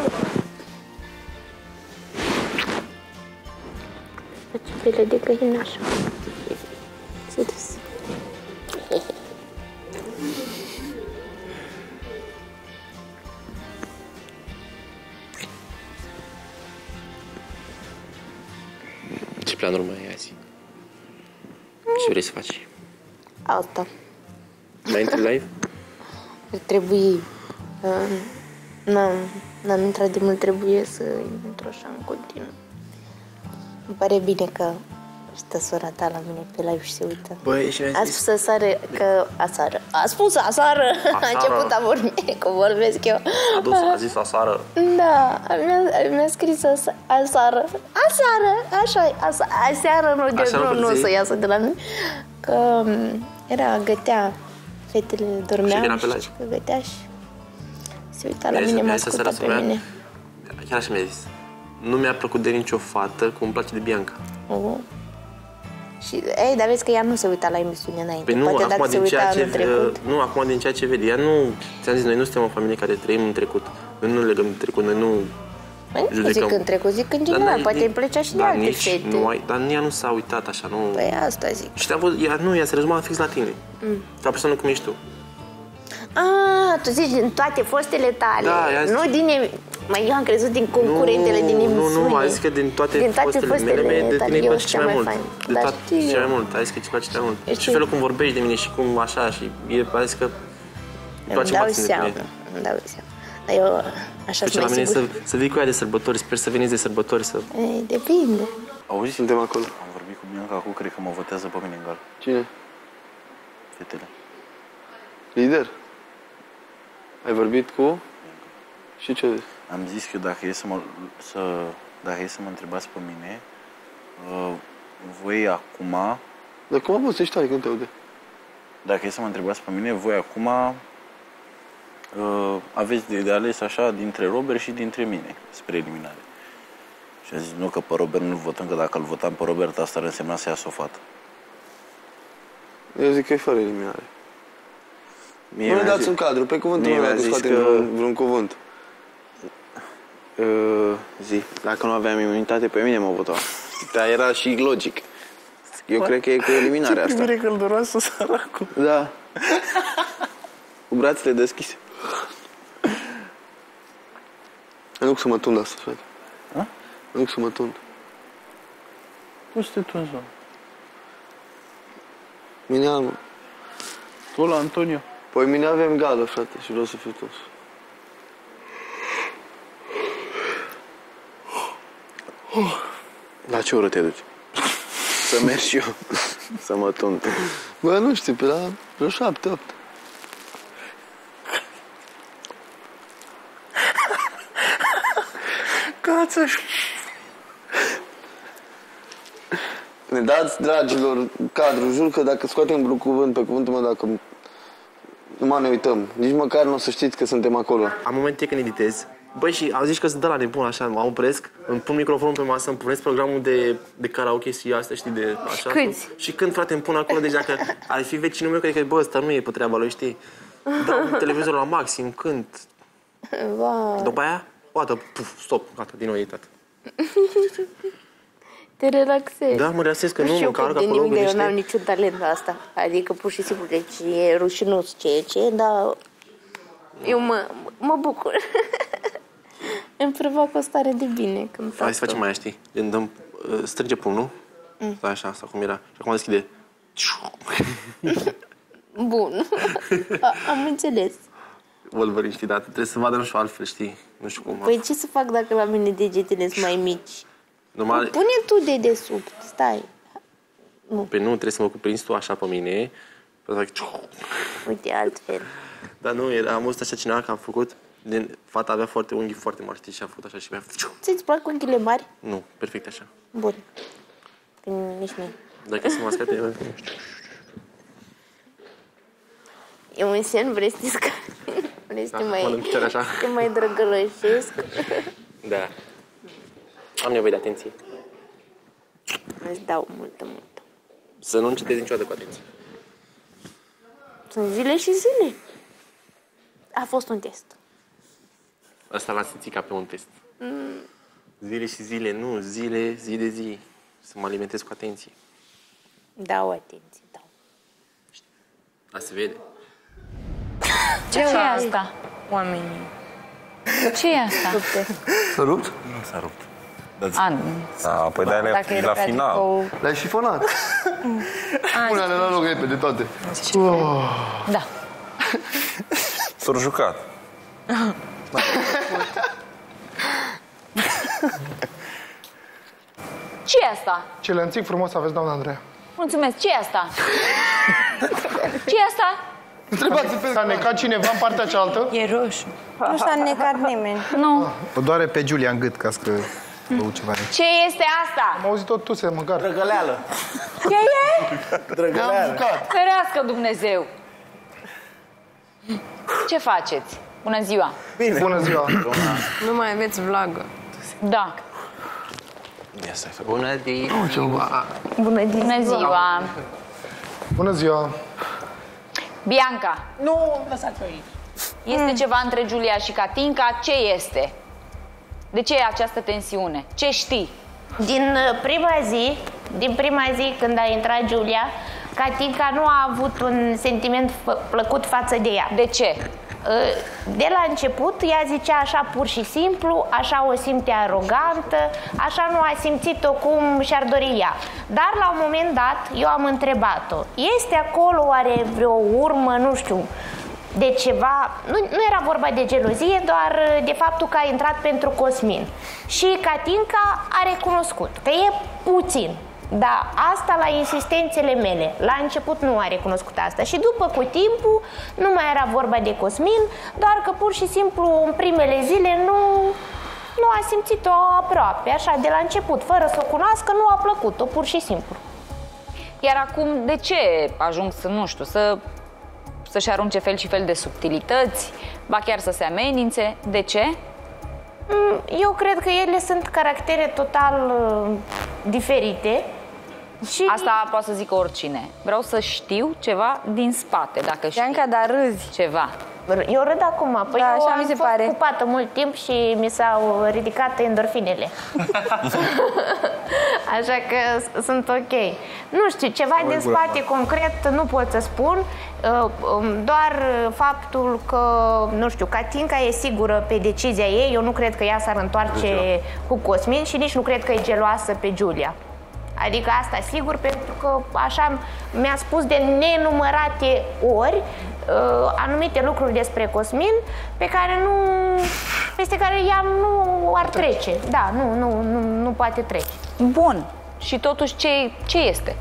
Faci piele de găinaș. S-a dus. Ce planuri mai ai azi? Ce vrei să faci? Asta. Mai intri live? Ar trebui... Uh, n-am, n-am intrat de mult, trebuie să intru așa în continuu. Îmi pare bine că stă sora ta la mine pe live și se uită. Băi, și mi-a A zis... spus aseară că aseară. A spus aseară. A început a vorbi, că vorbesc eu. A dus, a zis aseară. Da, mi-a, mi-a scris asa- aseară. Aseară, așa, asa, aseară, nu, de, Aseară nu, nu o târziu. să iasă de la mine. Că m, era, gătea, fetele dormeau Și era pe și live. că gătea și se uita la Mi-a zis- mine, mi-a m-a zis ascultat aseară pe să mea- mine. Chiar așa mi-a zis. nu mi-a plăcut de nicio fată cum îmi place de Bianca. Oh. Și, ei, dar vezi că ea nu se uita la emisiune înainte. Păi nu, Poate acum dacă din se ceea uita ce, anul trecut. nu, acum din ceea ce vede, ea nu, ți-am zis, noi nu suntem o familie care trăim în trecut. Noi nu legăm de trecut, noi nu Păi nu judecăm. zic în trecut, zic în general, poate îi plăcea și de dar alte nici fete. Nu ai, dar ea nu s-a uitat așa, nu... Păi asta zic. Și te-a văzut, ea, nu, ea se rezuma fix la tine. Mm. Ca persoană cum ești tu. Ah, tu zici din toate fostele tale, Da, ea nu din... em- Mai eu am crezut din concurentele din emisiune. Nu, nu, a zis că din toate, din toate fostele, fostele mele, de tale, tine îi eu place sunt cel cea mai mai mult. faină. De Dar toate, știu. cel mai mult, a zis că îți place cel mai mult. Știu. Și felul cum vorbești de mine și cum așa, și e, a zis că îi Îmi place dau maxim de seama, tine. îmi dau seama. Dar eu așa Deci sunt la mai mine sigur. să, să vii cu ea de sărbători, sper să veniți de sărbători, să... Ei, depinde. Auzi? Suntem acolo. Am vorbit cu Bianca acum, cred că mă votează pe mine în gal. Cine? Fetele. Lider? Ai vorbit cu? Și ce? Am zis că dacă e să mă, să, dacă e să mă întrebați pe mine, uh, voi acum... Dar cum a fost? Ești tare când te aude. Dacă e să mă întrebați pe mine, voi acum uh, aveți de, de ales așa dintre Robert și dintre mine, spre eliminare. Și a zis, nu, că pe Robert nu-l votăm, că dacă îl votam pe Robert, asta ar însemna să iasă o fată. Eu zic că e fără eliminare. Mie nu ne mi-a dați zis- un cadru, pe cuvântul mie meu, mi-a dacă zis scoatem că- vreun, vreun cuvânt. Uh, zi, dacă nu aveam imunitate, pe mine mă votau. Dar era și logic. Eu cred că e cu eliminarea asta. Ce privire călduroasă, săracul. Da. Cu brațele deschise. Nu să mă tund asta, frate. A? Nu să mă tund. Cum să te tunzi, mă? Mine am... Tu la Antonio? Păi mine avem gală, frate, și vreau să fiu toți. La ce oră te duci? Să merg și eu. Să mă tund. Bă, nu știu, pe la vreo șapte, opt. Cață-și! Ne dați, dragilor, cadru, jur că dacă scoatem vreun cuvânt, pe cuvântul meu, dacă numai ne uităm, nici măcar nu o să știți că suntem acolo. Am momente când editez. Băi, și au zis că sunt de la nebun, așa, mă opresc, îmi pun microfonul pe masă, îmi punesc programul de, de karaoke și astea, știi, de așa. Câți? Și când, frate, îmi pun acolo, deci dacă ar fi vecinul meu, cred că, bă, ăsta nu e pe treaba lui, știi? Dau televizorul la maxim, cânt. Wow. După aia, o dată, puf, stop, gata, din nou editat. Te relaxezi. Da, mă relaxez că nu știu mă încarc cât de acolo, nimic, de eu niște- n-am niciun talent la asta. Adică, pur și simplu, deci e rușinos ceea ce e, dar eu mă, mă bucur. Îmi provoacă o stare de bine când Hai să facem mai, știi? Gen, dăm, uh, strânge pumnul, Mm. stai așa, asta cum era, și acum deschide. Bun. A, am înțeles. Wolverine, știi, dar trebuie să vadă, nu știu, altfel, știi? Nu știu cum. Păi ce să fac dacă la mine degetele sunt mai mici? Normal, Pune tu de desubt, stai. pe nu, trebuie să mă cuprinzi tu așa pe mine. Pe fac... Uite, altfel. Dar nu, era, am văzut așa cineva că am făcut, din, fata avea foarte unghii foarte mari, știi, și a făcut așa și mi-a... Ți-ți plac unghiile mari? Nu, perfect așa. Bun. Că nici mie. Dacă se mascate, eu... E un semn, vrei să te scapi? Vrei să te Da, mai, mă dăm picioare așa. să te mai drăgălășesc? Da. Am nevoie de atenție. Îți dau multă, multă. Să nu încetezi niciodată cu atenție. Sunt zile și zile. A fost un test. Asta l-a simțit ca pe un test. Mm. Zile și zile, nu, zile, zi de zi. Să mă alimentez cu atenție. Dau atenție, dau. Asta se vede. Ce e asta? Oamenii. Ce e asta? S-a rupt? Nu s-a rupt. A, nu. Da, păi de alea Dacă e era la pe final. tricou- L-ai șifonat. Pune-le la loc repede toate. Da. S-au jucat. Ce e asta? Ce lănțic frumos aveți, doamna Andreea. Mulțumesc. Ce e asta? Ce e asta? Întrebați pe... S-a necat cineva în partea cealaltă? E roșu. Nu s-a necat nimeni. Nu. O doare pe Giulia în gât, ca să bău ceva. Ce este asta? Am auzit tot tuse, măcar. Drăgăleală. Ce e? Drăgăleală. Ferească Dumnezeu! Ce faceți? Bună ziua! Bine. Bună ziua. Nu mai aveți vlagă. Da. Bună ziua! Bună ziua! Bună ziua! Bianca! Nu, lăsați-o aici. Este ceva între Giulia și Catinca? Ce este? De ce e această tensiune? Ce știi? Din prima zi, din prima zi când a intrat Giulia, Catinca nu a avut un sentiment plăcut față de ea. De ce? De la început, ea zicea așa pur și simplu, așa o simte arogantă, așa nu a simțit-o cum și-ar dori ea. Dar la un moment dat, eu am întrebat-o, este acolo oare vreo urmă, nu știu, de ceva, nu, nu era vorba de gelozie, doar de faptul că a intrat pentru Cosmin. Și Catinca a recunoscut că e puțin. Da, asta la insistențele mele. La început nu a recunoscut asta. Și după cu timpul nu mai era vorba de Cosmin, doar că pur și simplu în primele zile nu, nu a simțit-o aproape, așa, de la început, fără să o cunoască, nu a plăcut-o, pur și simplu. Iar acum, de ce ajung să, nu știu, să, să-și arunce fel și fel de subtilități, ba chiar să se amenințe? De ce? Eu cred că ele sunt caractere total uh, diferite. Și... Asta poate să zică oricine. Vreau să știu ceva din spate, dacă știi. Bianca, dar râzi. Ceva. Eu râd acum. Păi da, eu așa am mi se fost pare. ocupată mult timp și mi s-au ridicat endorfinele. Așa că sunt ok. Nu știu, ceva din spate concret nu pot să spun. Doar faptul că, nu știu, Catinca e sigură pe decizia ei. Eu nu cred că ea s-ar întoarce cu Cosmin și nici nu cred că e geloasă pe Giulia. Adică asta sigur, pentru că așa mi-a spus de nenumărate ori uh, anumite lucruri despre Cosmin pe care nu, peste care ea nu ar trece. Da, nu, nu, nu, nu poate trece. Bun. Și totuși ce, ce este?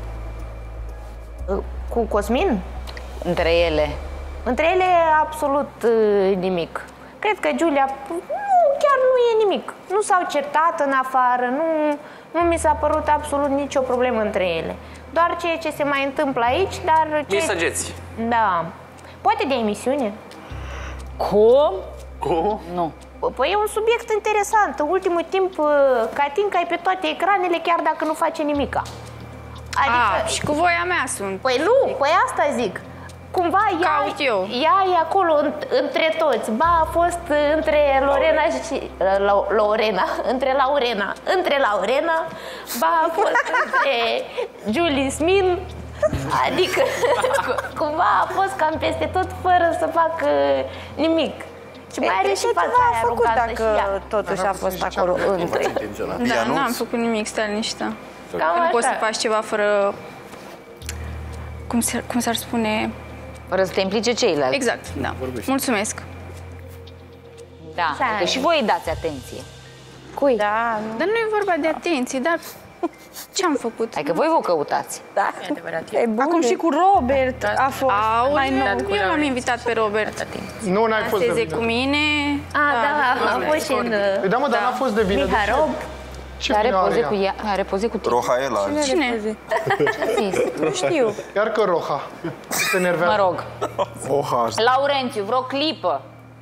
Uh, cu Cosmin? Între ele? Între ele absolut uh, nimic. Cred că Giulia nu, chiar nu e nimic. Nu s-au certat în afară, nu... Nu mi s-a părut absolut nicio problemă între ele. Doar ceea ce se mai întâmplă aici, dar... Ce... Misageți. Da. Poate de emisiune. Cum? Cum? Nu. Păi e un subiect interesant. În ultimul timp, Catinca e pe toate ecranele, chiar dacă nu face nimica. Adică... A, și cu voia mea sunt. Păi nu, păi asta zic. Cumva ea, ea e acolo între toți. Ba, a fost între Lorena și... La, Lorena, între Laurena. Între Laurena. Ba, a fost între Julie Smin. Adică, cumva a fost cam peste tot, fără să facă nimic. Și mai are și fața aia făcut arogantă dacă și ea. totuși a fost acolo între. Da, n-am făcut nimic, stai liniștită. Cam nu așa. poți să faci ceva fără... Cum, se, cum s-ar spune... Fără să te implice ceilalți. Exact, da. Mulțumesc. Da, că și voi îi dați atenție. Cui? Da, nu. Dar nu e vorba de atenție, dar ce-am făcut? Hai că voi vă căutați. Da, e bun. Acum și cu Robert a fost mai nou. Eu l-am invitat pe Robert. Nu, n-ai fost de Astăzi vină. cu mine. A, da, da, a fost și în... Păi da, mă, dar n-a fost de vină. Miharob. Ce Are vină are poze ea? cu ea, are poze cu tine. Rohaela. Cine? Ce zis? Nu știu. Iar că Roha se nervează. Mă rog. Oha. Laurențiu, vreo clipă.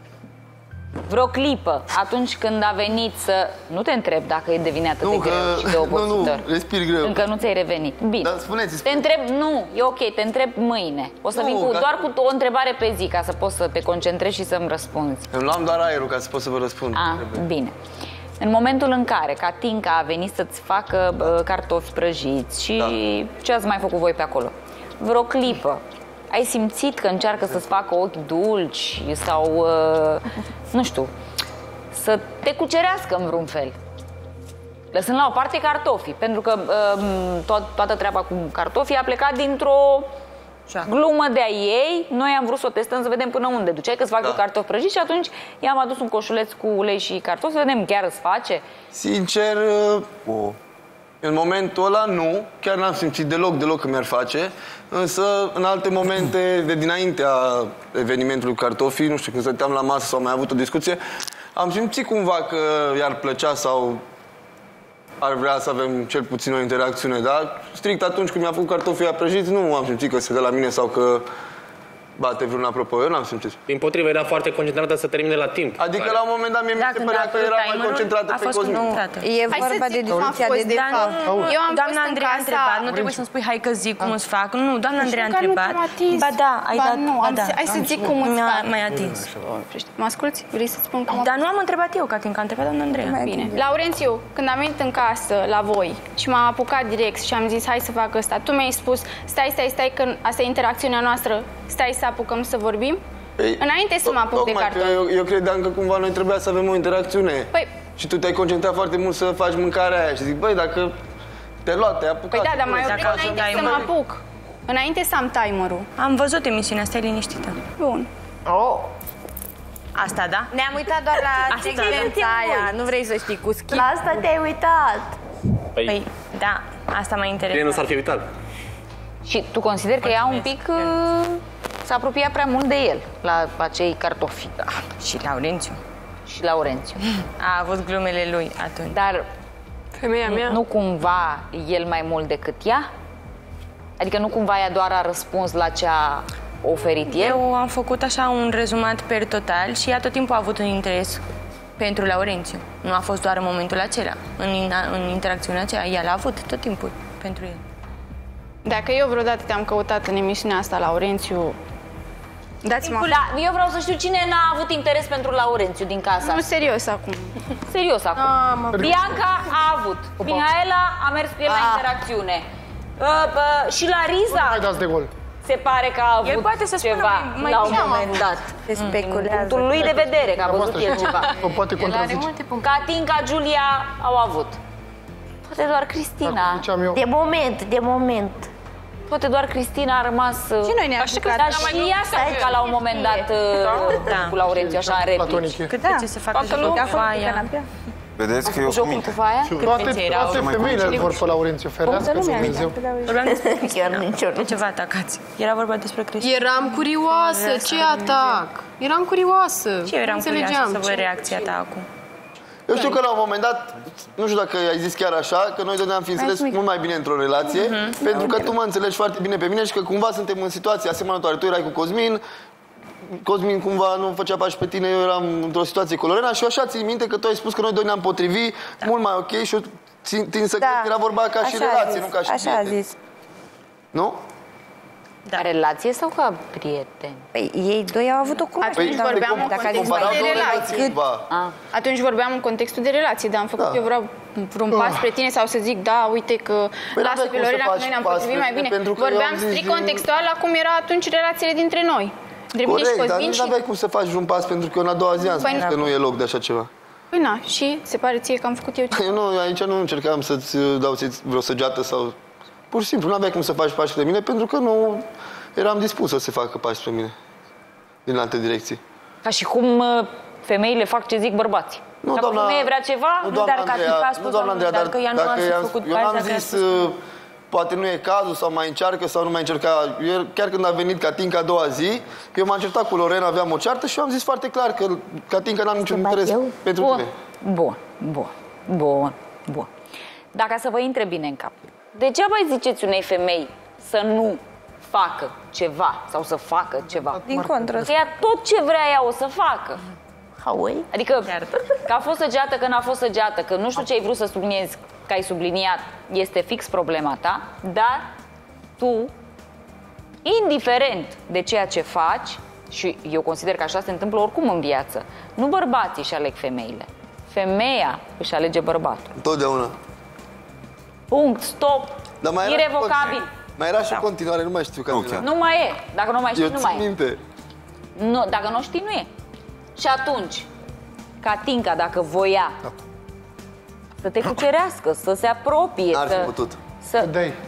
Vreo clipă, atunci când a venit să... Nu te întreb dacă e devine atât Nu, de că... greu și de obositor. Nu, nu, respir greu. Încă nu ți-ai revenit. Bine. Dar spuneți, Te întreb, nu, e ok, te întreb mâine. O să Nu, vin cu, ca- doar cu o întrebare pe zi, ca să poți să te concentrezi și să-mi răspunzi. Îmi luam doar aerul ca să pot să vă răspund. Ah, bine. În momentul în care Catinca a venit să-ți facă uh, cartofi prăjiți și Da. ce ați mai făcut voi pe acolo? Vreo clipă. Ai simțit că încearcă să-ți facă ochi dulci sau, uh, nu știu, să te cucerească în vreun fel? Lăsând la o parte cartofii, pentru că uh, to- toată treaba cu cartofii a plecat dintr-o glumă de-a ei. Noi am vrut să o testăm să vedem până unde duceai, că-ți fac Da. eu cartofi prăjiți și atunci i-am adus un coșuleț cu ulei și cartofi să vedem chiar îți face. Sincer, uh, în momentul ăla nu, chiar n-am simțit deloc, deloc că mi-ar face, însă în alte momente de dinaintea evenimentului cu cartofii, nu știu, când stăteam la masă sau am mai avut o discuție, am simțit cumva că i-ar plăcea sau ar vrea să avem cel puțin o interacțiune, dar strict atunci când mi-a făcut cartofii prăjiți, nu am simțit că se dă la mine sau că bate vreun apropo, eu n-am simțit. Din potrivă, era foarte concentrată să termine la timp. Adică la un moment dat mie mi se părea că era mai concentrată pe Cosmin. E vorba de discuția de de Eu am doamna Andrei a întrebat, nu trebuie să-mi spui hai că zic cum îți fac. Nu, doamna Andrei a întrebat. Ba da, ai dat, ba da. Hai să zic cum îți fac. Mai atins. Mă asculți? Vrei să-ți spun cum? Dar nu am întrebat eu, Catinca, am întrebat doamna Andreea. Bine. Laurențiu, când am venit în casă la voi și m-am apucat direct și am zis hai să fac ăsta, tu mi-ai spus stai, stai, stai, că asta e interacțiunea noastră, stai să apucăm să vorbim? Păi, înainte să mă apuc de carton. Eu, eu credeam că cumva noi trebuia să avem o interacțiune. Păi, și tu te-ai concentrat foarte mult să faci mâncarea aia și zic, băi, dacă te-ai luat, te-ai apucat. Păi da, dar mai oprit înainte să mă apuc. Înainte să am timerul. Am văzut emisiunea, stai liniștită. Bun. Oh. Asta, da? Ne-am uitat doar la secvența aia, nu vrei să știi cu schimb. La asta te-ai uitat. Păi, păi da, asta mă interesează. Bine, nu s-ar fi uitat. Și tu consideri că ea un pic uh, s-a apropiat prea mult de el, la acei cartofi. Da. Și Laurențiu. Și Laurențiu. A avut glumele lui atunci. Dar femeia mea. Nu cumva el mai mult decât ea? Adică nu cumva ea doar a răspuns la ce a oferit el? Eu am făcut așa un rezumat per total și ea tot timpul a avut un interes pentru Laurențiu. Nu a fost doar în momentul acela, în, în interacțiunea aceea. Ea l-a avut tot timpul pentru el. Dacă eu vreodată te-am căutat în emisiunea asta, Laurențiu, dați-mă... Da, eu vreau să știu cine n-a avut interes pentru Laurențiu din casa. Nu, serios acum. Serios acum. Ah, Bianca a avut. Mihaela a mers cu el la interacțiune. Uh, uh, și la Riza... Mai dați de gol. Se pare că a avut el poate să ceva mai, mai la un moment dat. Se speculează. Din punctul lui de vedere, că a văzut el ceva. O poate contrazice. Catinca, Giulia au avut. Poate doar Cristina. De moment, de moment. Poate doar Cristina a rămas... Și noi ne-am jucat. Dar și ea s-a jucat la un moment dat da. cu Laurențiu, așa, în replici. Cât de ce să facă jocul cu aia? Vedeți că eu jocul cu faia? Toate, toate femeile îl vor pe Laurențiu, ferească Dumnezeu. Vorbeam despre Cristina. De ce vă atacați? Era vorba despre Cristina. Eram curioasă, ce atac? Eram curioasă. Și eu eram curioasă să văd reacția ta acum. Eu știu că la un moment dat, nu știu dacă ai zis chiar așa, că noi doi am fi înțeles mult mai bine într-o relație, uh-huh. pentru că tu mă înțelegi foarte bine pe mine și că cumva suntem în situații asemănătoare. Tu erai cu Cosmin, Cosmin cumva nu făcea pași pe tine, eu eram într-o situație cu Lorena și eu așa țin minte că tu ai spus că noi doi ne-am potrivit da. mult mai ok și eu țin să da. cred că era vorba ca așa și relație, nu ca și așa prieteni. A zis. Nu? Da. Relație sau ca prieteni? Păi ei doi au avut o cunoaștere. Atunci Păi, vorbeam în contextul de relație. Atunci vorbeam în contextul de relație, dar am făcut da. eu vreau vreun pas spre tine sau să zic, da, uite că păi lasă pe Lorena că noi ne-am potrivit mai bine. Vorbeam strict contextual la cum era atunci relațiile dintre noi. Corect, dar nu aveai cum să faci un pas pentru că eu în a doua zi am spus că nu e loc de așa ceva. Păi na, și se pare ție că am făcut eu ce? Eu nu, aici nu încercam să-ți dau vreo săgeată sau... Pur și simplu, nu aveai cum să faci pași spre mine pentru că nu eram dispus să se facă pași spre mine din alte direcții. Ca și cum femeile fac ce zic bărbații. Nu, dacă doamna, o femeie vrea ceva, nu, doamna dar Andreea, ca spus, nu, doamna Andreea, dar că ea nu dacă a făcut eu n-am zis, poate nu e cazul sau mai încearcă sau nu mai încerca. Eu, chiar când a venit Catinca a doua zi, eu m-am certat cu Lorena, aveam o ceartă și eu am zis foarte clar că Catinca n-am niciun interes pentru bun. tine. Bun, bun, bun, bun. Dacă să vă intre bine în cap, degeaba îi ziceți unei femei să nu facă ceva sau să facă ceva. Din contră. Că ea tot ce vrea ea o să facă. Haui? Adică că a fost săgeată, că n-a fost săgeată, că nu știu ce ai vrut să subliniezi, că ai subliniat, este fix problema ta, dar tu, indiferent de ceea ce faci, și eu consider că așa se întâmplă oricum în viață, nu bărbații își aleg femeile. Femeia își alege bărbatul. Totdeauna. Punct, stop, Dar mai irevocabil. Mai era și o continuare, nu mai știu că okay. Nu mai e, dacă nu mai știi, eu nu mai minte. e. Nu, dacă nu știi, nu e. Și atunci, Catinca, dacă voia da. să te cucerească, să se apropie, N-ar să... fi putut. Să...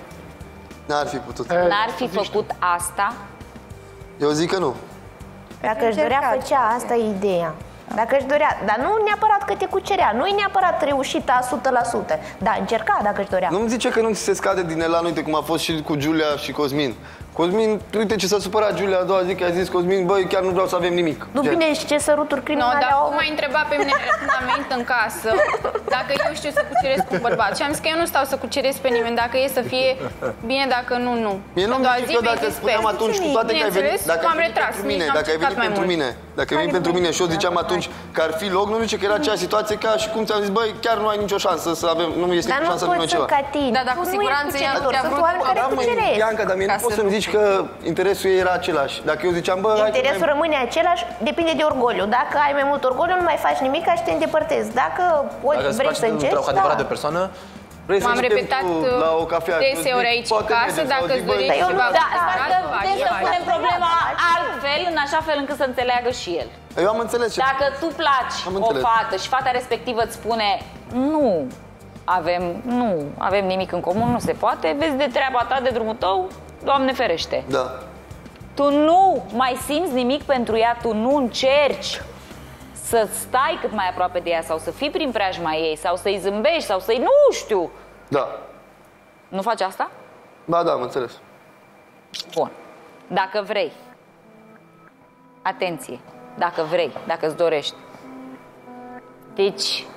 N-ar fi putut. N-ar fi făcut asta? Eu zic că nu. Dacă își dorea, făcea, asta e ideea. Dacă își dorea, dar nu neapărat că te cucerea, nu e neapărat reușită a sută la sută, dar încerca dacă își dorea. Nu-mi zice că nu ți se scade din elan, uite cum a fost și cu Giulia și Cosmin. Cosmin, uite ce s-a supărat Giulia a doua zi, că a zis Cosmin, băi, chiar nu vreau să avem nimic. Nu, bine, și ce săruturi criminale no, dar au... m-a întrebat pe mine când am venit în casă dacă eu știu să cuceresc un bărbat. Și am zis că eu nu stau să cuceresc pe nimeni, dacă e să fie bine, dacă nu, nu. Mie nu-mi zice că dacă spuneam atunci, cu toate că ai venit, dacă ai venit pentru mine, dacă ai venit pentru mine, dacă ai venit pentru mine și eu ziceam atunci că ar fi loc, nu zice că era aceeași situație ca și cum ți-am zis, băi, chiar nu ai nicio șansă să avem, nu este nicio șansă să avem ceva. Da, dar cu siguranță ea nu te-a vrut. Bianca, dar mie nu poți să-mi zici că interesul ei era același. Dacă eu ziceam, bă, interesul rămâne același, depinde de orgoliu. Dacă ai mai mult orgoliu, nu mai faci nimic și te îndepărtezi. Dacă vrei să încerci, da. Adevărat de persoană, m-am repetat la o cafea deseori aici în casă, dacă îți dorești ceva. Da, putem să punem problema altfel, în așa fel încât să înțeleagă și el. Eu am înțeles. Dacă tu placi o fată și fata respectivă îți spune nu avem, nu avem nimic în comun, nu se poate, vezi de treaba ta, de drumul tău, Doamne ferește. Da. Tu nu mai simți nimic pentru ea, tu nu încerci să stai cât mai aproape de ea sau să fii prin preajma ei sau să-i zâmbești sau să-i, nu știu. Da. Nu faci asta? Ba da, am înțeles. Bun. Dacă vrei, atenție, dacă vrei, dacă îți dorești. Deci...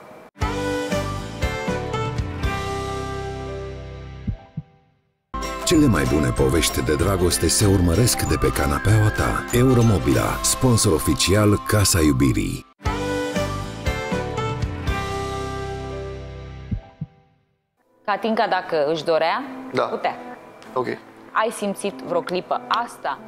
Cele mai bune povești de dragoste se urmăresc de pe canapeaua ta. Euromobila, sponsor oficial Casa Iubirii. Catinca, dacă își dorea, da. putea. Ok. Ai simțit vreo clipă asta?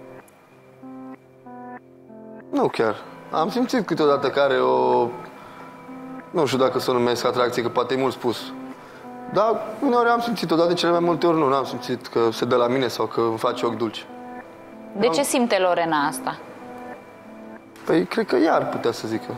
Nu chiar. Am simțit câteodată că are o... Nu știu dacă să o numesc atracție, că poate e mult spus. Dar uneori am simțit, odată cele mai multe ori nu, n-am simțit că se dă la mine sau că îmi face ochi dulci. De ce simte Lorena asta? Păi, cred că ea ar putea să zică.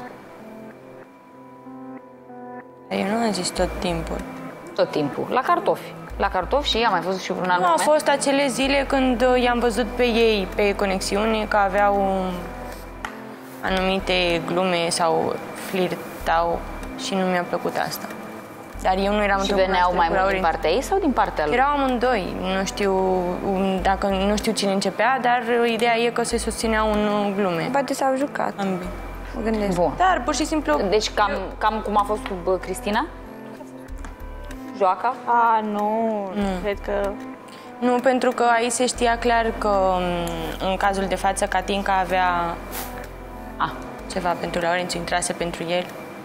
Eu nu am zis tot timpul. Tot timpul. La cartofi. La cartofi și ea mai fost și vreun alt Nu, au moment? fost acele zile când i-am văzut pe ei pe conexiune că aveau anumite glume sau flirtau și nu mi-a plăcut asta. Dar eu nu eram și veneau mai mult din partea ei sau din partea lui? Erau amândoi. Nu știu, dacă, nu știu cine începea, dar ideea e că se susțineau în glume. Poate s-au jucat. Ambii. Mă gândesc. Bun. Dar pur și simplu... Deci cam, cam cum a fost cu Cristina? Joaca? A, nu, nu. Cred că... Nu, pentru că aici se știa clar că în cazul de față Catinca avea ah. ceva pentru Laurențiu, intrase pentru el.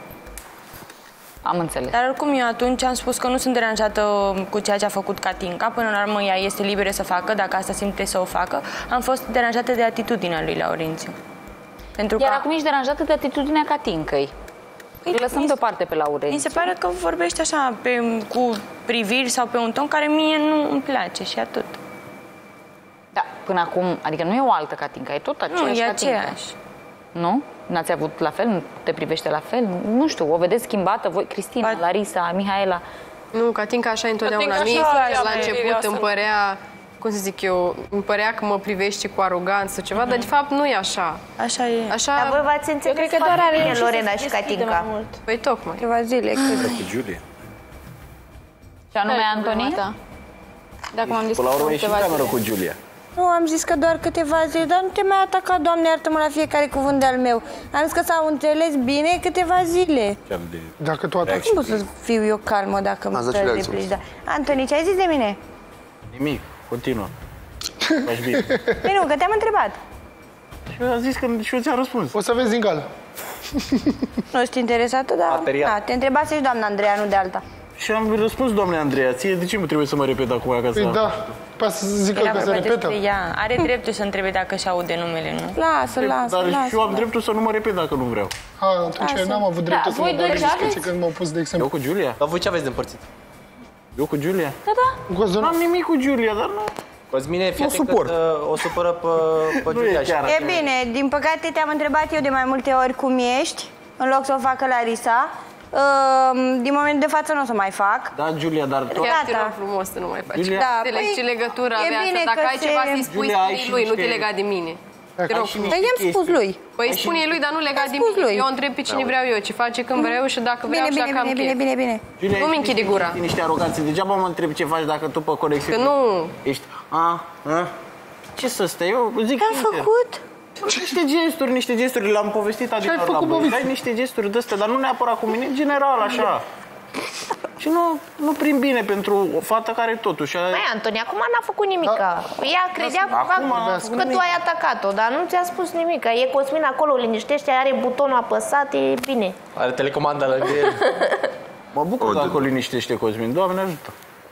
Am înțeles. Dar oricum eu atunci am spus că nu sunt deranjată cu ceea ce a făcut Catinca. Până la urmă ea este liberă să facă, dacă asta simte să o facă. Am fost deranjată de atitudinea lui Laurențiu. Pentru Iar că... acum ești deranjată de atitudinea Catincăi. Îi lăsăm deoparte pe Laurențiu. Mi se pare că vorbește așa, pe, cu priviri sau pe un ton care mie nu îmi place și atât. Da, până acum, adică nu e o altă Catinca, e tot aceeași Nu, e Catinca. aceeași. Nu? N-ați avut la fel? Nu te privește la fel? Nu știu, o vedeți schimbată voi? Cristina, Pat... Larisa, Mihaela? Nu, Catinca așa întotdeauna. Mie la început îmi părea, cum să zic eu, îmi părea că mă privești cu aroganță ceva, mm-hmm. dar de fapt nu e așa. Așa e. Așa... Dar voi v-ați înțeles cred că doar are Lorena și Catinca. Păi tocmai. Câteva zile, cred. Cu Giulia. Și anume Antonie? Dacă m-am Până la urmă e și cameră cu Giulia. Nu, am zis că doar câteva zile, dar nu te mai ataca, Doamne, iartă-mă la fiecare cuvânt de-al meu. Am zis că s-au înțeles bine câteva zile. Dacă tu ataci. Cum pot să fiu eu calmă dacă mă stă de plici? Da. Antoni, ce ai zis de mine? Nimic, continuă. Faci bine. Păi nu, că te-am întrebat. Și eu am zis că și eu ți-am răspuns. O să vezi din gal. Nu ești interesată, dar da, te întrebase și doamna Andreea, nu de alta. Și am răspuns, doamne Andreea, ție de ce mă trebuie să mă repet acum acasă? Păi da, poate să zic că se repetă. Ea are dreptul să întrebe dacă și aude numele, nu? Lasă, lasă, Dar lasă. și eu am dreptul să nu mă repet dacă nu vreau. A, atunci n-am avut dreptul să mă bag în discuție când m-au pus, de exemplu. Eu cu Giulia? Dar voi ce aveți de împărțit? Eu cu Giulia? Da, da. Nu am nimic cu Giulia, dar nu... Cosmine, fii atent că o supără pe, pe Giulia. E bine, din păcate te-am întrebat eu de mai multe ori cum ești, în loc să o facă Larisa. Din moment de față nu o să mai fac. Da, Giulia, dar tot... Chiar te rog frumos să nu mai faci. Giulia, da, păi, ce legătură avea asta? Dacă ai ceva să-i spui, spune lui, nu te lega de mine. Te rog. Dar i-am spus lui. Păi spune lui, dar nu legat de mine. Eu întreb pe cine vreau eu, ce face când vreau și dacă vreau Bine, și bine, dacă am bine, chef. bine, bine, bine. Nu-mi închide gura. Niște aroganțe. Degeaba mă întreb ce faci dacă tu pe conexiune... Că nu... Ești... A, a? Ce să stai? Eu zic Ce-am făcut? Niște gesturi, niște gesturi. Le-am povestit adică la băi. Dai niște gesturi de-astea, dar nu neapărat cu mine, în general, așa. Și nu, nu prin bine pentru o fată care totuși... Mai Antoni, acum n-a făcut nimica. Ea credea cumva că tu ai atacat-o, dar nu ți-a spus nimica. E Cosmin acolo, liniștește, are butonul apăsat, e bine. Are telecomanda lângă el. Mă bucur dacă o liniștește Cosmin. Doamne ajută.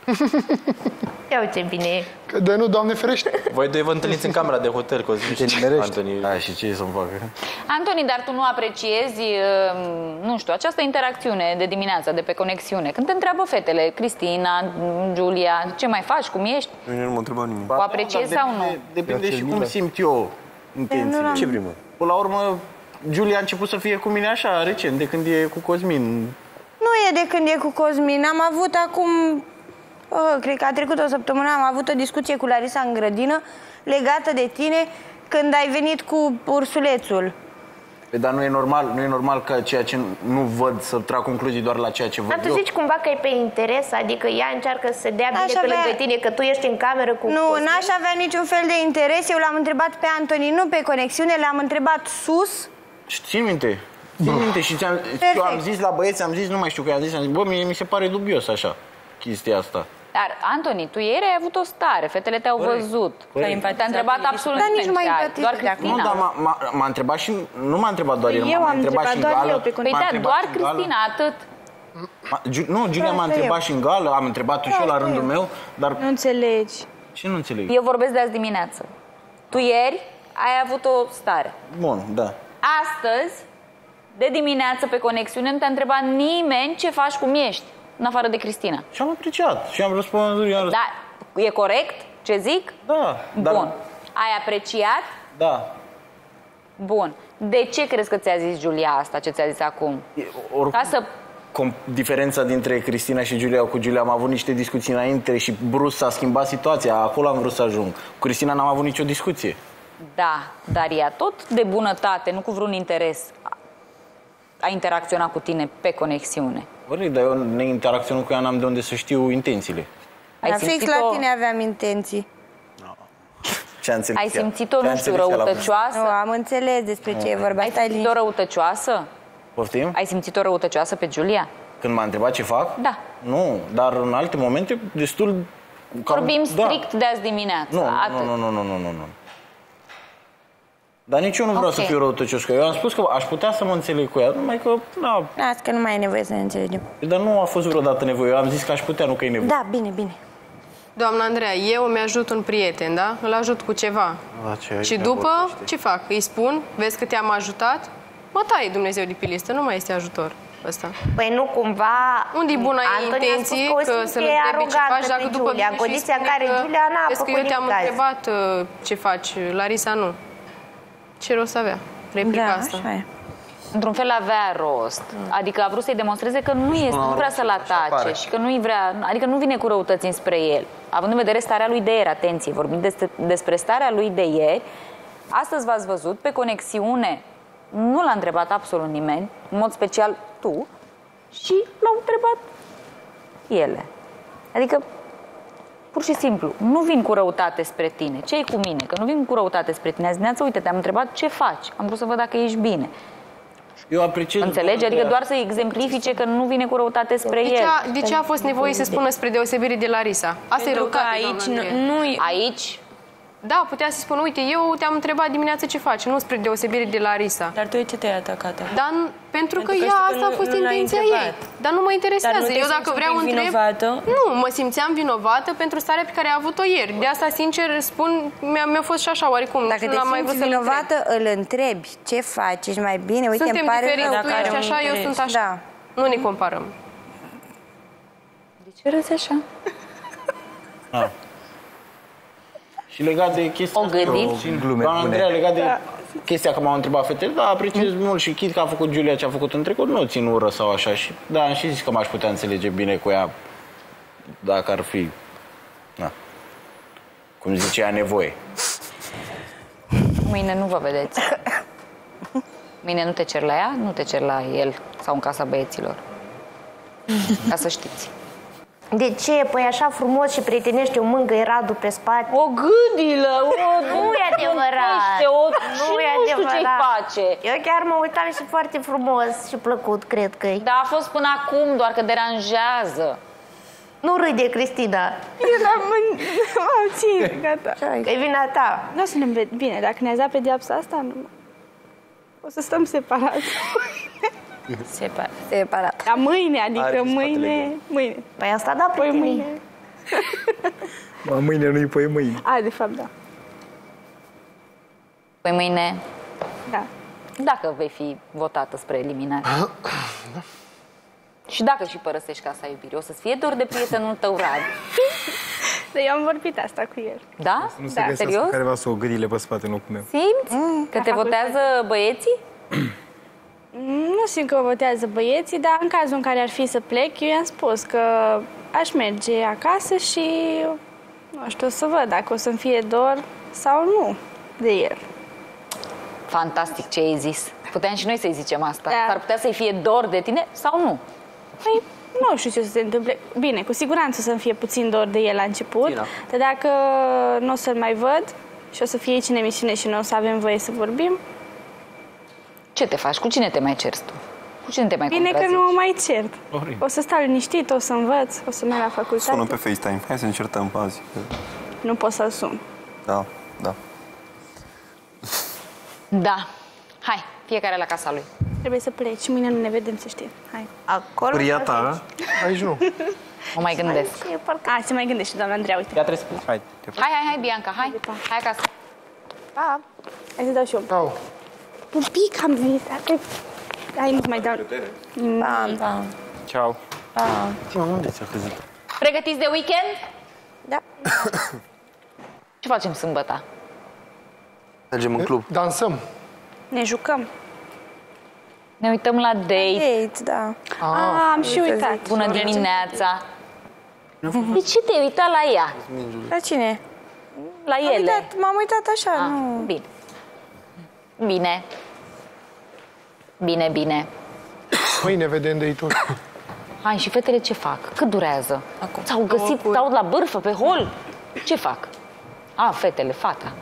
Ia uite bine e. Că de nu, Doamne ferește. Voi doi vă întâlniți în camera de hotel, Cosmin și Antoni. Da, și ce să-mi facă? Antoni, dar tu nu apreciezi, nu știu, această interacțiune de dimineață, de pe conexiune? Când te întreabă fetele, Cristina, Giulia, ce mai faci, cum ești? Nu mă întreba nimic. O apreciezi sau nu? Depinde și cum simt eu intențiile. Ce primă? Până la urmă, Giulia a început să fie cu mine așa, recent, de când e cu Cosmin. Nu e de când e cu Cosmin. Am avut acum, oh, cred că a trecut o săptămână, am avut o discuție cu Larisa în grădină legată de tine când ai venit cu ursulețul. Dar nu e normal, nu e normal că ceea ce nu văd să trag concluzii doar la ceea ce văd Dar tu eu. zici cumva că e pe interes, adică ea încearcă să se dea bine N-aș pe avea- lângă tine, că tu ești în cameră cu Nu, Cosmin? n-aș avea niciun fel de interes. Eu l-am întrebat pe Antoni, nu pe conexiune, l-am întrebat sus. Și țin minte. Țin minte și ți-am, eu am zis la băieți, am zis, nu mai știu că i-am zis, am zis, bă, mie mi se pare dubios așa, chestia asta. Dar, Antoni, tu ieri ai avut o stare, fetele te-au Corect. văzut. Corect. Te-a întrebat absolut Dar nici nimeni nu m-a ce ai, impactat doar de acum. Cristina. Nu, dar m-a- m-a- m-a întrebat și, nu m-a întrebat doar el, Eu m-a am întrebat și în întrebat doar gală. eu pe Păi m-a da, întrebat doar și în gală. Cristina, atât. Ma- Giu- Nu, Giulia m-a Asta întrebat eu. și în gală, am întrebat-o și eu la rândul meu, dar Nu înțelegi. ce nu înțeleg? Eu vorbesc de azi dimineață. Tu ieri ai avut o stare. Bun, da. Astăzi, de dimineață pe conexiune, nu te-a întrebat nimeni ce faci, cum ești, în afară de Cristina. Și am apreciat și am răspuns. i-am răspuns. Da, e corect ce zic? Da. dar- Bun. Ai apreciat? Da. Bun. De ce crezi că ți-a zis Giulia asta, ce ți-a zis acum? Oricum, Ca să... com- diferența dintre Cristina și Giulia, cu Giulia am avut niște discuții înainte și brusc s-a schimbat situația, acolo am vrut să ajung. Cu Cristina n-am avut nicio discuție. Da, dar ea tot de bunătate, nu cu vreun interes, a interacționat cu tine pe conexiune. Corect, dar eu ne interacționăm cu ea, n-am de unde să știu intențiile. Dar fix la tine aveam intenții. Ce-a înțeles Ai ea? simțit-o, Ce-a nu știu, înțeles ea la răutăcioasă? Nu, am înțeles despre ce e vorba. Ai Stai simțit-o răutăcioasă? Poftim? Ai simțit-o răutăcioasă pe Giulia? Când m-a întrebat ce fac? Da. Nu, dar în alte momente destul... cam- Vorbim da. strict de azi dimineață. Nu, atât. nu, nu, nu, nu, nu, nu, nu. Dar nici eu nu vreau Ok. să fiu răutăcios cu ea. Eu am spus că aș putea să mă înțeleg cu ea, numai că, na, Las că nu mai e nevoie să ne înțelegem. dar nu a fost vreodată nevoie. Eu am zis că aș putea, nu că e nevoie. Da, bine, bine. Doamna Andreea, eu mi-ajut un prieten, da? Îl ajut cu ceva. Și după, ce fac? Îi spun, vezi că te-am ajutat? Mă taie Dumnezeu de pe listă, nu mai este ajutor ăsta. Păi nu cumva... Unde-i bună Antoni a intenție spus că că o să-l simte întrebi ce arogantă faci dacă pe după Giulia, vine în și condiția în spune care că, Giulia n-a vezi că făcut eu te-am nimic azi. întrebat uh, ce faci, Larisa nu. Ce rost avea replica Da, asta? așa e. Într-un fel avea rost. Adică a vrut să-i demonstreze că nu, este, nu vrea să-l atace și că nu-i vrea, adică nu vine cu răutăți înspre el. Având în vedere starea lui de ieri, atenție, vorbim despre, despre starea lui de ieri. Astăzi v-ați văzut pe conexiune, nu l-a întrebat absolut nimeni, în mod special tu, și l-au întrebat ele. Adică, pur și simplu, nu vin cu răutate spre tine. Ce-i cu mine? Că nu vin cu răutate spre tine. Azi dimineață, uite, te-am întrebat ce faci. Am vrut să văd dacă ești bine. Eu apreciez... Înțelegi? Adică doar să exemplifice că nu vine cu răutate spre De el. ce, a, de ce a fost nevoie să spună spre deosebire de Larisa? Asta e Pentru că răutate, aici doamna nu, Andreea. nu Aici? Da, putea să spună, uite, eu te-am întrebat dimineața ce faci, nu spre deosebire de Larisa. Dar tu de ce te-ai atacat? Dar n- pentru, că, că ea știu că asta a nu- fost nu l-ai intenția întrebat. ei. Dar nu mă interesează. Dar nu te eu dacă simți vreau un pic întreb... vinovată? Nu, mă simțeam vinovată pentru starea pe care a avut-o ieri. De asta, sincer, spun, mi-a, mi-a fost și așa, oaricum. Dacă nu te l-am mai vrut simți să-l vinovată, îl întrebi ce faci, ești mai bine, uite, Suntem îmi pare diferiți, rău. tu ești așa, eu sunt așa. Da. Nu ne comparăm. De ce râzi așa? Ah. Și legat de chestia O gândiți? Glume, doamna Andreea, legat de chestia că m-au întrebat fetele, da, apreciez mult și chit că a făcut Giulia ce a făcut în trecut, nu țin ură sau așa. Și da, am și zis că m-aș putea înțelege bine cu ea dacă ar fi, na, cum zicea, nevoie. Mâine nu vă vedeți. Mâine nu te cer la ea, nu te cer la el sau în casa băieților. Ca să știți. De ce? Păi așa frumos și prietenește o mângâie Radu pe spate. O gâdilă, o... Nu e adevărat. O... Nu e nu știu adevărat. ce-i face. Eu chiar mă uitam și foarte frumos și plăcut, cred că-i. Da, a fost până acum, doar că deranjează. Nu râde, Cristina. Eu n-am țin, gata. Că-i vina ta. Nu o să ne vedem. Bine, dacă ne-a dat pedeapsa asta, nu... o să stăm separați. Separat. Separat. Dar mâine, adică mâine... Mâine. Păi asta da, păi mâine. Mă, mâine nu-i păi mâine. A, de fapt, da. Păi mâine... Da. Dacă vei fi votată spre eliminare. Și dacă și părăsești casa iubirii, o să-ți fie dor de prietenul tău, Radu. Dar eu am vorbit asta cu el. Da? Nu se Da, găsească serios? careva să o gârile pe spate în locul meu. Simți? Mm, că te votează băieții? Nu simt că votează băieții, dar în cazul în care ar fi să plec, eu i-am spus că aș merge acasă și nu știu, o să văd dacă o să-mi fie dor sau nu de el. Fantastic ce ai zis. Puteam și noi să-i zicem asta. Da. Ar putea să-i fie dor de tine sau nu? Păi, nu știu ce o să se întâmple. Bine, cu siguranță o să-mi fie puțin dor de el la început, Tina. dar dacă nu o să-l mai văd și o să fie aici în emisiune și nu o să avem voie să vorbim... Ce te faci? Cu cine te mai ceri tu? Cu cine te mai Bine că contrazici? nu mă mai cert. Oribil. O să stau liniștit, o să învăț, o să merg la facultate. Sună pe FaceTime. Hai să încercăm azi. Nu pot să-l sun. Da, da. Da. Hai, fiecare la casa lui. Trebuie să pleci, mâine nu ne vedem, să știi. Hai. Acolo? Pria ta? Aici nu. O mai gândesc. Hai, se mai gândește, doamna Andreea, uite. Ea trebuie să... Hai, Hai, hai, hai, Bianca, hai. Hai acasă. Pa. Hai să dau și eu. Au. Un pic am zis. Atât. Hai, nu mai dau. Pa, pa. Ciao. Pa. Unde ți-a căzut? Pregătiți de weekend? Da. Ce facem sâmbătă? Mergem în club. Dansăm. Ne jucăm. Ne uităm la date. Date, da. Ah, am și uitat. Bună dimineața. De ce te-ai uitat la ea? La cine? La M-am ele? uitat, m-am uitat așa, Ah, nu... bine. Bine. Bine, bine. Mâine vedem date-ul. Hai, și fetele ce fac? Cât durează? S-au găsit, stau la bârfă, pe hol? Ce fac? A, fetele, fata.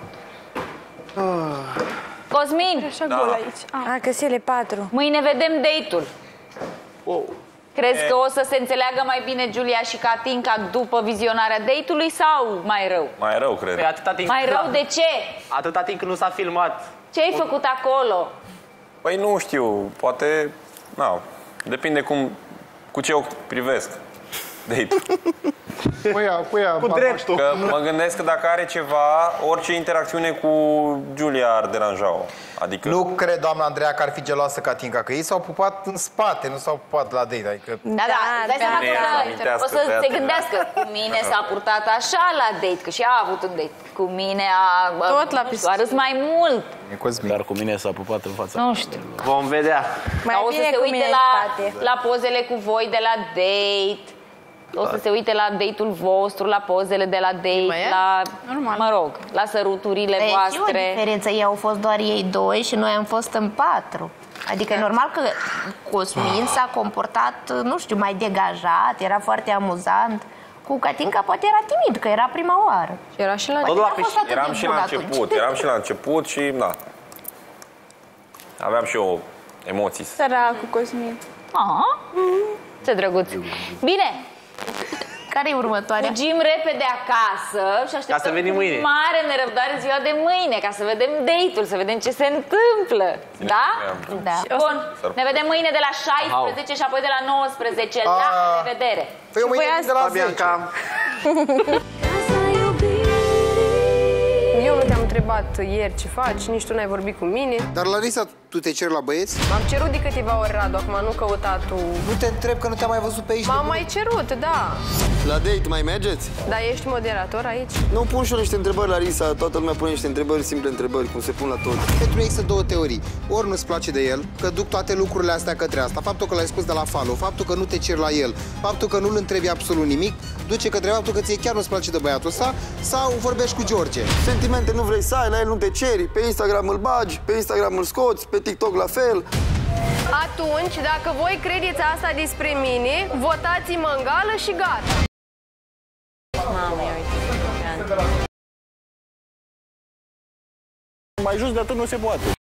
Cosmin! Așa gol aici. A, că ele patru. Mâine vedem date-ul. Crezi că o să se înțeleagă mai bine Giulia și Catinca după vizionarea date-ului sau mai rău? Mai rău, cred. Păi atâta timp... Mai rău de ce? Atâta timp când nu s-a filmat. Ce ai făcut acolo? Păi nu știu, poate... Na, depinde cum... Cu ce ochi privesc date-ul. Cu ea, cu ea. Cu dreptul. Că mă gândesc că dacă are ceva, orice interacțiune cu Giulia ar deranja-o. Adică... Nu cred, doamna Andreea, că ar fi geloasă Catinca, că ei s-au pupat în spate, nu s-au pupat la date, adică... Da, da, dai seama Bine, că o să amintească, se gândească. Cu mine s-a purtat așa la date, că și ea a avut un date. Cu mine a... Tot la nu știu, a râs mai mult. Dar cu mine s-a pupat în fața. Nu știu. Vom vedea. Mai Dar o să bine se cu uite mine în la, spate. la pozele cu voi de la date. O să se uite la date-ul vostru, la pozele de la date, la, mă rog, la săruturile Deci voastre. e o diferență, ei au fost doar ei doi și noi am fost în patru. Adică e normal că Cosmin s-a comportat, nu știu, mai degajat, era foarte amuzant. Cu Catinca poate era timid, că era prima oară. Și era și la... Poate n-a fost atât de Eram și bun la atunci. început, eram și la început și, da. Aveam și eu emoții. Săracul Cosmin. Aha. Ce drăguț. Bine. Care e următoarea? Fugim repede acasă și așteptăm Ca să venim mâine. cu mare nerăbdare ziua de mâine, ca să vedem date-ul, să vedem ce se întâmplă. Da? Da. Bun. Ne vedem mâine de la șaisprezece și apoi de la nouăsprezece. La revedere. Păi eu mâine de la zece. Eu nu te-am întrebat ieri ce faci, nici tu n-ai vorbit cu mine. Dar, Larisa, tu te ceri la băieți? M-am cerut de câteva ori, Radu, acum nu căuta tu. Nu te întreb că nu te-am mai văzut pe aici. M-am mai cerut, da. La date mai mergeți? Dar ești moderator aici? Nu, pun și eu niște întrebări, Larisa. Toată lumea pune niște întrebări, simple întrebări, cum se pun la tot. Pentru ei există două teorii. Ori nu-ți place de el, că duc toate lucrurile astea către asta. Faptul că l-ai scos de la follow, faptul că nu te ceri la el, faptul că nu-l întrebi absolut nimic, duce către faptul că ție chiar nu-ți place de băiatul ăsta, sau vorbești cu George. Sentimente nu vrei să dai la el, nu te ceri, pe Instagram îl bagi, pe Instagram îl scoți, pe TikTok la fel. Atunci, dacă voi credeți asta despre mine, votați-mă în gală și gata. Mamă, ia uite. Mai jos de atât nu se poate.